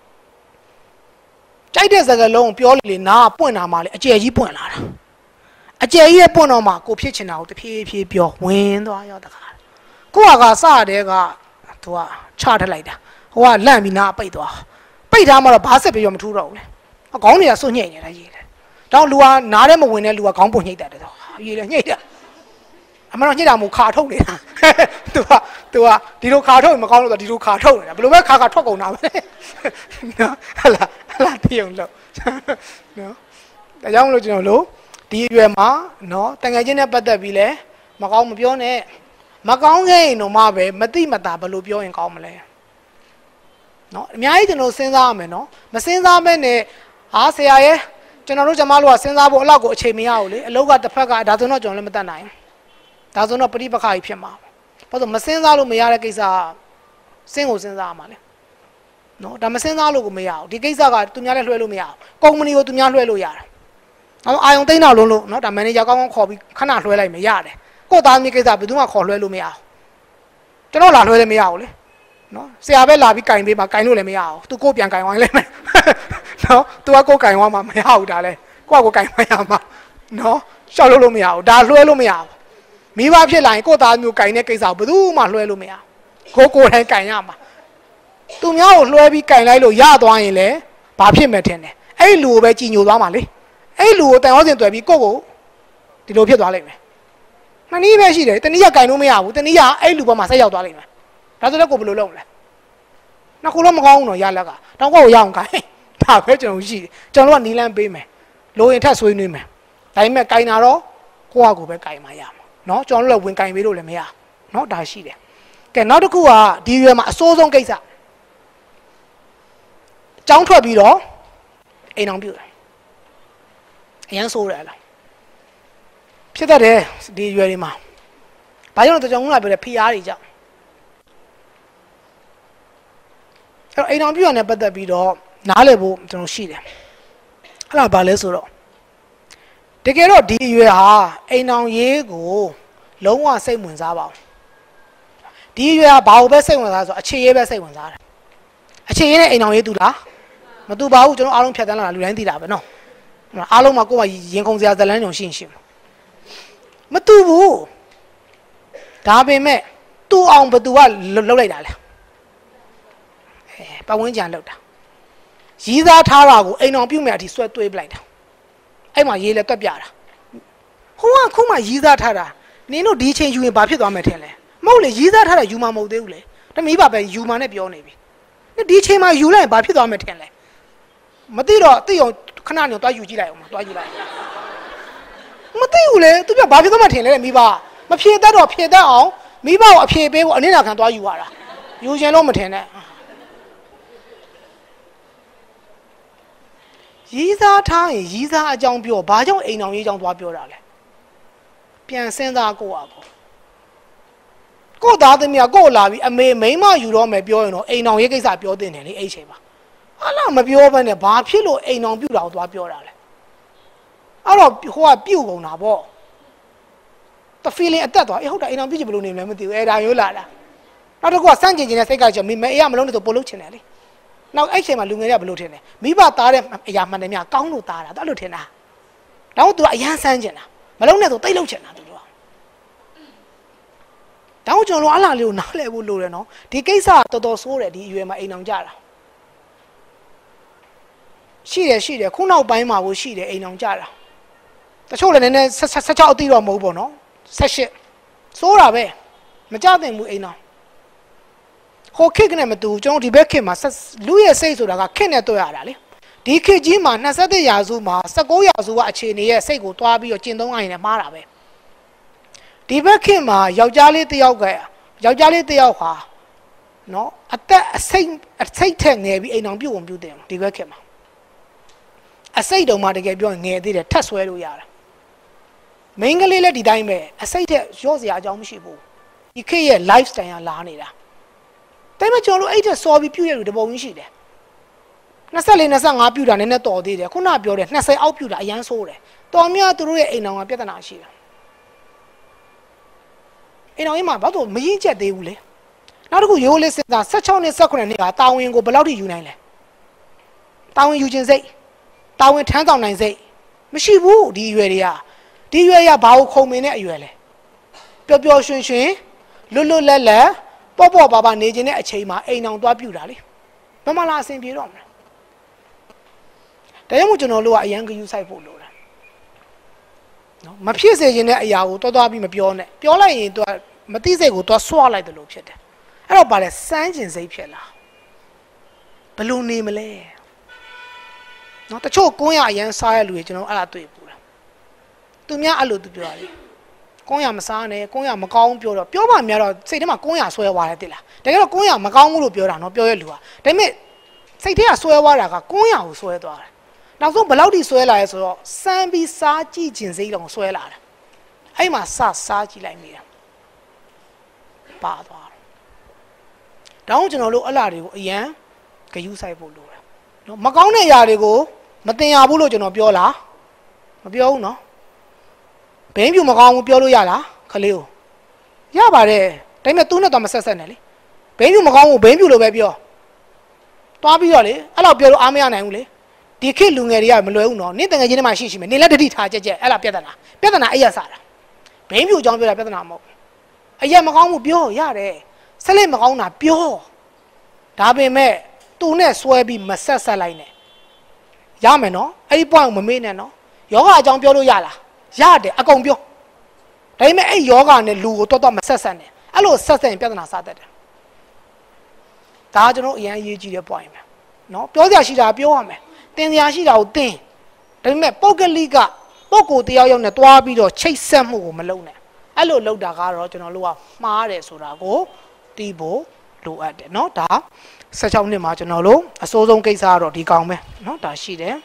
ကြိုက်တဲ့စကားလုံးပြောလေနားကပွင့်တာမှလေအကျယ်ကြီးပွင့်လာတာအကျယ်ကြီးရဲ့ပွင့်တော့မှကိုဖြစ်ချင်တာကိုတဖြည်းဖြည်းပြောဝင်သွားရောတခါကိုကကစတဲ့ကသူကချထလိုက်တာဟိုကလန့်ပြီးနားပိတ်သွားပိတ်ထားမှတော့ဘာဆက်ပြောမထူးတော့ဘူးလေခေါင်းတွေကစွန့်ညိတ်နေတာရေးတယ်တော့လူကနားထဲမဝင်တဲ့လူကခေါင်းပုံညိတ်တယ်တော့ရေးတယ်ညိတ်တယ်အမှန်တော့ညိတ်တာမို့ခါထုတ်နေတာသူကသူကဒီလိုခါထုတ်ရင်မကောင်းလို့ဆိုဒီလိုခါထုတ်နေတာဘယ်လိုပဲခါခါထွက်ကုန်တာပဲနော်ဟလာဟလာတည်ုံလို့နော်ဒါကြောင့်မလို့ကျွန်တော်တို့ဒီအရွယ်မှာနော်တန်ငယ်ချင်းနဲ့ပတ်သက်ပြီးလဲမကောင်းမပြောနဲ့မကောင်းခဲ့ရင်တော့မှပဲမတိမတာဘယ်လိုပြောရင်ကောင်းမလဲနော်အများကြီးကျွန်တော်စဉ်းစားရမယ်နော်မစဉ်းစားမဲ့နဲ့ဟာဆရာရဲ့ကျွန်တော်တို့ကျမတို့ကစဉ်းစားဖို့အလောက်ကိုအချိန်မရဘူးလေအလောက်ကတစ်ဖက်ကဒါဆိုတော့ကျွန်တော်လည်းမတတ်နိုင်ဒါဆိုတော့ပရိပခါကြီးဖြစ်မှာဘာလို့မစဉ်းစားလို့မရတဲ့ကိစ္စစဉ်းကိုစဉ်းစားရမှာလေနော်ဒါမစဉ်းစားလို့ကိုမရဘူးဒီကိစ္စကသူများလည်းလွှဲလို့မရဘူးကုမ္ပဏီကိုသူများလွှဲလို့ရတယ်အောင်အာယုံသိန်းတော့လုံးလို့နော်ဒါမန်နေဂျာကောင်းကောင်းခေါ်ပြီးခဏလွှဲလိုက်မယ်ရတယ်ကို့သားသမီးကိစ္စဘယ်သူမှခေါ်လွှဲလို့မရဘူးကျွန်တော်လာလွှဲလည်းမရဘူးလေနော်ဆရာပဲလာပြီးကင်ပေးမှာကင်လို့လည်းမရအောင်သူကိုပြန်ကင်ဝိုင်းလိုက်မယ်နော်သူကကိုယ်ကင်သွားမှာမရဘူးဒါလဲကိုကကိုကင်မရမှာနော်ရှောက်လို့လို့မရဘူးဒါလွှဲလို့မရဘူးမိဘဖြစ်လာရင်ကိုသားမျိုးကင်တဲ့ကိစ္စဘယ်သူမှလွှဲလို့မရကိုကိုယ်တိုင်ကင်ရမှာသူများကိုလွှဲပြီးကင်လိုက်လို့ရသွားရင်လည်းဘာဖြစ်မယ်ထင်တယ်အဲ့လူကိုပဲကြည်ညိုသွားမှာလေအဲ့လူကိုတန်ရောစင်တွေ့ပြီးကိုကိုဒီလိုဖြစ်သွားလိမ့်မယ်နှစ်နည်းပဲရှိတယ်တနည်းကကင်လို့မရဘူးတနည်းကအဲ့လူဘက်မှာဆက်ရောက်သွားလိမ့်မယ်ဒါဆိုလည်းကိုဘယ်လိုလုပ်လဲနောက်ကိုတော့မကောင်းဘူးတော့ရလက်ကတောင်ကိုကိုရအောင်ကင်ဒါပဲကျွန်တော်ရှိတယ်ကျွန်တော်ကနီလန်းပေးမယ်လိုရင်ထက်ဆွေးနွေးမယ်ဒါပေမဲ့ကင်တာတော့ကိုကကိုပဲကင်မှရမှာနော်ကျွန်တော်တို့လည်းဝင်ကင်ပေးလို့လည်းမရနော်ဒါရှိတယ်ကဲနောက်တစ်ခုကဒီရွယ်မှာအစိုးဆုံးကိစ္စကျောင်းထွက်ပြီးတော့အိမ်အောင်ပြုတ်တယ်အရန်ဆိုးတယ်လားဖြစ်တတ်တယ်ဒီရွယ်တွေမှာဘာကြောင့်လဲကျွန်တော်ကပြောတယ်ဖိအားတွေကြောင့်အဲ့တော့အိမ်အောင်ပြုတ်ရတဲ့ပတ်သက်ပြီးတော့နားလည်ဖို့ကျွန်တော်ရှိတယ်အဲ့ဒါဘာလဲဆိုတော့တကယ်တော့ဒီရွယ်ဟာအိမ်အောင်ရေးကိုလုံးဝစိတ်ဝင်စားပါဘူးဒီရွယ်ကဘာလို့ပဲစိတ်ဝင်စားဆိုအခြေရေးပဲစိတ်ဝင်စားတယ်အခြေရေးနဲ့အိမ်အောင်ရေးတူလားမတူပါဘူးကျွန်တော်အားလုံးဖြတ်တန်းလာတာလူတိုင်းသိတာပဲနော်အားလုံးမှာကိုယ်ကရင်ခုန်စရာဇလန်းညုံရှိရင်ရှိမှာမတူဘူးဒါပေမဲ့တူအောင်ဘသူကလှုပ်လိုက်တာလဲအဲပတ်ဝန်းကျင်လှုပ်တာရီးသားထားတာကိုအိမ်အောင်ပြုတ်မဲ့အထိဆွဲသွေးပလိုက်တာအဲ့မှာရေးလဲတွက်ပြတာဟိုကခုမှရီးသားထားတာနင်တို့ဒီချိန်ယူရင်ဘာဖြစ်သွားမယ်ထင်လဲမဟုတ်လေရီးသားထားတာယူမှာမဟုတ်သေးဘူးလေတမီးပါပဲယူမှာနဲ့ပြောနေပြီဒီချိန်မှာယူလိုက်ရင်ဘာဖြစ်သွားမယ်ထင်လဲမသိတော့သိအောင်ခဏနေတော့ယူကြည့်လိုက်အောင်တွားကြည့်လိုက်မသိဘူးလေသူပြဘာဖြစ်သွားမှထင်လဲမိဘမဖြေတတ်တော့ဖြေတတ်အောင်မိဘကိုအဖြေပေးဖို့အနည်းနာခံတွားယူရတာယူရင်လို့မထင်နဲ့ရီးစားထားရင်ရီးစားအကြောင်းပြောဘာကြောင့်အိမ်အောင်ရေးအကြောင်းသွားပြောတာလဲပြန်စဉ်းစားကိုอ่ะကိုကိုသားသမီးကကိုလာပြီးအမေမိန်းမယူတော့မယ်ပြောရင်တော့အိမ်အောင်ရေးကိစ္စပြောတင်တယ်လေအဲ့ချိန်မှာဟာလာမပြောဘဲနဲ့ဘာဖြစ်လို့အိမ်အောင်ပြုတ်တာကိုသွားပြောတာလဲအဲ့တော့ဟိုကပြုတ်ကုန်တာပေါ့တ feeling အတက်သွားအေးဟုတ်တာအိမ်အောင်ပြုတ်ချင်ဘယ်လိုနေမလဲမသိဘူးအဲ့ဒါရိုးလာတာနောက်တစ်ခုကစန့်ကျင်နေတဲ့စိတ်ကကြောင့်မိမအေးရမလုံးနဲ့ဆိုပို့လို့ချင်တယ်လေနောက်အဲ့ချိန်မှာလူငယ်တွေကဘယ်လိုထင်လဲမိဘသားတဲ့အရာမှန်တယ်များကောင်းလို့သားတာအဲ့လိုထင်တာတော့သူကအရန်ဆန်းကျင်တာမလုံးနဲ့ဆိုတိတ်လုံးချင်တာသူတို့ကတောင်းကျွန်တော်အလားလေးကိုနားလဲဖို့လိုတယ်နော်ဒီကိစ္စကတော်တော်ဆိုးတယ်ဒီအရွယ်မှာအိမ်အောင်ကြတာရှိတယ်ရှိတယ်ခုနောက်ပိုင်းမှာကိုရှိတယ်အိမ်အောင်ကြတာတချို့လည်းနည်းနည်းဆက်ချောက်အသိတော့မဟုတ်ပေါ့နော်ဆက်ရှစ်စိုးတာပဲမကြသင့်ဘူးအိမ်အောင်ဟိုခစ်နဲ့မတူကျွန်တော်ဒီဘက်ခစ်မှာလူရဲ့စိတ်ဆိုတာကခစ်နဲ့တွေ့ရတာလေဒီခစ်ကြီးမှာ၂၁ရာစုမှာ၁၉ရာစုကအခြေအနေရဲ့စိတ်ကိုတွားပြီးတော့ကျင့်သုံးရရင်လည်းမှားတာပဲဒီဘက်ခစ်မှာယောက်ျားလေးတစ်ယောက်ကယောက်ျားလေးတစ်ယောက်ဟာနော်အသက်အစိတ်အစိတ်ထက်ငယ်ပြီးအိမ်အောင်ပြုတ်ဝင်ပြုတ်တယ်ဒီဘက်ခစ်မှာအစိတ်တုံမှတကယ်ပြောရင်ငယ်သေးတယ်ထက်ဆွဲလို့ရတာမိန်းကလေးလည်းဒီတိုင်းပဲအစိတ်ထက်ရော့စရာအကြောင်းမရှိဘူးဒီခေတ်ရဲ့ lifestyle ကလာနေတာဒါပေမဲ့ကျွန်တော်တို့အဲ့ထက်စော်ပြီးပြုတ်ရလို့တပုံကြီးရှိတယ်၂၄ ၂၅ပြုတ်တာနည်းနည်းတော်သေးတယ်ခုနပြောတယ်၂၀အောက်ပြုတ်တာအရန်ဆိုးတယ်တော်များသူတို့ရဲ့အိမ်တော်ကပြဿနာရှိတယ်အိမ်တော်ကြီးမှာဘာလို့မရင်ကျက်သေးဘူးလေနောက်တစ်ခုရိုးလေးစဉ်းစား၁၆နှစ်၁၈နှစ်ကတာဝန်ကိုဘယ်လောက်ထိယူနိုင်လဲတာဝန်ယူခြင်းစိတ်တာဝန်ထမ်းဆောင်နိုင်စိတ်မရှိဘူးဒီအရွယ်တွေကဒီရွယ်ရဘာကိုခုံမင်းတဲ့အရွယ်လဲပျော်ပျော်ရွှင်ရွှင်လွတ်လွတ်လပ်လပ်ပေါ့ပေါ့ပါပါနေခြင်းတဲ့အချိန်မှာအိမ်အောင်သွားပြူတာလေဘယ်မှလာအဆင်ပြေတော့မလဲဒါကြောင့်မို့ကျွန်တော်တို့ကအရန်ဂယူဆိုင်ဖို့လိုတယ်နော်မဖြစ်စေခြင်းတဲ့အရာကိုတွားတွားပြီးမပြောနဲ့ပြောလိုက်ရင်သူကမသိစိတ်ကိုတွားဆွားလိုက်တယ်လို့ဖြစ်တယ်အဲ့တော့ပါလဲစမ်းကျင်စိတ်ဖြစ်လာဘယ်လိုနေမလဲနော်တချို့ကိုင်းရအရန်စားရလူတွေကျွန်တော်အဲ့ဒါတွေ့ပူတာသူများအဲ့လိုသူပြောတယ်ကိုင်းရမစားနဲ့ကိုင်းရမကောင်းပြောတော့ပြောမှများတော့စိတ်ထဲမှာကိုင်းရဆွဲသွားတယ်တိလားတကယ်တော့ကိုင်းရမကောင်းဘူးလို့ပြောတာနော်ပြောရလူကဒါပေမဲ့စိတ်ထဲကဆွဲသွားတာကကိုင်းရကိုဆွဲသွားတယ်နောက်ဆုံးဘယ်လောက်ထိဆွဲလာရဲဆိုတော့စမ်းပြီးစားကြည့်ခြင်းစိတ်တော့ဆွဲလာတယ်အဲ့မှာစစားကြည့်လိုက်မိတယ်ပါသွားတယ်တောင်းကျွန်တော်တို့အလားတွေကိုအရန်ဂယူဆိုင်ဖို့လိုတယ်နော်မကောင်းတဲ့ຢာတွေကိုမတင်ရဘူးလို့ကျွန်တော်ပြောလားမပြောဘူးနော်ဘိန်းပြူမကောင်းဘူးပြောလို့ရလားခလေးကိုရပါတယ်ဒါပေမဲ့သူနဲ့တော့မဆက်ဆက်နဲ့လေဘိန်းပြူမကောင်းဘူးဘိန်းပြူလို့ပဲပြောသွားပြီးတော့လေအဲ့လောက်ပြောလို့အားမရနိုင်ဘူးလေဒီခေတ်လူငယ်တွေကမလွယ်ဘူးနော်နင့်တငယ်ချင်းတွေမှရှိရှိမယ်နင်လည်းတတိထားကြက်ကြက်အဲ့လားပြဿနာပြဿနာအဲ့ရစားတာဘိန်းပြူအကြောင်းပြောတာပြဿနာမဟုတ်အရက်မကောင်းမှုပြောရတယ်ဆက်လက်မကောင်းတာပြောဒါပေမဲ့သူနဲ့ဆွဲပြီးမဆက်ဆက်လိုက်နဲ့ရမယ်နော်အဲ့ဒီ point ကိုမမေ့နဲ့နော်ယောဂအကြောင်းပြောလို့ရလားရတယ်အကုန်ပြောဒါပေမဲ့အဲ့ယောဂနဲ့လူကိုတော့တော့မဆက်ဆက်နဲ့အဲ့လိုဆက်ဆက်ရင်ပြဿနာစတတ်တယ်ဒါကျွန်တော်အရင်အရေးကြီးတဲ့ point ပဲနော်ပြောစရာရှိတာပြောရမယ်တင်စရာရှိတာကိုတင်ဒါပေမဲ့ပုဂ္ဂလိကပုဂ္ဂိုလ်တယောက်ယောက်နဲ့တွားပြီးတော့ချိတ်ဆက်မှုကိုမလုပ်နဲ့အဲ့လိုလုပ်တာကတော့ကျွန်တော်တို့ကမှားတယ်ဆိုတာကိုတီးဖို့လိုအပ်တယ်เนาะဒါสิบหกနှစ်မှာကျွန်တော်တို့အစိုးဆုံးကိစ္စကတော့ဒီကောင်ပဲเนาะဒါရှိတယ်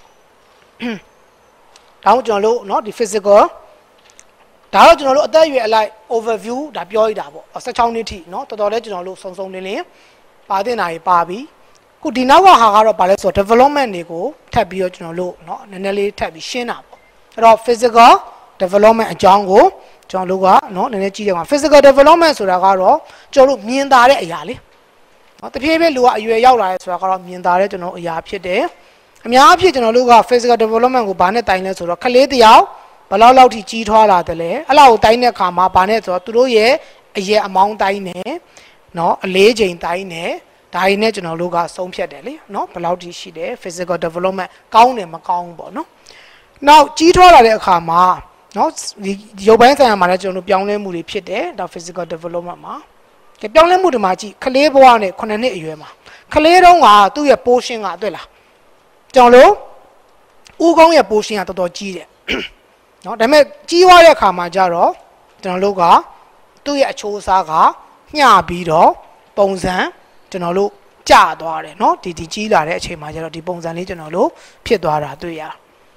ဒါကိုကျွန်တော်တို့เนาะဒီ physical ဒါတော့ကျွန်တော်တို့အသက်အရွယ်အလိုက် overview ဒါပြောရတာပေါ့สิบหกနှစ်ထိเนาะတော်တော်လေးကျွန်တော်တို့စုံစုံလင်းလင်းပါတင်တာကြီးပါပြီခုဒီနောက်ကဟာကတော့ဗာလဲဆိုတော့ development တွေကိုထပ်ပြီးတော့ကျွန်တော်တို့เนาะနည်းနည်းလေးထပ်ပြီးရှင်းတာပေါ့အဲ့တော့ physical development အကြောင်းကိုကျွန်တော်တို့ကเนาะနည်းနည်းကြည့်ရအောင် physical development ဆိုတာကတော့ကျွန်တော်တို့မြင်သာတဲ့အရာလေးเนาะတဖြည်းဖြည်းလူကအရွယ်ရောက်လာတယ်ဆိုတာကတော့မြင်သာတဲ့ကျွန်တော်အရာဖြစ်တယ်အများအဖြစ်ကျွန်တော်တို့က physical development ကိုဘာနဲ့တိုင်လဲဆိုတော့ကလေးတယောက်ဘယ်လောက်လောက်ထိကြီးထွားလာတယ်လဲအဲ့လောက်ကိုတိုင်တဲ့အခါမှာဘာနဲ့ဆိုတော့သူတို့ရဲ့အရွယ်အမောင်းတိုင်နေเนาะအလေးချိန်တိုင်နေဒါရင်းနဲ့ကျွန်တော်တို့ကဆုံးဖြတ်တယ်လေเนาะဘယ်လောက်ထိရှိတယ် physical development ကောင်းတယ်မကောင်းဘူးပေါ့เนาะနောက်ကြီးထွားလာတဲ့အခါမှာเนาะဒီရုပ်ပိုင်းဆိုင်ရာမှာလည်းကျွန်တော်တို့ပြောင်းလဲမှုတွေဖြစ်တယ်ဒါ physical development မှာကဲပြောင်းလဲမှုတွေမှာကြည့်ကလေးဘဝနဲ့ခုနှစ်နှစ်အရွယ်မှာကလေးတုန်းကသူ့ရဲ့ portion ကတွေ့လားကျွန်တော်တို့ဦးခေါင်းရဲ့ portion ကတော်တော်ကြီးတယ်เนาะဒါပေမဲ့ကြီးသွားတဲ့အခါမှာကျတော့ကျွန်တော်တို့ကသူ့ရဲ့အချိုးအစားကမျှပြီးတော့ပုံစံကျွန်တော်တို့ကျသွားတယ်เนาะဒီဒီကြီးလာတဲ့အချိန်မှာကျတော့ဒီပုံစံလေးကျွန်တော်တို့ဖြစ်သွားတာတွေ့ရ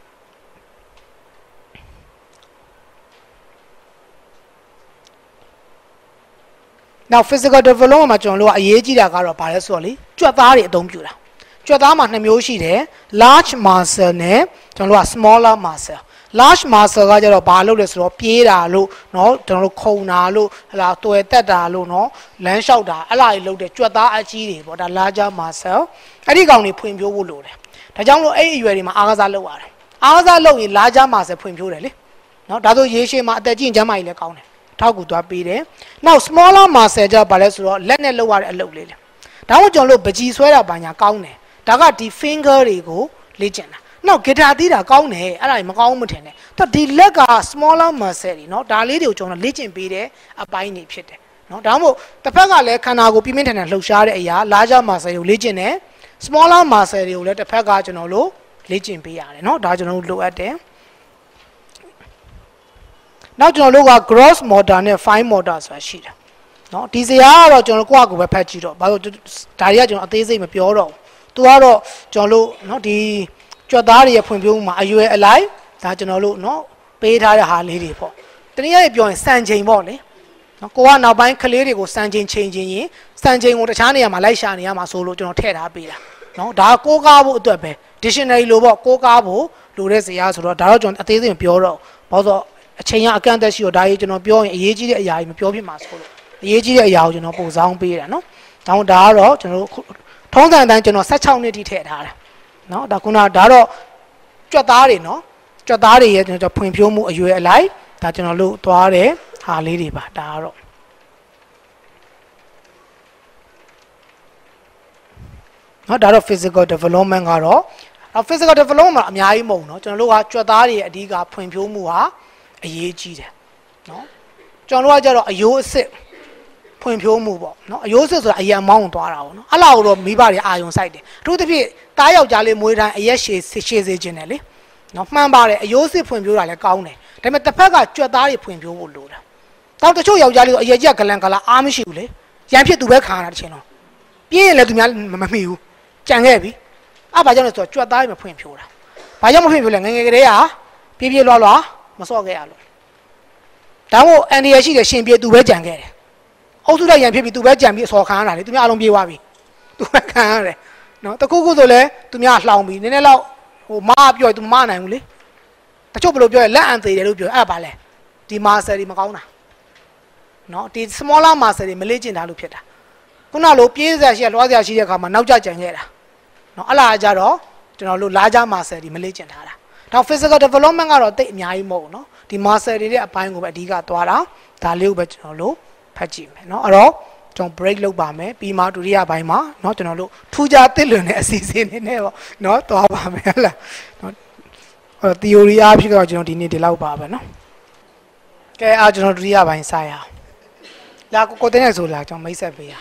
နောက် physical development မှာကျွန်တော်တို့ကအရေးကြီးတာကတော့ဘာလဲဆိုတော့လေကြွက်သားတွေအသုံးပြုတာကြွက်သားမှာနှစ်မျိုးရှိတယ် large muscle နဲ့ကျွန်တော်တို့က smaller muscle large muscle ကကျတော့ဘာလုပ်လဲဆိုတော့ပြေးတာလို့เนาะကျွန်တော်တို့ခုံတာလို့ဟလာတွယ်တက်တာလို့เนาะလမ်းလျှောက်တာအဲ့လားကြီးလုပ်တဲ့ကြွက်သားအကြီးတွေပေါ့ဒါ larger muscle အဲ့ဒီကောင်တွေဖွံ့ဖြိုးဖို့လိုတယ်ဒါကြောင့်လို့အဲ့ဒီအရွယ်တွေမှာအားကစားလုပ်ရတယ်အားကစားလုပ်ရင် larger muscle ဖွံ့ဖြိုးတယ်လေเนาะဒါဆိုရေရှည်မှာအသက်ကြီးကျန်းမာကြီးလည်းကောင်းတယ်ထောက်ကူသွားပေးတယ်နောက် smaller muscle ကျတော့ဘာလဲဆိုတော့လက်နဲ့လုပ်ရတဲ့အလုပ်လေးလေဒါကိုကျွန်တော်တို့ပကြီးဆွဲတာပါညာကောင်းတယ်ဒါကဒီ finger တွေကိုလေ့ကျင့်တာနောက်ဂီတာတီးတာကောင်းတယ်အဲ့ဒါကြီးမကောင်းမထင်နဲ့တော့ဒီလက်က smaller muscle တွေเนาะဒါလေးတွေကိုကျွန်တော်လေ့ကျင့်ပေးတဲ့အပိုင်းတွေဖြစ်တယ်เนาะဒါမှမဟုတ်တစ်ဖက်ကလည်းခန္ဓာကိုပြင်းပြင်းထန်ထန်လှုပ်ရှားတဲ့အရာ larger muscle တွေကိုလေ့ကျင့်တယ် smaller muscle တွေကိုလည်းတစ်ဖက်ကကျွန်တော်တို့လေ့ကျင့်ပေးရတယ်เนาะဒါကျွန်တော်တို့လိုအပ်တယ်နောက်ကျွန်တော်တို့က gross motor နဲ့ fine motor ဆိုတာရှိတယ်เนาะဒီစရာကတော့ကျွန်တော်ကိုယ့်အကူပဲဖတ်ကြည့်တော့ဘာလို့ဒါတွေကကျွန်တော်အသေးစိတ်မပြောတော့ဘူးသူကတော့ကျွန်တော်တို့เนาะဒီကြွက်သားတွေရဲ့ဖွံ့ဖြိုးမှုမှာအရွယ်အလိုက်ဒါကျွန်တော်တို့เนาะပေးထားတဲ့ဟာလေးတွေပေါ့တနည်းအားဖြင့်ပြောရင်စံချိန်ပေါ့လေเนาะကိုကနောက်ပိုင်းကလေးတွေကိုစံချိန်ချိန်ချင်းရင်စံချိန်ကိုတခြားနေရာမှာလိုက်ရှာနေရမှာဆိုလို့ကျွန်တော်ထည့်ထားပေးတာเนาะဒါကိုးကားဖို့အတွက်ပဲ dictionary လို့ပေါ့ကိုးကားဖို့လိုတဲ့ဇာတ်ဆိုတော့ဒါတော့ကျွန်တော်အသေးစိတ်မပြောတော့ဘာလို့အချိန်ရအကန့်အသတ်ရှိတော့ဒါကြီးကျွန်တော်ပြောရင်အရေးကြီးတဲ့အရာကြီးမပြောဖြစ်မှာဆိုလို့အရေးကြီးတဲ့အရာကိုကျွန်တော်ပုံဆောင်ပေးတာเนาะဒါတော့ဒါကတော့ကျွန်တော်တို့ထုံးစံအတိုင်းကျွန်တော်สิบหกနှစ်ထိထည့်ထားတာเนาะဒါခုနဒါတော့ကြွက်သားတွေเนาะကြွက်သားတွေရဲ့ကျွန်တော်ဖွံ့ဖြိုးမှုအရွယ်အလိုက်ဒါကျွန်တော်တို့သွားတယ်ဟာလေးတွေပါဒါကတော့เนาะဒါတော့ physical development ကတော့အဲ physical development မှာအများကြီးမဟုတ်เนาะကျွန်တော်တို့ကကြွက်သားတွေရဲ့အဓိကဖွံ့ဖြိုးမှုဟာအရေးကြီးတယ်เนาะကျွန်တော်တို့ကကြတော့အယိုးအစစ်ဖွံ့ဖြိုးမှုပေါ့เนาะအယိုးစစ်ဆိုတာအရန်မောင်းသွားတာပေါ့เนาะအဲ့လောက်တော့မိဘတွေအာယုံစိုက်တယ်အထူးသဖြင့်တားယောက်ျားလေးမွေးတိုင်းအရက်ရှည်ရှည်စေခြင်းတယ်လေเนาะမှန်ပါတယ်အယိုးစစ်ဖွံ့ဖြိုးတာလည်းကောင်းတယ်ဒါပေမဲ့တစ်ဖက်ကကြွက်သားတွေဖွံ့ဖြိုးဖို့လိုတာတောက်တချို့ယောက်ျားလေးဆိုအရက်ကြီးကဂလန်ဂလာအားမရှိဘူးလေရန်ဖြစ်သူပဲခါတာတစ်ချိန်လုံးပြင်းရင်လည်းသူများမမှီဘူးကြံခဲ့ပြီအဲ့ဘာကြောင့်လဲဆိုတော့ကြွက်သားတွေမဖွံ့ဖြိုးတာဘာကြောင့်မဖွံ့ဖြိုးလဲငငယ်ကလေးကပြေးပြေးလွှားလွှားမစော့ခဲ့ရလို့ဒါမို့အန်ဒီရရှိတဲ့ရှင်ပြေသူပဲကြံခဲ့တယ်အုပ်စုလိုက်ရန်ဖြစ်ပြီးသူပဲကြံပြီးအစော်ခံရတာလေသူများအလုံးပြေးသွားပြီသူပဲခံရတယ်နော်တခုခုဆိုလဲသူများလှောင်ပြီးနည်းနည်းတော့ဟိုမပြောသူမနိုင်ဘူးလေတချို့ဘယ်လိုပြောရလက်အန်သေးတယ်လို့ပြောအဲ့ဒါပါလဲဒီမာဆယ်တွေမကောင်းတာနော်ဒီ smaller muscle တွေမလေ့ကျင့်တာလို့ဖြစ်တာကခုနလိုပြေးစရာရှိရလွှားစရာရှိတဲ့အခါမှာနောက်ကျကြံခဲ့တာနော်အဲ့လာကြတော့ကျွန်တော်တို့လာကြမာဆယ်ဒီမလေ့ကျင့်ထားတာတော့ physical development ကတော့တိတ်အများကြီးမဟုတ်ဘူးနော်ဒီ muscle တွေတဲ့အပိုင်းကိုပဲအဓိကသွားတာဒါလေးကိုပဲကျွန်တော်တို့ဖတ်ကြည့်မယ်နော်အဲ့တော့ကျွန်တော် break လုပ်ပါမယ်ပြီးမှဒုတိယပိုင်းမှာเนาะကျွန်တော်တို့ထူးခြားသစ်လွင်တဲ့အစီအစဉ်တွေနဲ့ပေါ့เนาะသွားပါမယ်ဟုတ်လားเนาะအဲ့ theory အဖြစ်တော့ကျွန်တော်ဒီနေ့ဒီလောက်ပါပဲเนาะကဲအားကျွန်တော်ဒုတိယပိုင်းစရအောင်လာကိုကိုတင်းနေဆိုလာကျွန်တော်မိတ်ဆက်ပေးရ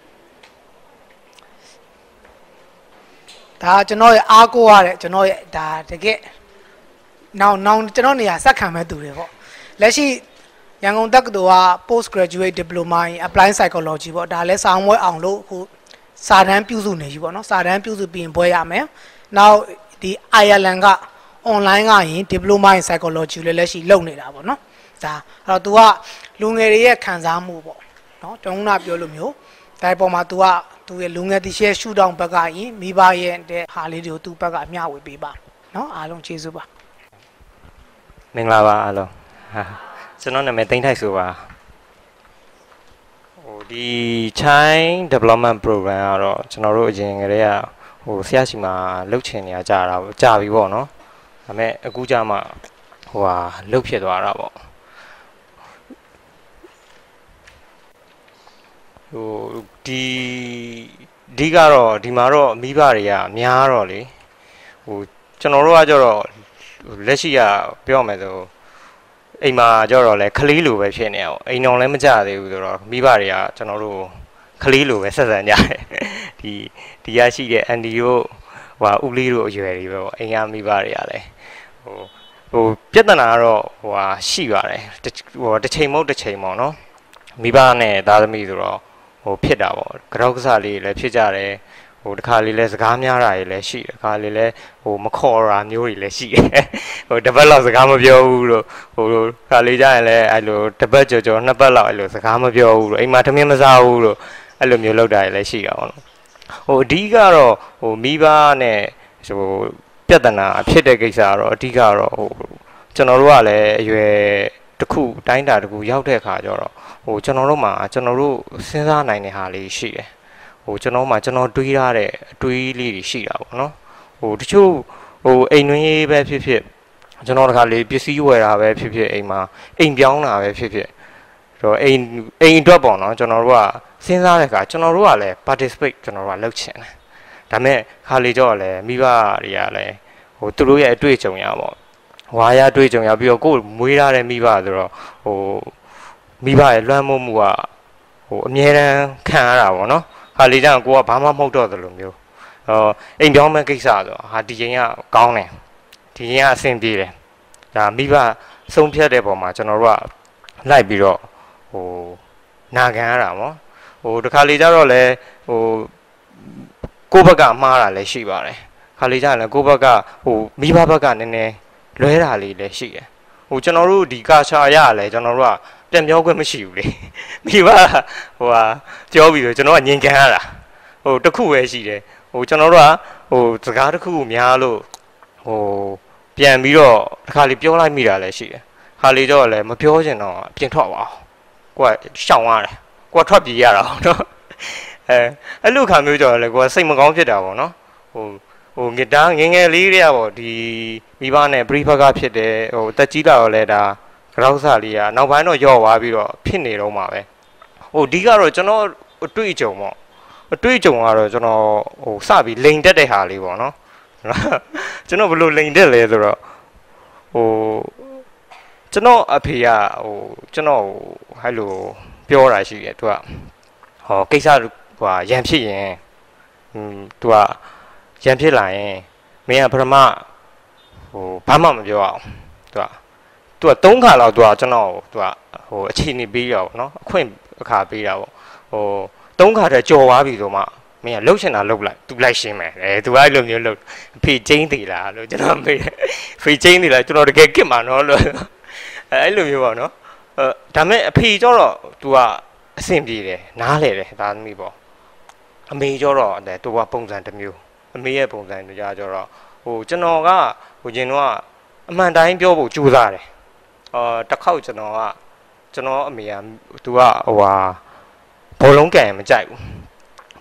ဒါကျွန်တော်ရဲ့အားကိုရတဲ့ကျွန်တော်ရဲ့ဒါတကယ်နောင်နောင်ကျွန်တော်နေရာစက်ခံမဲ့သူတွေပေါ့လက်ရှိရန်ကုန်တက္ကသိုလ်က post graduate diploma in applied psychology ပေါ့ဒါလည်းစာမွေးအောင်လို့အခုစာတန်းပြုစုနေပြီပေါ့နော်စာတန်းပြုစုပြီးရင်ပွဲရမယ်နောက်ဒီ Ireland က online ကရင် diploma in psychology လည်းလက်ရှိလုပ်နေတာပေါ့နော်ဒါအဲ့တော့ तू ကလူငယ်တွေရဲ့ခံစားမှုပေါ့နော်ကျွန်တော်ကပြောလို့မျိုးဒါပေါ်မှာ तू ကသူရဲ့လူငယ်တရှယ်ရှူတောင်ဘက်ကရင်မိဘရဲ့တဲ့ဟာလေးတွေကိုသူ့ဘက်ကအမျှဝေပေးပါနော်အားလုံးကျေးဇူးပါမင်္ဂလာပါအားလုံးဟာကျွန်တော်နာမည်သိန်းထိုက်ဆိုပါဟိုဒီ Child Development Program ကတော့ကျွန်တော်တို့အရင်ကတည်းကဟိုဆရာရှိမှာလှုပ်ချင်နေကြတာပေါ့ကြာပြီပေါ့နော်ဒါပေမဲ့အခုကျမှဟိုဟာလှုပ်ဖြစ်သွားတာပေါ့ဟိုဒီဒီကတော့ဒီမှာတော့မိဘတွေကများတော့လေဟိုကျွန်တော်တို့ကကြတော့လက်ရှိကပြောရမယ်ဆိုအိမ်မှာကြတော့လဲခလီးလိုပဲဖြစ်နေအောင်အိမ်တော်လည်းမကြသေးဘူးဆိုတော့မိဘတွေကကျွန်တော်တို့ခလီးလိုပဲဆက်ဆံကြတယ်ဒီဒီရရှိတဲ့အန်ဒီတို့ဟိုဦးလေးတို့အရွယ်တွေပဲပေါ့အိမ်ကမိဘတွေကလည်းဟိုဟိုပြဿနာကတော့ဟိုဟာရှိပါတယ်ဟိုတစ်ချိန်မဟုတ်တစ်ချိန်ပေါ့နော်မိဘနဲ့သားသမီးဆိုတော့ဟိုဖြစ်တာပေါ့ကြောက်ကစားလေးလည်းဖြစ်ကြတယ်ဟိုတစ်ခါလေးလဲစကားများတာတွေလည်းရှိတယ်တစ်ခါလေးလဲဟိုမခေါ်တာမျိုးတွေလည်းရှိတယ်ဟိုတစ်ပတ်လောက်စကားမပြောဘူးလို့ဟိုခါလေးကြရင်လည်းအဲ့လိုတစ်ပတ်ကြော်ကြော်နှစ်ပတ်လောက်အဲ့လိုစကားမပြောဘူးလို့အိမ်မှာထမင်းမစားဘူးလို့အဲ့လိုမျိုးလောက်တာတွေလည်းရှိတာပေါ့နော်ဟိုအဓိကတော့ဟိုမိဘနဲ့ဟိုပြဿနာဖြစ်တဲ့ကိစ္စကတော့အဓိကတော့ဟိုကျွန်တော်တို့ကလည်းအရွယ်တစ်ခုတိုင်းတာတစ်ခုရောက်တဲ့အခါကျတော့ဟိုကျွန်တော်တို့မှာကျွန်တော်တို့စဉ်းစားနိုင်တဲ့ဟာလေးရှိတယ်ဟိုကျွန်တော်မှကျွန်တော်တွေးရတဲ့အတွေးလေးတွေရှိတာပေါ့နော်ဟိုတချို့ဟိုအိမ်တွင်းရေးပဲဖြစ်ဖြစ်ကျွန်တော်တခါလေးပစ္စည်းဝယ်တာပဲဖြစ်ဖြစ်အိမ်မှာအိမ်ပြောင်းတာပဲဖြစ်ဖြစ်ဆိုတော့အိမ်အိမ်အတွက်ပေါ့နော်ကျွန်တော်တို့ကစဉ်းစားတဲ့အခါကျွန်တော်တို့ကလည်း participate ကျွန်တော်တို့ကလုပ်ချင်တယ်ဒါပေမဲ့ခါလေးတော့လည်းမိဘတွေကလည်းဟိုသူတို့ရဲ့အတွေ့အကြုံရပေါ့ဝါရအတွေ့အကြုံရပြီးတော့ကိုယ်မွေးထားတဲ့မိဘဆိုတော့ဟိုမိဘရဲ့လွှမ်းမိုးမှုကဟိုအမြဲတမ်းခံရတာပေါ့နော်ခါလေးကျရင်ကိုကဘာမှမဟုတ်တော့သလိုမျိုးအော်အိမ်ပြောင်းမဲ့ကိစ္စဆိုဟာဒီချိန်ကကောင်းတယ်ဒီချိန်ကအဆင်ပြေတယ်ဒါမိဘဆုံးဖြတ်တဲ့ပုံမှာကျွန်တော်တို့ကလိုက်ပြီးတော့ဟိုနာခံရတာပေါ့ဟိုတခါလေးကျတော့လဲဟိုကိုယ့်ဘက်ကမှားတာလည်းရှိပါတယ်ခါလေးကျရင်လည်းကိုယ့်ဘက်ကဟိုမိဘဘက်ကနည်းနည်းလွဲတာလေးလည်းရှိတယ်ဟိုကျွန်တော်တို့ဒီကာချာရလဲကျွန်တော်တို့ကပြန်ပြောခွင့်မရှိဘူးလေမိဘဟိုဟာပြောပြီးတော့ကျွန်တော်ကညင်ခံရတာဟိုတစ်ခုပဲရှိတယ်ဟိုကျွန်တော်တို့ကဟိုစကားတစ်ခုကိုများလို့ဟိုပြန်ပြီးတော့တစ်ခါလေးပြောလိုက်မိတာလည်းရှိတယ်ခါလေးတော့လည်းမပြောချင်တော့ပြင်ထွက်ပါကိုကရှောင်ရတယ်ကိုကထွက်ပြေးရတာပေါ့နော်အဲအဲ့လိုခါမျိုးကြော်လည်းကိုကစိတ်မကောင်းဖြစ်တာပေါ့နော်ဟိုဟိုငစ်တာငငယ်လေးတွေကပေါ့ဒီမိဘနဲ့ပရိဖကဖြစ်တယ်ဟိုတက်ကြီးလာတော့လဲဒါကြောက်စားလေးကနောက်ပိုင်းတော့ယော့သွားပြီးတော့ဖြစ်နေတော့မှာပဲဟိုဒီကတော့ကျွန်တော်အတွေ့အကြုံပေါ့အတွေ့အကြုံကတော့ကျွန်တော်ဟိုစပြီးလိန်တက်တဲ့ဟာလေးပေါ့နော်ကျွန်တော်ဘယ်လိုလိန်တက်လဲဆိုတော့ဟိုကျွန်တော်အဖေကဟိုကျွန်တော်ဟဲ့လိုပြောတာရှိတယ်သူကဟောကိစ္စဟိုရန်ဖြစ်ရင်ဟွန်းသူကရန်ဖြစ်လာရင်မင်းကပထမဟိုဘာမှမပြောအောင်သူကသူကသုံးခါလောက်သူကကျွန်တော်သူကဟိုအခြေအနေပေးရအောင်နော်အခွင့်အခါပေးတာပေါ့ဟိုသုံးခါတည်းကြော်သွားပြီဆိုမှမင်းကလှုပ်ချင်တာလှုပ်လိုက်သူလိုက်ရှင်းမယ်အဲသူကအဲ့လိုမျိုးလှုပ်ဖေးချင်းသေးလားလို့ကျွန်တော်မေးတယ်ဖေးချင်းသေးလားကျွန်တော်တကယ်ကစ်မှာနော်လို့အဲအဲ့လိုမျိုးပေါ့နော်အဲဒါမဲ့အဖေကျတော့သူကအဆင်ပြေတယ်နားလေတယ်သားသမီးပေါ့အမေကျတော့အဲသူကပုံစံတစ်မျိုးအမေရဲ့ပုံစံတကြကျတော့ဟိုကျွန်တော်ကဟိုကျင်တော့အမှန်တိုင်းပြောဖို့ကြိုးစားတယ်အော်တစ်ခေါက်ကျွန်တော်ကကျွန်တော်အမေကသူကဟိုဟာဘောလုံးကန်မကြိုက်ဘူး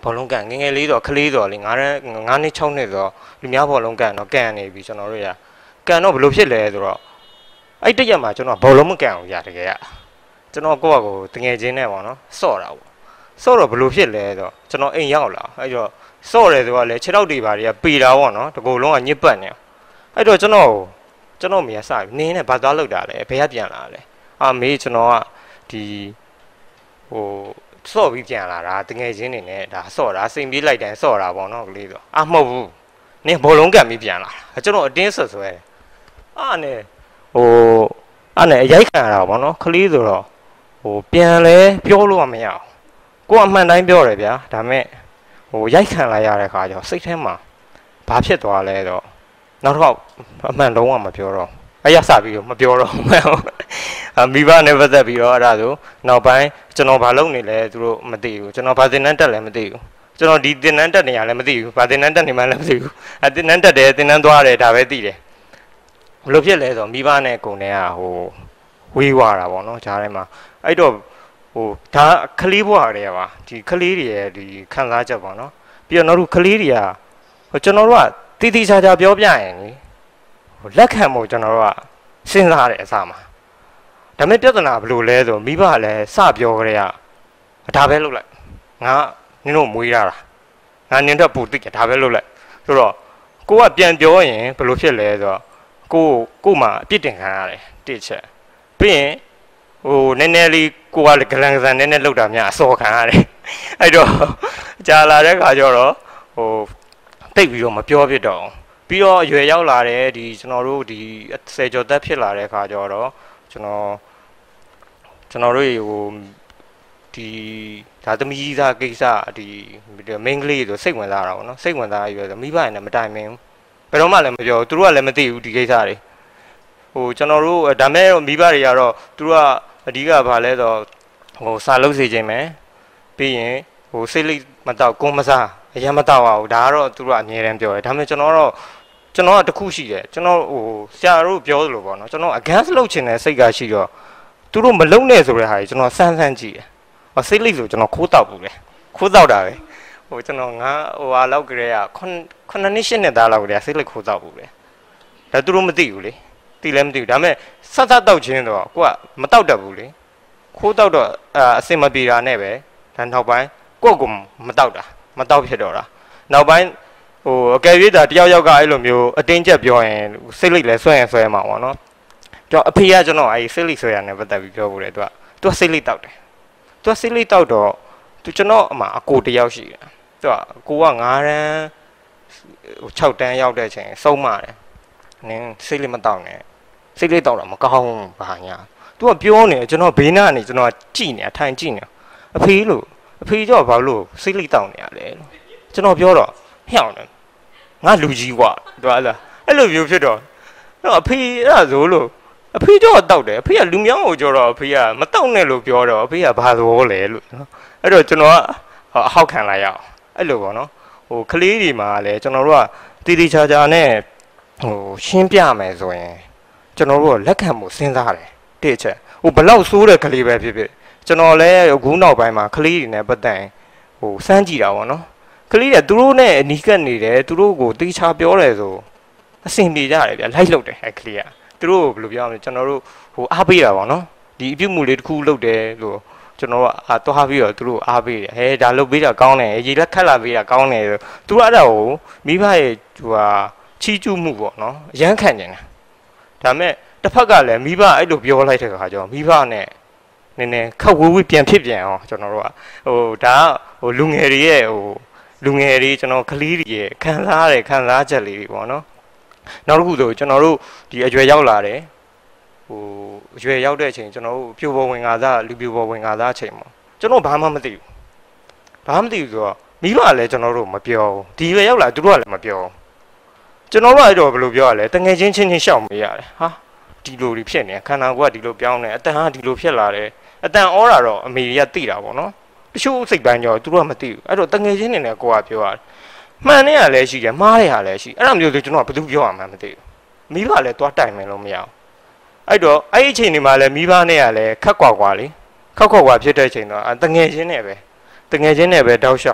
ဘောလုံးကန်ငငယ်လေးတော့ခလေးတော့လေငါးငါးနှစ်၆နှစ်ဆိုတော့လူများဘောလုံးကန်တော့ကန်နေပြီကျွန်တော်တို့ရကန်တော့ဘယ်လိုဖြစ်လဲဆိုတော့အဲ့တရက်မှာကျွန်တော်ဘောလုံးမကန်အောင်ရတကယ်ကကျွန်တော်ကိုယ့်အကိုတငယ်ချင်းနဲ့ပေါ့နော်စော့တာပေါ့စော့တော့ဘယ်လိုဖြစ်လဲဆိုတော့ကျွန်တော်အိမ်ရောက်လာအဲ့တော့စော့တယ်ဆိုတော့လေခြေထောက်တွေပါတွေကပေတာပေါ့နော်တကူလုံးကညစ်ပတ်နေအဲ့တော့ကျွန်တော်ကျွန်တော်မိရစပြီနင်းနဲ့ဘာသွားလောက်တာလဲဘယ်ကပြန်လာလဲအာမေးကျွန်တော်ကဒီဟိုစော့ပြီးပြန်လာတာတငယ်ချင်းတွေနဲ့ဒါစော့တာစိန်ပြေးလိုက်တယ်စော့တာပေါ့နော်ကလေးဆိုအာမဟုတ်ဘူးနင်းဘောလုံးကန်ပြီးပြန်လာတာကျွန်တော်အတင်းဆွဆွဲအာနဲ့ဟိုအဲ့နဲ့ရိုက်ခံရတာပေါ့နော်ကလေးဆိုတော့ဟိုပြန်လဲပြောလို့မရအောင်ကိုကအမှန်တိုင်းပြောတယ်ဗျာဒါမဲ့ဟိုရိုက်ခံလိုက်ရတဲ့ခါကျတော့စိတ်ထဲမှာဘာဖြစ်သွားလဲတော့နောက်တော့အမှန်လုံးဝမပြောတော့အဲ့ရစပြီးတော့မပြောတော့ဘူးမိဘနဲ့ပတ်သက်ပြီးတော့အဲ့ဒါဆိုနောက်ပိုင်းကျွန်တော်ဘာလုပ်နေလဲသူတို့မသိဘူးကျွန်တော်ဘာသင်တန်းတက်လဲမသိဘူးကျွန်တော်ဒီသင်တန်းတက်နေရလဲမသိဘူးဘာသင်တန်းတက်နေမှလည်းမသိဘူးအသင်တန်းတက်တယ်သင်တန်းသွားတယ်ဒါပဲသိတယ်ဘယ်လိုဖြစ်လဲဆိုတော့မိဘနဲ့ကိုယ်နဲ့ကဟိုဝေးွားတာပေါ့နော်ဂျားထဲမှာအဲ့တော့ဟိုဒါခလေးဘွားတွေကပါဒီခလေးတွေရဲ့ဒီခံစားချက်ပေါ့နော်ပြီးတော့နောက်တစ်ခလေးတွေကဟိုကျွန်တော်တို့ကတီးတီးခြားခြားပြောပြရင်လေဟိုလက်ခံမှုကျွန်တော်တို့ကစဉ်းစားတယ်အစမှာဒါပေမဲ့ပြဿနာဘယ်လိုလဲဆိုမိဘလည်းစပြောကြတဲ့ကဒါပဲလုပ်လိုက်ငါနင်တို့မွေးရတာငါနင်တို့ပူတိတ်ဒါပဲလုပ်လိုက်ဆိုတော့ကိုကပြန်ပြောရင်ဘယ်လိုဖြစ်လဲဆိုတော့ကိုကိုမှအပြစ်တင်ခံရတယ်တစ်ချက်ပြီးရင်ဟိုနည်းနည်းလေးကိုကလည်းဂလန်ကစားနည်းနည်းလောက်တာများအစောခံရတယ်အဲ့တော့ကြာလာတဲ့ခါကျတော့ဟိုတိတ်ပြီးတော့မပြောပြတော့ပြီးတော့ရွယ်ရောက်လာတဲ့ဒီကျွန်တော်တို့ဒီဆယ်ကျော်သက်ဖြစ်လာတဲ့ခါကျတော့ကျွန်တော်ကျွန်တော်တို့ဟိုဒီဒါသမီးသားကိစ္စဒီမင်းကလေးဆိုစိတ်ဝင်စားတာပေါ့နော်စိတ်ဝင်စားရွယ်ဆိုမိဘနဲ့မတိုင်မင်းဘယ်တော့မှလည်းမပြောသူတို့ကလည်းမသိဘူးဒီကိစ္စတွေဟိုကျွန်တော်တို့ဒါမဲ့မိဘတွေကတော့သူတို့ကအဓိကဘာလဲဆိုဟိုစာလုပ်စေခြင်းပဲပြီးရင်ဟိုစိတ်လိမတော့ကိုမစားအရင်မတော့ပါဘူးဒါကတော့သူတို့ကအငြင်းတမ်းပြောတယ်ဒါမဲ့ကျွန်တော်တော့ကျွန်တော်ကတခုရှိတယ်ကျွန်တော်ဟိုဆရာတို့ပြောသလိုပေါ့နော်ကျွန်တော် against လုပ်ချင်တဲ့စိတ်ကရှိတော့သူတို့မလုံနဲ့ဆိုတဲ့ဟာကြီးကျွန်တော်စမ်းစမ်းကြည့်တယ်ဟောစိတ်လိဆိုကျွန်တော်ခိုးတောက်ဘူးလေခိုးတောက်တာပဲဟိုကျွန်တော်ငါဟိုဟာလောက်ကလေးကခုနှစ်ရှစ်နှစ်သားလောက်ကလေးကစိတ်လိခိုးတောက်ဘူးလေဒါသူတို့မသိဘူးလေသိလည်းမသိဘူးဒါပေမဲ့ဆက်ဆက်တောက်ချင်းတော့ကိုကမတောက်တတ်ဘူးလေခိုးတောက်တော့အစင်မပြေတာနဲ့ပဲဒါနောက်ပိုင်းကိုယ့်ကိုမတောက်တာမတောက်ဖြစ်တော့တာနောက်ပိုင်းဟိုအကယ်၍ဒါတယောက်ယောက်ကအဲ့လိုမျိုးအတင်းကျပ်ပြောရင်စိတ်လိလဲဆွဲရင်ဆွဲမှာပေါ့နော်ကျွန်တော်အဖေကကျွန်တော်အဲ့စိတ်လိဆွဲရနေပတ်သက်ပြီးပြောဖို့လေသူကသူကစိတ်လိတောက်တယ်သူကစိတ်လိတောက်တော့သူကျွန်တော်အမအကိုတယောက်ရှိတယ်သူကအကိုကငါးတန်းဟို၆တန်းရောက်တဲ့အချိန်စုံးမတယ်နင်းစိတ်လိမတောက်နဲ့စိတ်လိတောက်တာမကောင်းဘာညာသူကပြောနေကျွန်တော်ဘေးနားကနေကျွန်တော်ကြည့်နေထိုင်ကြည့်နေအဖေလို့အဖေကြောဘာလို့စိတ်လိတောက်နေရလဲလို့ကျွန်တော်ပြောတော့ဟျောင်းတယ်ငါလူကြီးကွာသူကအဲ့အဲ့လိုမျိုးဖြစ်တော့တော့အဖေအဲ့ဒါဆိုလို့အဖေကြောတောက်တယ်အဖေကလူမြောင်းကိုကြောတော့အဖေကမတောက်နဲ့လို့ပြောတော့အဖေကဘာသဘောလဲလို့နော်အဲ့တော့ကျွန်တော်ကအဟောက်ခံလိုက်ရအောင်အဲ့လိုပေါ့နော်ဟိုကလေးတွေမှာလည်းကျွန်တော်တို့ကတီတီချာချာနဲ့ဟိုရှင်းပြမယ်ဆိုရင်ကျွန်တော်တို့ကလက်ခံမှုစဉ်းစားတယ်တစ်ချက်ဟိုဘလောက်ဆိုးတဲ့ကလေးပဲဖြစ်ဖြစ်ကျွန်တော်လည်းအခုနောက်ပိုင်းမှာကလေးတွေနဲ့ပတ်သက်ဟိုစမ်းကြည့်တာပေါ့နော်ကလေးတွေသူတို့နဲ့အနီးကပ်နေတယ်သူတို့ကိုတေချာပြောတယ်ဆိုအဆင်ပြေကြတယ်ဗျလိုက်လုပ်တယ်အဲ့ကလေးကသူတို့ဘယ်လိုပြောမလဲကျွန်တော်တို့ဟိုအားပေးတာပေါ့နော်ဒီအပြုတ်မှုလေးတစ်ခုလုပ်တယ်လို့ကျွန်တော်ကအာတွားပြီးတော့သူတို့အားပေးတယ်ဟဲဒါလုပ်ပေးတာကောင်းတယ်ရေလက်ခတ်လာပေးတာကောင်းတယ်ဆိုသူတို့အဲ့ဒါကိုမိဘရဲ့ဟိုဟာချီးကျူးမှုပေါ့နော်အရန်ခံနေတယ်ဒါမဲ့တစ်ဖက်ကလည်းမိဘအဲ့လိုပြောလိုက်တဲ့ခါကျတော့မိဘနဲ့နည်းနည်းခက်ဝေးဝေးပြန်ဖြစ်ပြန်အောင်ကျွန်တော်တို့ကဟိုဒါဟိုလူငယ်တွေရဲ့ဟိုလူငယ်တွေကျွန်တော်ကလေးတွေရဲ့ခံစားရတဲ့ခံစားချက်လေးတွေပေါ့နော်နောက်တစ်ခုဆိုကျွန်တော်တို့ဒီအရွယ်ရောက်လာတယ်ဟိုအရွယ်ရောက်တဲ့အချိန်ကျွန်တော်တို့ပြိုပေါ်ဝင်ကားသားလူပြိုပေါ်ဝင်ကားသားအချိန်မှာကျွန်တော်ဘာမှမသိဘူးဘာမှမသိဘူးဆိုတော့မိဘလည်းကျွန်တော်တို့မပြောဘူးဒီရွယ်ရောက်လာသူတို့ကလည်းမပြောကျွန်တော်တို့အဲ့တော့ဘယ်လိုပြောရလဲတငယ်ချင်းချင်းချင်းရှောက်မေးရတယ်ဟာဒီလိုတွေဖြစ်နေခန္ဓာကိုယ်ကဒီလိုပြောင်းနေအတန်ဟာဒီလိုဖြစ်လာတယ်အတန်ဩတာတော့အမေတွေကသိတာပေါ့နော်တချို့စိတ်ပိုင်းကြောသူတို့ကမသိဘူးအဲ့တော့တငယ်ချင်းနေနဲ့ကိုကပြောရတယ်မှန်နေရလဲရှိတယ်မှားရရလဲရှိအဲ့လိုမျိုးဆိုကျွန်တော်ကဘယ်သူပြောရမှန်းမသိဘူးမိဘလည်းသွားတိုင်မယ်လို့မရအောင်အဲ့တော့အဲ့ဒီအချိန်ဒီမှာလည်းမိဘနဲ့ကလည်းခက်ကွာကွာလေခက်ကွာကွာဖြစ်တဲ့အချိန်တော့တငယ်ချင်းနဲ့ပဲတငယ်ချင်းနဲ့ပဲတောက်လျှောက်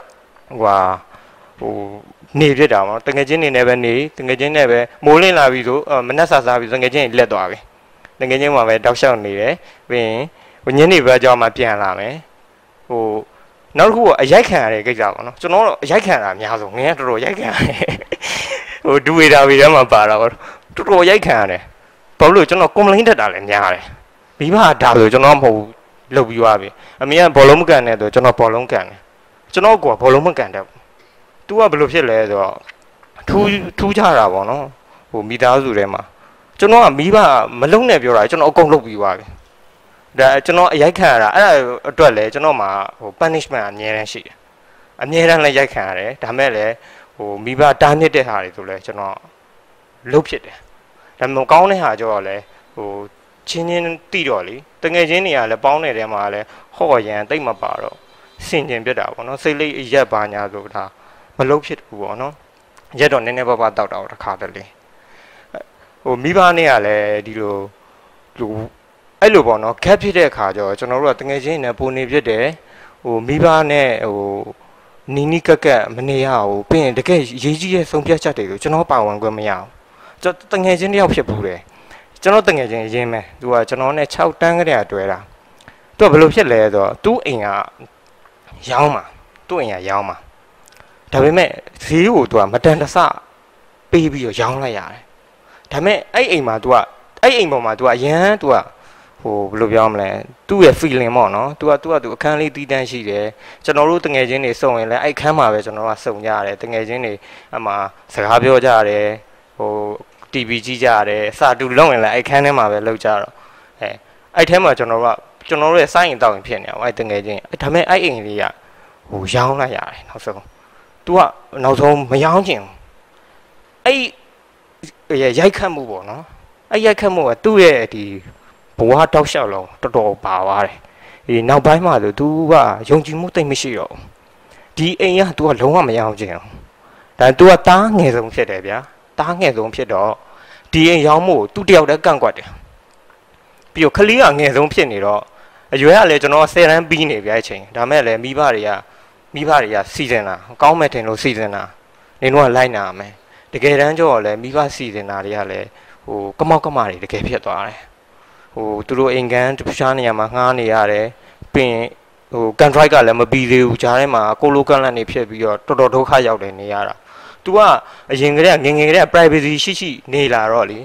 ဟိုဟာဟိုနေဖြစ်တာပေါ့တငယ်ချင်းနေနဲ့ပဲနေတငယ်ချင်းနဲ့ပဲမိုးလင်းလာပြီဆိုမနှက်ဆာစားပြီတငယ်ချင်းလက်သွားပြီတငယ်ချင်းမှာပဲတောက်လျှောက်နေတယ်ပြီးရင်ဟိုညနေဘက်ကြောင်းမှပြန်လာမယ်ဟိုနောက်တစ်ခုကအရိုက်ခံရတဲ့ကိစ္စပေါ့နော်ကျွန်တော်တော့အရိုက်ခံရတာအများဆုံးငင်းတော်တော်ရိုက်ခံရတယ်ဟိုဒူဝေတာဝေထဲမှာပါတာပေါ့တော်တော်ရိုက်ခံရတယ်ဘာလို့ကျွန်တော်ကွန်ပလိန်းတက်တာလည်းများတယ်မိဘဒါဆိုကျွန်တော်မဟုတ်လုတ်ပြီးသွားပြီအမေကဘောလုံးမကန်တဲ့ဆိုကျွန်တော်ဘောလုံးကန်တယ်ကျွန်တော်ကဘောလုံးမကန်တဲ့तू ကဘယ်လိုဖြစ်လဲဆိုတော့ထူးထူးကြတာပေါ့နော်ဟိုမိသားစုထဲမှာကျွန်တော်ကမိဘမလုံနဲ့ပြောတာကျွန်တော်အကုန်လုပ်ပြီးသွားပြီဒါကျွန်တော်အရိုက်ခံရတာအဲ့ဒါအတွက်လည်းကျွန်တော်မှာဟို punishment အများကြီးရှိတယ်အများကြီးလည်းရိုက်ခံရတယ်ဒါမဲ့လည်းဟိုမိဘတားမြစ်တဲ့ဟာတွေဆိုလဲကျွန်တော်လုပ်ဖြစ်တယ်ဒါမှမဟုတ်ကောင်းတဲ့ဟာကြောတော့လဲဟိုချင်းချင်းတိတော့လေတငယ်ချင်းတွေကလည်းပေါင်းနေတဲ့မှာလည်းဟော့ရန်တိတ်မပါတော့စင်ကျင်ပြတ်တာပေါ့နော်စိတ်လေးအရက်ပါညာဆိုတာမလုပ်ဖြစ်ဘူးပေါ့နော်ရက်တော့နည်းနည်းပါးပါးတောက်တာတစ်ခါတလေဟိုမိဘနဲ့ကလည်းဒီလိုလူအဲ့လိုပေါ့နော် gap ဖြစ်တဲ့အခါကျတော့ကျွန်တော်တို့ကတငယ်ချင်းနဲ့ပုံနေဖြစ်တယ်ဟိုမိဘနဲ့ဟိုနီနီကက်ကက်မနေရဘူးပြီးရင်တကယ်ရေးကြီးရဲ့ဆုံးဖြတ်ချက်တွေကိုကျွန်တော်ပါဝင်ခွင့်မရဘူးကျွန်တော်တငယ်ချင်းတယောက်ဖြစ်ဘူးတယ်ကျွန်တော်တငယ်ချင်းရင်းမယ်သူကကျွန်တော်နဲ့၆တန်းကတည်းကတွဲတာသူကဘယ်လိုဖြစ်လဲဆိုတော့သူ့အိမ်ကရောင်းမှာသူ့အိမ်ကရောင်းမှာဒါပေမဲ့ဈေးကိုသူကမတန်တဆပေးပြီးတော့ရောင်းလိုက်ရတယ်ဒါပေမဲ့အဲ့အိမ်မှာသူကအဲ့အိမ်ပေါ်မှာသူကအရန်သူကဟိုဘယ်လိုပြောမလဲသူ့ရဲ့ feeling ပေါ့နော်သူကသူကသူအခန်းလေးတီးတန်းရှိတယ်ကျွန်တော်တို့တငယ်ချင်းတွေစုံရင်လည်းအဲ့ခန်းမှာပဲကျွန်တော်ကစုံကြရတယ်တငယ်ချင်းတွေအမှစကားပြောကြရတယ်ဟို တီဗီ ကြည့်ကြရတယ်စာတူလုံးရင်လည်းအဲ့ခန်းထဲမှာပဲလောက်ကြတော့အဲအဲ့ထဲမှာကျွန်တော်ကကျွန်တော်တို့ရဲ့စိုင်းရင်တောက်ရင်ဖြစ်နေအောင်အဲ့တငယ်ချင်းဒါပေမဲ့အဲ့အိမ်လေးကဟိုရောင်းလိုက်ရတယ်နောက်ဆုံး तू ကနောက်ဆုံးမရောင်းချင်ဘူးအဲ့ရိုက်ခတ်မှုပေါ့နော်အဲ့ရိုက်ခတ်မှုကသူ့ရဲ့ဒီဘဝတောက်လျှောက်လုံးတော်တော်ပါသွားတယ်ဒီနောက်ပိုင်းမှာဆို तू ကယုံကြည်မှုတိတ်မရှိတော့ဒီအိမ်က तू ကလုံးဝမရောင်းချင်ဘူးဒါ तू ကတားငယ်ဆုံးဖြစ်တယ်ဗျာတားငယ်ဆုံးဖြစ်တော့ဒီအိမ်ရောင်းမှု तू တယောက်တည်းကန့်ကွက်တယ်ပြီးတော့ခလေးကငယ်ဆုံးဖြစ်နေတော့အရွယ်ကလည်းကျွန်တော်ဆယ်တန်းပြီးနေပြီအချိန်ဒါမဲ့လည်းမိဘတွေကမိဘတွေကစီစဉ်တာကောင်းမဲ့တင်လို့စီစဉ်တာနေတော့လိုက်နာမယ်တကယ်တမ်းကျတော့လည်းမိဘစီစဉ်တာတွေကလည်းဟိုကမောက်ကမတွေတကယ်ဖြစ်သွားတယ်ဟိုသူတို့အိမ်ကန်တခြားနေရာမှာငှားနေရတယ်ပြီးရင်ဟိုကန်ထရိုက်ကလည်းမပြီးသေးဘူးဂျားထဲမှာကိုလိုကန်လက်နေဖြစ်ပြီးတော့တော်တော်ဒုက္ခရောက်တယ်နေရတာ तू ကအရင်ကတည်းကငငယ်ကတည်းက privacy ရှိရှိနေလာတော့လေ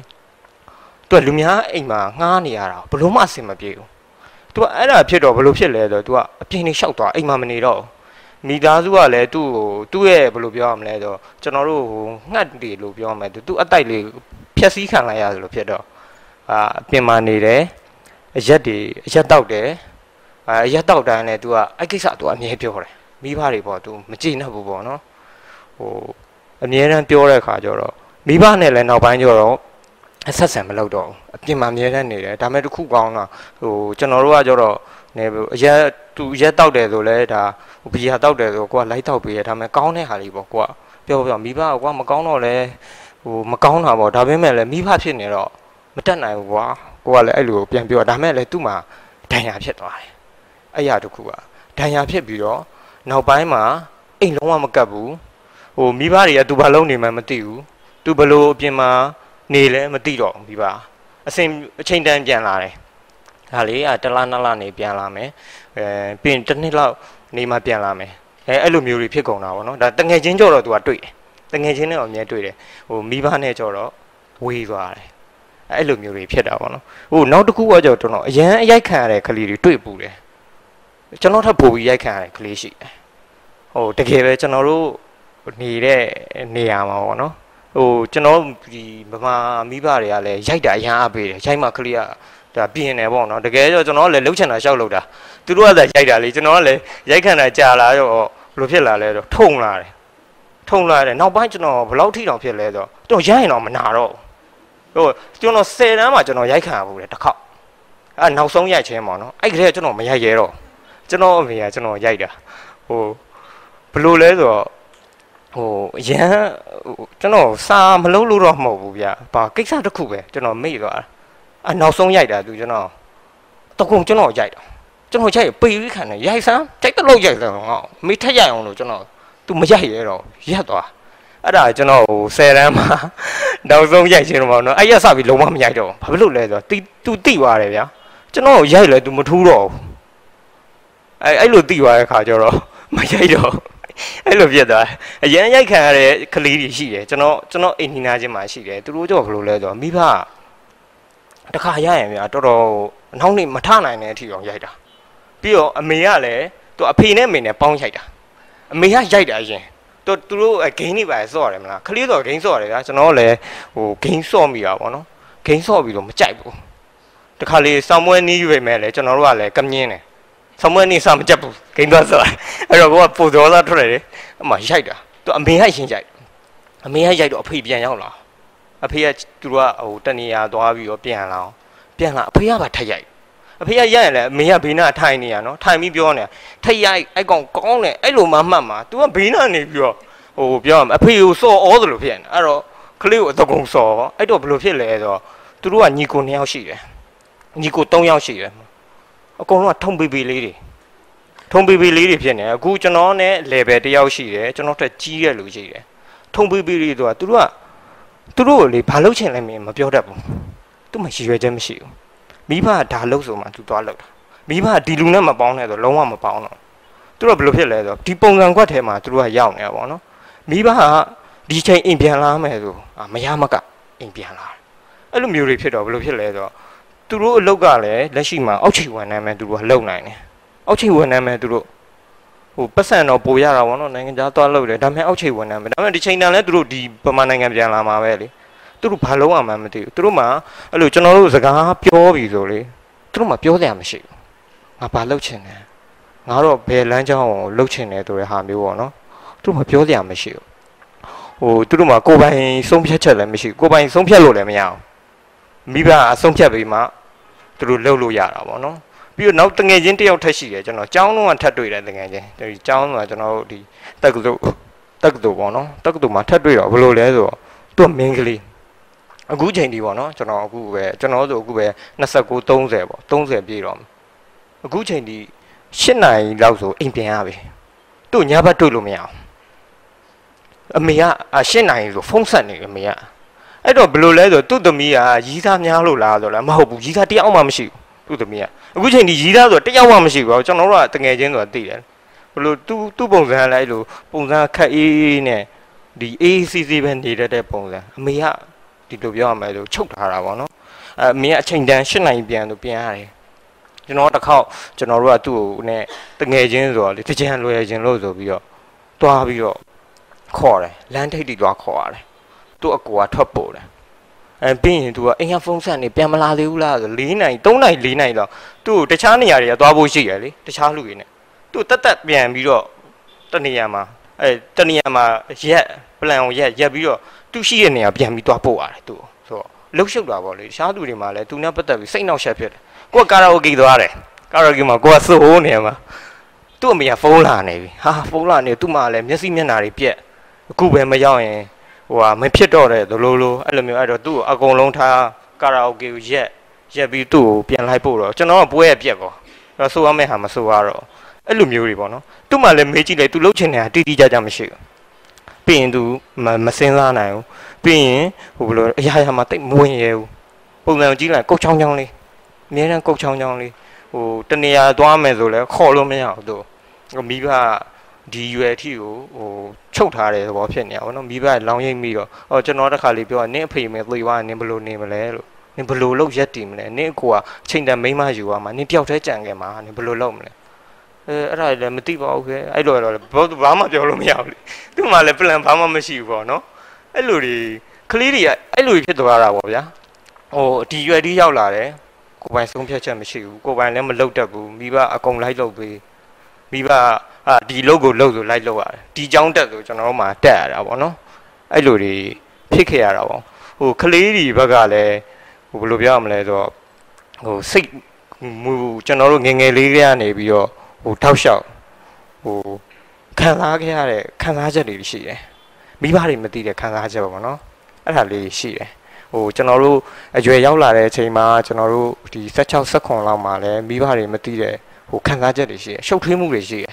तू လူများအိမ်မှာငှားနေရတာဘလို့မှအဆင်မပြေဘူး तू ကအဲ့ဒါဖြစ်တော့ဘလို့ဖြစ်လဲဆိုတော့ तू ကအပြင်းနေလျှောက်သွားအိမ်မှာမနေတော့မိသားစုကလည်းသူ့ကိုသူ့ရဲ့ဘလို့ပြောရမလဲဆိုတော့ကျွန်တော်တို့ဟိုငှက်တွေလို့ပြောရမယ် तू အတိုက်လေးဖြက်စီးခံလိုက်ရတယ်လို့ဖြစ်တော့အာအပြင်မှာနေတယ်အရက်တွေအရက်တောက်တယ်အာအရက်တောက်တိုင်းလည်း तू ကအဲ့ကိစ္စ तू အမြဲပြောတယ်မိဘတွေပေါ့ तू မကြည့်နဲ့ဘူးပေါ့နော်ဟိုအမြဲတမ်းပြောတဲ့အခါကျတော့မိဘနဲ့လည်းနောက်ပိုင်းကျတော့အဆက်ဆံမလုပ်တော့ဘူးအပြင်မှာအမြဲတမ်းနေတယ်ဒါမဲ့တစ်ခုကောင်းတာဟိုကျွန်တော်တို့ကကျတော့နေအရက် तू ရက်တောက်တယ်ဆိုလဲဒါဘီယာတောက်တယ်ဆိုကိုကလိုက်တောက်ပေးရဒါမဲ့ကောင်းတဲ့ဟာလေးပေါ့ကိုကပြောပြောမိဘကကိုကမကောင်းတော့လဲဟိုမကောင်းတာပေါ့ဒါပေမဲ့လည်းမိဘဖြစ်နေတော့မတက်နိုင်ဘူးကွာကိုကလည်းအဲ့လိုပြန်ပြောဒါမဲ့လည်းသူ့မှာဒဏ်ရာဖြစ်သွားတယ်အဲ့ရတစ်ခုကဒဏ်ရာဖြစ်ပြီးတော့နောက်ပိုင်းမှာအိမ်လုံးဝမကပ်ဘူးဟိုမိဘတွေကသူဘာလုပ်နေမှမသိဘူးသူဘလို့အပြင်မှာနေလဲမသိတော့မိဘအစင်အချိန်တန်ပြန်လာတယ်ဒါလေးကတလားနလားနေပြန်လာမယ်အဲပြင်တစ်နှစ်လောက်နေမှပြန်လာမယ်အဲအဲ့လိုမျိုးတွေဖြစ်ကုန်တာပေါ့နော်ဒါတငယ်ချင်းကြော်တော့သူကတွေ့တယ်တငယ်ချင်းနဲ့အမြဲတွေ့တယ်ဟိုမိဘနဲ့ကြော်တော့ဝေးသွားတယ်အဲ့လိုမျိုးတွေဖြစ်တာပေါ့နော်ဟိုနောက်တစ်ခုကကြော်တော့အရန်အရိုက်ခံရတဲ့ကလေးတွေတွေ့ပူတယ်ကျွန်တော်ထပ်ပို့ပြီးရိုက်ခံရတဲ့ကလေးရှိတယ်ဟိုတကယ်ပဲကျွန်တော်တို့နေတဲ့နေရာမှာပေါ့နော်ဟိုကျွန်တော်ဒီဗမာမိဘတွေကလည်းရိုက်တာအရန်အပေးတယ်ရိုက်မှကလေးကဒါပြင်းနေပေါ့နော်တကယ်ကြောကျွန်တော်လည်းလှုပ်ချင်တာရှောက်လို့တာသူတို့ကလည်းရိုက်တာလေကျွန်တော်ကလည်းရိုက်ခံတာကြာလာတော့ဘယ်လိုဖြစ်လာလဲတော့ထုံလာတယ်ထုံလာတယ်နောက်ပိုင်းကျွန်တော်ဘယ်လောက်ထိတောင်ဖြစ်လဲဆိုတော့ရိုက်ရင်တော့မနာတော့ဟိုကျွန်တော်ဆယ်တန်းမှာကျွန်တော်ရိုက်ခံရဘူးလေတစ်ခေါက်အဲနောက်ဆုံးရိုက်ချင်းပေါ့နော်အဲ့ကလေးကကျွန်တော်မရိုက်ရဲတော့ကျွန်တော်အမေကကျွန်တော်ရိုက်တာဟိုဘယ်လိုလဲဆိုတော့ဟိုရန်ကျွန်တော်စာမလုပ်လို့တော့မဟုတ်ဘူးဗျာဘာကိစ္စတစ်ခုပဲကျွန်တော်မေ့သွားတာအနောက်ဆုံးရိုက်တာသူကျွန်တော်တကုံကျွန်တော်ရိုက်တာကျွန်တော်ရိုက်ပေပြီးခံတယ်ရိုက်စမ်းကြိုက်တော့ရိုက်တယ်ငါမေ့ထက်ရိုက်အောင်လို့ကျွန်တော်သူ तू မရိုက်ရတော့ရက်သွားအဲ့ဒါကျွန်တော်ဟိုဆယ်တန်းမှာနောက်ဆုံးရိုက်ခြင်းတော့မဟုတ်နော်အဲ့ရက်စပြီးလုံးဝမရိုက်တော့ဘာဖြစ်လို့လဲဆိုတော့ तू တိသွားတယ်ဗျာကျွန်တော်ရိုက်လဲ तू မထူးတော့ဘူးအဲ့အဲ့လိုတိသွားတဲ့ခါကျတော့မရိုက်တော့အဲ့လိုပြတ်သွားအရင်ရိုက်ခံရတဲ့ကလေးတွေရှိတယ်ကျွန်တော်ကျွန်တော်အိမ်နီးနားချင်းမှာရှိတယ်သူတို့ကြောဘယ်လိုလဲဆိုတော့မိဘတခါရရင်ဗျာတော်တော်အနောက်နေမထနိုင်တဲ့အထိအောင်ရိုက်တာပြီးတော့အမေကလည်းသူအဖေနဲ့အမေနဲ့ပေါင်းရိုက်တာအမေကရိုက်တာရင်သူသူတို့ဂိမ်းတွေပါဆော့ရတယ်မလားခလေးတော့ဂိမ်းဆော့ရတယ်ဗျာကျွန်တော်လည်းဟိုဂိမ်းဆော့မိတာပေါ့နော်ဂိမ်းဆော့ပြီးတော့မကြိုက်ဘူးတခါလေစောင်းမွဲနီးရွေမဲ့လေကျွန်တော်တို့ကလည်းကမြင်းတယ်ဆောင်းမွဲနီးစားမကြက်ဘူးဂိမ်းသွားဆော့အဲ့တော့ကိုကပိုတော်သားထွက်တယ်လေအမှရိုက်တာသူအမေကရှင်းကြိုက်အမေကရိုက်တော့အဖေပြန်ရောက်လာအဖေကသူတို့ကဟိုတနေရာသွားပြီးတော့ပြန်လာအောင်ပြန်လာအဖေကပါထက်ရိုက်အဖေကရိုက်ရင်လည်းအမေကဘေးနားထိုင်နေရနော်ထိုင်ပြီးပြောနေတာထက်ရိုက်အဲ့ကောင်ကောင်းတယ်အဲ့လိုမှမှတ်မှာ तू ကဘေးနားနေပြီးတော့ဟိုပြောရမယ်အဖေကိုစော်ဩသလိုဖြစ်နေအဲ့တော့ကလေးကိုအတကုံစော်အဲ့တော့ဘယ်လိုဖြစ်လဲဆိုတော့သူတို့ကညီကိုနှစ်ယောက်ရှိတယ်ညီကိုသုံးယောက်ရှိတယ်အကုန်လုံးကထုံပေးပေးလေးတွေထုံပေးပေးလေးတွေဖြစ်နေအခုကျွန်တော်နဲ့ level တယောက်ရှိတယ်ကျွန်တော်ထက်ကြီးတဲ့လူရှိတယ်ထုံပေးပေးလေးဆိုတာသူတို့ကသူတို့ကိုလေဘာလုပ်ချင်လဲမင်းမပြောတတ်ဘူးသူမှရည်ရွယ်ချက်မရှိဘူးမိဘဒါလုပ်ဆိုမှသူသွားလုပ်တာမိဘဒီလူနဲ့မပေါင်းနဲ့ဆိုလုံးဝမပေါင်းတော့သူတို့ဘယ်လိုဖြစ်လဲဆိုဒီပုံစံကွက်ထဲမှာသူတို့ကရောက်နေတာပေါ့နော်မိဘကဒီချိန်အိမ်ပြန်လာမယ်ဆိုအာမရမကအိမ်ပြန်လာအဲ့လိုမျိုးတွေဖြစ်တော့ဘယ်လိုဖြစ်လဲဆိုတော့သူတို့အလုပ်ကလည်းလက်ရှိမှာအောက်ခြေဝန်ထမ်းပဲသူတို့ကလုပ်နိုင်တယ်အောက်ခြေဝန်ထမ်းပဲသူတို့ဟိုပတ်စံတော့ပိုရတာပေါ့နော်နိုင်ငံခြားသွားလုပ်တယ်ဒါပေမဲ့အောက်ခြေဝန်ထမ်းပဲဒါပေမဲ့ဒီချိန်တန်လဲသူတို့ဒီပမာနိုင်ငံပြန်လာမှာပဲလေသူတို့ဘာလုံးအောင်မှမသိဘူးသူတို့မှအဲ့လိုကျွန်တော်တို့စကားပြောပြီဆိုလေသူတို့မှပြောစရာမရှိဘူးငါဘာလုပ်ချင်လဲငါတော့ဘယ်လမ်းကြောင်းကိုလှုပ်ချင်တယ်ဆိုတဲ့ဟာမျိုးပေါ့နော်သူတို့မှပြောစရာမရှိဘူးဟိုသူတို့မှကိုယ်ပိုင်ဆုံးဖြတ်ချက်လည်းမရှိဘူးကိုယ်ပိုင်ဆုံးဖြတ်လို့လည်းမရအောင်မိဘအဆုံးဖြတ်ပြီးမှသူတို့လှုပ်လို့ရတာပေါ့နော်ပြီးတော့နောက်တငယ်ချင်းတယောက်ထက်ရှိတယ်ကျွန်တော်ကျောင်းတော့ထပ်တွေ့တယ်တငယ်ချင်းဒီကျောင်းတော့ကျွန်တော်တို့ဒီတက္ကသိုလ်တက္ကသိုလ်ပေါ့နော်တက္ကသိုလ်မှာထပ်တွေ့တော့ဘယ်လိုလဲဆိုတော့သူကမင်းကလေးအခုချိန်ဒီပေါ့နော်ကျွန်တော်အခုပဲကျွန်တော်ဆိုအခုပဲ29 30ပေါ့30ပြည့်တော့အခုချိန်ဒီ၈နာရီလောက်ဆိုအိမ်ပြန်ရပြီသူ့ညဘက်တွေ့လို့မရအောင်အမေက၈နာရီဆိုဖုန်းဆက်နေအမေကအဲ့တော့ဘယ်လိုလဲဆိုသူ့သမီးကရီးသားများလို့လားဆိုတော့မဟုတ်ဘူးရီးသားတယောက်မှမရှိဘူးသူ့သမီးကအခုချိန်ဒီရီးသားဆိုတယောက်မှမရှိဘူးကျွန်တော်တို့ကတငယ်ချင်းဆိုတာသိတယ်ဘယ်လိုသူ့သူ့ပုံစံလိုက်လို့ပုံစံခက်အေးနဲ့ဒီ A C C ပဲနေတတ်တဲ့ပုံစံအမေကဒီလိုပြောရမယ်လို့ချုပ်ထားတာပေါ့နော်အဲအမေကအချိန်တန်း၈နာရီပြန်လို့ပြန်ရတယ်ကျွန်တော်တစ်ခေါက်ကျွန်တော်တို့ကသူ့ကိုနဲ့တငယ်ချင်းဆိုတော့လေတကြံလွယ်ချင်းလို့ဆိုပြီးတော့တွားပြီးတော့ခေါ်တယ်လမ်းထိပ်တီတွားခေါ်ရတယ်သူ့အကူကထွက်ပို့တယ်အဲပြီးရင်သူကအိမ်ကဖုန်းဆက်နေပြန်မလာသေးဘူးလားဆို၄နာရီ၃နာရီ၄နာရီလောက်သူ့ကိုတခြားနေရာတွေကသွားဖို့ရှိရလေတခြားလူတွေနဲ့သူ့တက်တက်ပြန်ပြီးတော့တနေရာမှာအဲတနေရာမှာရက်ပလန်ကိုရက်ရက်ပြီးတော့သူရှိတဲ့နေရာပြန်ပြီးသွားပို့ရတယ်သူဆိုတော့လှုပ်ရှုပ်တာပေါ့လေတခြားသူတွေမှာလည်းသူနဲ့ပတ်သက်ပြီးစိတ်နှောက်ယှက်ဖြစ်တယ်ကိုကကာရာအိုကေသွားတယ်ကာရာအိုကေမှာကိုကစိုးနေမှာသူ့အမေကဖုန်းလာနေပြီဟာဖုန်းလာနေသူ့မှာလည်းမျက်စိမျက်နှာတွေပြက်အခုပဲမရောက်ရင်ဟိုဟာမဖြစ်တော့တဲ့လိုလိုလိုအဲ့လိုမျိုးအဲ့တော့သူ့အကုန်လုံးထားကာရာအိုကေကိုရက်ရက်ပြီးသူ့ကိုပြန်လိုက်ပို့တော့ကျွန်တော်ကပွဲရပြက်ကောအဲ့ဆိုရမယ့်ဟာမဆိုရတော့အဲ့လိုမျိုးတွေပေါ့နော်သူ့မှာလည်းမေးကြည့်လိုက်သူလှုပ်ချင်တယ်တီးတီးကြကြမရှိဘူးပြီးရင်သူမစင်းစားနိုင်ဘူးပြီးရင်ဟိုဘယ်လိုအရာရာမှာတိတ်မဝင်ရဲဘူးပုံစံကြည့်လိုက်ကုတ်ချောင်းချောင်းလေးအများနဲ့ကုတ်ချောင်းချောင်းလေးဟိုတနေရာသွားမယ်ဆိုလဲခေါ်လို့မရဘူးသူမိဘဒီရွယ်ထီကိုဟိုချုပ်ထားတဲ့သဘောဖြစ်နေတာဗောနော်မိဘလောင်ရိပ်ပြီးတော့ဟောကျွန်တော်တခါလေးပြောနင်းအဖေမေသေသွားနင်းဘယ်လိုနေမလဲလို့နင်းဘယ်လိုလုပ်ရက်တည်မလဲနင်းအကိုကချိန်တန်မိမယူသွားမှာနင်းတယောက်တည်းကြံခဲ့မှာနင်းဘယ်လိုလုပ်မလဲအဲအဲ့ဒါလည်းမသိပါဘူးခဲအဲ့လိုတော့ဘာမှပြောလို့မရဘူးလေသူ့မှာလည်း plan ဘာမှမရှိဘူးပေါ့နော်အဲ့လိုတွေကလေးတွေကအဲ့လိုဖြစ်သွားတာပေါ့ဗျာဟိုဒီရွယ်ဒီရောက်လာတယ်ကိုယ်ပိုင်ဆုံးဖြတ်ချက်မရှိဘူးကိုယ်ပိုင်လည်းမလုပ်တတ်ဘူးမိဘအကုန်လိုက်လုပ်ပေးမိဘအာဒီလုပ်ကိုလုပ်ဆိုလိုက်လုပ်ရတယ်ဒီကြောင်းတက်ဆိုကျွန်တော်တို့မှတက်ရတာပေါ့နော်အဲ့လိုတွေဖြစ်ခဲ့ရတာပေါ့ဟိုကလေးတွေဘက်ကလည်းဟိုဘယ်လိုပြောရမလဲဆိုတော့ဟိုစိတ်မူကျွန်တော်တို့ငငယ်လေးကနေပြီးတော့ဟိုထောက်လျှောက်ဟိုခံစားခဲ့ရတဲ့ခံစားချက်တွေရှိတယ်မိဘတွေမသိတဲ့ခံစားချက်ပေါ့နော်အဲ့ဒါလေးရှိတယ်ဟိုကျွန်တော်တို့အရွယ်ရောက်လာတဲ့အချိန်မှာကျွန်တော်တို့ဒီ16 17လောက်မှာလည်းမိဘတွေမသိတဲ့ဟိုခံစားချက်တွေရှိတယ်ရှုပ်ထွေးမှုတွေရှိတယ်ပြ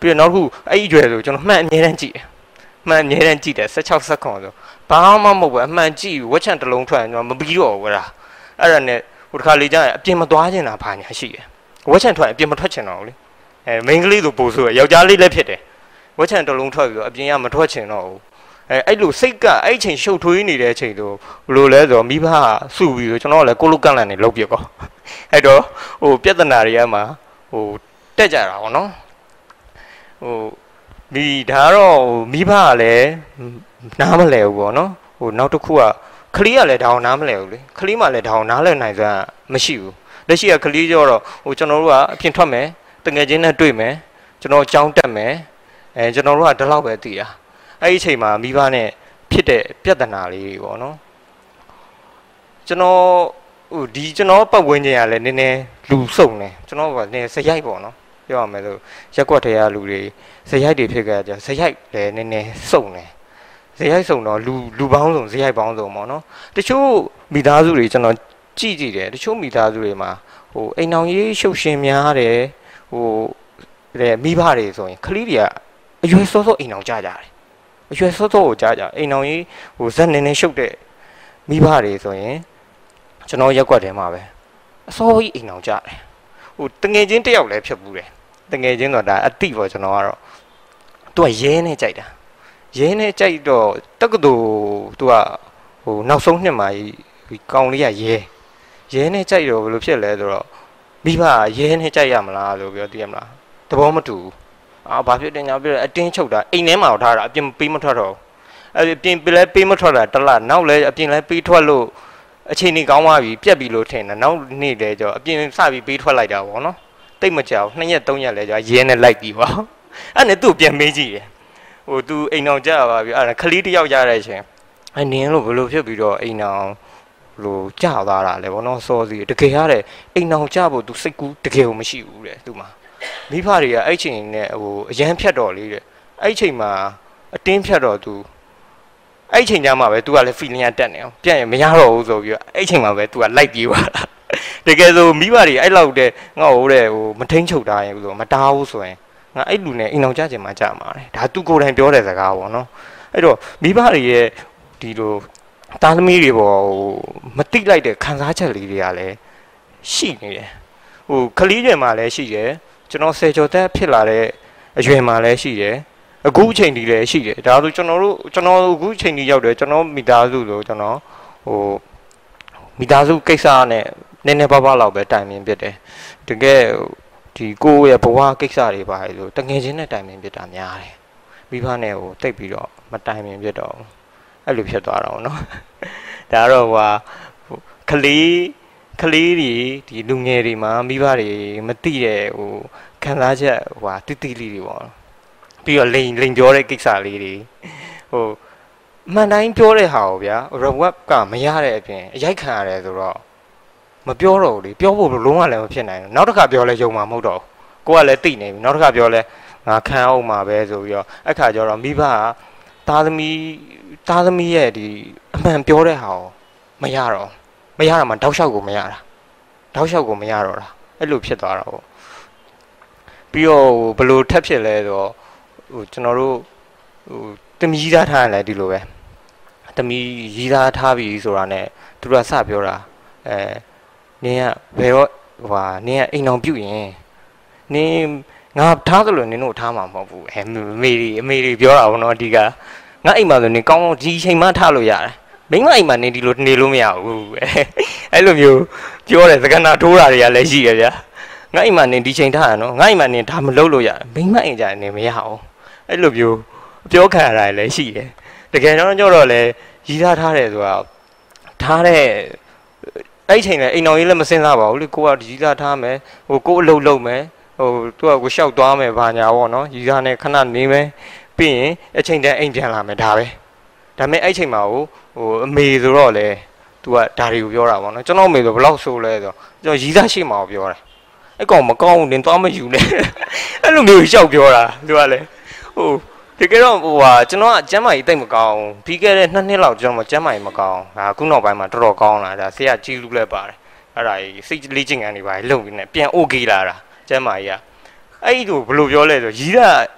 ပြီးတော့နောက်တစ်ခုအဲ့ဒီအရွယ်ဆိုကျွန်တော်မှန်အမြဲတမ်းကြည့်တယ်မှန်အမြဲတမ်းကြည့်တယ်16စက္ကန့်ဆိုဘာမှမဟုတ်ဘူးအမှန်ကြည့်ဝက်ချန်တစ်လုံးထွက်ကျွန်တော်မပြီးတော့ဘူးလားအဲ့ဒါနဲ့ဟိုတစ်ခါလေးကျရင်အပြင်မသွားချင်တာဘာညာရှိတယ်ဝက်ချန်ထွက်အပြင်မထွက်ချင်တော့ဘူးလေအဲမိန်းကလေးဆိုပို့ဆိုယောက်ျားလေးလည်းဖြစ်တယ်ဝက်ချန်တစ်လုံးထွက်ပြီးတော့အပြင်ကမထွက်ချင်တော့ဘူးအဲအဲ့လိုစိတ်ကအဲ့ချိန်ရှုပ်ထွေးနေတဲ့အချိန်ဆိုဘလို့လဲဆိုတော့မိဘစုပြီးတော့ကျွန်တော်ကလည်းကိုလုတ်ကန့်လန့်နေလောက်ပြကောအဲ့တော့ဟိုပြဿနာတွေကမှဟိုတက်ကြတာပေါ့နော်ဟိုမိဒါတော့မိဘကလည်းနားမလဲဘူးပေါ့နော်ဟိုနောက်တစ်ခုကခလေးကလည်းဒါအောင်နားမလဲဘူးလေခလေးမှလည်းဒါအောင်နားလဲနိုင်စွမ်းမရှိဘူးလက်ရှိကခလေးကြောတော့ဟိုကျွန်တော်တို့ကအပြင်ထွက်မယ်တငယ်ချင်းနဲ့တွေ့မယ်ကျွန်တော်ကြောင်းတက်မယ်အဲကျွန်တော်တို့ကဒီလောက်ပဲသိတာအဲ့ဒီအချိန်မှာမိဘနဲ့ဖြစ်တဲ့ပြဿနာလေးတွေပေါ့နော်ကျွန်တော်ဟိုဒီကျွန်တော်ပတ်ဝန်းကျင်ကလည်းနည်းနည်းလူစုံနေကျွန်တော်ကနည်းစရိုက်ပေါ့နော်ပြောရမယ်ဆိုရက်ကွက်ထဲကလူတွေစရိုက်တွေဖြစ်ကြကြစရိုက်လည်းနည်းနည်းစုံနေဇယိုက်စုံတော့လူလူပေါင်းစုံဇယိုက်ပေါင်းစုံပေါ့နော်တချို့မိသားစုတွေကျွန်တော်ကြည့်ကြည့်တယ်တချို့မိသားစုတွေမှာဟိုအိမ်အောင်ရေးရှုပ်ရှင်များတယ်ဟိုတဲ့မိဘတွေဆိုရင်ခလေးတွေကအရွယ်စောစောအိမ်အောင်ကြကြတယ်အရွယ်စောစောကိုကြကြအိမ်အောင်ရေးဟိုဇက်နေနေရှုပ်တဲ့မိဘတွေဆိုရင်ကျွန်တော်ရက်ွက်ထဲမှာပဲအစောကြီးအိမ်အောင်ကြတယ်ဟိုတငယ်ချင်းတယောက်လည်းဖြစ်ဘူးတယ်တငယ်ချင်းတော့ဒါအတိပေါ့ကျွန်တော်ကတော့သူကရဲနေကြိုက်တာရင်းနဲ့ကြိုက်တော့တက္ကသိုလ်သူကဟိုနောက်ဆုံးနှစ်မှာဒီကောင်လေးကရဲရဲနဲ့ကြိုက်တော့ဘယ်လိုဖြစ်လဲဆိုတော့မိဘရဲနဲ့ကြိုက်ရမလားလို့ပြောသိရမလားသဘောမတူဘူးအာဘာဖြစ်တယ်ညာပြောအတင်းချုပ်တာအိမ်ထဲမှာထားတာအပြင်ပေးမထွက်တော့အဲ့အပြင်လဲပေးမထွက်တာတလားနောက်လဲအပြင်လဲပေးထွက်လို့အချိန်ကြီးကောင်းသွားပြီပြက်ပြီလို့ထင်တယ်နောက်နေ့လဲကြောအပြင်စပြီးပေးထွက်လိုက်တာပေါ့နော်တိတ်မကြောက်နှစ်ရက်သုံးရက်လဲကြောရဲနဲ့လိုက်ပြီပေါ့အဲ့နဲ့သူ့ပြန်မေးကြည့်တယ်ဟိုသူအိမ်အောင်ကြပါပြီအဲ့ဒါခလေးတယောက်ကြတဲ့အချိန်အနင်းလို့ဘလို့ဖြစ်ပြီးတော့အိမ်အောင်လို့ကြသွားတာလေဘောနော်စောစီတကယ်ရတဲ့အိမ်အောင်ကြဖို့သူစိတ်ကူးတကယ်ကိုမရှိဘူးတဲ့သူမှာမိဖတွေကအဲ့ချိန်နဲ့ဟိုအရန်ဖြတ်တော်လေးတဲ့အဲ့ချိန်မှာအတင်းဖြတ်တော်သူအဲ့ချိန်ကျမှပဲသူကလည်း feeling တက်နေအောင်ပြန်ရင်မရတော့ဘူးဆိုပြီးတော့အဲ့ချိန်မှာပဲသူကလိုက်ပြေးသွားတာတကယ်ဆိုမိဘတွေအဲ့လောက်တဲ့ငါ့ဟိုတဲ့ဟိုမထိန်ချုပ်တာရင်ဆိုမတားဘူးဆိုရင်ငါအဲ့လူနဲ့အိမ်အောင်ကြခြင်းမှာကြာမှာတယ်ဒါသူကိုယ်တိုင်ပြောတဲ့စကားပေါ့နော်အဲ့တော့မိဘတွေရဲ့ဒီလိုတာသမီတွေပေါ့ဟိုမတိလိုက်တဲ့ခံစားချက်လေးတွေကလည်းရှိနေတယ်ဟိုခလေးတွေမှာလည်းရှိတယ်ကျွန်တော်ဆယ်ကျော်သက်ဖြစ်လာတဲ့အရွယ်မှာလည်းရှိတယ်အခုအချိန်ဒီလည်းရှိတယ်ဒါဆိုကျွန်တော်တို့ကျွန်တော်အခုအချိန်ဒီရောက်တယ်ကျွန်တော်မိသားစုဆိုကျွန်တော်ဟိုမိသားစုကိစ္စနဲ့နည်းနည်းပါးပါးလောက်ပဲတိုင်ပင်ဖြစ်တယ်တကယ်ဒီကိုယ့်ရဲ့ဘဝကိစ္စတွေပါလို့တငယ်ချင်းနဲ့တိုင်ပင်ဖြစ်တာများတယ်မိဘနဲ့ဟိုတိတ်ပြီးတော့မတိုင်ပင်ဖြစ်တော့အဲ့လိုဖြစ်သွားတော့เนาะဒါတော့ဟိုခလေးခလေးတွေဒီလူငယ်တွေမှာမိဘတွေမသိတဲ့ဟိုခံစားချက်ဟိုတိတိလေးတွေပေါ့ပြီးတော့လိန်လိန်ပြောတဲ့ကိစ္စလေးတွေဟိုမှန်တိုင်းပြောတဲ့ဟာကိုဗျာ reward ကမရတဲ့အပြင်အရိုက်ခံရတယ်ဆိုတော့မပြောတော့ဘူးလေပြောဖို့လုံးဝလည်းမဖြစ်နိုင်ဘူးနောက်တစ်ခါပြောလဲယုံမှာမဟုတ်တော့ဘူးကိုကလည်းသိနေပြီနောက်တစ်ခါပြောလဲငါခံအောင်မှာပဲဆိုပြီးတော့အဲ့ခါကျတော့မိဘကသားသမီးသားသမီးရဲ့ဒီအမှန်ပြောတဲ့ဟာကိုမရတော့မရတာမှတောက်လျှောက်ကိုမရတာတောက်လျှောက်ကိုမရတော့တာအဲ့လိုဖြစ်သွားတာပေါ့ပြီးတော့ဘယ်လိုထက်ဖြစ်လဲဆိုတော့ဟိုကျွန်တော်တို့ဟိုတမီးသားထားရင်လည်းဒီလိုပဲတမီးရီးသားထားပြီဆိုတာနဲ့သူတို့ကစပြောတာအဲနင်းကဘယ်တော့ဟိုနင်းကအိမ်အောင်ပြုတ်ရင်နင်းငါထားသလိုနင်းတို့ထားမှာမဟုတ်ဘူးအဲအမေတွေအမေတွေပြောတာဘောနော်ဒီကငါအိမ်မှာဆိုနင်းကောင်းဒီချိန်မှထားလို့ရတယ်မိမအိမ်မှာနင်းဒီလိုနေလို့မရဘူးအဲ့လိုမျိုးပြောတယ်သက္ကနာထိုးတာတွေကလည်းရှိရဗျာငါအိမ်မှာနင်းဒီချိန်ထားရနော်ငါအိမ်မှာနင်းဒါမလုပ်လို့ရတယ်မိမအိမ်ကြနေမရအောင်အဲ့လိုမျိုးပြောခံရတာလည်းရှိတယ်တကယ်တော့ကြောတော့လေရီးသားထားတယ်ဆိုတာထားတဲ့အဲ့ချိန်လေအိမ်တော်ကြီးလည်းမစင်စားပါဘူးလေကိုကရီးသားထားမယ်ဟိုကိုအလုပ်လုပ်မယ်ဟိုသူကကိုရှောက်သွားမယ်ဘာညာပေါ့နော်ရီးသားနဲ့ခဏနေမယ်ပြီးရင်အချိန်တန်းအိမ်ပြန်လာမယ်ဒါပဲဒါပေမဲ့အဲ့ချိန်မှာဟိုဟိုအမေဆိုတော့လေသူကဒါတွေကိုပြောတာပေါ့နော်ကျွန်တော်အမေဆိုဘယ်လောက်ဆိုးလဲဆိုတော့ကျွန်တော်ရီးသားရှိမှပြောတယ်အဲ့ကောင်မကောင်းဘူးနင်သွားမယူနဲ့အဲ့လိုမျိုးရှောက်ပြောတာသူကလေဟိုတကယ်တော့ဟိုဟာကျွန်တော်ကကျမ်းမာရေးတိတ်မကောင်းပြီးခဲ့တဲ့နှစ်နှစ်လောက်ကျွန်တော်ကျမ်းမာရေးမကောင်းဒါခုနောက်ပိုင်းမှာတော်တော်ကောင်းလာဒါဆရာကြီးလူလည်းပါတယ်အဲ့ဒါကြီးစိတ်လေးချင်းကန်နေပါလေလုံပြီးနေပြန် okay လာတာကျမ်းမာရေးကအဲ့ဒီလိုဘယ်လိုပြောလဲဆိုရီးတာ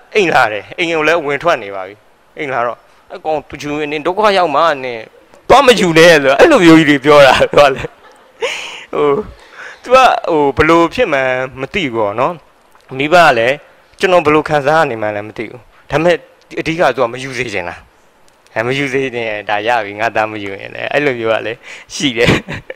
အိမ်လာတယ်အိမ်ကိုလည်းဝင်ထွက်နေပါပြီအိမ်လာတော့အကောင်သူချူနေဒုက္ခရောက်မှနေသွားမယူနဲ့ဆိုအဲ့လိုမျိုးကြီးတွေပြောတာသူကလည်းဟိုသူကဟိုဘလို့ဖြစ်မှန်းမသိဘူးပေါ့နော်မိဘကလည်းကျွန်တော်ဘလို့ခံစားရနေမှန်းလည်းမသိဘူးဒါပေမဲ့အဓိကသူကမယူစေချင်တာအဲမယူစေချင်ဒါရပြီငါသားမယူရင်လည်းအဲ့လိုမျိုးကလည်းရှိတယ်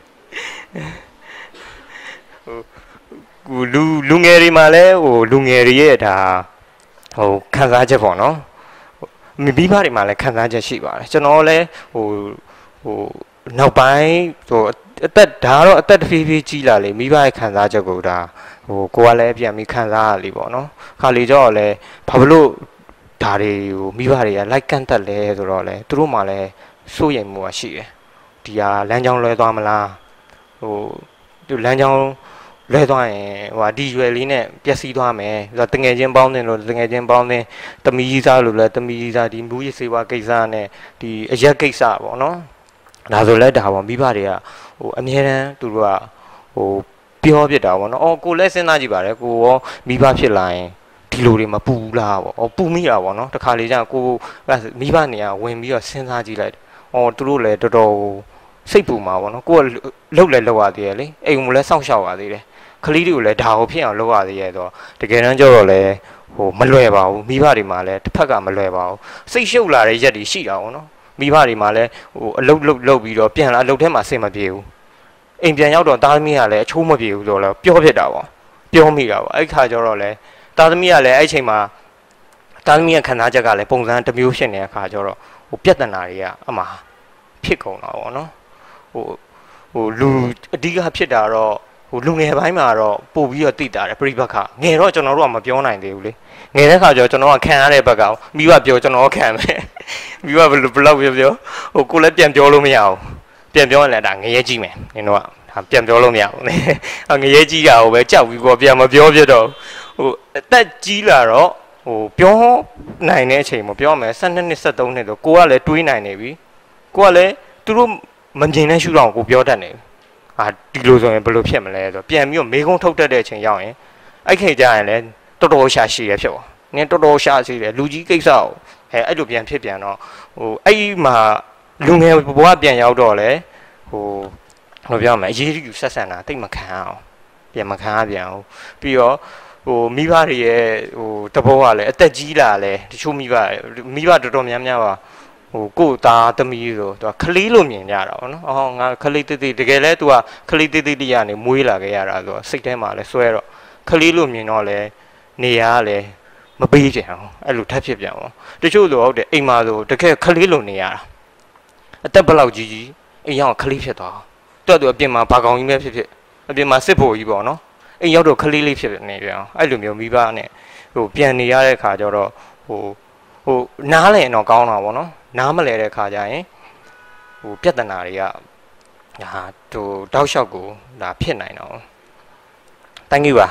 ဟိုလူလူငယ်တွေမှာလည်းဟိုလူငယ်တွေရဲ့ဒါဟိုခံစားချက်ပေါ့နော်မိဘတွေမှာလည်းခံစားချက်ရှိပါတယ်ကျွန်တော်လည်းဟိုဟိုနောက်ပိုင်းဟိုအသက်ဒါတော့အသက်တစ်ဖြည်းဖြည်းကြီးလာလေမိဘရဲ့ခံစားချက်ကိုဒါဟိုကိုကလည်းပြန်ပြီးခံစားရလေပေါ့နော်ခါလေကြောတော့လည်းဘာလို့ဒါတွေကိုမိဘတွေကလိုက်ကန့်တက်လဲဆိုတော့လေသူတို့မှလည်းစိုးရိမ်မှုရှိတယ်ဒီဟာလမ်းကြောင်းလွဲသွားမလားဟိုသူလမ်းကြောင်းလွဲသွားရင်ဟိုဒီရွယ်လေးနဲ့ပျက်စီးသွားမယ်ဆိုတော့တငယ်ချင်းပေါင်းတင်လို့တငယ်ချင်းပေါင်းတင်တမီးစားလို့လဲတမီးစားဒီမူရစေဝါကိစ္စနဲ့ဒီအရက်ကိစ္စပေါ့နော်ဒါဆိုလဲဒါပေါ့မိဘတွေကဟိုအမြဲတမ်းသူတို့ကဟိုပြောပြတာပေါ့နော်အော်ကိုလည်းစဉ်းစားကြည့်ပါတယ်ကိုရောမိဘဖြစ်လာရင်ဒီလိုတွေမပူလားပေါ့အော်ပူမိတာပေါ့နော်တခါလေကျရင်ကိုမိဘနေရဝင်ပြီးတော့စဉ်းစားကြည့်လိုက်အော်သူတို့လည်းတော်တော်စိတ်ပူမှာပေါ့နော်ကိုကလှုပ်လဲလှုပ်ရသေးတယ်လေအိမ်ကလည်းစောင့်ရှောက်ရသေးတယ်ခလေးတွေကိုလည်းဒါကိုဖြစ်အောင်လုပ်ရသေးရဲ့ဆိုတော့တကယ်တမ်းကျတော့လည်းဟိုမလွယ်ပါဘူးမိဘတွေမှာလည်းတစ်ဖက်ကမလွယ်ပါဘူးစိတ်ရှုပ်လာတဲ့ရက်တွေရှိတာပေါ့နော်မိဘတွေမှာလည်းဟိုအလုတ်လုတ်လုတ်ပြီးတော့ပြန်လာအလုတ်ထဲမှာဆင်မပြေဘူးအိမ်ပြန်ရောက်တော့သားသမီးကလည်းအချိုးမပြေဘူးဆိုတော့ပြောဖြစ်တာပေါ့ပြောမိတာပေါ့အဲ့ခါကျတော့လည်းသားသမီးကလည်းအဲ့ချိန်မှာသားသမီးရဲ့ခံစားချက်ကလည်းပုံစံတစ်မျိုးဖြစ်နေတဲ့အခါကျတော့ဟိုပြဿနာတွေကအမှားဖြစ်ကုန်တာပေါ့နော်ဟိုဟိုလူအဓိကဖြစ်တာတော့ဟိုလူငယ်ပိုင်းမှာတော့ပို့ပြီးတော့တိတာတယ်ပြိပခငယ်တော့ကျွန်တော်တို့ကမပြောနိုင်သေးဘူးလေငယ်တဲ့ခါကျတော့ကျွန်တော်ကခံရတဲ့ဘက်ကမိဘပြောကျွန်တော်ခံမယ်မိဘဘယ်လိုဘယ်လောက်ပြောပြောဟိုကိုလည်းပြန်ပြောလို့မရအောင်ပြန်ပြောရင်လည်းဒါငရဲကြီးမယ်နင်တို့ကဒါပြန်ပြောလို့မရဘူးငရဲကြီးတာကိုပဲကြောက်ပြီးကိုပြန်မပြောပြတော့ဟိုအသက်ကြီးလာတော့ဟိုပြောနိုင်တဲ့အချိန်မှာပြောမယ်၁၂နှစ်၁၃နှစ်တော့ကိုကလည်းတွေးနိုင်နေပြီကိုကလည်းသူတို့မမြင်တဲ့ရှုထောင့်ကိုပြောတတ်နေအာဒီလိုဆိုရင်ဘယ်လိုဖြစ်မလဲဆိုပြန်ပြီးတော့မေကုန်းထုတ်တတ်တဲ့အချိန်ရောက်ရင်အဲ့ခေတ်ကျရင်လည်းတော်တော်ရှာရှိရဖြစ်ပါနင်းတော်တော်ရှာရှိတယ်လူကြီးကိစ္စကိုအဲအဲ့လိုပြန်ဖြစ်ပြန်တော့ဟိုအဲ့ဒီမှာလူငယ်ဘဝပြန်ရောက်တော့လေဟိုဘယ်လိုပြောမလဲအရေးကြီးဆက်ဆံတာတိတ်မခံအောင်ပြန်မခံရပြန်အောင်ပြီးတော့ဟိုမိဘတွေရဲ့ဟိုတဘောကလည်းအသက်ကြီးလာလဲတချို့မိဘမိဘတော်တော်များများပါဟိုကိုသားသမီးဆိုသူကခလေးလို့မြင်ကြတာပေါ့နော်အော်ငါခလေးတိတိတကယ်လဲသူကခလေးတိတိတရနေမွေးလာခဲ့ရတာဆိုတော့စိတ်ထဲမှာလဲဆွဲတော့ခလေးလို့မြင်တော့လဲနေရလဲမပေးကြအောင်အဲ့လိုထပ်ဖြစ်ပြန်အောင်တချို့ဆိုဟုတ်တယ်အိမ်မှာဆိုတကယ်ခလေးလို့နေရတာအသက်ဘလောက်ကြီးကြီးအိမ်ရောက်ခလေးဖြစ်သွားတော်သူအပြင်မှာဘာကောင်ကြီးပဲဖြစ်ဖြစ်အပြင်မှာစစ်ဖို့ကြီးပေါ့နော်အိမ်ရောက်တော့ခလေးလေးဖြစ်နေပြန်အောင်အဲ့လိုမျိုးမိဘနဲ့ဟိုပြန်နေရတဲ့ခါကျတော့ဟိုဟိုနားလည်တော့ကောင်းတာပေါ့နော်နားမလဲတဲ့ခါကျရင်ဟိုပြဿနာတွေကဟာဟိုတောက်လျှောက်ကိုဒါဖြစ်နိုင်တော့ thank you ပါ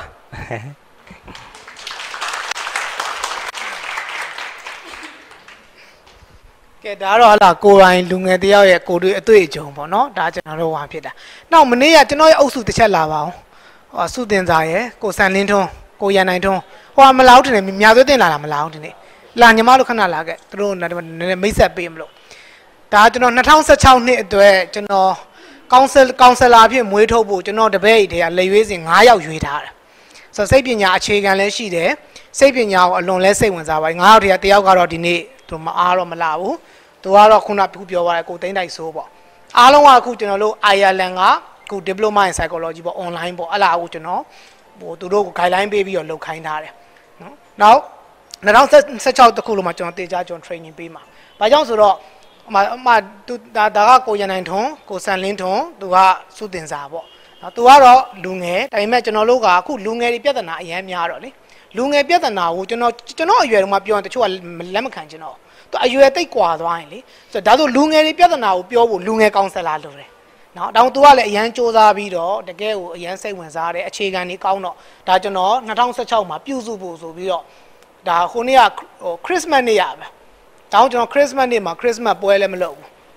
ကဲဒါတော့ဟာလာကိုရိုင်းလူငယ်တယောက်ရဲ့ကိုတွေ့အတွေ့အကြုံပေါ့နော်ဒါကျွန်တော်တို့ဝါဖြစ်တာနောက်မနေ့ကကျွန်တော်ရဲ့အုပ်စုတစ်ချက်လာပါအောင်ဟောစုတင်စာရဲ့ကိုစံလင်းထွန်းကိုရန်နိုင်ထွန်းဟိုကမလောက်တယ်မြာသွေးတင်လာတာမလောက်တယ်လာညီမတို့ခဏလာခဲ့သူတို့နည်းနည်းမိတ်ဆက်ပေးမလို့ဒါကျွန်တော်၂၀၁၆နှစ်အတွက်ကျွန်တော်ကောင်ဆယ်ကောင်ဆယ်လာဖြစ်မွေးထုတ်ဖို့ကျွန်တော်တပည့်အိတ်တွေကလက်ရွေးစင်၅ယောက်ရွေးထားတယ်ဆိုတော့စိတ်ပညာအခြေခံလည်းရှိတယ်စိတ်ပညာကိုအလွန်လဲစိတ်ဝင်စားပါတယ်၅ယောက်တည်းကတယောက်ကတော့ဒီနေ့သူမအားတော့မလာဘူးသူကတော့ခုနကပြောသွားတယ်ကိုသိန်းတိုက်ဆိုးပေါ့အားလုံးကအခုကျွန်တော်တို့ Ireland ကအခု Diploma in Psychology ပေါ့ online ပေါ့အဲ့လာအခုကျွန်တော်ဟိုသူတို့ကို guideline ပေးပြီးတော့လုပ်ခိုင်းထားတယ်နော်နောက်၂၀၁၆တခုလုံးမှာကျွန်တော်တေချာကျွန်တော် training ပေးမှာ။ဘာကြောင့်ဆိုတော့အမအမသူဒါဒါကကိုရန်နိုင်ထွန်းကိုစံလင်းထွန်းသူကစုတင်စာပေါ့။နော်သူကတော့လူငယ်ဒါပေမဲ့ကျွန်တော်တို့ကအခုလူငယ်တွေပြဿနာအများများတော့လေလူငယ်ပြဿနာကိုကျွန်တော်ကျွန်တော်အရွယ်တုန်းကပြောရင်တချို့ကလက်မခံကျွန်တော်သူအရွယ်တိတ်ကွာသွားရင်လေဆိုတော့ဒါဆိုလူငယ်တွေပြဿနာကိုပြောဖို့လူငယ်ကောင်ဆယ်လာလို့တယ်။နော်တောင်သူကလည်းအရန်စူးစမ်းပြီးတော့တကယ်ကိုအရန်စိတ်ဝင်စားတယ်အခြေခံတွေကောင်းတော့ဒါကျွန်တော်၂၀၁၆မှာပြုစုဖို့ဆိုပြီးတော့ဒါခုနေ့ကဟိုခရစ်စမတ်နေ့ရပဲတောင်းကျွန်တော်ခရစ်စမတ်နေ့မှာခရစ်စမတ်ပွဲလည်းမလုပ်ဘူး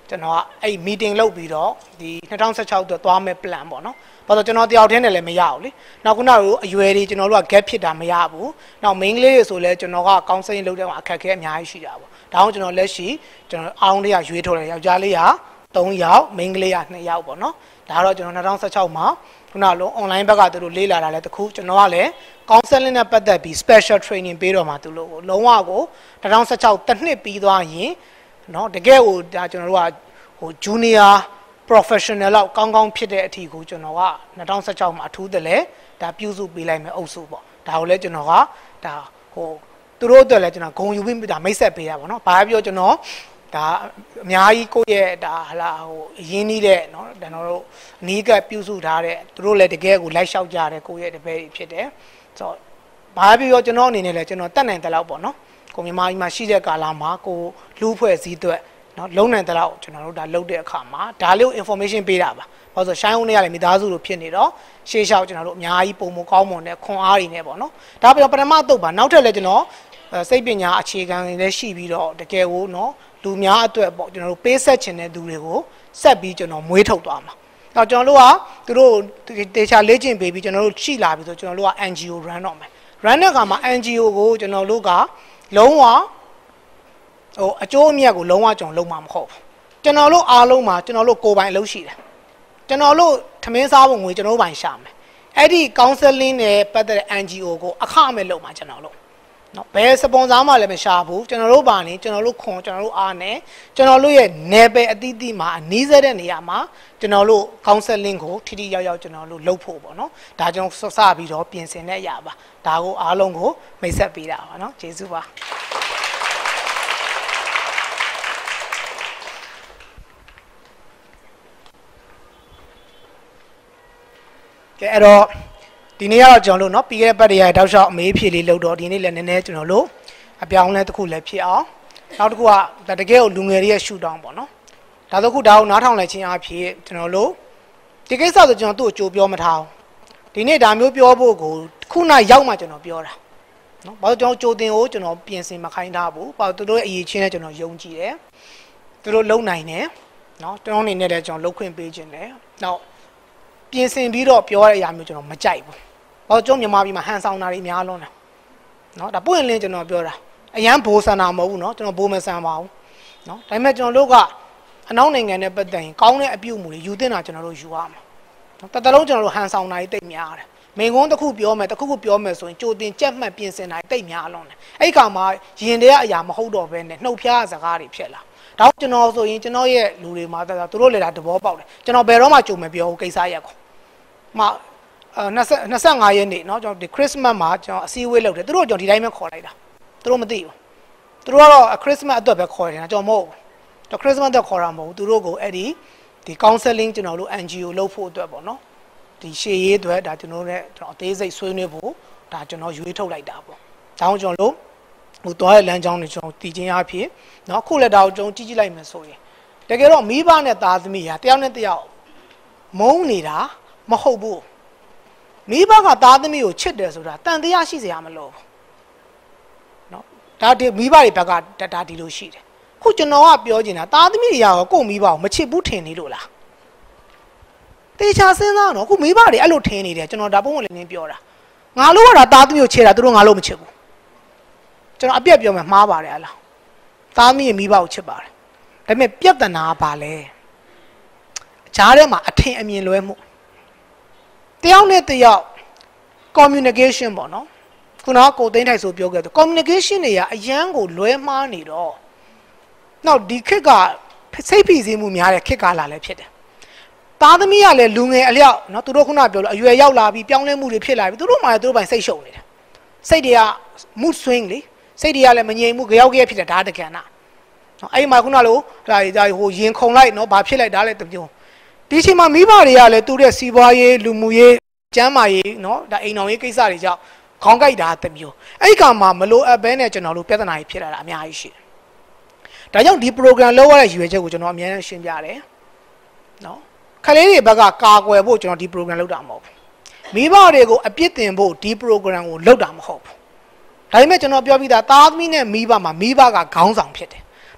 ကျွန်တော်ကအဲ့ meeting လုပ်ပြီးတော့ဒီtwenty sixteenအတွက်သွားမယ် plan ပေါ့နော်ဘာလို့ကျွန်တော်တယောက်တည်းနဲ့လည်းမရဘူးလေနောက်ခုနကအရွယ်တွေကျွန်တော်တို့က gap ဖြစ်တာမရဘူးနောက် main ကလေးတွေဆိုလဲကျွန်တော်က counseling လုပ်တဲ့မှာအခက်အခဲအများကြီးရှိတာပေါ့ဒါအောင်ကျွန်တော်လက်ရှိကျွန်တော်အားလုံးလေးကရွေးထုတ်တယ်ယောက်ျားလေးကthreeယောက် main ကလေးကtwoယောက်ပေါ့နော်ဒါတော့ကျွန်တော်twenty sixteenမှာခုနလုံး online ဘက်ကသူတို့လေးလာတာလဲတခုကျွန်တော်ကလည်း counseling နဲ့ပတ်သက်ပြီး special training ပေးတော့မှာသူတို့ကိုလုံးဝကိုtwenty sixteenတစ်နှစ်ပြီးသွားရင်နော်တကယ်ကိုဒါကျွန်တော်တို့ကဟို junior professional လောက်ကောင်းကောင်းဖြစ်တဲ့အထီကိုကျွန်တော်ကtwenty sixteenမှာအထူးတလဲဒါပြုစုပေးလိုက်မယ်အုပ်စုပေါ့ဒါကိုလည်းကျွန်တော်ကဒါဟိုသူတို့အတွက်လည်းကျွန်တော်ဂုဏ်ယူပြီးဒါမိတ်ဆက်ပေးရပါတော့ဘာပြောကျွန်တော်ဒါအများကြီးကိုယ့်ရဲ့ဒါဟလာဟိုအရင်းနှီးတဲ့เนาะကျွန်တော်တို့အနီးကပ်ပြုစုထားတဲ့သူတို့လည်းတကယ်ကိုလိုက်လျှောက်ကြတယ်ကိုယ့်ရဲ့တပည့်တွေဖြစ်တယ်ဆိုတော့ဘာပြောကျွန်တော်အနေနဲ့လည်းကျွန်တော်တတ်နိုင်တဲ့လောက်ပေါ့နော်ကိုမြန်မာပြည်မှာရှိတဲ့ကာလမှာကိုလူဖွဲ့စည်းအတွက်เนาะလုံးနိုင်တဲ့လောက်ကျွန်တော်တို့ဒါလုပ်တဲ့အခါမှာဒါလေးကို information ပေးတာပါဘာလို့ဆိုရှိုင်းဦးနေရလေမိသားစုလိုဖြစ်နေတော့ရှေးလျှောက်ကျွန်တော်တို့အများကြီးပုံမကောင်းမွန်တဲ့ခွန်အားတွေနဲ့ပေါ့နော်ဒါပြောပထမအသုတ်ပါနောက်ထပ်လည်းကျွန်တော်စိတ်ပညာအခြေခံတွေလည်းရှိပြီးတော့တကယ်ကိုเนาะလူများအတွက်ပေါ့ကျွန်တော်တို့ပေးဆက်ချင်တဲ့သူတွေကိုဆက်ပြီးကျွန်တော်မွေးထုတ်သွားမှာ။နောက်ကျွန်တော်တို့ကသူတို့တေချာလေ့ကျင့်ပေးပြီးကျွန်တော်တို့ရှိလာပြီဆိုကျွန်တော်တို့က N G O run တော့မယ်။ run တဲ့အခါမှာ N G O ကိုကျွန်တော်တို့ကလုံးဝဟိုအကျိုးအမြတ်ကိုလုံးဝကျွန်တော်လုံးမှာမဟုတ်ဘူး။ကျွန်တော်တို့အားလုံးမှာကျွန်တော်တို့ကိုယ်ပိုင်အလုပ်ရှိတယ်။ကျွန်တော်တို့ထမင်းစားဖို့ငွေကျွန်တော်တို့ပိုင်ရှာမယ်။အဲ့ဒီ counseling နဲ့ပတ်သက်တဲ့ N G O ကိုအခမဲ့လုပ်မှာကျွန်တော်တို့နော်ဘယ်စပွန်ဆာမှလည်းမရှာဘူးကျွန်တော်တို့ပါနေကျွန်တော်တို့ခွန်ကျွန်တော်တို့အားနဲ့ကျွန်တော်တို့ရဲ့နယ်ပယ်အသီးသီးမှာအနီးစပ်တဲ့နေရာမှာကျွန်တော်တို့ counseling ကိုထိထိရောက်ရောက်ကျွန်တော်တို့လုပ်ဖို့ပေါ့နော်ဒါကျွန်တော်စပြီးတော့ပြင်ဆင်တဲ့အရာပါဒါကိုအားလုံးကိုမိတ်ဆက်ပေးတာပါနော်ကျေးဇူးပါကဲအဲ့တော့ဒီနေ့ကတော့ကျွန်တော်တို့เนาะပြီးခဲ့တဲ့ပတ်တွေရတောက်လျှောက်အမေးဖြေလေးလုပ်တော့ဒီနေ့လည်းနည်းနည်းကျွန်တော်တို့အပြောင်းလဲတစ်ခုလည်းဖြစ်အောင်နောက်တစ်ခုကဒါတကယ်ကိုလူငယ်တွေရဲ့ရှူတောင်းပေါ့နော်ဒါဆိုခုဒါကိုနားထောင်လိုက်ခြင်းအဖြစ်ကျွန်တော်တို့ဒီကိစ္စဆိုကျွန်တော်သူ့ကိုကြိုပြောမထားအောင်ဒီနေ့ဒါမျိုးပြောဖို့ကိုခုနရောက်မှကျွန်တော်ပြောတာเนาะဘာလို့ကျွန်တော်ကြိုတင်ကိုကျွန်တော်ပြင်ဆင်မခိုင်းထားဘူးဘာလို့သူတို့ရဲ့အရေးချင်းနဲ့ကျွန်တော်ယုံကြည်တယ်သူတို့လုံနိုင်တယ်เนาะကျွန်တော်အနေနဲ့လည်းကျွန်တော်လှုပ်ခွင့်ပေးခြင်းတယ်နောက်ပြင်ဆင်ပြီးတော့ပြောရတဲ့အရာမျိုးကျွန်တော်မကြိုက်ဘူး။ဘာလို့ကျွန်တော်မြန်မာပြည်မှာဟန်ဆောင်တာတွေများလုံးလဲ။နော်ဒါပွင့်လင်းကျွန်တော်ပြောတာအရန်ဘိုးဆန်တာမဟုတ်ဘူးနော်ကျွန်တော်ဘိုးမဆန်ပါဘူး။နော်ဒါပေမဲ့ကျွန်တော်တို့ကအနောက်နိုင်ငံနဲ့ပတ်သက်ရင်ကောင်းတဲ့အပြုအမူတွေယူသင့်တာကျွန်တော်တို့ယူရမှာ။နော်တတလုံးကျွန်တော်တို့ဟန်ဆောင်တာတွေတိတ်များတယ်။မိန်ကုန်းတစ်ခုပြောမယ်တစ်ခုခုပြောမယ်ဆိုရင်ကြိုတင်ကြက်မှတ်ပြင်ဆင်တာတွေတိတ်များလုံးတယ်။အဲ့ခါမှာရင်တည်းကအရာမဟုတ်တော့ဘဲနဲ့နှုတ်ဖျားစကားတွေဖြစ်လာ။ဒါကျွန်တော်ဆိုရင်ကျွန်တော်ရဲ့လူတွေမှာသူတို့လည်းဒါသဘောပေါက်တယ်။ကျွန်တော်ဘယ်တော့မှကြုံမပြောဘူးကိစ္စရက်ကို။မှာtwenty-fiveရက်နေ့เนาะကျွန်တော်ဒီ Christmas မှာကျွန်တော်အစည်းအဝေးလုပ်တယ်သူတို့ကျွန်တော်ဒီတိုင်းပဲခေါ်လိုက်တာသူတို့မသိဘူးသူတို့ကတော့ Christmas အတွက်ပဲခေါ်နေတာကျွန်တော်မဟုတ်ဘူးကျွန်တော် Christmas အတွက်ခေါ်တာမဟုတ်ဘူးသူတို့ကိုအဲ့ဒီဒီ counseling ကျွန်တော်တို့ N G O လုပ်ဖို့အတွက်ပေါ့နော်ဒီရှေ့ရေးအတွက်ဒါကျွန်တော်တို့နဲ့ကျွန်တော်အသေးစိတ်ဆွေးနွေးဖို့ဒါကျွန်တော်ရွေးထုတ်လိုက်တာပေါ့ဒါအောင်ကျွန်တော်တို့ဟိုသွားတဲ့လမ်းကြောင်းတွေကျွန်တော်တည်ခြင်းအဖြစ်เนาะခုလက်တာကိုကျွန်တော်ကြည့်ကြည့်လိုက်မယ်ဆိုရင်တကယ်တော့မိဘနဲ့သားသမီးဟာတယောက်နဲ့တယောက်မုန်းနေတာမဟုတ်ဘူးမိဘကသားသမီးကိုချစ်တယ်ဆိုတာတန်တရားရှိစရာမလိုဘူးเนาะဒါဒီမိဘတွေဘက်ကဒါဒီလိုရှိတယ်ခုကျွန်တော်ကပြောချင်တာသားသမီးတွေရောကိုယ့်မိဘကိုမချစ်ဘူးထင်နေလို့လားတေချာစဉ်းစားတော့ခုမိဘတွေအဲ့လိုထင်နေတယ်ကျွန်တော်ဒါပုံမှန်လည်းနင်းပြောတာငါလို့ကတာသားသမီးကိုချစ်တာသူတို့ငါလို့မချစ်ဘူးကျွန်တော်အပြက်ပြောမယ်မှားပါတယ်အလားသားသမီးရဲ့မိဘကိုချစ်ပါတယ်ဒါပေမဲ့ပြဿနာကဘာလဲဂျားထဲမှာအထင်အမြင်လွဲမှုတယောက်နဲ့တယောက် communication ပေါ့နော်ခုနကကိုသိန်းထိုက်ဆိုပြောခဲ့တယ် communication တွေကအရန်ကိုလွဲမှားနေတော့နောက်ဒီခေတ်ကစိတ်ဖိစီးမှုများတဲ့ခေတ်ကာလလည်းဖြစ်တယ်သားသမီးကလည်းလူငယ်အလျောက်နော်သူတို့ခုနပြောလို့အရွယ်ရောက်လာပြီးပြောင်းလဲမှုတွေဖြစ်လာပြီးသူတို့မှလည်းသူတို့ပိုင်စိတ်ရှုံနေတယ်စိတ်တွေက mood swing လေစိတ်တွေကလည်းမငြိမ်မှုကြောက်ကြရဖြစ်တယ်ဒါတကယ်နာနော်အဲ့ဒီမှာခုနလိုဒါဟိုရင်ခုန်လိုက်နော်ဘာဖြစ်လိုက်ဒါလည်းတမျိုးဒီချိန်မှာမိဘတွေကလည်းသူတို့စီးပွားရေးလူမှုရေးကျန်းမာရေးเนาะဒါအိမ်တော်ရေးကိစ္စတွေကြောင့်ခေါင်းကိုက်တာတမျိုးအဲ့ဒီကမှာမလိုအပ်ဘဲနဲ့ကျွန်တော်တို့ပြဿနာကြီးဖြစ်လာတာအများကြီးရှိတယ်ဒါကြောင့်ဒီ program လောက်ရတဲ့ရည်ရွယ်ချက်ကိုကျွန်တော်အများကြီးရှင်းပြတယ်เนาะခလေးတွေဘက်ကကာကွယ်ဖို့ကျွန်တော်ဒီ program လောက်တာမဟုတ်ဘူးမိဘတွေကိုအပြစ်တင်ဖို့ဒီ program ကိုလောက်တာမဟုတ်ဘူးဒါပေမဲ့ကျွန်တော်ပြောပြီးသားသားသမီးနဲ့မိဘမှာမိဘကခေါင်းဆောင်ဖြစ်တယ်ဒါ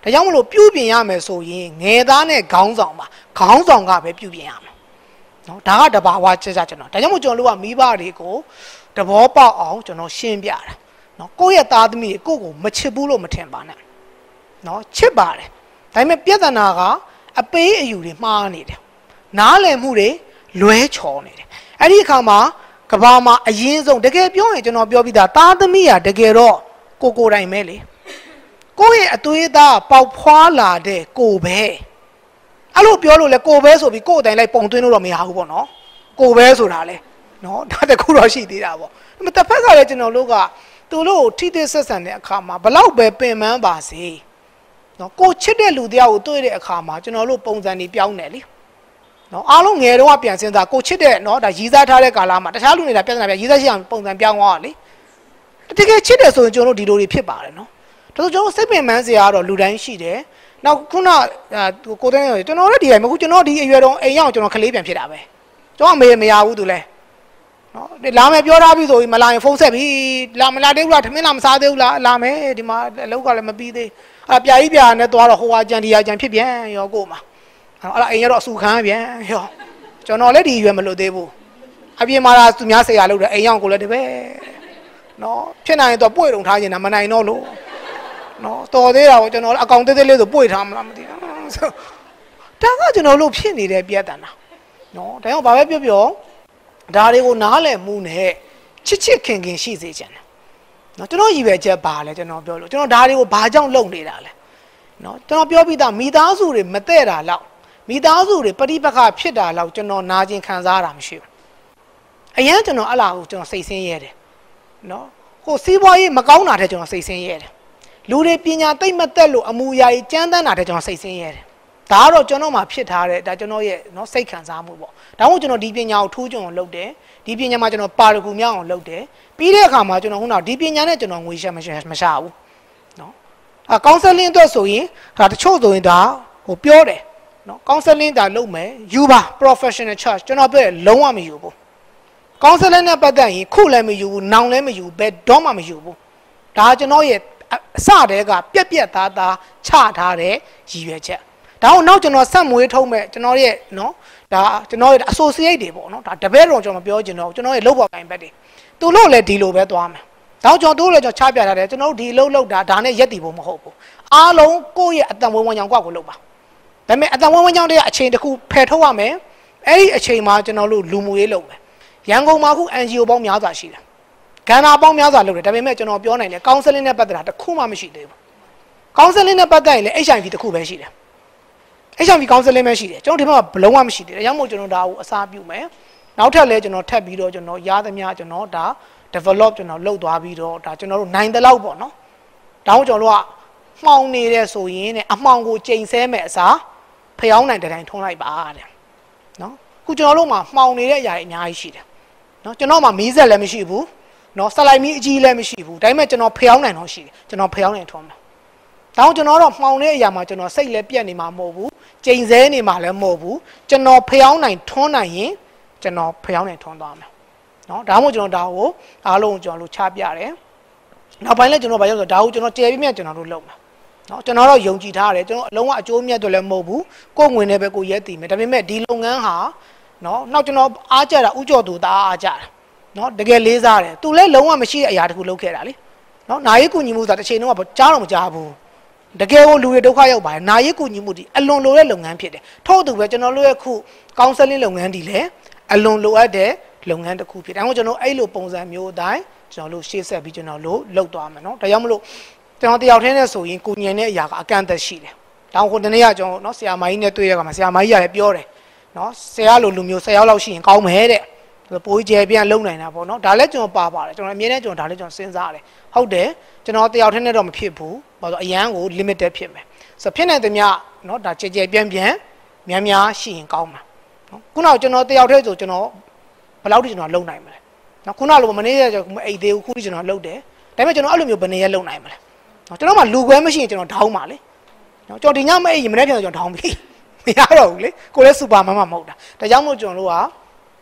ဒါကြောင့်မလို့ပြုပြင်ရမယ်ဆိုရင်ငယ်သားနဲ့ခေါင်းဆောင်ပါခေါင်းဆောင်ကပဲပြုပြင်ရမှာနော်ဒါကတဘာဝချက်ချက်ကျွန်တော်ဒါကြောင့်မို့ကျွန်တော်တို့ကမိဘတွေကိုတဘောပေါက်အောင်ကျွန်တော်ရှင်းပြတာနော်ကိုယ့်ရဲ့သားသမီးကိုယ့်ကိုမချစ်ဘူးလို့မထင်ပါနဲ့နော်ချစ်ပါတယ်ဒါပေမဲ့ပြဿနာကအပေးအယူတွေမှားနေတယ်နားလည်မှုတွေလွဲချော်နေတယ်အဲ့ဒီအခါမှာကဘာမှာအရင်ဆုံးတကယ်ပြောရင်ကျွန်တော်ပြောပြီးသားသားသမီးကတကယ်တော့ကိုကိုတိုင်ပဲလေကိုယ့်ရဲ့အသွေးသားပေါက်ဖွာလာတဲ့ကိုပဲအဲ့လိုပြောလို့လေကိုပဲဆိုပြီးကိုယ်တိုင်လိုက်ပုံသွင်းလို့တော့မရဘူးပေါ့နော်ကိုပဲဆိုတာလေနော်ဒါတခုတော့ရှိသေးတာပေါ့ဒါပေမဲ့တစ်ဖက်ကလည်းကျွန်တော်တို့ကသူတို့ထိတိဆက်ဆံတဲ့အခါမှာဘလောက်ပဲပင်ပန်းပါစေနော်ကိုချစ်တဲ့လူတရားကိုတွေ့တဲ့အခါမှာကျွန်တော်တို့ပုံစံတွေပြောင်းတယ်လေနော်အားလုံးငယ်တော့ပြန်စဉ်းစားကိုချစ်တဲ့နော်ဒါရည်စားထားတဲ့ကာလမှာတခြားလူနေတာပြဿနာပြရည်စားရှိအောင်ပုံစံပြောင်းသွားလေတကယ်ချစ်တယ်ဆိုရင်ကျွန်တော်တို့ဒီလိုတွေဖြစ်ပါတယ်နော်ဒါဆိုကျွန်တော်စိတ်ပင်ပန်းစရာကတော့လူတိုင်းရှိတယ်နောက်ခုနကိုတဲ့ကျွန်တော်လည်းဒီတိုင်းမဟုတ်ကျွန်တော်ဒီအရွယ်တော့အိမ်ရောက်ကျွန်တော်ကလေးပြန်ဖြစ်တာပဲကျွန်တော်အမေမရဘူးသူလဲနော်လာမယ်ပြောထားပြီဆိုပြီးမလာရင်ဖုန်းဆက်ပြီလာမလာသေးဘူးလားထမင်းလာမစားသေးဘူးလားလာမယ်ဒီမှာအလုပ်ကလည်းမပြီးသေးအဲ့ပြာကြီးပြာနဲ့သွားတော့ဟိုဟာကြံဒီဟာကြံဖြစ်ပြန်ရောကို့မှာအဲ့ဒါအိမ်ရတော့အဆူခံပြန်ရောကျွန်တော်လည်းဒီအရွယ်မလို့သေးဘူးအပြင်မှာသူများဆရာလုပ်တယ်အိမ်ရောက်ကိုလည်းတပည့်နော်ဖြစ်နိုင်ရင်တော့ပွေ့တုံထားနေတာမနိုင်တော့လို့နော်တော်သေးတာကိုကျွန်တော်အကောင်သေးသေးလေးဆိုပွေ့ထားမလားမသိဘူးဒါကကျွန်တော်တို့ဖြစ်နေတဲ့ပြဿနာနော်ဒါကြောင့်ဘာပဲပြောပြောဒါတွေကိုနားလည်မှုနဲ့ချစ်ချစ်ခင်ခင်ရှိစေချင်တယ်နော်ကျွန်တော်ရည်ပဲချက်ပါလဲကျွန်တော်ပြောလို့ကျွန်တော်ဒါတွေကိုဘာကြောင့်လုပ်နေတာလဲနော်ကျွန်တော်ပြောပြီးသားမိသားစုတွေမတဲ့တာလောက်မိသားစုတွေပဋိပက္ခဖြစ်တာလောက်ကျွန်တော်နာကျင်ခံစားရတာမရှိဘူးအရင်ကျွန်တော်အလားကိုကျွန်တော်စိတ်ဆင်းရဲတယ်နော်ဟိုစီးပွားရေးမကောင်းတာတဲ့ကျွန်တော်စိတ်ဆင်းရဲတယ်လူတွေပညာသိမ့်မသက်လို့အမူအရာကြီးကြမ်းတမ်းတာတဲ့ကျွန်တော်စိတ်ဆင်းရဲတယ်ဒါကတော့ကျွန်တော်မှာဖြစ်ထားတဲ့ဒါကျွန်တော်ရဲ့နော်စိတ်ခံစားမှုပေါ့ဒါမှမဟုတ်ကျွန်တော်ဒီပညာကိုထိုးကျွန်တော်လုပ်တယ်ဒီပညာမှာကျွန်တော်ပါရဂူမြောက်အောင်လုပ်တယ်ပြီးတဲ့အခါမှာကျွန်တော်ခုနကဒီပညာနဲ့ကျွန်တော်ငွေရှက်မရှက်မရှာဘူးနော်အကောင်ဆယ်လင်းအတွက်ဆိုရင်ဒါတချို့ဆိုရင်ဒါဟိုပြောတယ်နော်ကောင်ဆယ်လင်းဒါလုပ်မယ်ယူပါ professional charge ကျွန်တော်ပြောတယ်လုံးဝမယူဘူးကောင်ဆယ်လင်းနဲ့ပတ်သက်ရင်ခုလည်းမယူဘူးနောင်လည်းမယူဘယ်တော့မှမယူဘူးဒါကျွန်တော်ရဲ့အစတည်းကပြက်ပြက်သားသားချထားတဲ့ရည်ရွယ်ချက်ဒါအောင်နောက်ကျွန်တော်ဆက်မွေးထုံးမဲ့ကျွန်တော်ရဲ့နော်ဒါကျွန်တော်ရဲ့ associate တွေပေါ့နော်ဒါတပည့်တော်ကျွန်တော်ပြောချင်တော့ကျွန်တော်ရဲ့လုပ်ပေါ်ကိုင်ဘက်တွေသူလို့လည်းဒီလိုပဲသွားမယ်ဒါအောင်ကျွန်တော်တို့လည်းကျွန်တော်ချပြထားတယ်ကျွန်တော်တို့ဒီလှုပ်လှုပ်တာဒါနဲ့ရက်တည်ဖို့မဟုတ်ဘူးအားလုံးကိုယ့်ရဲ့အတန်ဝန်းဝန်းကြောင်ကွာကိုလုပ်ပါဒါပေမဲ့အတန်ဝန်းဝန်းကြောင်တဲ့အချိန်တစ်ခုဖယ်ထုတ်ရမယ်အဲ့ဒီအချိန်မှာကျွန်တော်တို့လူမှုရေးလုပ်မယ်ရန်ကုန်မှာခု N G O ပေါင်းများစွာရှိတယ်ကဏ္ဍပေါင်းများစွာလုပ်တယ်ဒါပေမဲ့ကျွန်တော်ပြောနိုင်တယ်ကောင်ဆယ်လင်းနဲ့ပတ်သက်တာတစ်ခုမှမရှိသေးဘူးကောင်ဆယ်လင်းနဲ့ပတ်သက်ရင်လည်း H I V တစ်ခုပဲရှိတယ် H I V ကောင်ဆယ်လင်းပဲရှိတယ်ကျွန်တော်ဒီမှာဘလုံးဝမရှိသေးတယ်အကြောင်းမို့ကျွန်တော်ဒါကိုအစားပြုမယ်နောက်ထပ်လည်းကျွန်တော်ထပ်ပြီးတော့ကျွန်တော်ရသမျှကျွန်တော်ဒါ develop ကျွန်တော်လုပ်သွားပြီးတော့ဒါကျွန်တော်တို့နိုင်တဲ့လောက်ပေါ့နော်ဒါအောင်ကျွန်တော်တို့ကမှောင်နေတဲ့ဆိုရင်တဲ့အမှောင်ကိုချိန်ဆဲမဲ့အစားဖျောင်းနိုင်တဲ့တိုင်းထုံးလိုက်ပါတဲ့နော်ခုကျွန်တော်တို့မှာမှောင်နေတဲ့အရာတွေအများကြီးရှိတယ်နော်ကျွန်တော်မှာမီးစက်လည်းမရှိဘူးနော်ဆလိုက်မီးအကြီးလည်းမရှိဘူးဒါပေမဲ့ကျွန်တော်ဖျောင်းနိုင်တော့ရှိတယ်ကျွန်တော်ဖျောင်းနိုင်ထုံးတယ်ဒါအောင်ကျွန်တော်တော့မှောင်တဲ့အရာမှာကျွန်တော်စိတ်လည်းပြက်နေမှာမဟုတ်ဘူးချိန်ဆဲနေမှာလည်းမဟုတ်ဘူးကျွန်တော်ဖျောင်းနိုင်ထွန်းနိုင်ရင်ကျွန်တော်ဖျောင်းနိုင်ထွန်းသွားမယ်နော်ဒါမှမဟုတ်ကျွန်တော်ဒါကိုအားလုံးကျွန်တော်တို့ချပြတယ်နောက်ပိုင်းလည်းကျွန်တော်ဘာလို့ဆိုတော့ဒါကိုကျွန်တော်တည်ပြီးမြတ်ကျွန်တော်တို့လုပ်မှာနော်ကျွန်တော်တော့ယုံကြည်ထားတယ်ကျွန်တော်အလုံးဝအကျိုးမြတ်တော့လည်းမဟုတ်ဘူးကိုယ်ငွေနဲ့ပဲကိုရက်တည်မယ်ဒါပေမဲ့ဒီလုပ်ငန်းဟာနော်နောက်ကျွန်တော်အားကြတာဥကြော်သူသားအားကြတာနော်တကယ်လေးစားတယ်သူလည်းလုံးဝမရှိတဲ့အရာတခုလုပ်ခဲ့တာလေနော်နာရီကူညီမှုဆိုတာတစ်ချိန်လုံးကကြားတော့မကြားဘူးတကယ်ကိုလူတွေဒုက္ခရောက်ပါတယ်နာရီကူညီမှုဒီအလွန်လိုတဲ့လုပ်ငန်းဖြစ်တယ်ထို့သူပဲကျွန်တော်တို့ရဲ့ခုကောင်ဆယ်လင်းလုပ်ငန်းဒီလည်းအလွန်လိုအပ်တဲ့လုပ်ငန်းတစ်ခုဖြစ်တယ်အဲဒါကျွန်တော်အဲ့လိုပုံစံမျိုးအတိုင်းကျွန်တော်တို့ရှေ့ဆက်ပြီးကျွန်တော်တို့လုပ်သွားမယ်နော်ဒါကြောင့်မလို့ကျွန်တော်တယောက်တည်းနဲ့ဆိုရင်ကိုညင်တဲ့အရာကအကန့်အသတ်ရှိတယ်တောင်ခုတနေ့ကကျွန်တော်နော်ဆရာမကြီးနဲ့တွေ့ရကမှာဆရာမကြီးကလည်းပြောတယ်နော်ဆရာလိုလူမျိုးဆယ်ယောက်လောက်ရှိရင်ကောင်းမယ်တဲ့ပိုးကျဲပြန်လုံနိုင်တာပေါ့နော်ဒါလည်းကျွန်တော်ပါပါတယ်ကျွန်တော်အမြဲတမ်းကျွန်တော်ဒါလည်းကျွန်တော်စဉ်းစားရတယ်ဟုတ်တယ်ကျွန်တော်တယောက်တည်းနဲ့တော့မဖြစ်ဘူးဘာလို့အရန်ကို limited ဖြစ်မယ်ဆိုဖြစ်နေသမျှနော်ဒါကျဲကျဲပြန်ပြန်များများရှိရင်ကောင်းမှာနော်ခုနကကျွန်တော်တယောက်တည်းဆိုကျွန်တော်ဘယ်လောက်ထိကျွန်တော်လုံနိုင်မလဲနော်ခုနလိုမနေ့ကကျွန်တော်အိတ်သေးဘူးခုထိကျွန်တော်လုံတယ်ဒါပေမဲ့ကျွန်တော်အဲ့လိုမျိုးဘယ်နေရလုံနိုင်မလဲနော်ကျွန်တော်မှလူခွဲမရှိရင်ကျွန်တော်ထောင်းပါလေနော်ကျွန်တော်ဒီညမအိတ်ရင်မနေ့ပြန်ကျွန်တော်ထောင်းပြီမရတော့ဘူးလေကိုလည်းစူပါမန်မမဟုတ်တာဒါကြောင့်မို့ကျွန်တော်တို့က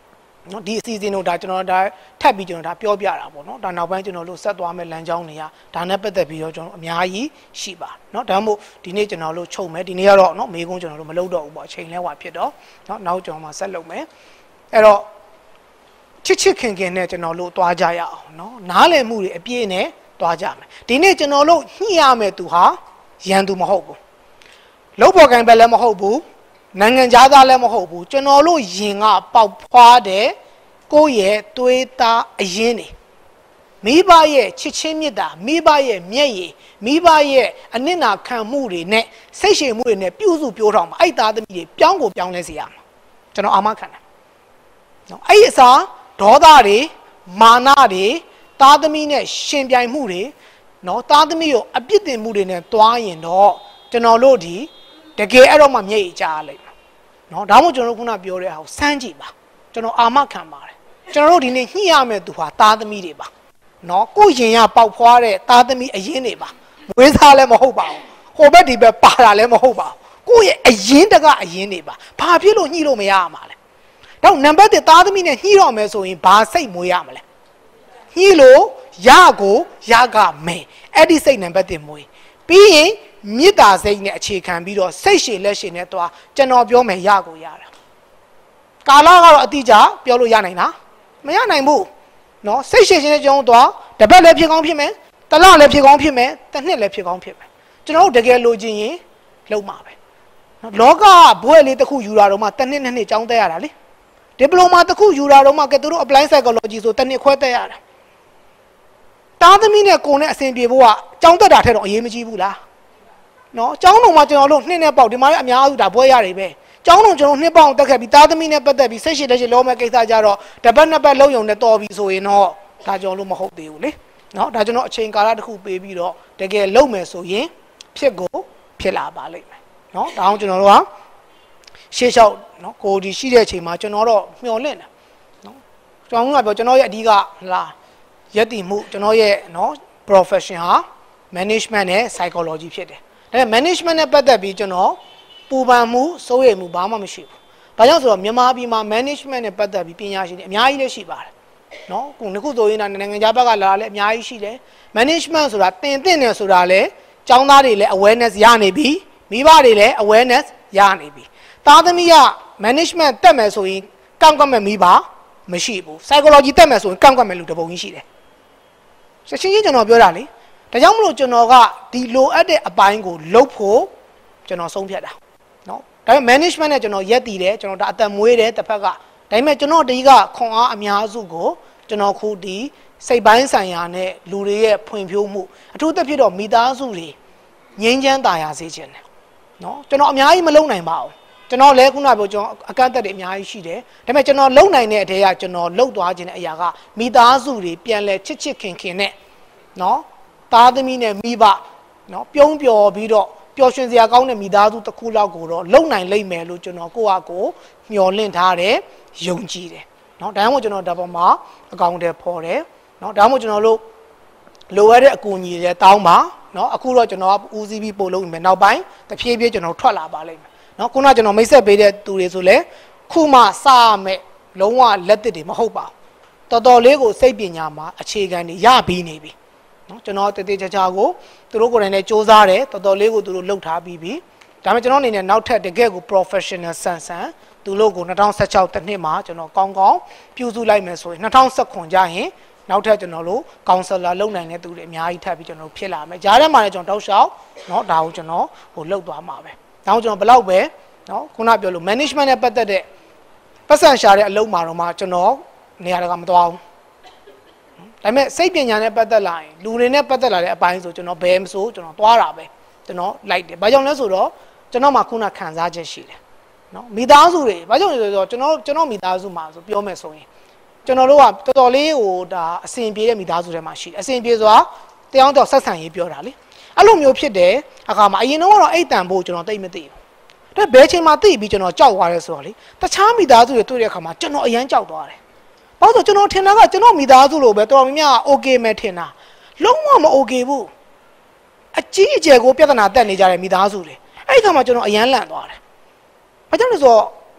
နော်ဒီအစီအစဉ်တို့ဒါကျွန်တော်ဒါထပ်ပြီးကျွန်တော်ဒါပြောပြတာပေါ့နော်ဒါနောက်ပိုင်းကျွန်တော်တို့ဆက်သွားမယ်လမ်းကြောင်းတွေကဒါနဲ့ပတ်သက်ပြီးတော့ကျွန်တော်အများကြီးရှိပါနော်ဒါမှမဟုတ်ဒီနေ့ကျွန်တော်တို့ချုပ်မယ်ဒီနေ့ကတော့နော်မေးခွန်းကျွန်တော်တို့မလုပ်တော့ဘူးပေါ့အချိန်လဲဟွာဖြစ်တော့နော်နောက်ကျွန်တော်မှဆက်လုပ်မယ်အဲ့တော့ချစ်ချစ်ခင်ခင်နဲ့ကျွန်တော်တို့သွားကြရအောင်နော်နားလည်မှုတွေအပြည့်နဲ့သွားကြမယ်ဒီနေ့ကျွန်တော်တို့ညှိရမယ်သူဟာရန်သူမဟုတ်ဘူးလုံးပေါ်ကင်ပဲလည်းမဟုတ်ဘူးနိုင်ငံသားလည်းမဟုတ်ဘူးကျွန်တော်တို့ယင်ကပေါက်ဖွားတဲ့ကိုယ့်ရဲ့သွေးသားအရင်နေမိဘရဲ့ချစ်ချင်းမြတ်တာမိဘရဲ့မျက်ရည်မိဘရဲ့အနစ်နာခံမှုတွေနဲ့စိတ်ရှည်မှုတွေနဲ့ပြုစုပြောထောင်မှာအဲ့သားသမီးတွေပြောင်းကိုပြောင်းလဲစေရမှာကျွန်တော်အာမခံတယ်နော်အဲ့ဒီအစားဒေါသတွေမာနတွေသားသမီးနဲ့ရှင်ပြိုင်မှုတွေနော်သားသမီးကိုအပြစ်တင်မှုတွေနဲ့တွားရင်တော့ကျွန်တော်တို့ဒီတကယ်အဲ့တော့မှမျက်ရည်ကျလိုက်မှာနော်ဒါမှမဟုတ်ကျွန်တော်တို့ခုနပြောတဲ့ဟာကိုစမ်းကြည့်ပါကျွန်တော်အာမခံပါတယ်ကျွန်တော်တို့ဒီနေ့ညှိရမယ်သူဟာသားသမီးတွေပါနော်ကိုရင်ရပေါက်ဖွားတဲ့သားသမီးအရင်တွေပါမွေးစားလည်းမဟုတ်ပါဘူးဟိုဘက်ဒီဘက်ပါတာလည်းမဟုတ်ပါဘူးကိုရဲ့အရင်တကအရင်တွေပါဘာဖြစ်လို့ညှိလို့မရမှာလဲတော့နံပါတ်တစ်သားသမီးနဲ့ညှိတော့မယ်ဆိုရင်ဘာစိတ်မွေးရမလဲညှိလို့ရကိုရကမယ်အဲ့ဒီစိတ်နံပါတ်တစ်မွေးပြီးရင်မေတ္တာစိတ်နဲ့အခြေခံပြီးတော့စိတ်ရှည်လက်ရှည်နဲ့သွားကျွန်တော်ပြောမယ်ရကိုရတာကာလကတော့အတိအကျပြောလို့ရနိုင်လားမရနိုင်ဘူးနော်စိတ်ရှည်ရှည်နဲ့ကျွန်တော်သွားတပတ်လည်းဖြစ်ကောင်းဖြစ်မယ်တလလည်းဖြစ်ကောင်းဖြစ်မယ်တစ်နှစ်လည်းဖြစ်ကောင်းဖြစ်မယ်ကျွန်တော်တို့တကယ်လိုချင်ရင်လုံးမှာပဲနော်လောကဘွဲလေးတစ်ခုယူတာတော့မှတစ်နှစ်နှစ်နှစ်ကျောင်းတက်ရတာလေဒီပလိုမာတစ်ခုယူတာတော့မှကဲသူတို့ apply psychology ဆိုတစ်နှစ်ခွဲတက်ရတာတားသမီးနဲ့ကိုယ်နဲ့အဆင်ပြေဖို့ကကျောင်းတက်တာထက်တော့အရေးမကြီးဘူးလားနော်ကျောင်းတော်မှာကျွန်တော်တို့နှစ်နဲ့ပေါက်ဒီမှာလည်းအများစုဒါဘွဲရတယ်ပဲကျောင်းတော်ကျွန်တော်နှစ်ပေါက်တက်ခဲ့ပြီးတားသမီးနဲ့ပတ်သက်ပြီးစိတ်ရှိလက်ရှိလောမဲ့ကိစ္စကြတော့တပတ်နှစ်ပတ်လုံးယုံနဲ့တော်ပြီဆိုရင်တော့ဒါကျွန်တော်တို့မဟုတ်သေးဘူးလေနော်ဒါကျွန်တော်အချိန်ကာလတစ်ခုပေးပြီးတော့တကယ်လုပ်မယ်ဆိုရင်ဖြစ်ကိုဖြစ်လာပါလိမ့်မယ်နော်ဒါအောင်ကျွန်တော်တို့ကရှေ့လျှောက်နော်ကိုဒီရှိတဲ့အချိန်မှာကျွန်တော်တော့မျှော်လင့်တယ်နော်ကျွန်တော်ကပြောကျွန်တော်ရဲ့အဓိကလာရက်တည်မှုကျွန်တော်ရဲ့နော် profession ဟာ management နဲ့ psychology ဖြစ်တယ်ဒါပေမဲ့ management နဲ့ပတ်သက်ပြီးကျွန်တော်ပူပန်မှုစိုးရိမ်မှုဘာမှမရှိဘူး။ဘာကြောင့်ဆိုတော့မြန်မာပြည်မှာ management နဲ့ပတ်သက်ပြီးပညာရှင်တွေအများကြီးလည်းရှိပါတယ်။နော်ခုနှစ်ခုဆိုရင်နိုင်ငံခြားဘက်ကလာလည်းအများကြီးရှိတယ်။ management ဆိုတာတင်တင်တယ်ဆိုတာလည်းကျောင်းသားတွေလည်း awareness ရနေပြီ။မိဘတွေလည်း awareness ရနေပြီ။သားသမီးက management တက်မယ်ဆိုရင်ကန့်ကွက်မဲ့မိဘမရှိဘူး။ psychology တက်မယ်ဆိုရင်ကန့်ကွက်မဲ့လူတစ်ပုံကြီးရှိတယ်။ရှင်းရှင်းကျွန်တော်ပြောတာလေ။ဒါကြောင့်မလို့ကျွန်တော်ကဒီလိုအပ်တဲ့အပိုင်းကိုလုပ်ဖို့ကျွန်တော်ဆုံးဖြတ်တာနော်ဒါပေမဲ့ management နဲ့ကျွန်တော်ရက်တည်တယ်ကျွန်တော်ဒါအသက်မွေးတယ်တစ်ဖက်ကဒါပေမဲ့ကျွန်တော်ဒီကခွန်အားအများစုကိုကျွန်တော်ခုဒီစိတ်ပိုင်းဆိုင်ရာနဲ့လူတွေရဲ့ဖွံ့ဖြိုးမှုအထူးသဖြင့်တော့မိသားစုတွေငြိမ်းချမ်းသာယာစေခြင်းတယ်နော်ကျွန်တော်အများကြီးမလုပ်နိုင်ပါဘူးကျွန်တော်လည်းခုနကပြောကျွန်တော်အကန့်အသတ်တွေအများကြီးရှိတယ်ဒါပေမဲ့ကျွန်တော်လုပ်နိုင်တဲ့အထဲကကျွန်တော်လှုပ်သွားခြင်းတဲ့အရာကမိသားစုတွေပြန်လဲချစ်ချစ်ခင်ခင်နဲ့နော်သားသမီးနဲ့မိဘနော်ပြုံးပျော်ပြီးတော့ပျော်ရွှင်စရာကောင်းတဲ့မိသားစုတစ်ခုလောက်ကိုတော့လုံနိုင်လိမ့်မယ်လို့ကျွန်တော်ကိုယ့်အကိုမျှော်လင့်ထားတယ်ယုံကြည်တယ်เนาะဒါမှမဟုတ်ကျွန်တော်ဒါပေါ်မှာအကောင့်တွေဖော်တယ်เนาะဒါမှမဟုတ်ကျွန်တော်တို့လိုရတဲ့အကူအညီတွေတောင်းပါเนาะအခုတော့ကျွန်တော်ကဦးစီးပြီးပို့လို့မယ်နောက်ပိုင်းတဖြည်းဖြည်းကျွန်တော်ထွက်လာပါလိမ့်မယ်เนาะခုနကကျွန်တော်မိတ်ဆက်ပေးတဲ့သူတွေဆိုလဲခုမှစရမယ်လုံးဝလက်သစ်တွေမဟုတ်ပါဘူးတော်တော်လေးကိုစိတ်ပညာမှာအခြေခံတွေရပြီးနေပြီနော်ကျွန်တော်တည်တည်ချာချာကိုသူတို့ကိုယ်တိုင်လည်းစူးစမ်းတယ်တော်တော်လေးကိုသူတို့လှုပ်ထားပြီးပြီဒါပေမဲ့ကျွန်တော်အနေနဲ့နောက်ထပ်တကယ်ကို professional ဆန်ဆန်သူတို့ကို၂၀၁၆တနှစ်မှာကျွန်တော်ကောင်းကောင်းပြုစုလိုက်မယ်ဆိုရင်၂၀၁၉ကျရင်နောက်ထပ်ကျွန်တော်တို့ counselor လုပ်နိုင်တဲ့သူတွေအများကြီးထပ်ပြီးကျွန်တော်ဖြစ်လာမယ်ကြားထဲမှာလည်းကျွန်တော်တောက်လျှောက်เนาะဒါကိုကျွန်တော်ဟိုလှုပ်သွားမှာပဲဒါကိုကျွန်တော်ဘယ်လောက်ပဲเนาะခုနပြောလို့ management နဲ့ပတ်သက်တဲ့ပတ်စံရှာတဲ့အလုပ်မှာတော့မှကျွန်တော်နေရာတကာမသွားဘူးဒါပေမဲ့စိတ်ပညာနဲ့ပတ်သက်လာရင်လူတွေနဲ့ပတ်သက်လာတဲ့အပိုင်းဆိုကျွန်တော်ဘယ်မဆိုကျွန်တော်သွားတာပဲကျွန်တော်လိုက်တယ်ဘာကြောင့်လဲဆိုတော့ကျွန်တော်မှခုနခံစားချက်ရှိတယ်နော်မိသားစုတွေဘာကြောင့်လဲဆိုတော့ကျွန်တော်ကျွန်တော်မိသားစုမှာဆိုပြောမယ်ဆိုရင်ကျွန်တော်တို့ကတော်တော်လေးဟိုဒါအစဉ်ပြေတဲ့မိသားစုတွေမှာရှိတယ်အစဉ်ပြေဆိုတာတရားတော်ဆက်ဆံရေးပြောတာလေအဲ့လိုမျိုးဖြစ်တယ်အခါမှာအရင်တော့ကတော့အိတ်တန်ဖို့ကျွန်တော်သိမသိဘူးဒါဘယ်ချိန်မှသိပြီးကျွန်တော်ကြောက်သွားရဲဆိုတော့လေတခြားမိသားစုတွေတွေ့တဲ့အခါမှာကျွန်တော်အရန်ကြောက်သွားတယ်ဘာလို့ကျွန်တော်ထင်တာကကျွန်တော်မိသားစုလိုပဲတော်တော်များများ okay မဲ့ထင်တာလုံးဝမ okay ဘူးအကြီးအကျယ်ကိုပြဿနာတက်နေကြတဲ့မိသားစုတွေအဲ့ဒီခါမှာကျွန်တော်အရန်လန့်သွားတယ်ဘာကြောင့်လဲဆိုတော့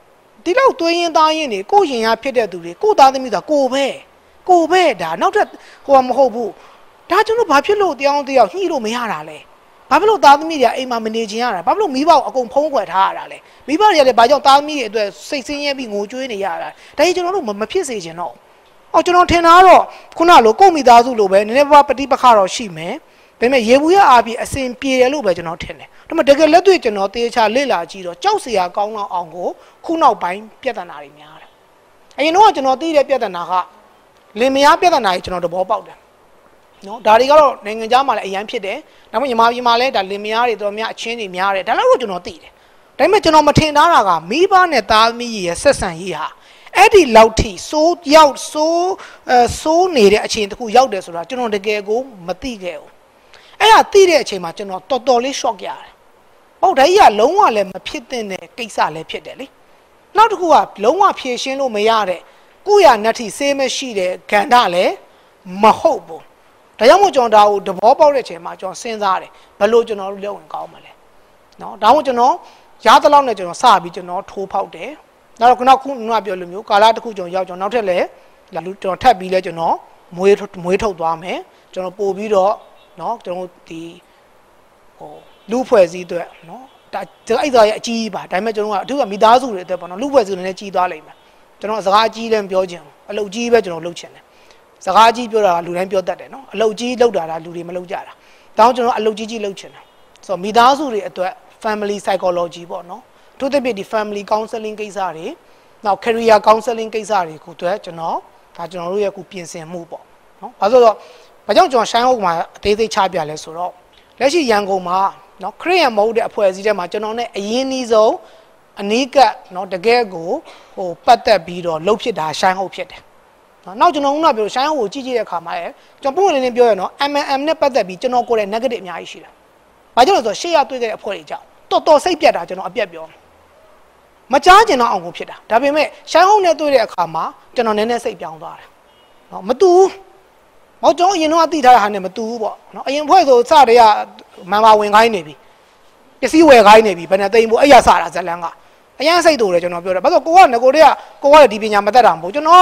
ဒီလောက်သွေးရင်းသားရင်းတွေကိုရင်ရဖြစ်တဲ့သူတွေကိုသားသမီးဆိုတာကိုပဲကိုပဲဒါနောက်ထပ်ဟိုမဟုတ်ဘူးဒါကျွန်တော်ဘာဖြစ်လို့တရားအောင်တရားညှိလို့မရတာလဲဘာဖြစ်လို့သားသမီးတွေအိမ်မှာမနေချင်ရတာဘာဖြစ်လို့မိဘကိုအကုန်ဖုံးကွယ်ထားရတာလဲမိဘတွေကလည်းဘာကြောင့်သားသမီးတွေအတွက်စိတ်ဆင်းရဲပြီးငိုကြွေးနေရတာဒါကြီးကျွန်တော်တို့မဖြစ်စေချင်တော့အော်ကျွန်တော်ထင်တာတော့ခုနလိုကိုမိသားစုလိုပဲနည်းနည်းပါးပฏิပခါတော့ရှိမယ်ဒါပေမဲ့ရေဘူးရအားဖြင့်အစဉ်ပြေတယ်လို့ပဲကျွန်တော်ထင်တယ်ဒါပေမဲ့တကယ်လက်တွေ့ကျွန်တော်တေးချလေ့လာကြည့်တော့ကြောက်စရာကောင်းတော့အောင်ကိုခုနောက်ပိုင်းပြဿနာတွေများတယ်အရင်တော့ကျွန်တော်သိတဲ့ပြဿနာကလင်မယားပြဿနာကြီးကျွန်တော်သဘောပေါက်တယ်နော်ဒါတွေကတော့နိုင်ငံခြားမှာလည်းအရန်ဖြစ်တယ်ဒါပေမဲ့ညီမပြည်မှာလည်းဒါလင်မယားတွေတော်များအချင်းတွေများတယ်ဒါလည်းတော့ကျွန်တော်သိတယ်ဒါပေမဲ့ကျွန်တော်မထင်ထားတာကမိဘနဲ့သားသမီးရဲ့ဆက်ဆံရေးဟာအဲ့ဒီလောက်ထိစိုးရောက်စိုးအဲစိုးနေတဲ့အခြေအနေတစ်ခုရောက်တယ်ဆိုတာကျွန်တော်တကယ်ကိုမသိခဲ့ဘူးအဲ့ဒါသိတဲ့အချိန်မှာကျွန်တော်တော်တော်လေး shock ရတယ်ဟုတ်ဒါကြီးကလုံးဝလည်းမဖြစ်တဲ့ကိစ္စလည်းဖြစ်တယ်လေနောက်တစ်ခုကလုံးဝဖြေရှင်းလို့မရတဲ့ကိုယ့်ရနတ်ထိစေးမရှိတဲ့ဂန္ဓလည်းမဟုတ်ဘူးဒါကြောင့်မို့ကျွန်တော်ဒါကိုသဘောပေါက်တဲ့အချိန်မှာကျွန်တော်စဉ်းစားတယ်ဘယ်လိုကျွန်တော်တို့လုပ်ရင်ကောင်းမလဲနော်ဒါမို့ကျွန်တော်ရသလောက်နဲ့ကျွန်တော်စပြီးကျွန်တော်ထိုးဖောက်တယ်နောက်တော့ခုနောက်ခုနကပြောလိုမျိုးကာလတစ်ခုကျွန်တော်ရောက်ကျွန်တော်နောက်ထပ်လည်းလူကျွန်တော်ထပ်ပြီးလဲကျွန်တော်မွေးမွေးထုတ်သွားမယ်ကျွန်တော်ပို့ပြီးတော့နော်ကျွန်တော်ဒီဟိုလူဖွဲ့စည်းအတွက်နော်ဒါအဲ့ဒါရဲ့အကြီးပါဒါပေမဲ့ကျွန်တော်ကအထူးကမိသားစုတွေအတွက်ပေါ့နော်လူဖွဲ့စည်းနေနဲ့ကြီးသွားလိမ့်မယ်ကျွန်တော်စကားအကြီးလည်းမပြောချင်ဘူးအလုပ်ကြီးပဲကျွန်တော်လုပ်ချင်တယ်စကားကြီးပြောတာကလူတိုင်းပြောတတ်တယ်နော်အလုပ်ကြီးလုပ်တာကလူတွေမလုပ်ကြတာဒါကြောင့်ကျွန်တော်အလုပ်ကြီးကြီးလုပ်ချင်တယ်ဆိုတော့မိသားစုတွေအတွက် family psychology ပေါ့နော်ထို့တဲ့ပြဒီ family counseling ကိစ္စတွေနောက် career counseling ကိစ္စတွေကိုအတွက်ကျွန်တော်ဒါကျွန်တော်တို့ရဲ့အခုပြင်ဆင်မှုပေါ့နော်ဘာလို့ဆိုတော့ဘာကြောင့်ကျွန်တော်ရှိုင်းဟုတ်မှာအသေးသေးချပြလဲဆိုတော့လက်ရှိရန်ကုန်မှာနော်ခရီးရန်မဟုတ်တဲ့အဖွဲ့အစည်းတွေမှာကျွန်တော်နဲ့အရင်နှီးဆုံးအနီးကပ်နော်တကယ်ကိုဟိုပတ်သက်ပြီးတော့လှုပ်ဖြစ်တာရှိုင်းဟုတ်ဖြစ်တယ်နော်နောက်ကျွန်တော်ကပြောရှိုင်းဟုတ်ကိုကြည့်ကြည့်တဲ့အခါမှာလည်းကျွန်တော်ပုံလင်းလင်းပြောရနော် M M M နဲ့ပတ်သက်ပြီးကျွန်တော်ကိုယ်ရဲ့ negative အများကြီးရှိတယ်ဘာကြောင့်လဲဆိုတော့ရှေ့ရတွေ့ခဲ့တဲ့အဖွဲ့တွေကြောင့်တော်တော်စိတ်ပြတ်တာကျွန်တော်အပြတ်ပြောမကြားကျင်တော့အောင်ကိုဖြစ်တာဒါပေမဲ့ရှိုင်းဟုတ်နဲ့တွေ့တဲ့အခါမှာကျွန်တော်နည်းနည်းစိတ်ပြောင်းသွားတယ်နော်မတူမဟုတ်ကျွန်တော်အရင်တော့သိထားတဲ့ဟာနဲ့မတူဘူးပေါ့နော်အရင်ဖွဲ့ဆိုစတဲ့ကမန်ပါဝင်ခိုင်းနေပြီပစ္စည်းဝယ်ခိုင်းနေပြီဘယ်နဲ့သိမ်းဖို့အဲ့ရစတာဇလန်းကအရင်စိတ်တူတယ်ကျွန်တော်ပြောတယ်ဘာလို့ကိုကငကိုတွေကကိုကဒီပညာမတတ်တာမဟုတ်ကျွန်တော်က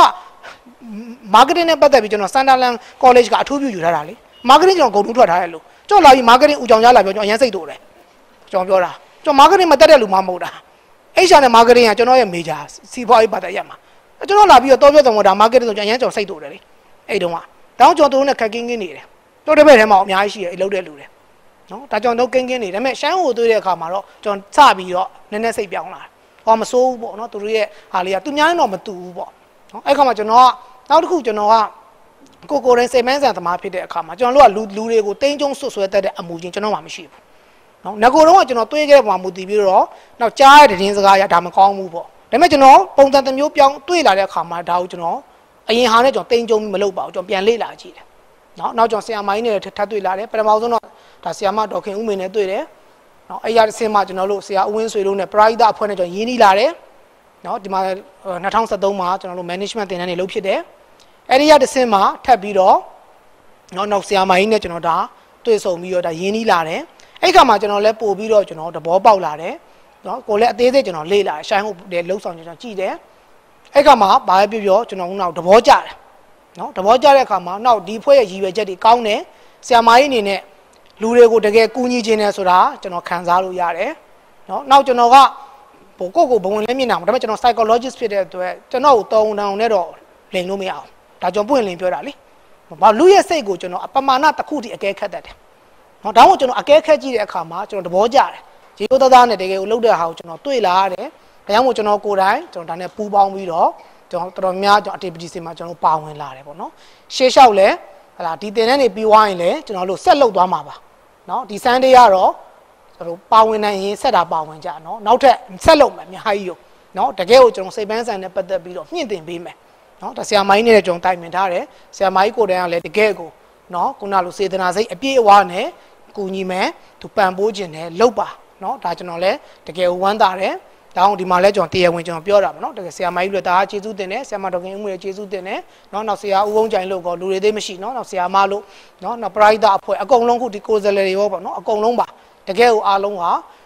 marketing နဲ့ပတ်သက်ပြီးကျွန်တော် Sunderland College ကအထူးပြုယူထားတာလေ marketing ကျွန်တော်ဂုဏ်ထူးထွက်ထားတယ်လို့ကျွန်တော်လာပြီး marketing ဦးကြောင်ရလာပြောကျွန်တော်အရင်စိတ်တူတယ်ကျွန်တော်ပြောတာကျွန်တော် marketing မတတ်တဲ့လူမှမဟုတ်တာ H R နဲ့ marketing ကကျွန်တော်ရဲ့ major စီးပွားရေးပတ်သက်ရမှာကျွန်တော်လာပြီးတော့တော်ပြောတော်ဒါ marketing ဆိုကျွန်တော်အရင်ကျွန်တော်စိတ်တူတယ်လေအဲ့တုန်းကတောင်းကျွန်တော်တို့နဲ့ခက်ကင်းကင်းနေတယ်တို့တစ်ဖက်ထဲမှာအများကြီးရှိတယ်အလုပ်တဲ့လူတွေနော်ဒါကြောင့်တော့ကင်းကင်းနေတယ်ဒါပေမဲ့ရှိုင်းဟိုတွေ့တဲ့အခါမှာတော့ကျွန်တော်စပြီးတော့နည်းနည်းစိတ်ပြောင်းလာတယ်ဟောမစိုးဘူးပေါ့နော်သူတို့ရဲ့ဟာလေးကသူများနဲ့တော့မတူဘူးပေါ့နော်အဲ့ခါမှာကျွန်တော်ကနောက်တစ်ခုကျွန်တော်ကကိုကိုရင်စိတ်မန်းဆန်သမားဖြစ်တဲ့အခါမှာကျွန်တော်တို့ကလူလူတွေကိုတင်းကျုံဆွဆွဲတတ်တဲ့အမှုချင်းကျွန်တော်မှမရှိဘူးနော်ငကိုတော့ကကျွန်တော်တွေးခဲ့တဲ့ပုံမှာမူတည်ပြီးတော့နောက်ကြားရတဲ့တင်းစကားရဒါမကောင်းဘူးပေါ့ဒါပေမဲ့ကျွန်တော်ပုံစံတစ်မျိုးပြောင်းတွေးလာတဲ့အခါမှာဒါကိုကျွန်တော်အရင်ဟာနဲ့ကျွန်တော်တင်းကျုံမလုပ်ပါဘူးကျွန်တော်ပြန်လေ့လာကြည့်တယ်နော်နောက်ကျွန်တော်ဆရာမကြီးနဲ့ထပ်တွေ့လာတယ်ပထမဆုံးတော့ဒါဆရာမဒေါခင်ဦးမင်းနဲ့တွေ့တယ်နော်အဲ့ရအစင်းမှာကျွန်တော်တို့ဆရာဦးဝင်းဆွေတို့နဲ့ပရိုက်တာအဖွဲ့နဲ့ကျွန်တော်ရင်းနှီးလာတယ်နော်ဒီမှာ၂၀၁၃မှာကျွန်တော်တို့ management သင်တန်းတွေလုပ်ဖြစ်တယ်အဲ့ဒီရတစ်စင်းမှာထပ်ပြီးတော့နော်နောက်ဆရာမကြီးနဲ့ကျွန်တော်ဒါတွေ့ဆုံပြီးတော့ဒါရင်းနှီးလာတယ်အဲ့ခါမှာကျွန်တော်လည်းပို့ပြီးတော့ကျွန်တော်သဘောပေါက်လာတယ်နော်ကိုလည်းအသေးစိတ်ကျွန်တော်လေ့လာရှိုင်းဟုတ်တဲ့လှုပ်ဆောင်ကျွန်တော်ကြည့်တယ်အဲ့ခါမှာဘာပဲပြောပြောကျွန်တော်ကတော့သဘောကျတယ်နော်သဘောကျတဲ့အခါမှာနောက်ဒီဖွဲ့ရဲ့ရည်ရွယ်ချက်တွေကောင်းတယ်ဆရာမကြီးအနေနဲ့လူတွေကိုတကယ်ကူညီခြင်းနဲ့ဆိုတာကျွန်တော်ခံစားလို့ရတယ်နော်နောက်ကျွန်တော်ကဘိုကိုကိုဘဝင်လဲမြင်တာဒါပေမဲ့ကျွန်တော် psychologist ဖြစ်တဲ့အတွက်ကျွန်တော်ကိုတောင်းတောင်းနဲ့တော့လိန်လို့မရအောင်ဒါကြောင့်ပွင့်လင်းပြောတာလေဘာလူရဲ့စိတ်ကိုကျွန်တော်အပမာဏတစ်ခုတည်းအကဲခတ်တတ်တယ်နော်ဒါမှမဟုတ်ကျွန်တော်အကဲခတ်ကြည့်တဲ့အခါမှာကျွန်တော်သဘောကျတယ်ရေရိုးသားသားနဲ့တကယ်ကိုလှုပ်တဲ့ဟာကိုကျွန်တော်တွေ့လာရတယ်ဒါကြောင့်မို့ကျွန်တော်ကိုယ်တိုင်ကျွန်တော်ဒါနဲ့ပူးပေါင်းပြီးတော့ကျွန်တော်တော်တော်များကျွန်တော် activity တွေမှာကျွန်တော်ပါဝင်လာတယ်ပေါ့နော်ရှေ့လျှောက်လဲဟလာဒီတင်တဲ့နေပြီးွားရင်လည်းကျွန်တော်တို့ဆက်လုပ်သွားမှာပါနော်ဒီ Sunday ကတော့ကျွန်တော်ပါဝင်နိုင်ရင်ဆက်တာပါဝင်ကြနော်နောက်ထပ်ဆက်လုပ်မယ်အများကြီးရောနော်တကယ်ကိုကျွန်တော်စိတ်ပန်းဆိုင်နဲ့ပတ်သက်ပြီးတော့မြင့်တင်ပေးမယ်နော်ဒါဆရာမကြီးနဲ့ကျွန်တော်တိုင်ပင်ထားတယ်ဆရာမကြီးကိုယ်တိုင်ကလည်းတကယ်ကိုနော်ခုနလိုစေတနာစိတ်အပြည့်အဝနဲ့ကူညီမယ်သူပံ့ပိုးခြင်းနဲ့လုပ်ပါနော်ဒါကျွန်တော်လည်းတကယ်ဝမ်းသာတယ်ဒါအောင်ဒီမှာလဲကျွန်တော်တရားဝင်ကျွန်တော်ပြောတာပါနော်တကယ်ဆရာမကြီးတို့ဒါကျေးဇူးတင်တယ်ဆရာမဒေါခင်ဦးမွေကျေးဇူးတင်တယ်နော်နောက်ဆရာဦးဝုံးကြိုင်လို့ကောလူတွေသေးမရှိနော်နောက်ဆရာမလို့နော်နောက်ပရိုက်တာအဖွဲ့အကုန်လုံးခုဒီကိုယ်စားလှယ်တွေရောပေါ့နော်အကုန်လုံးပါတကယ်ကိုအားလုံးဟာ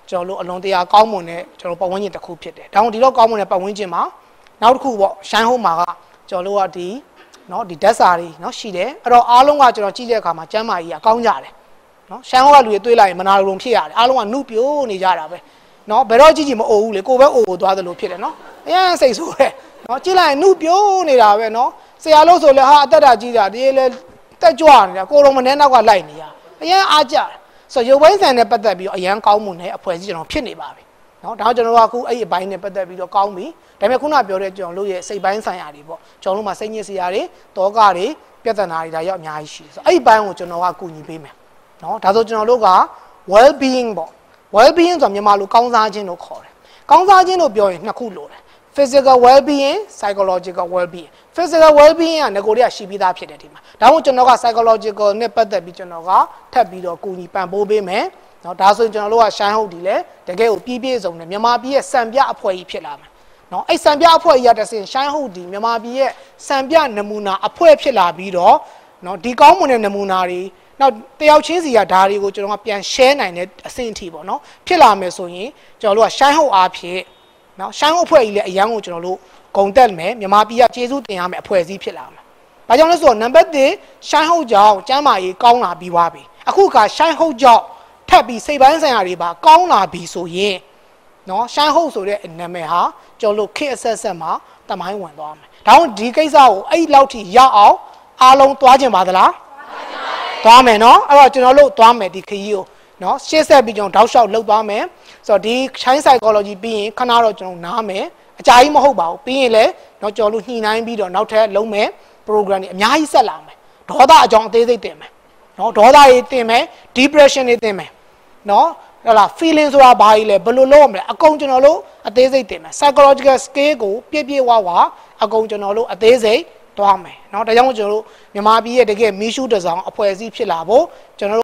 ကျွန်တော်တို့အလွန်တရာကောင်းမွန်တဲ့ကျွန်တော်ပတ်ဝန်းကျင်တစ်ခုဖြစ်တယ်ဒါကြောင့်ဒီတော့ကောင်းမွန်တဲ့ပတ်ဝန်းကျင်မှာနောက်တစ်ခုပေါ့ရှိုင်းဟုတ်မှာကကျွန်တော်တို့ကဒီနော်ဒီဓာတ်စာတွေနော်ရှိတယ်အဲ့တော့အားလုံးကကျွန်တော်ကြည့်တဲ့အခါမှာကျမ်းမာကြီးကကောင်းကြတယ်နော်ရှိုင်းဟုတ်ကလူတွေတွေးလိုက်ရင်မနာလိုဖြစ်ရတယ်အားလုံးကနှုတ်ပြိုးနေကြတာပဲနော်ဘယ်တော့ကြည့်ကြည့်မအိုဘူးလေကိုပဲအိုကိုသွားသလိုဖြစ်တယ်နော်အရင်စိတ်ဆိုးတယ်နော်ကြည့်လိုက်ရင်နှုတ်ပြိုးနေတာပဲနော်ဆရာလို့ဆိုလဲဟာအသက်တာကြီးတာဒီလေတက်ကြွနေတာကိုလုံးမနဲ့နောက်ကလိုက်နေရအရင်အားကြတယ်ဆိုရုပ်ပိုင်းဆန်နဲ့ပတ်သက်ပြီးတော့အရင်ကောင်းမှုနဲ့အဖွဲ့အစည်းကျွန်တော်ဖြစ်နေပါပြီနော်ဒါကြောင့်ကျွန်တော်ကအခုအဲ့ဒီအပိုင်းနဲ့ပတ်သက်ပြီးတော့ကောင်းပြီဒါပေမဲ့ခုနပြောတဲ့ကျွန်တော်တို့ရဲ့စိတ်ပိုင်းဆိုင်ရာတွေပေါ့ကျွန်တော်တို့မှာစိတ်ညစ်စရာတွေတောကတွေပြဿနာတွေဒါရောက်အများကြီးရှိတယ်ဆိုအဲ့ဒီဘိုင်းကိုကျွန်တော်ကကူညီပေးမယ်နော်ဒါဆိုကျွန်တော်တို့က well being ပေါ့ well being ဆိုတာမြန်မာလိုကောင်းစားခြင်းလို့ခေါ်တယ်ကောင်းစားခြင်းလို့ပြောရင်နှစ်ခုလို့တယ် physical well being psychological well being physical well being ကငကိုတွေကရှိပြီးသားဖြစ်တယ်ဒီမှာဒါမှမဟုတ်ကျွန်တော်က psychological နဲ့ပတ်သက်ပြီးကျွန်တော်ကထပ်ပြီးတော့ကူညီပံ့ပိုးပေးမယ်နော်ဒါဆိုရင်ကျွန်တော်တို့ကရှိုင်းဟုတ်ဒီလေတကယ်ကိုပြည့်ပြည့်စုံတယ်မြန်မာပြည်ရဲ့စံပြအဖွဲ့ကြီးဖြစ်လာမယ်နော်အဲ့စံပြအဖွဲ့ကြီးရတဲ့ဆိုရင်ရှိုင်းဟုတ်ဒီမြန်မာပြည်ရဲ့စံပြနမူနာအဖွဲ့ဖြစ်လာပြီးတော့နော်ဒီကောင်းမွန်တဲ့နမူနာတွေနောက်တယောက်ချင်းစီကဓာတ်တွေကိုကျွန်တော်ကပြန် share နိုင်တဲ့အဆင့်အထိပေါ့နော်ဖြစ်လာမယ်ဆိုရင်ကျွန်တော်တို့ကရှိုင်းဟုတ်အားဖြင့်နော်ရှိုင်းဟုတ်အဖွဲ့ကြီးလည်းအရန်ကိုကျွန်တော်တို့ဂုံတက်မယ်မြန်မာပြည်ကကျေးဇူးတင်ရမယ်အဖွဲ့အစည်းဖြစ်လာမယ်။ဒါကြောင့်လဲဆိုတော့နံပါတ်oneရှိုင်းဟုတ်ကြောင့်ကျမ်းမာရေးကောင်းလာပြီးသွားပြီ။အခုကရှိုင်းဟုတ်ကြောင့်ထပ်ပြီးစိတ်ပိုင်းဆိုင်ရာတွေပါကောင်းလာပြီဆိုရင်နော်ရှိုင်းဟုတ်ဆိုတဲ့နာမည်ဟာကျွန်တော်တို့ခေတ်အဆက်ဆက်မှာတမိုင်းဝင်သွားမယ်။ဒါကြောင့်ဒီကိစ္စကိုအဲ့လောက်ထိရောက်အောင်အားလုံးသွားကြပါသလား။သွားမယ်နော်။အဲ့တော့ကျွန်တော်တို့သွားမယ်ဒီခရီးကိုနော်ရှေ့ဆက်ပြီးကျွန်တော်တောက်လျှောက်လှုပ်သွားမယ်။ဆိုတော့ဒီရှိုင်း psychology ပြီးရင်ခဏတော့ကျွန်တော်နားမယ်။အကြာကြီးမဟုတ်ပါဘူးပြီးရင်လည်းတော့ကျွန်တော်တို့ညှိနှိုင်းပြီးတော့နောက်ထပ်လုံးမယ် program တွေအများကြီးဆက်လာမယ်ဒေါသအကြောင်းအသေးစိတ်တင်မယ်နော်ဒေါသတွေတင်မယ် depression တွေတင်မယ်နော်ဟလာ feeling ဆိုတာဘာကြီးလဲဘယ်လိုလုပ်ရမလဲအကုန်ကျွန်တော်တို့အသေးစိတ်တင်မယ် psychological scale ကိုပြည့်ပြည့်ဝဝအကုန်ကျွန်တော်တို့အသေးစိတ်တွားမယ်နော်ဒါကြောင့်ကျွန်တော်တို့မြန်မာပြည်ရဲ့တကယ်မီးရှူးတစောင်းအဖွဲ့အစည်းဖြစ်လာဖို့ကျွန်တော်